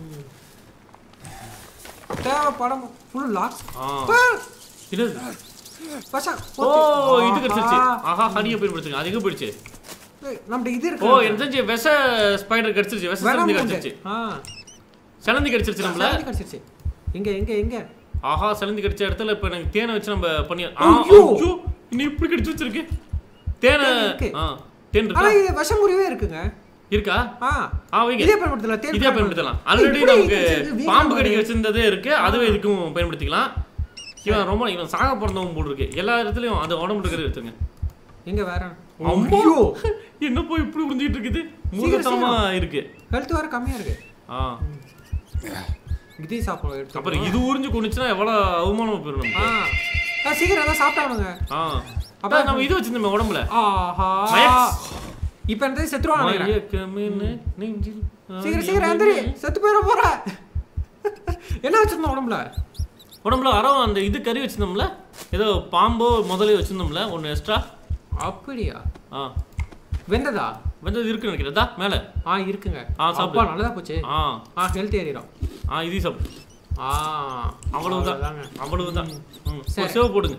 தேவைப்படம் ஃபுல் லாக்ஸ் இது ஓ இது கிடைச்சிருச்சு ஆஹா ஹனியை போய் பிடிச்சிங்க அது எங்க போயிடுச்சு நம்மட்ட இது இருக்கு ஓ எனக்கு தெரிஞ்சு விஷ ஸ்பைடர் கிடைச்சிருச்சு விஷ சிலந்தி கிடைச்சிருச்சு ஆ சிலந்தி கிடைச்சிருச்சு நம்மள சிலந்தி கிடைச்சிருச்சு எங்க எங்க எங்க ஆஹா சிலந்தி கிடைச்ச இடத்துல இப்போ எனக்கு தேனை வச்சு நம்ம பண்ணி ஐயோ நீ இப்படி கிடைச்சு வச்சிருக்கு தேனை ஆ தேன் இருக்கு ஆனா இது விஷமுறிவே இருக்குங்க இருக்கா ஆ ஆ வைங்க இதே பயன்படுத்தலாம் தேன் இதே பயன்படுத்தலாம் ஆல்ரெடி நமக்கு பாம்பு கடிக்க வச்சிருந்ததே இருக்கு அதுவே இதுக்கும் பயன்படுத்திக்கலாம் இவன் ரொம்ப இவன் சாக பிறந்தவன் போல் இருக்கு எல்லா இடத்துலயும் அந்த உடம்பு இருக்கிறது எடுத்துங்க எங்க வேற ஐயோ என்ன போய் இப்படி உறிஞ்சிட்டு இருக்குது மூலத்தனமா இருக்கு ஹெல்த் வேற கம்மியா இருக்கு ஆ இதே சாப்பிட எடுத்து அப்புறம் இது உறிஞ்சு கொண்டுச்சுன்னா எவ்வளவு அவமானமா போயிடும் ஆ ஆ சீக்கிரம் அதான் சாப்பிட்டானுங்க ஆ அப்ப நம்ம இது வச்சிருந்தோம் உடம்புல ஆஹா இப்போ அந்த செத்துருவாங்க சீக்கிரம் சீக்கிரம் எந்திரி செத்து போயிட போற என்ன வச்சிருந்தோம் உடம்புல உடம்புல அறம் அந்த இது கறி வச்சிருந்தோம்ல ஏதோ பாம்போ முதலே வச்சிருந்தோம்ல ஒன்று எக்ஸ்ட்ரா அப்படியா ஆ வெந்ததா வெந்தது இருக்குன்னு நினைக்கிறதா மேலே ஆ இருக்குங்க ஆ சாப்பா நல்லதா போச்சு ஆ ஆ ஹெல்த் ஏறிடும் ஆ இது சாப்பிடு ஆ அவ்வளவுதான் அவ்வளவுதான் ம் சேவ் போடுங்க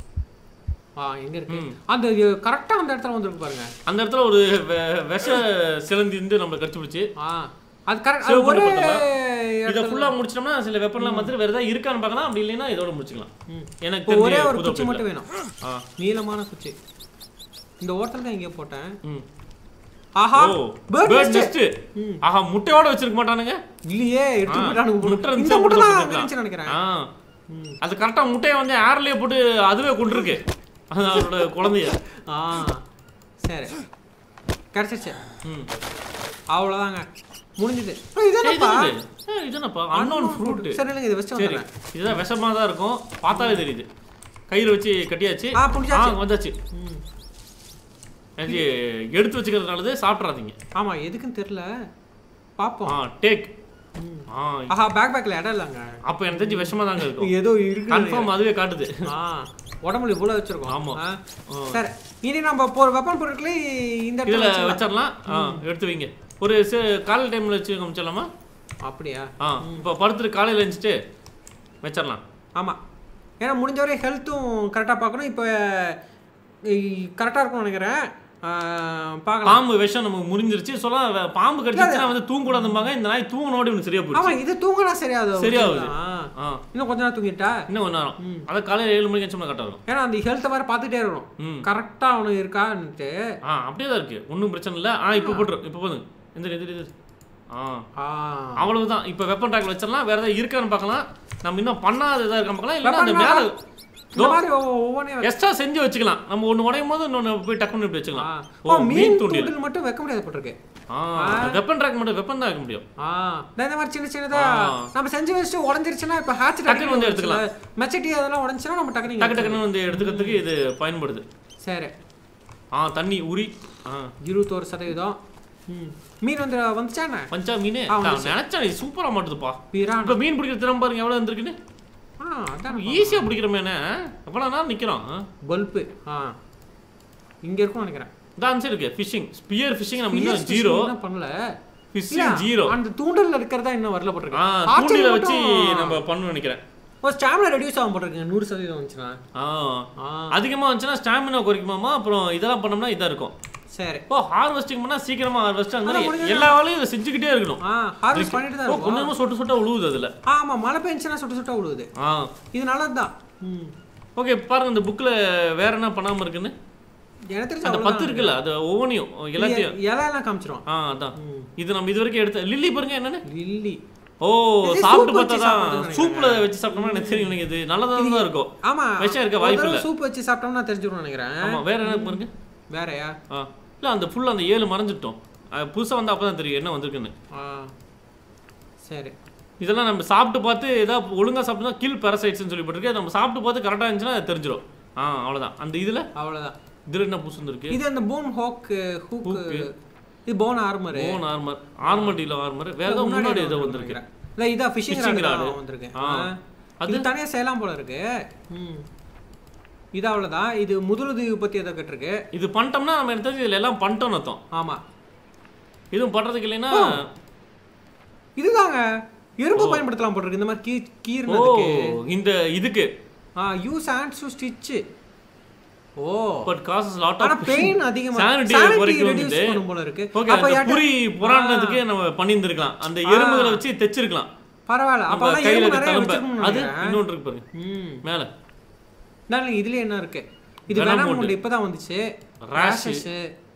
ஆ எங்க இருக்கு அந்த கரெக்ட்டா அந்த இடத்துல வந்துருக்கு பாருங்க அந்த இடத்துல ஒரு விஷ சிலந்தி வந்து நம்ம கடிச்சு பிடிச்சு ஆ அது கரெக்ட் ஒரே இத ஃபுல்லா முடிச்சோம்னா சில வெப்பன்லாம் மாதிரி வேற ஏதாவது இருக்கான்னு பார்க்கலாம் அப்படி இல்லைன்னா இதோட முடிச்சுக்கலாம் எனக்கு தெரிஞ்ச ஒரே ஒரு குச்சி மட்டும் வேணும் ஆ நீளமான குச்சி இந்த ஓட்டல் தான் இங்க போட்டேன் ம் ஆஹா பேர்ட் நெஸ்ட் ஆஹா முட்டையோட வச்சிருக்க மாட்டானுங்க இல்லையே எடுத்து போட்டானுங்க முட்டை இந்த முட்டை தான் இருந்துச்சு நினைக்கிறேன் ஆ அது கரெக்ட்டா முட்டையை வந்து ஏர்லயே போட்டு அதுவே கொண்டிருக்கு அதோட குழந்தைய ஆ சரி கிடைச்சிருச்சு ம் அவ்வளவுதாங்க முடிஞ்சது இதென்னப்பா இதென்னப்பா அன்னோன் ஃப்ரூட் சரி இல்லங்க இது வெச்சு வந்துறேன் இதுதான் விஷமா தான் இருக்கும் பார்த்தாலே தெரியுது கையில வச்சு கட்டியாச்சு ஆ புடிச்சாச்சு வந்தாச்சு ம் அது எடுத்து வச்சுக்கிறதுனாலது சாப்பிட்றாதீங்க ஆமா எதுக்குன்னு தெரியல பாப்போம் ஆ டேக் ஆ ஆஹா பேக் பேக்ல இடம் இல்லங்க அப்ப எனக்கு தெரிஞ்சு விஷமா தாங்க இருக்கும் ஏதோ இருக்கு கன்ஃபார்ம் அதுவே காட்டுது ஆ உடம்புல இவ்வளவு வச்சிருக்கோம் ஆமா சரி இனி நம்ம போற வெப்பன் பொருட்களை இந்த இடத்துல வச்சிரலாம் ஆ எடுத்து வைங்க ஒரு காலை டைம்ல வச்சு காமிச்சலாமா அப்படியா ஆ இப்போ படுத்துட்டு காலையில எழுந்துட்டு வச்சிரலாம் ஆமா ஏன்னா முடிஞ்ச வரை ஹெல்த்தும் கரெக்டா பார்க்கணும் இப்போ கரெக்டா இருக்கும்னு நினைக்கிறேன் பார்க்கலாம் பாம்பு விஷம் நமக்கு முடிஞ்சிருச்சு சொல்ல பாம்பு கடிச்சிச்சுனா வந்து தூங்க கூடாதும்பாங்க இந்த நாய் தூங்கனோட இவனுக்கு சரியா போயிடுச்சு ஆமா இது தூங்கனா சரியாவது சரியாவுது இன்னும் கொஞ்ச நேரம் தூங்கிட்டா இன்னும் கொஞ்ச நேரம் அத காலையில ஏழு மணிக்கு எச்சமா கரெக்டா இருக்கும் ஏன்னா அந்த ஹெல்த் வேற பார்த்துட்டே இருக்கணும் கரெக்டா அவனுக்கு இருக்கான்னுட்டு ஆ அப்படியே தான் இருக்கு ஒன்றும் பிரச்சனை இல்லை ஆ இப்போ போட்டுரும் இப்போ போதுங்க எந்த எதிர் எதிர் ஆ அவ்வளவுதான். இப்போ வெப்பன் ட்ராக்ல வச்சிடலாம். வேற ஏதாவது இருக்கான்னு பார்க்கலாம். நம்ம இன்னும் பண்ணாத ஏதாவது இருக்கான்னு பார்க்கலாம். இல்லைன்னா அந்த மேலே எக்ஸ்ட்ரா செஞ்சு வச்சுக்கலாம். நம்ம ஒன்று உடையும் போது இன்னொன்று போய் டக்குன்னு இப்படி வச்சுக்கலாம். ஓ மீன் தூண்டில் மட்டும் வைக்க முடியாது போட்டிருக்கு. வெப்பன் ட்ராக் மட்டும் வெப்பன் தான் வைக்க முடியும். இந்த மாதிரி சின்ன சின்னதா நம்ம செஞ்சு வச்சுட்டு உடஞ்சிருச்சுன்னா இப்போ ஹேட்ச் டக்குன்னு வந்து எடுத்துக்கலாம். மெச்சட்டி அதெல்லாம் உடஞ்சுன்னா நம்ம டக்குனு டக்கு டக்குன்னு வந்து எடுத்துக்கிறதுக்கு இது பயன்படுது. சரி. ஆ தண்ணி உரி இருபத்தோரு சதவீதம். மீன் வந்து வந்துச்சானே பஞ்சா மீன் நினைச்சா இது சூப்பரா மாட்டுதுப்பா. இப்போ மீன் பிடிக்கிற திறன் பாருங்க எவ்வளோ வந்துருக்குன்னு. ஈஸியாக பிடிக்கிற மீன் எவ்வளோ நேரம் நிற்கிறோம். பல்பு இங்கே இருக்கும் நினைக்கிறேன். தான் இருக்கு ஃபிஷிங் ஸ்பியர் ஃபிஷிங் நம்ம இன்னும் ஜீரோ பண்ணல. Fishing zero. அந்த தூண்டல்ல இருக்கிறதா இன்னும் வரல போட்டுருக்கு. ஆ தூண்டில வச்சு நம்ம பண்ணனும் நினைக்கிறேன். ஓ ஸ்டாமினா ரெடியூஸ் ஆகும் போட்டுருக்கு. நூறு சதவீதம் வந்துச்சுனா. ஆ அதிகமா வந்துச்சுனா ஸ்டாமினா குறைக்குமாமா. அப்புறம் இதெல்லாம் பண்ணோம்னா இதா இருக்கும். சரி. ஓ ஹார்வெஸ்டிங் பண்ணா சீக்கிரமா ஹார்வெஸ்ட் அந்த எல்லா வேலையும் இத செஞ்சிட்டே இருக்கணும். ஆ ஹார்வெஸ்ட் பண்ணிட்டு தான் இருக்கும். கொஞ்சமா சொட்டு சொட்டா உழுவுது அதுல. ஆமா மழை பெஞ்சனா சொட்டு சொட்டா உழுவுது. ஆ இது நல்லது தான். ம் ஓகே பாருங்க இந்த புக்ல வேற என்ன பண்ணாம இருக்குன்னு. எனக்கு தெரிஞ்ச அந்த பத்து இருக்குல அது ஒவ்வொன்றையும் எல்லாத்தையும் இலையெல்லாம் காமிச்சிரும். ஆ அதான் இது நம்ம இது வரைக்கும் எடுத்த லில்லி பாருங்க என்னன்னு லில்லி. ஓ சாப்பிட்டு பார்த்தா தான் சூப்ல வச்சு சாப்பிட்டோம்னா எனக்கு தெரியும். எனக்கு இது நல்லதா தான் இருக்கும். ஆமா விஷம் இருக்க வாய்ப்பு இல்ல. சூப் வச்சு சாப்பிட்டோம்னா தெரிஞ்சிரும் நினைக்கிறேன். ஆமா வேற என்ன பாருங்க. வேறயா? ஆ இல்ல அந்த ஃபுல் அந்த ஏழு மறந்துட்டோம். புதுசா வந்து அப்பதான் தெரியும் என்ன வந்திருக்குன்னு. ஆ சரி. இதெல்லாம் நம்ம சாப்பிட்டு பார்த்து ஏதாவது ஒழுங்கா சாப்பிட்டா கில் பாராசைட்ஸ்னு சொல்லி போட்டுருக்கு. நம்ம சாப்பிட்டு பார்த்து கரெக்டா இருந்துச்சுன்னா அது தெரிஞ்சிரும். ஆ அவ்வளவுதான். அந்த இதுல அவ்வளவுதான். இதுல என்ன புதுசு வந்திருக்கு? இது அந்த போன் ஹாக் ஹூக். இது bone armour. Bone armour armour டீல ஆர்மர் வேற ஏதோ முன்னாடி ஏதோ வந்திருக்கு. இல்ல இதா ஃபிஷிங் ராட் வந்திருக்கு. அது தனியா செய்யலாம் போல இருக்கு. ம் இது அவ்வளவுதான். இது முதலுதவி பத்தி ஏதோ கேட்டிருக்கு. இது பண்ணிட்டோம்னா நம்ம எடுத்து இதுல எல்லாம் பண்ணிட்டோம்னு அர்த்தம். ஆமா இதுவும் பண்றதுக்கு இல்லைன்னா இதுதாங்க எறும்பு பயன்படுத்தலாம் போட்டிருக்கு. இந்த மாதிரி கீ கீர்னதுக்கு இந்த இதுக்கு ஆ யூஸ் ஹேண்ட்ஸ் டு ஸ்டிட்ச். ஓ but causes lot of pain அதிகமா சானிட்டி ரெடியூஸ் பண்ணும் போல இருக்கு. அப்ப புரி புராணத்துக்கு நம்ம பண்ணியிருந்திருக்கலாம். அந்த எறும்புகளை வச்சு தைச்சிருக்கலாம். பரவாயில்ல. அப்ப கையில நிறைய வச்சிருக்கணும். அது இன்னொன்று இருக்கு பாருங்க. ம் மேல நான் இதுல என்ன இருக்கு? இது வேணாம் முடி இப்பதான் வந்துச்சு. ராஷஸ்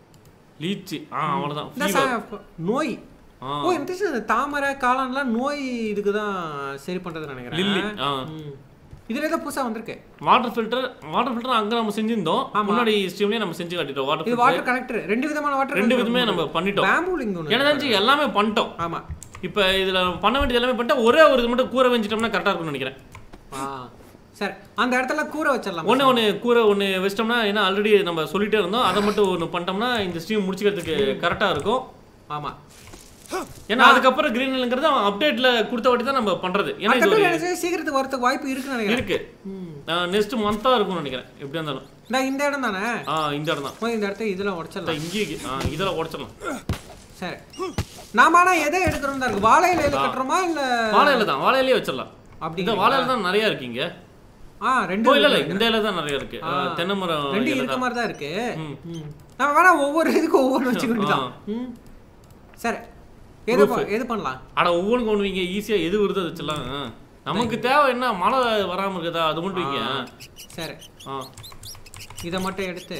லீச் ஆ அவ்வளவுதான். நோய். ஓ இந்த தாமரை காளான்லாம் நோய் இதுக்கு தான் சரி பண்றது நினைக்கிறேன். லில்லி ஆ இதுல ஏதோ புதுசா வந்திருக்கு. வாட்டர் ஃபில்டர் வாட்டர் ஃபில்டர் அங்க நம்ம செஞ்சிருந்தோம். முன்னாடி ஸ்ட்ரீம்லயே நம்ம செஞ்சு காட்டிட்டோம். வாட்டர் இது வாட்டர் கனெக்டர் ரெண்டு விதமான வாட்டர் ரெண்டு விதமே நம்ம பண்ணிட்டோம். பேம்பூ லிங்க் ஒன்னு. என்ன தெரிஞ்சு எல்லாமே பண்ணிட்டோம். ஆமா இப்போ இதுல பண்ண வேண்டியது எல்லாமே பண்ணிட்டா ஒரே ஒரு இது மட்டும் கூரை வெஞ்சிட்டோம்னா கரெக்டா இருக்கும்னு நினைக்கிறேன். ஆ சரி அந்த இடத்துல கூரை வச்சிடலாம். ஒன்று ஒன்று கூரை ஒன்று வச்சிட்டோம்னா ஏன்னா ஆல்ரெடி நம்ம சொல்லிட்டே இருந்தோம். அதை மட்டும் ஒன்று பண்ணிட்டோம்னா இந்த ஸ்ட்ரீம் முடிச்சுக்கிறதுக்கு கரெக்டாக இருக்கும். ஆமாம் ஏன்னா அதுக்கப்புறம் கிரீன் ஹில்ங்கிறது அவன் அப்டேட்ல கொடுத்த வாட்டி தான் நம்ம பண்றது. ஏன்னா இது சீக்கிரத்துக்கு வரதுக்கு வாய்ப்பு இருக்குன்னு நினைக்கிறேன். இருக்கு நெக்ஸ்ட் மந்த்தா இருக்கும்னு நினைக்கிறேன். எப்படியா இருந்தாலும் நான் இந்த இடம் தானே. ஆ இந்த இடம் தான். இந்த இடத்த இதெல்லாம் உடைச்சிடலாம். இங்கே ஆ இதெல்லாம் உடைச்சிடலாம். சரி நாம ஆனா எதை எடுக்கிறோம் தான் இருக்கு. வாழை இலையில கட்டுறோமா இல்ல வாழை இலை தான். வாழை இலையே வச்சிடலாம். அப்படி இந்த வாழை இலை தான் நிறைய இருக்கீங்க. ஆ ரெண்டு இல்ல இல்ல இந்த இலை தான் நிறைய இருக்கு. தென்னை மரம் ரெண்டு இருக்க மாதிரி தான் இருக்கு. நம்ம வேணா ஒவ்வொரு இதுக்கு ஒவ்வொரு வச்சுக்க வேண்டியதான். ம் சரி எது எது பண்ணலாம்? அட ஒவ்வொன்றுக்கு ஒன்று வைங்க. ஈஸியா எது வருது அது வச்சிடலாம். நமக்கு தேவை என்ன மழை வராம இருக்குதா அது மட்டும் வைங்க. சரி ஆ இதை மட்டும் எடுத்து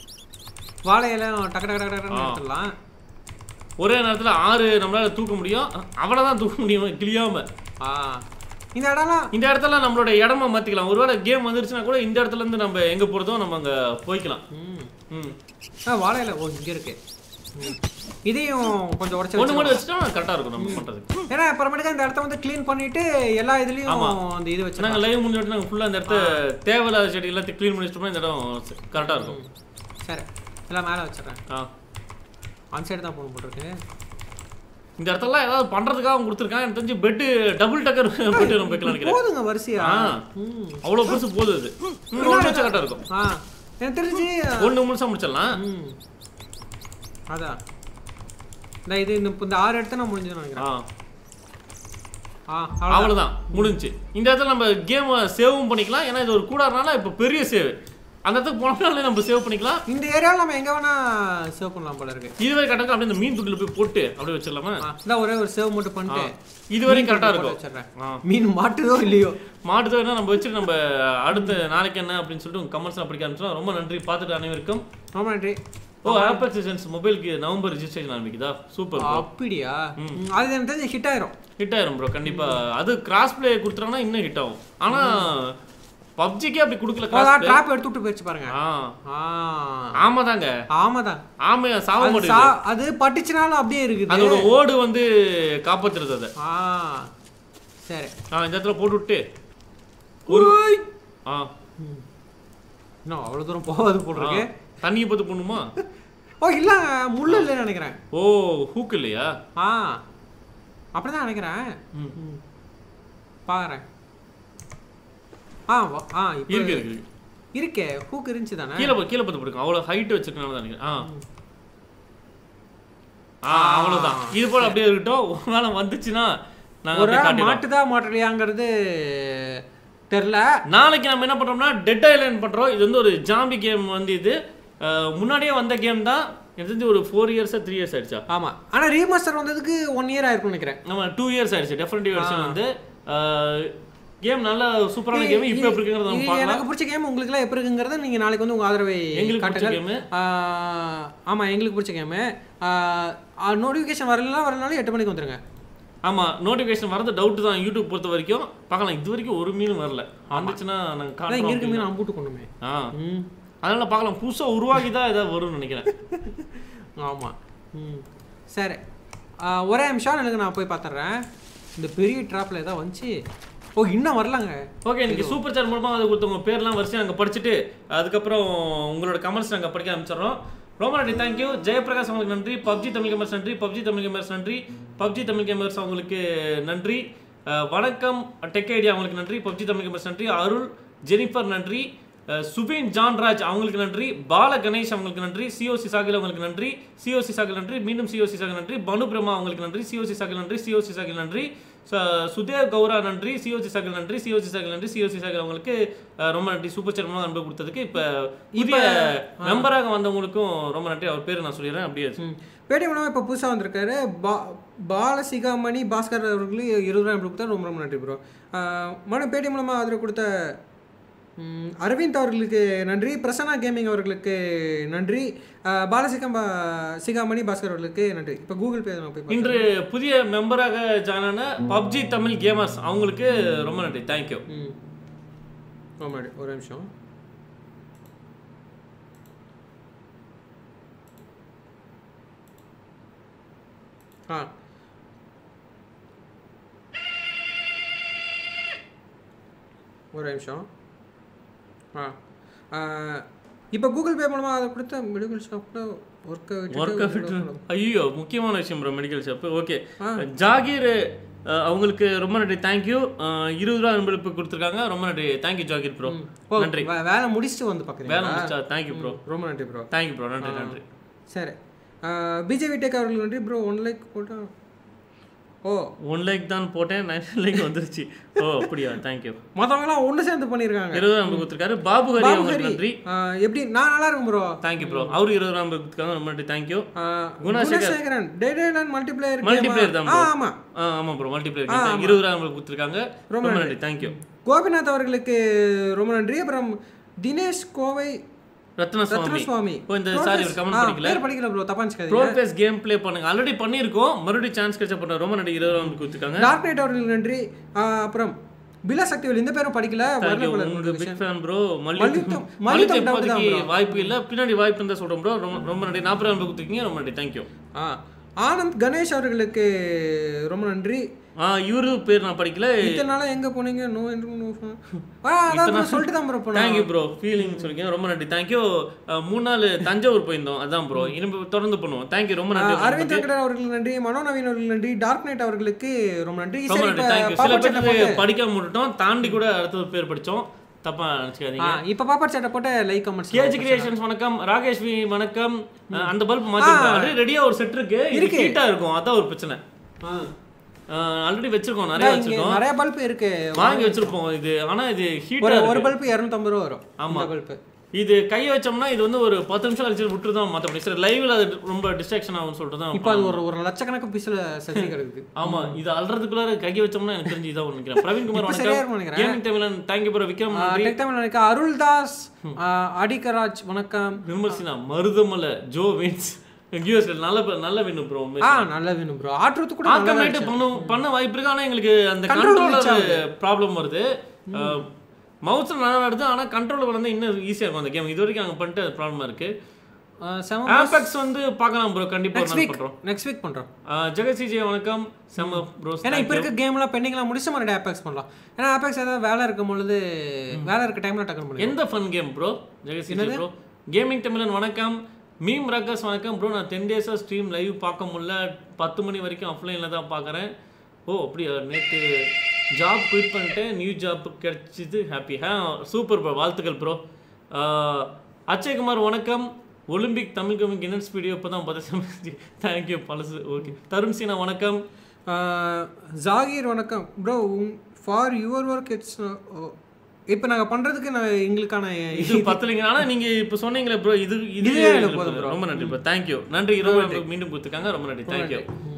வாழை இலை டக்கு டக்கு டக்கு டக்குன்னு எடுத்துடலாம். ஒரே நேரத்தில் ஆறு நம்மளால தூக்க முடியும். அவ்வளோதான் தூக்க முடியும் கிளியாம. ஆ இந்த இடம்லாம் இந்த இடத்துல நம்மளோட இடமா மாற்றிக்கலாம். ஒருவேளை கேம் வந்துருச்சுன்னா கூட இந்த இடத்துல இருந்து நம்ம எங்கே போகிறதோ நம்ம அங்கே போய்க்கலாம். ம் ம் ஆ வாழை இலை ஓ இங்கே இருக்கு. இதையும் கொஞ்சம் உடைச்சு ஒன்று மட்டும் வச்சுட்டா கரெக்டாக இருக்கும் நம்ம பண்ணுறதுக்கு. ஏன்னா அப்புறமேட்டுக்கு இந்த இடத்த வந்து க்ளீன் பண்ணிட்டு எல்லா இதுலேயும் அந்த இது வச்சு நாங்கள் லைவ் முடிஞ்சிட்டு நாங்கள் ஃபுல்லாக அந்த இடத்த தேவையில்லாத செடி எல்லாத்தையும் க்ளீன் பண்ணி வச்சிட்டோம்னா இந்த இடம் கரெக்டாக இருக்கும். சரி எல்லாம் மேலே வச்சிடறேன். ஆ ஆன் சைடு தான் போகணும் போட்டுருக்கு. இந்த இடத்துல ஏதாவது பண்ணுறதுக்காக அவங்க கொடுத்துருக்காங்க. எனக்கு தெரிஞ்சு பெட்டு டபுள் டக்கர் பெட்டு நம்ம வைக்கலாம் நினைக்கிறேன். போதுங்க வரிசையா அவ்வளோ பெருசு போதும். இது ஒன்று வச்சா கரெக்டாக இருக்கும். ஆ எனக்கு தெரிஞ்சு ஒன்று முழுசாக முடிச்சிடலாம். அதான் இந்த இது இந்த ஆறு இடத்த நான் முடிஞ்சு நினைக்கிறேன். ஆ அவ்வளோதான் முடிஞ்சு. இந்த இடத்துல நம்ம கேமை சேவும் பண்ணிக்கலாம். ஏன்னா இது ஒரு கூடாதுனால இப்போ பெரிய சேவ் அந்த இடத்துக்கு போனாலே நம்ம சேவ் பண்ணிக்கலாம். இந்த ஏரியாவில் நம்ம எங்கே வேணா சேவ் பண்ணலாம் போல இருக்கு. இதுவரை கரெக்டாக அப்படியே இந்த மீன் துண்டில் போய் போட்டு அப்படியே வச்சிடலாமா? இதான் ஒரே ஒரு சேவ் மட்டும் பண்ணிட்டு இதுவரையும் கரெக்டாக இருக்கும். மீன் மாட்டுதோ இல்லையோ மாட்டுதோ என்ன நம்ம வச்சுட்டு நம்ம அடுத்த நாளைக்கு என்ன அப்படின்னு சொல்லிட்டு உங்கள் கமெண்ட்ஸ்லாம் படிக்க ஆரம்பிச்சோம். ரொம்ப நன்றி பார்த்துட்டு அனைவருக்கும் ரொம்ப நன்றி. ஓ ஆபெக்ஸ் லெஜெண்ட்ஸ் மொபைலுக்கு நவம்பர் ரெஜிஸ்ட்ரேஷன் ஆரம்பிக்குதா சூப்பர் அப்படியா அது எனக்கு தெரிஞ்சு ஹிட் ஆயிரும் ஹிட் ஆயிரும் ப்ரோ கண்டிப்பா அது கிராஸ் ப்ளே கொடுத்துறாங்கன்னா இன்னும் ஹிட் ஆகும் ஆனா பப்ஜிக்கே அப்படி கொடுக்கல கிராஸ் ட்ராப் எடுத்து விட்டு போயிச்சு பாருங்க ஆமாதாங்க ஆமாதான் ஆமையா சாவ மாட்டேங்குது அது பட்டுச்சுனாலும் அப்படியே இருக்குது அதோட ஓடு வந்து காப்பாத்துறது அதை சரி ஆ இந்த இடத்துல போட்டு விட்டு ஒரு ஆ இன்னும் அவ்வளோ தூரம் போகாது போடுறேன் தண்ணியை பார்த்து போடணுமா ஓ இல்லை முள்ளு இல்லைன்னு நினைக்கிறேன் ஓ ஹூக் இல்லையா ஆ அப்படிதான் நினைக்கிறேன் ம் பார்க்குறேன் ஆ ஆ இருக்கு இருக்கு இருக்கே ஹூக் இருந்துச்சு தானே கீழே கீழே பார்த்து போடுங்க அவ்வளோ ஹைட் வச்சிருக்கனால தான் நினைக்கிறேன் ஆ ஆ அவ்வளோதான் இது போல் அப்படியே இருக்கட்டும் மேலே வந்துச்சுன்னா நாங்கள் மாட்டுதா மாட்டலையாங்கிறது தெரியல நாளைக்கு நம்ம என்ன பண்றோம்னா டெட் ஐலண்ட் பண்றோம் இது வந்து ஒரு ஜாம்பி கேம் வந்து இது முன்னாடியே வந்த கேம் தான் எனக்கு தெரிஞ்சு ஒரு ஃபோர் இயர்ஸா த்ரீ இயர்ஸ் ஆயிடுச்சா ஆமா ஆனா ரீமாஸ்டர் வந்ததுக்கு ஒன் இயர் ஆயிருக்கும் நினைக்கிறேன் ஆமா டூ இயர்ஸ் ஆயிடுச்சு டெஃபினட்டிவ் வெர்ஷன் வந்து கேம் நல்ல சூப்பரான கேம் இப்போ எப்படி இருக்குங்கிறத நம்ம பார்க்கலாம் எனக்கு பிடிச்ச கேம் உங்களுக்கு எல்லாம் எப்படி இருக்குங்கிறத நீங்க நாளைக்கு வந்து உங்க ஆதரவை எங்களுக்கு பிடிச்ச கேம் ஆமா எங்களுக்கு பிடிச்ச கேம் நோட்டிஃபிகேஷன் வரலனா வரலனாலும் எட்டு மணிக்கு வந்துருங்க ஆமா நோட்டிஃபிகேஷன் வரது டவுட் தான் யூடியூப் பொறுத்த வரைக்கும் பார்க்கலாம் இது வரைக்கும் ஒரு மீனும் வரல வந்துச்சுன்னா நாங்கள் காட்டுறோம் இங்கே இருக்க மீன் அம்பூட்டு கொண்டுமே ஆ அதனால பார்க்கலாம் புதுசாக உருவாக்கி தான் ஏதாவது வரும்னு நினைக்கிறேன் ஆமாம் ம் சரி ஒரே நிமிஷம் எனக்கு நான் போய் பார்த்துட்றேன் இந்த பெரிய ட்ராப்பில் ஏதாவது வந்துச்சு ஓ இன்னும் வரலாங்க ஓகே நீங்கள் சூப்பர் சாட் மூலமாக அதை கொடுத்தவங்க பேர்லாம் வரிசையாக நாங்கள் படிச்சுட்டு அதுக்கப்புறம் உங்களோட கமெண்ட்ஸ் நாங்கள் படிக்க ஆரம்பிச்சிடுறோம் ரொம்ப நன்றி தேங்க்யூ ஜெயபிரகாஷ் அவங்களுக்கு நன்றி பப்ஜி தமிழ் கேமர்ஸ் நன்றி பப்ஜி தமிழ் கேமர்ஸ் நன்றி பப்ஜி தமிழ் கேமர்ஸ் அவங்களுக்கு நன்றி வணக்கம் டெக் ஐடியா அவங்களுக்கு நன்றி பப்ஜி தமிழ் கேமர்ஸ் நன்றி அருள் ஜெனிஃபர் நன்றி சுபின் ஜான்ராஜ் அவங்களுக்கு நன்றி பால கணேஷ் அவங்களுக்கு நன்றி சிஓசி சாகில் அவங்களுக்கு நன்றி சிஓசி சாகில் நன்றி மீண்டும் சிஓசி சாகில் நன்றி பனு பிரமா அவங்களுக்கு நன்றி சிஓசி சாகில் நன்றி சிஓசி சாகில் நன்றி சுதேவ் கௌரா நன்றி சிஓசி சாகில் நன்றி சிஓசி சாகில் நன்றி சிஓசி சாகில் அவங்களுக்கு ரொம்ப நன்றி சூப்பர் சேர்மனாக அன்பு கொடுத்ததுக்கு இப்போ இப்போ மெம்பராக வந்தவங்களுக்கும் ரொம்ப நன்றி அவர் பேர் நான் சொல்லிடுறேன் அப்படியே பேடி மூலமாக இப்போ புதுசாக வந்திருக்காரு பா பாலசிகாமணி பாஸ்கர் அவர்களுக்கு இருபது ரூபாய் கொடுத்தா ரொம்ப ரொம்ப நன்றி ப்ரோ மனு பேடி மூலமாக ஆதரவு கொடுத்த அரவிந்த் அவர்களுக்கு நன்றி பிரசன்னா கேமிங் அவர்களுக்கு நன்றி பாலசிகம் சிகாமணி பாஸ்கர் அவர்களுக்கு நன்றி இப்போ கூகுள் பே போய் இன்று புதிய மெம்பராக ஜாயினான பப்ஜி தமிழ் கேமர்ஸ் அவங்களுக்கு ரொம்ப நன்றி தேங்க்யூ ம் ரொம்ப நன்றி ஒரு நிமிஷம் ஆ ஒரு நிமிஷம் ஆ இப்போ கூகுள் பே மூலமாக அதை கொடுத்த மெடிக்கல் ஷாப்பில் ஒர்க் ஒர்க் ஐயோ முக்கியமான விஷயம் bro medical shop okay Zakir அவங்களுக்கு ரொம்ப நன்றி தேங்க்யூ இருபது ரூபா அன்பளிப்பு கொடுத்துருக்காங்க ரொம்ப நன்றி தேங்க்யூ ஜாகீர் ப்ரோ நன்றி வேலை முடிச்சுட்டு வந்து பார்க்குறேன் வேலை முடிச்சா தேங்க்யூ ப்ரோ ரொம்ப நன்றி ப்ரோ தேங்க்யூ ப்ரோ நன்றி நன்றி சரி பிஜேபி டேக் அவர்களுக்கு நன்றி ப்ரோ ஒன் லைக் போட்டால் ஓ ஒன் லைக் தான் போட்டேன் நைன் லைக் வந்துருச்சு ஓ அப்படியா தேங்க்யூ மற்றவங்களாம் ஒன்று சேர்ந்து பண்ணியிருக்காங்க இருபது ரூபா கொடுத்துருக்காரு பாபு ஹரி அவங்களுக்கு நன்றி எப்படி நான் நல்லா இருக்கும் ப்ரோ தேங்க்யூ ப்ரோ அவரு இருபது ரூபா கொடுத்துருக்காங்க ரொம்ப நன்றி தேங்க்யூ குணசேகரன் டேடேலன் மல்டிப்ளேயர் மல்டிப்ளேயர் தான் ஆமா ஆமா ப்ரோ மல்டிப்ளேயர் இருபது ரூபா கொடுத்துருக்காங்க ரொம்ப நன்றி தேங்க்யூ கோபிநாத் அவர்களுக்கு ரொம்ப நன்றி அப்புறம் தினேஷ் கோவை ரத்னசுவாமி ஓ இந்த சாரி ஒரு கமெண்ட் படிக்கல பேர் படிக்கல ப்ரோ தப்பா நினைக்காதீங்க ப்ரோ பேஸ் கேம் ப்ளே பண்ணுங்க ஆல்ரெடி பண்ணிருக்கோம் மறுபடியும் சான்ஸ் கிடைச்ச பண்ண ரொம்ப நன்றி இருபது ரூபாய் கொடுத்துருக்காங்க டார்க் நைட் அவர்களுக்கு நன்றி அப்புறம் பிலா சக்திவேல் இந்த பேரும் படிக்கல வரல போல உங்களுக்கு பிக் ஃபேன் ப்ரோ மல்லிகம் மல்லிகம் இப்போதைக்கு வாய்ப்பு இல்ல பின்னாடி வாய்ப்பு இருந்தா சொல்றோம் ப்ரோ ரொம்ப நன்றி நாற்பது ரூபாய் கொடுத்துருக்கீங்க ரொம்ப நன்றி தேங்க்யூ ஆனந்த் கணேஷ் அவர்களுக்கு ரொம்ப நன்றி ஆ இவரு பேர் நான் படிக்கல இத்தனை நாளா எங்க போனீங்க நோ நோ அதான் சொல்லிட்டு தான் ப்ரோ போனேன் தேங்க்யூ ப்ரோ ஃபீலிங் சொல்லிருக்கீங்க ரொம்ப நன்றி தேங்க்யூ மூணு நாள் தஞ்சாவூர் போயிருந்தோம் அதான் ப்ரோ இனிமே தொடர்ந்து பண்ணுவோம் தேங்க்யூ ரொம்ப நன்றி அரவிந்த் வெங்கடர் அவர்களுக்கு நன்றி மனோ நவீன் அவர்களுக்கு நன்றி டார்க் நைட் அவர்களுக்கு ரொம்ப நன்றி ரொம்ப நன்றி தேங்க்யூ சில பேர் படிக்காம விட்டுட்டோம் தாண்டி கூட அடுத்த பேர் படிச்சோம் தப்பா நினைச்சுக்காதீங்க இப்போ பாப்பர் சேட்ட போட்டு லைக் கமெண்ட்ஸ் கேஜி கிரியேஷன்ஸ் வணக்கம் ராகேஷ் வி வணக்கம் அந்த பல்ப் மாத்திருக்கோம் ஆல்ரெடி ரெடியா ஒரு செட் இருக்கு இது ஹீட்டா இருக்கும் அதான் ஒரு பிரச்சனை ஆல்ரெடி வச்சிருக்கோம் நிறைய வச்சிருக்கோம் நிறைய பல்ப் இருக்கு வாங்கி வச்சிருப்போம் இது ஆனா இது ஹீட்டா ஒரு பல்ப் இருநூற்று ஐம்பது ரூபாய் வரும் ஆமா பல்ப் இது கை வச்சோம்னா இது வந்து ஒரு பத்து நிமிஷம் கழிச்சு விட்டு தான் மற்றபடி சார் லைவ்ல அது ரொம்ப டிஸ்ட்ராக்ஷன் ஆகும்னு சொல்லிட்டு தான் இப்போ அது ஒரு ஒரு லட்சக்கணக்கு பீஸ்ல சரி கிடக்குது. ஆமா இது அல்றதுக்குள்ள கை வச்சோம்னா எனக்கு தெரிஞ்சு இதான் நினைக்கிறேன். பிரவீன் குமார் வணக்கம். Gaming Tamilan thank you bro. Vikram tech Tamil வணக்கம். அருள்தாஸ் அடிகராஜ் வணக்கம். விமர்சனா மருதமலை ஜோ வின்ஸ் யூஎஸ்ல நல்ல நல்ல வின்னு ப்ரோ. ஆ நல்ல வின்னு ப்ரோ. ஆட்றது கூட ஆட்டோமேட் பண்ண பண்ண வாய்ப்பு இருக்கு. ஆனா எங்களுக்கு அந்த கண்ட்ரோலர் ப்ராப்ளம் வருது. மவுஸ் நல்லா நடக்குது ஆனா கண்ட்ரோலர் வந்து இன்னும் ஈஸியா இருக்கும் அந்த கேம். இது வரைக்கும் அங்க பண்ணிட்டு அது ப்ராப்ளமா இருக்கு. ஆபெக்ஸ் வந்து பார்க்கலாம் ப்ரோ. கண்டிப்பா நான் பண்றோம். நெக்ஸ்ட் வீக் பண்றோம். ஜெகசி ஜே வணக்கம். செம ப்ரோ. ஏன்னா இப்போ இருக்க கேம்லாம் பெண்டிங்லாம் முடிச்ச மாதிரி ஆபெக்ஸ் பண்ணலாம். ஏன்னா ஆபெக்ஸ் ஏதாவது வேலை இருக்கும் பொழுது வேலை இருக்க டைம்ல டக்கன் பண்ணலாம். எந்த ஃபன் கேம் ப்ரோ? ஜெகசி ஜே ப்ரோ. கேமிங் தமிழன் வணக்கம். மீம் ரக்கஸ் வணக்கம் ப்ரோ. நான் டென் டேஸாக ஸ்ட்ரீம் லைவ் பார்க்க முடியல. பத்து மணி வரைக்கும் ஆஃப்லைனில் தான் பார்க்குறேன். ஓ அப்படியா? நேற்று ஜாப் குவிட் பண்ணிட்டேன். நியூ ஜாப் கிடச்சிது. ஹாப்பி. ஆ சூப்பர் ப்ரோ. வாழ்த்துக்கள் ப்ரோ. அச்சயகுமார் வணக்கம். Olympic Tamil gaming Guinness video இப்போ தான் பார்த்து தேங்க்யூ பழசு. ஓகே. தருண் சீனா வணக்கம். ஜாகீர் வணக்கம் bro. For your work it's இப்போ நாங்கள் பண்ணுறதுக்கு நான் எங்களுக்கான இது பத்தலைங்க. ஆனால் நீங்கள் இப்போ சொன்னீங்களே ப்ரோ இது இது ரொம்ப நன்றி ப்ரோ. தேங்க்யூ. நன்றி. இருபது மீண்டும் கொடுத்துருக்காங்க. ரொம்ப நன்றி. Thank you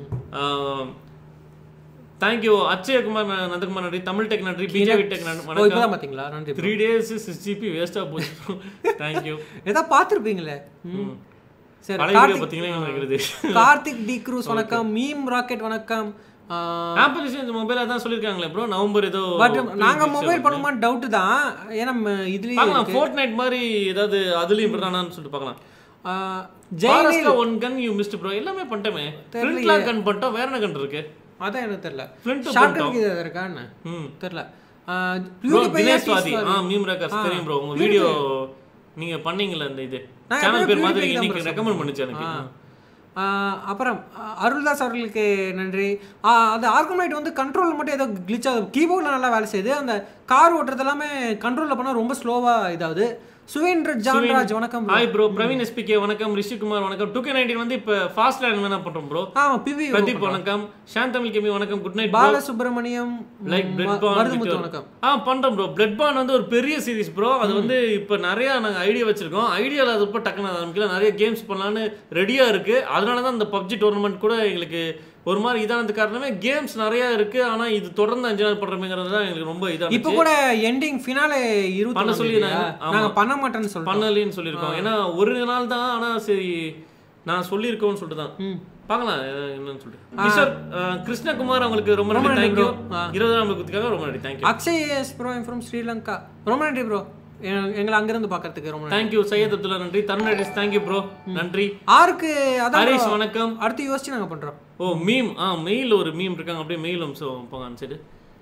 thank you. அச்சயகுமார் நந்தகுமார் நன்றி. தமிழ் டெக் நன்றி. பிஜேபி டெக் நன்றி. பார்த்தீங்களா? நன்றி. த்ரீ டேஸ் சிக்ஸ் ஜிபி வேஸ்ட்டாக போச்சு. தேங்க்யூ. ஏதாவது பார்த்துருப்பீங்களே. சரி பார்த்தீங்களா? கார்த்திக் டி க்ரூஸ் வணக்கம். மீம் ராக்கெட் வணக்கம். ஆப்பிள் இந்த மொபைல் அதான் சொல்லிருக்காங்களே ப்ரோ நவம்பர் ஏதோ. பட் நாங்க மொபைல் பண்ணுமா டவுட் தான். ஏன்னா இதுலயே பார்க்கலாம் ஃபோர்ட்நைட் மாதிரி ஏதாவது அதுலயும் இப்படிதானான்னு சொல்லிட்டு பார்க்கலாம். Jayalalitha one gun you missed bro. எல்லாமே பண்ணிட்டோமே. ஃப்ளிண்ட் லாக் கன் பண்ணிட்டோம். வேற என்ன கன் இருக்கு? அதான் எனக்கு தெரியல. ஃப்ளிண்ட் ஷார்ட் கன் இது இருக்கா என்ன? ம் தெரியல. பியூரிஃபை ஆ மீம் ரக்கர்ஸ் தெரியும் ப்ரோ. உங்க வீடியோ நீங்க பண்ணீங்கல அந்த இது சேனல் பேர் மாதிரி இன்னைக்கு ரெக்கமெண்ட் பண்ணிச்சு எனக்கு. அப்புறம் அருள்தாஸ் அவர்களுக்கு நன்றி. அந்த ஆர்குமெண்ட் வந்து கண்ட்ரோல் மட்டும் ஏதோ கிளிச் ஆகுது. கீபோர்டில் நல்லா வேலை செய்யுது. அந்த கார் ஓட்டுறது எல்லாமே கண்ட்ரோலில் பண்ணால் ரொம்ப ஸ்லோவாக இதாகுது. சுவேந்திர ஜான்ராஜ் வணக்கம். Hi bro. பிரவீன் எஸ்பிகே வணக்கம். ரிஷிகுமார் வணக்கம். டூ கே நைன்டீன் வந்து இப்போ ஃபாஸ்ட் லைன் வேணா பண்ணுறோம் ப்ரோ. ஆமாம். பிவி பிரதீப் வணக்கம். சாந்தமிழ் கேமி வணக்கம். Good night. Balasubramaniam like blood bond வணக்கம். ஆ பண்ணுறோம் ப்ரோ. பிளட் பாண்ட் வந்து ஒரு பெரிய சீரிஸ் ப்ரோ. அது வந்து இப்போ நிறையா நாங்கள் ஐடியா வச்சிருக்கோம். ஐடியாவில் அது இப்போ டக்குன்னு ஆரம்பிக்கல. நிறைய கேம்ஸ் பண்ணலான்னு ரெடியாக இருக்குது. அதனால தான் இந்த பப்ஜி டோர்னமெண்ட் கூட எங்களுக்கு ஒரு மாதிரி இதானது காரணமே கேம்ஸ் நிறைய இருக்கு. ஆனா இது தொடர்ந்து அஞ்சு நாள் பண்றோம்ங்கிறது தான் எனக்கு ரொம்ப இதா. இப்போ கூட எண்டிங் ஃபினாலே இருபது பண்ண சொல்லி நாங்க பண்ண மாட்டேன்னு சொல்றோம். பண்ணலன்னு சொல்லியிருக்கோம். ஏன்னா ஒரு நாள் தான். ஆனா சரி நான் சொல்லியிருக்கோன்னு சொல்லிட்டு தான் பார்க்கலாம் என்னன்னு சொல்லிட்டு. மிஸ்டர் கிருஷ்ணகுமார் அவங்களுக்கு ரொம்ப நன்றி. தேங்க்யூ. இருபது நாள் கொடுத்துக்காக ரொம்ப நன்றி. Thank you. Akshay S bro from Sri Lanka. ரொம்ப நன்றி ப்ரோ. எங்களை அங்கிருந்து பார்க்கறதுக்கு ரொம்ப தேங்க்யூ. சையத் அப்துல்லா நன்றி. Tarun thank you bro. நன்றி. ஆருக்கு அதான் ஹரிஷ் வணக்கம். அடுத்து யோசிச்சு நாங்கள் பண்ணுறோம். ஓ மீம். ஆ மெயில் ஒரு மீம் இருக்காங்க. அப்படியே மெயில் அம்சம் போங்க அனுப்பிச்சிட்டு.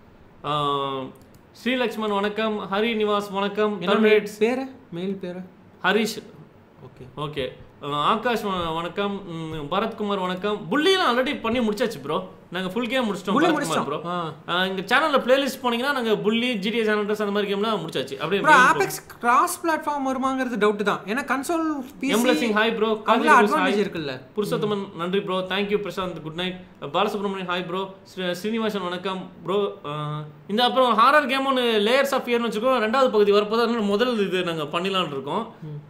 ஸ்ரீலக்ஷ்மன் வணக்கம். ஹரி நிவாஸ் வணக்கம். பேரு மெயில் பேரு ஹரிஷ். Okay okay. ஆகாஷ் வணக்கம். பரத்குமார் வணக்கம். புள்ளியெல்லாம் ஆல்ரெடி பண்ணி முடிச்சாச்சு ப்ரோ. நாங்கள் ஃபுல் கேம் முடிச்சிட்டோம் பரத்குமார் ப்ரோ. எங்கள் சேனலில் பிளேலிஸ்ட் போனீங்கன்னா நாங்கள் புள்ளி ஜிடிஏ சேனல்ஸ் அந்த மாதிரி கேம்லாம் முடிச்சாச்சு. அப்படியே ஆபெக்ஸ் கிராஸ் பிளாட்ஃபார்ம் வருமாங்கிறது டவுட் தான். ஏன்னா கன்சோல் பிசி எம்ப்ளசிங் ஹாய் ப்ரோ. அட்வான்டேஜ் இருக்குல்ல. புருஷோத்தமன் நன்றி bro. Thank you Prashanth. Good night. Balasubramanian hi bro. Srinivasan வணக்கம் ப்ரோ. இந்த அப்புறம் ஹாரர் கேம் ஒன்று லேயர்ஸ் ஆஃப் ஃபியர்னு வச்சுக்கோ. ரெண்டாவது பகுதி வரப்போது முதல் இது நாங்கள் பண்ணிடலான் இருக்கோம்.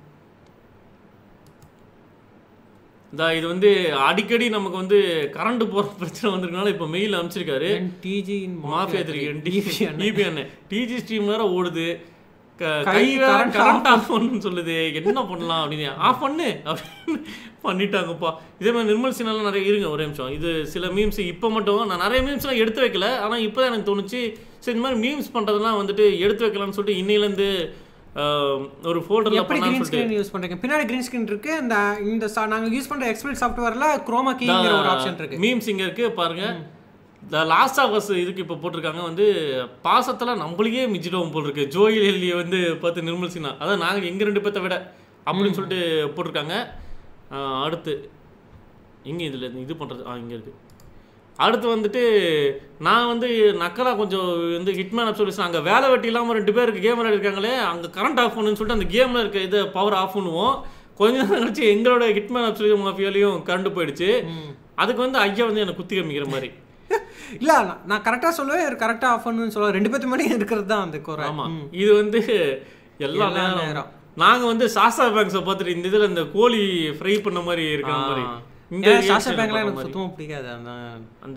இந்த இது வந்து அடிக்கடி நமக்கு வந்து கரண்ட் போகிற பிரச்சனை வந்திருக்கனால இப்போ மெயில் அனுப்பிச்சிருக்காரு. டிஜி மாஃபியா தெரியும் டிபிஎன் டிஜி ஸ்ட்ரீம் வேற ஓடுது. கை கரண்ட் ஆஃப் பண்ணுன்னு சொல்லுது. என்ன பண்ணலாம் அப்படின்னு ஆஃப் பண்ணு அப்படின்னு பண்ணிட்டாங்கப்பா. இதே மாதிரி நிர்மல் சீனெல்லாம் நிறைய இருங்க ஒரே நிமிஷம். இது சில மீம்ஸ் இப்போ மட்டும் நான் நிறைய மீம்ஸ்லாம் எடுத்து வைக்கல. ஆனால் இப்போ தான் எனக்கு தோணுச்சு சரி இந்த மாதிரி மீம்ஸ் பண்ணுறதுலாம் வந்துட்டு எடுத்து வைக்கலாம்னு சொல்லிட்டு இன்னிலேருந்து ஒரு ஃபோல்டர்ல எப்படி கிரீன் ஸ்கிரீன் யூஸ் பண்றீங்க? பின்னாடி கிரீன் ஸ்கிரீன் இருக்கு. அந்த இந்த நாங்க யூஸ் பண்ற எக்ஸ்பிளிட் சாஃப்ட்வேர்ல குரோமா கீங்கிற ஒரு ஆப்ஷன் இருக்கு. மீம்ஸ் இங்க இருக்கு பாருங்க. த லாஸ்ட் ஆஃப் அஸ் இதுக்கு இப்போ போட்டிருக்காங்க வந்து பாசத்துல நம்மளுக்கே மிஞ்சிடும் போல் இருக்கு. ஜோயில் எல்லியை வந்து பார்த்து நிர்மல் சின்ஹா அதான் நாங்கள் எங்க ரெண்டு பேர்த்த விட அப்படின்னு சொல்லிட்டு போட்டிருக்காங்க. அடுத்து இங்கே இதில் இது பண்ணுறது ஆ இங்கே இருக்குது. அடுத்து வந்துட்டு நான் வந்து நக்கலாக கொஞ்சம் வந்து ஹிட்மேன் ஆப் சொல்லி அங்கே வேலை வெட்டி இல்லாமல் ரெண்டு பேருக்கு கேம் விளையாடிருக்காங்களே அங்கே கரண்ட் ஆஃப் பண்ணுன்னு சொல்லிட்டு அந்த கேமில் இருக்க இதை பவர் ஆஃப் பண்ணுவோம். கொஞ்ச நேரம் கழிச்சு எங்களோட ஹிட்மேன் ஆப் சொல்லி மாஃபியாலையும் கரண்ட் போயிடுச்சு. அதுக்கு வந்து ஐயா வந்து எனக்கு குத்தி காமிக்கிற மாதிரி இல்லை நான் கரெக்டாக சொல்லுவேன் கரெக்டாக ஆஃப் பண்ணுன்னு சொல்லுவேன். ரெண்டு பேர்த்து மாதிரி இருக்கிறது தான் அந்த குறை. ஆமாம் இது வந்து எல்லா நேரம் நாங்க வந்து சாசா பேங்க்ஸை பார்த்துட்டு இந்த இதுல இந்த கோழி ஃப்ரை பண்ண மாதிரி இருக்கிற மாதிரி இந்த சாசா பேங்க்லாம் எனக்கு சுத்தமா பிடிக்காது. அந்த அந்த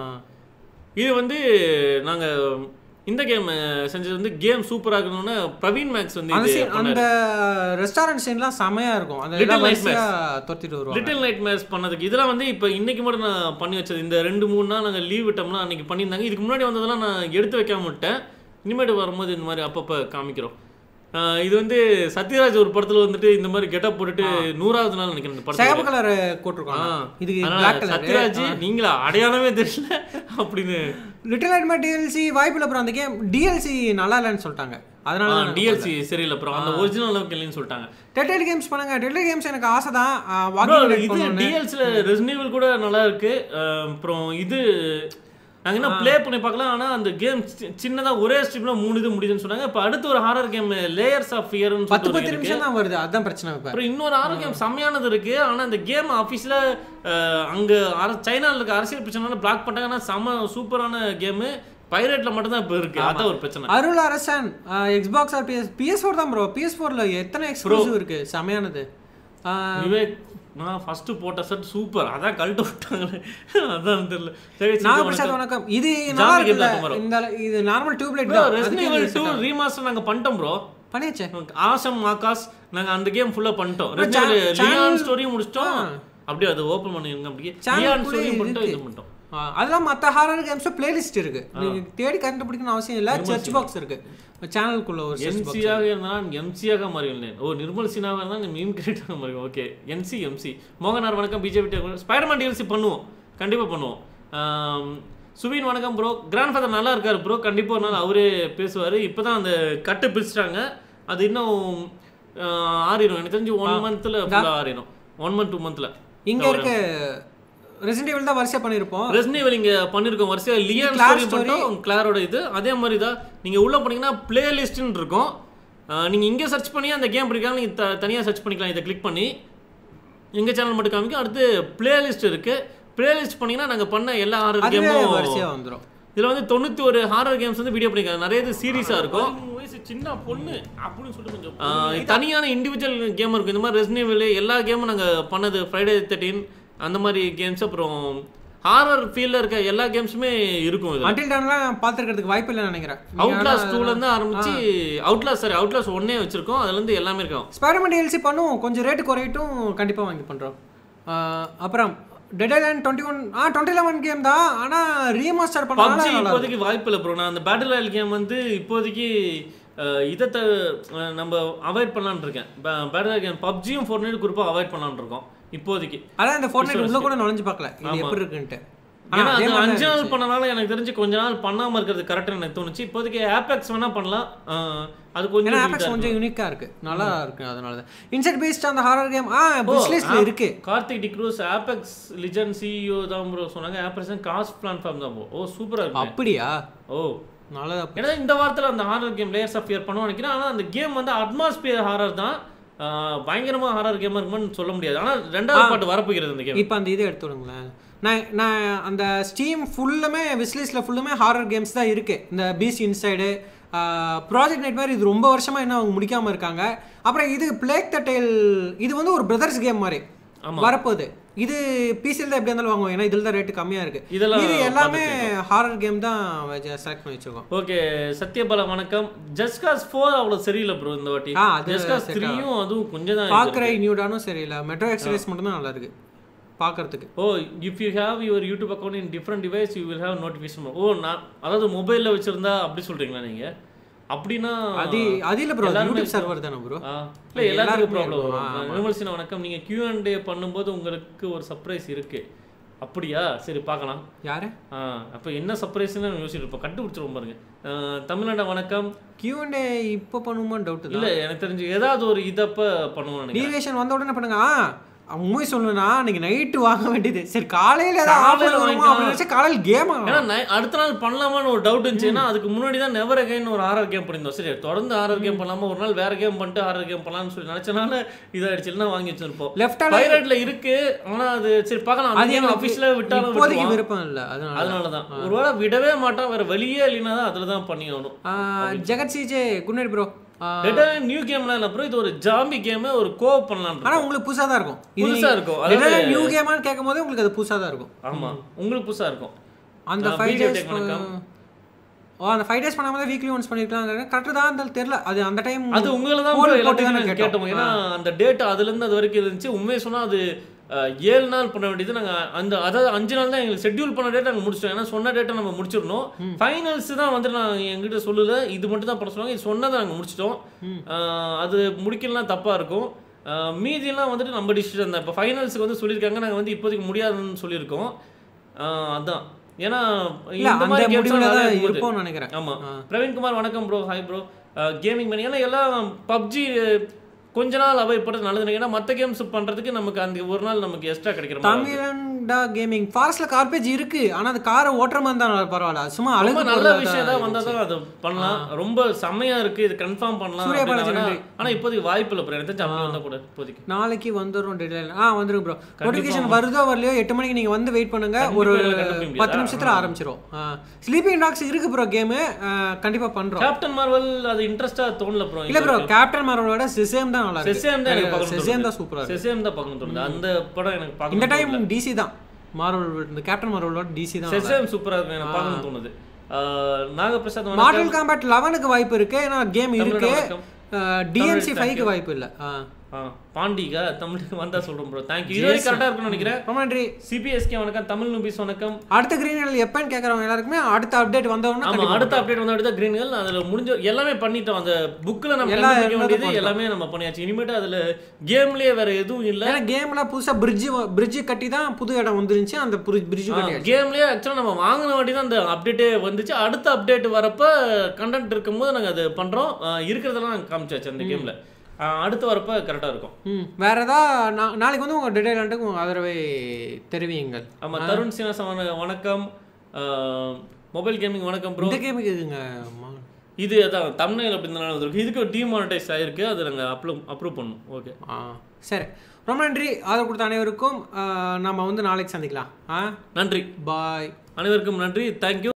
இது வந்து நாங்க இந்த கேம் செஞ்சது வந்து கேம் சூப்பரா இருக்கணும்னு பிரவீன் மேக்ஸ் வந்து அந்த ரெஸ்டாரண்ட் சீன்லாம் செமையா இருக்கும். அந்த லிட்டில் நைட்மேர்ஸ் தொத்திட்டு வருவாங்க. லிட்டில் நைட்மேர்ஸ் பண்ணதுக்கு இதெல்லாம் வந்து இப்போ இன்னைக்கு மட்டும் நான் பண்ணி வச்சது. இந்த ரெண்டு மூணு நாள் நாங்கள் லீவ் விட்டோம்னா அன்னைக்கு பண்ணியிருந்தாங்க. இதுக்கு முன்னாடி வந்ததெல்லாம் நான் எடுத்து வைக்காம விட்டேன். இனிமேட்டு வரும்போது இந்த மாதிரி அப்பப்போ காமிக்கிறோம். இது வந்து சத்யராஜ் ஒரு படத்துல வந்துட்டு இந்த மாதிரி கெட்டப் போட்டுட்டு நூறாவது நாள் நினைக்கிறேன் இந்த படத்துல சேவ கலர் போட்டுருக்காங்க. இது பிளாக் கலர். சத்யராஜ் நீங்களா அடையாளமே தெரியல அப்படின்னு. லிட்டில் நைட்மேர் டிஎல்சி வாய்ப்பு இல்ல ப்ரோ. அந்த கேம் டிஎல்சி நல்லா இல்லைன்னு சொல்லிட்டாங்க. அதனால தான் டிஎல்சி சரியில்லை ப்ரோ. அந்த ஒரிஜினல் அளவுக்கு இல்லைன்னு சொல்லிட்டாங்க. டெட்லைட் கேம்ஸ் பண்ணுங்க. டெட்லைட் கேம்ஸ் எனக்கு ஆசை தான். இது டிஎல்சில ரெசிடென்ட் ஈவில் கூட நல்லா இருக்கு. அப்புறம் இது நாங்கள் என்ன ப்ளே பண்ணி பார்க்கலாம். ஆனால் அந்த கேம் சின்னதாக ஒரே ஸ்ட்ரிப்ல மூணு இது முடியுதுன்னு சொன்னாங்க. இப்போ அடுத்து ஒரு ஹாரர் கேம் லேயர்ஸ் ஆஃப் ஃபியர்னு பத்து பத்து நிமிஷம் தான் வருது. அதுதான் பிரச்சனை. அப்புறம் இன்னொரு ஹாரர் கேம் செம்மையானது இருக்கு. ஆனால் அந்த கேம் ஆஃபீஸில் அங்கே சைனாவில் இருக்க அரசியல் பிரச்சனை பிளாக் பண்ணிட்டாங்க. ஆனால் செம்ம சூப்பரான கேமு பைரேட்ல மட்டும் தான் இப்போ இருக்கு. அதான் ஒரு பிரச்சனை. Arul Arasan Xbox or PS PS four தான் ப்ரோ. பிஎஸ் ஃபோர்ல எத்தனை எக்ஸ்க்ளூசிவ் இருக்கு செமையானது. விவேக் நான் ஃபர்ஸ்ட் போட்ட செட் சூப்பர். அதான் கழட்ட விட்டாங்களே அதான் தெரியல. சரி நான் பிரசாத் வணக்கம். இது நல்லா இருக்குல்ல. இந்த இது நார்மல் டியூப் லைட் தான். ரெசிடென்ட் ஈவில் டூ ரீமாஸ்டர் நாங்க பண்ணிட்டோம் ப்ரோ. பண்ணியாச்சே. ஆசம் ஆகாஷ் நாங்க அந்த கேம் ஃபுல்லா பண்ணிட்டோம். ரெசிடென்ட் ஈவில் லியான் ஸ்டோரி முடிச்சிட்டோம். அப்படியே அது ஓபன் பண்ணிருங்க. அப்படியே லியான் ஸ்டோரி பண்ணிட்டோம். இது பண்ணிட்டோம். அதெல்லாம் மற்ற ஹாரர் கேம்ஸ் பிளேலிஸ்ட் இருக்கு. நீங்க தேடி கண்டுபிடிக்கணும் அவசியம் இல்லை. சர்ச் பாக்ஸ் இருக்கு சேனலுக்குள்ள. ஒரு என்சியாக இருந்தால் எம்சியாக மாறிவில்லை. ஓ நிர்மல் சினாக இருந்தால் மீம் கிரியேட்டராக மாறி. ஓகே என்சி எம்சி மோகனார் வணக்கம். பிஜேபி ஸ்பைடர்மேன் டிஎல்சி பண்ணுவோம். கண்டிப்பாக பண்ணுவோம். சுவீன் வணக்கம் ப்ரோ. கிராண்ட் ஃபாதர் நல்லா இருக்காரு ப்ரோ. கண்டிப்பாக ஒரு நாள் அவரே பேசுவார். இப்போ தான் அந்த கட்டு பிரிச்சிட்டாங்க. அது இன்னும் ஆறிடும். எனக்கு தெரிஞ்சு ஒன் மந்த்தில் ஃபுல்லாக ஆறிடும். ஒன் மந்த் டூ மந்த்தில் இங்கே இருக்க ரெசிடென்ட் ஈவில் தான் வரிசையா பண்ணிருப்போம். ரெசிடென்ட் ஈவில் இங்க பண்ணிருக்கோம் வரிசையா. லியான் ஸ்டோரி மட்டும் கிளாரோட இது அதே மாதிரி தான். நீங்க உள்ள போனீங்கன்னா பிளேலிஸ்ட்னு இருக்கும். நீங்க இங்க சர்ச் பண்ணி அந்த கேம் பிடிக்கலாம். நீங்க தனியா சர்ச் பண்ணிக்கலாம். இதை கிளிக் பண்ணி எங்க சேனல் மட்டும் காமிக்கும். அடுத்து பிளேலிஸ்ட் இருக்கு. பிளேலிஸ்ட் பண்ணீங்கன்னா நாங்க பண்ண எல்லா ஹாரர் கேமும் வரிசையா வந்துரும். இதுல வந்து தொண்ணூத்தி ஒரு ஹாரர் கேம்ஸ் வந்து வீடியோ பண்ணிருக்காங்க. நிறைய இது சீரிஸா இருக்கும். வயசு சின்ன பொண்ணு அப்படின்னு சொல்லிட்டு கொஞ்சம் தனியான இண்டிவிஜுவல் கேம் இருக்கும். இந்த மாதிரி ரெசிடென்ட் ஈவில் எல்லா கேமும் நாங்க பண்ணது. ஃப்ரைடே தேர்ட்டீன் அந்த மாதிரி கேம்ஸ் அப்புறம் ஹாரர் ஃபீல்ல இருக்க எல்லா கேம்ஸுமே இருக்கும். இது அன்டில் டான்லாம் பார்த்துக்கிறதுக்கு வாய்ப்பு இல்லைன்னு நினைக்கிறேன். அவுட்லாஸ் டூல இருந்து ஆரம்பிச்சு அவுட்லாஸ் சாரி அவுட்லாஸ் ஒன்னே வச்சிருக்கோம். அதுல இருந்து எல்லாமே இருக்கும். ஸ்பைடர்மேன் டிஎல்சி பண்ணுவோம். கொஞ்சம் ரேட்டு குறையட்டும். கண்டிப்பா வாங்கி பண்றோம். அப்புறம் டெட் ஐலாண்ட் டுவெண்ட்டி ஒன் ஆ டுவெண்ட்டி லெவன் கேம் தான். ஆனா ரீமாஸ்டர் பண்ணால இப்போதைக்கு வாய்ப்பு இல்லை ப்ரோ. நான் அந்த பேட்டில் ராயல் கேம் வந்து இப்போதைக்கு இதை நம்ம அவாய்ட் பண்ணலான்னு இருக்கேன். பேட்டில் ராயல் கேம் பப்ஜியும் ஃபோர்ட்நைட் குறிப்பாக அவாய்ட் பண்ணலான்னு இருக்கோம் இப்போதைக்கு. அதான் இந்த ஃபோர்ட்நைட் உள்ள கூட நுழைஞ்சு பார்க்கல இது எப்படி இருக்குன்ட்டு. ஏன்னா அது அஞ்சு நாள் பண்ணனால எனக்கு தெரிஞ்சு கொஞ்ச நாள் பண்ணாம இருக்கிறது கரெக்டாக எனக்கு தோணுச்சு. இப்போதைக்கு ஆப்பெக்ஸ் வேணா பண்ணலாம். அது கொஞ்சம் ஆப்பெக்ஸ் கொஞ்சம் யூனிக்கா இருக்கு. நல்லா இருக்கு. அதனால தான் இன்சைட் பேஸ்ட் அந்த ஹாரர் கேம் ஆ விஷ் லிஸ்ட்ல இருக்கு. Karthik D'Cruz Apex legend CEO தான் ப்ரோ சொன்னாங்க. ஆப்பெக்ஸ் காஸ்ட் பிளாட்ஃபார்ம் தான். ஓ சூப்பரா இருக்கு. அப்படியா? ஓ நல்லா. ஏன்னா இந்த வாரத்தில் அந்த horror game layers of fear பண்ணுவோம் நினைக்கிறேன். ஆனால் அந்த கேம் வந்து அட்மாஸ்பியர் ஹாரர் தான். பயங்கரமாக ஹாரர் கேமாக இருக்குமான்னு சொல்ல முடியாது. ஆனால் ரெண்டாவது பாட்டு வரப்போகிறது அந்த கேம். இப்போ அந்த இதை எடுத்து விடுங்களேன். நான் நான் அந்த ஸ்டீம் ஃபுல்லுமே விஷ்லிஸ்ட்டில் ஃபுல்லுமே ஹாரர் கேம்ஸ் தான் இருக்குது. இந்த பீஸ் இன்சைடு ப்ராஜெக்ட் நைட் மாதிரி இது ரொம்ப வருஷமாக இன்னும் அவங்க முடிக்காமல் இருக்காங்க. அப்புறம் இது பிளேக் த டேல் இது வந்து ஒரு பிரதர்ஸ் கேம் மாதிரி வரப்போகுது. இது பிசியில் தான் எப்படி இருந்தாலும் வாங்குவோம். ஏன்னா இதில் தான் ரேட்டு கம்மியாக இருக்குது. இதெல்லாம் இது எல்லாமே ஹாரர் கேம் தான் செலக்ட் பண்ணி வச்சுருக்கோம். ஓகே சத்யபாலா வணக்கம். ஜஸ்ட் காஸ் ஃபோர் அவ்வளோ சரியில்லை ப்ரோ இந்த வாட்டி. ஜஸ்ட் காஸ் த்ரீயும் அதுவும் கொஞ்சம் தான் பார்க்குற நியூடானும் சரியில்லை. மெட்ரோ எக்ஸ்பிரஸ் மட்டும் தான் நல்லா இருக்குது பார்க்கறதுக்கு. ஓ if you have your YouTube account in different device you will have notification. ஓ நான் அதாவது மொபைலில் வச்சுருந்தா அப்படி சொல்கிறீங்களா நீங்கள்? அப்படின்னா அது அது இல்லை ப்ரோ. யூடியூப் சர்வர் தானே ப்ரோ. இல்லை எல்லாருக்கும் ப்ராப்ளம் வரும். நிர்மல்சினா வணக்கம். நீங்கள் கியூ அண்ட் ஏ பண்ணும்போது உங்களுக்கு ஒரு சர்ப்ரைஸ் இருக்குது. அப்படியா? சரி பார்க்கலாம். யாரு? ஆ அப்போ என்ன சர்ப்ரைஸ்ன்னு யோசிச்சுட்டு இருப்போம். கண்டுபிடிச்சிருவோம் பாருங்க. தமிழ்நாடு வணக்கம். கியூ அண்ட் ஏ இப்போ பண்ணுவோமான்னு டவுட் இல்லை எனக்கு தெரிஞ்சு ஏதாவது ஒரு இதப்போ பண்ணுவோம். டீவியேஷன் வந்த உடனே பண்ணுங்க. உண்மை சொல்லணும்னா நீங்க நைட்டு வாங்க வேண்டியது. சரி காலையில ஏதாவது காலையில் கேம் அடுத்த நாள் பண்ணலாமான்னு ஒரு டவுட் இருந்துச்சுன்னா அதுக்கு முன்னாடி தான் நெவர் அகைன் ஒரு ஹாரர் கேம் பண்ணியிருந்தோம். சரி தொடர்ந்து ஹாரர் கேம் பண்ணலாமா ஒரு நாள் வேற கேம் பண்ணிட்டு ஹாரர் கேம் பண்ணலாம்னு சொல்லி நினைச்சனால இதாயிடுச்சுன்னா வாங்கி வச்சிருப்போம். லெஃப்ட் பைரேட்ல இருக்கு. ஆனா அது சரி பார்க்கலாம். அது ஏன் ஆஃபீஸ்ல விட்டாலும் இப்போதைக்கு விருப்பம் இல்லை. அதனால தான் ஒருவேளை விடவே மாட்டான். வேற வழியே இல்லைன்னா தான் அதுல தான் பண்ணி ஆகணும். Jagath CJ good night bro. Dead Island new கேம்லாம் இல்ல ப்ரோ, இது ஒரு ஜாம்பி கேம், ஒரு கோஆப் பண்ணலாம். ஆனா உங்களுக்கு புதுசா தான் இருக்கும். புதுசா இருக்கும். டெட் ஐலாண்ட் நியூ கேமான்னு கேட்கும்போது உங்களுக்கு அது புதுசா தான் இருக்கும். ஆமா, உங்களுக்கு புதுசா இருக்கும். அந்த ஃபைவ் டேஸ் ஓ அந்த ஃபைவ் டேஸ் பண்ணாம தான் வீக்லி ஒன்ஸ் பண்ணிருக்காங்க. கரெக்ட் தான் இருந்தாலும் தெரியல. அது அந்த டைம் அது உங்களை தான் எல்லாத்தையும் கேட்டோம். ஏன்னா அந்த டேட் அதுல இருந்து அது வரைக்கும் இருந்துச்சு. உண்மையை சொன்னா அது ஏழு நாள் பண்ண வேண்டியது நாங்கள் அந்த அதாவது அஞ்சு நாள் தான் எங்களுக்கு ஷெட்யூல் பண்ண டேட் நாங்கள் முடிச்சிட்டோம். ஏன்னா சொன்ன டேட்டை நம்ம முடிச்சிடணும். ஃபைனல்ஸ் தான் வந்து நான் எங்கிட்ட சொல்லல, இது மட்டும் தான் பண்ண சொன்னாங்க. இது சொன்னதை நாங்கள் முடிச்சிட்டோம். அது முடிக்கலாம் தப்பாக இருக்கும். மீதியெல்லாம் வந்துட்டு நம்ம டிசிஷன் தான். இப்போ ஃபைனல்ஸுக்கு வந்து சொல்லியிருக்காங்க, நாங்கள் வந்து இப்போதைக்கு முடியாதுன்னு சொல்லியிருக்கோம். அதான் ஏன்னா இந்த மாதிரி கேம்ஸ் இருப்போம் நினைக்கிறேன். ஆமா, பிரவீன்குமார் வணக்கம் ப்ரோ, ஹாய் ப்ரோ. கேமிங் பண்ணி ஏன்னா எல்லாம் பப்ஜி கொஞ்ச நாள் அவாய்ட் பண்ணுறது நல்லது. ஏன்னா மற்ற கேம்ஸ் பண்ணுறதுக்கு நமக்கு அந்த ஒரு நாள் நமக்கு எக்ஸ்ட்ரா கிடைக்கிற மாதிரி. தமிழண்டா கேமிங் ஃபாரஸ்ட்ல கார்பேஜ் இருக்கு, ஆனால் அது காரை ஓட்டுற மாதிரி தான் பரவாயில்ல. சும்மா அழகு நல்ல விஷயம் தான் வந்தால் தான் அது பண்ணலாம். ரொம்ப செம்மையா இருக்கு, இது கன்ஃபார்ம் பண்ணலாம். ஆனால் இப்போதைக்கு வாய்ப்பு இல்லை ப்ரோ, எனக்கு தெரிஞ்சு அப்படி வந்தால் கூட இப்போதைக்கு. நாளைக்கு வந்துடும் டெட்லைன். ஆ வந்துடும் ப்ரோ. நோட்டிஃபிகேஷன் வருதோ வரலையோ எட்டு மணிக்கு நீங்கள் வந்து வெயிட் பண்ணுங்க. ஒரு பத்து நிமிஷத்தில் ஆரம்பிச்சிடும். ஸ்லீப்பிங் டாக்ஸ் இருக்கு ப்ரோ கேமு, கண்டிப்பாக பண்ணுறோம். கேப்டன் மார்வல் அது இன்ட்ரெஸ்டாக தோணல ப்ரோ. இல்லை ப்ரோ, கேப்டன் மார்வலோட சிசேம் தான் நல்லா இருக்கு. செசேம் தான் எனக்கு பார்க்கணும். செசேம் தான் சூப்பரா இருக்கு. செசேம் தான் பார்க்கணும் தோணுது. அந்த படம் எனக்கு பார்க்கணும். இந்த டைம் டிசி தான். மார்வல் இந்த கேப்டன் மார்வலோட டிசி தான். செசேம் சூப்பரா இருக்கு, எனக்கு பார்க்கணும் தோணுது. நாகபிரசாத் மார்வல் காம்பேட் லெவனுக்கு வாய்ப்பு இருக்கு. ஏன்னா கேம் இருக்கு. டிஎன்சி ஃபைவ்க்கு வாய்ப்பு இல்லை. பாண்டிகா தமிழுக்கு வந்தா சொல்றோம் ப்ரோ. தேங்க்யூ. இது வரைக்கும் கரெக்டா இருக்கும்னு நினைக்கிறேன். ரொம்ப நன்றி. சிபிஎஸ்கே வணக்கம், தமிழ் நூபிஸ் வணக்கம். அடுத்த கிரீன் ஹெல் எப்பன்னு கேக்குறவங்க எல்லாருக்குமே அடுத்த அப்டேட் வந்தவொடனே ஆமா அடுத்த அப்டேட் வந்தா அடுத்த கிரீன் ஹெல் அதுல முடிஞ்ச எல்லாமே பண்ணிட்டோம். அந்த புக்ல நம்ம கண்டுபிடிக்க வேண்டியது எல்லாமே நம்ம பண்ணியாச்சு. இனிமேட்டு அதுல கேம்லயே வேற எதுவும் இல்ல. ஏன்னா கேம்ல புதுசா பிரிட்ஜ் பிரிட்ஜ் கட்டி தான் புது இடம் வந்துருந்துச்சு. அந்த பிரிட்ஜ் கட்டி கேம்லயே ஆக்சுவலா நம்ம வாங்கின வாட்டி தான் அந்த அப்டேட்டே வந்துச்சு. அடுத்த அப்டேட் வரப்ப கண்டென்ட் இருக்கும்போது நாங்க அது பண்றோம். இருக்கிறதெல்லாம் நாங்க காமிச்சாச்சு அந்த கேம்ல. அடுத்து வரப்ப கரெக்டாக இருக்கும். ம் வேற ஏதாவது நாளைக்கு வந்து உங்கள் டெட் ஐலாண்டுக்கு உங்கள் ஆதரவை தெரிவியுங்கள். ஆமாம், தருண் சீனிவாசன் வணக்கம். மொபைல் கேமிங் வணக்கம் ப்ரோ. இந்த கேமுக்கு இதுங்க இது அதான் தமிழ்நாடு அப்படின்னால வந்துருக்கு. இதுக்கு டிமானிட்டைஸ் ஆகிருக்கு, அதை நாங்கள் அப்ரூவ் அப்ரூவ் பண்ணணும். ஓகே ஆ சரி, ரொம்ப நன்றி. ஆதரவு கொடுத்த அனைவருக்கும் நம்ம வந்து நாளைக்கு சந்திக்கலாம். ஆ நன்றி, பாய். அனைவருக்கும் நன்றி, தேங்க்யூ.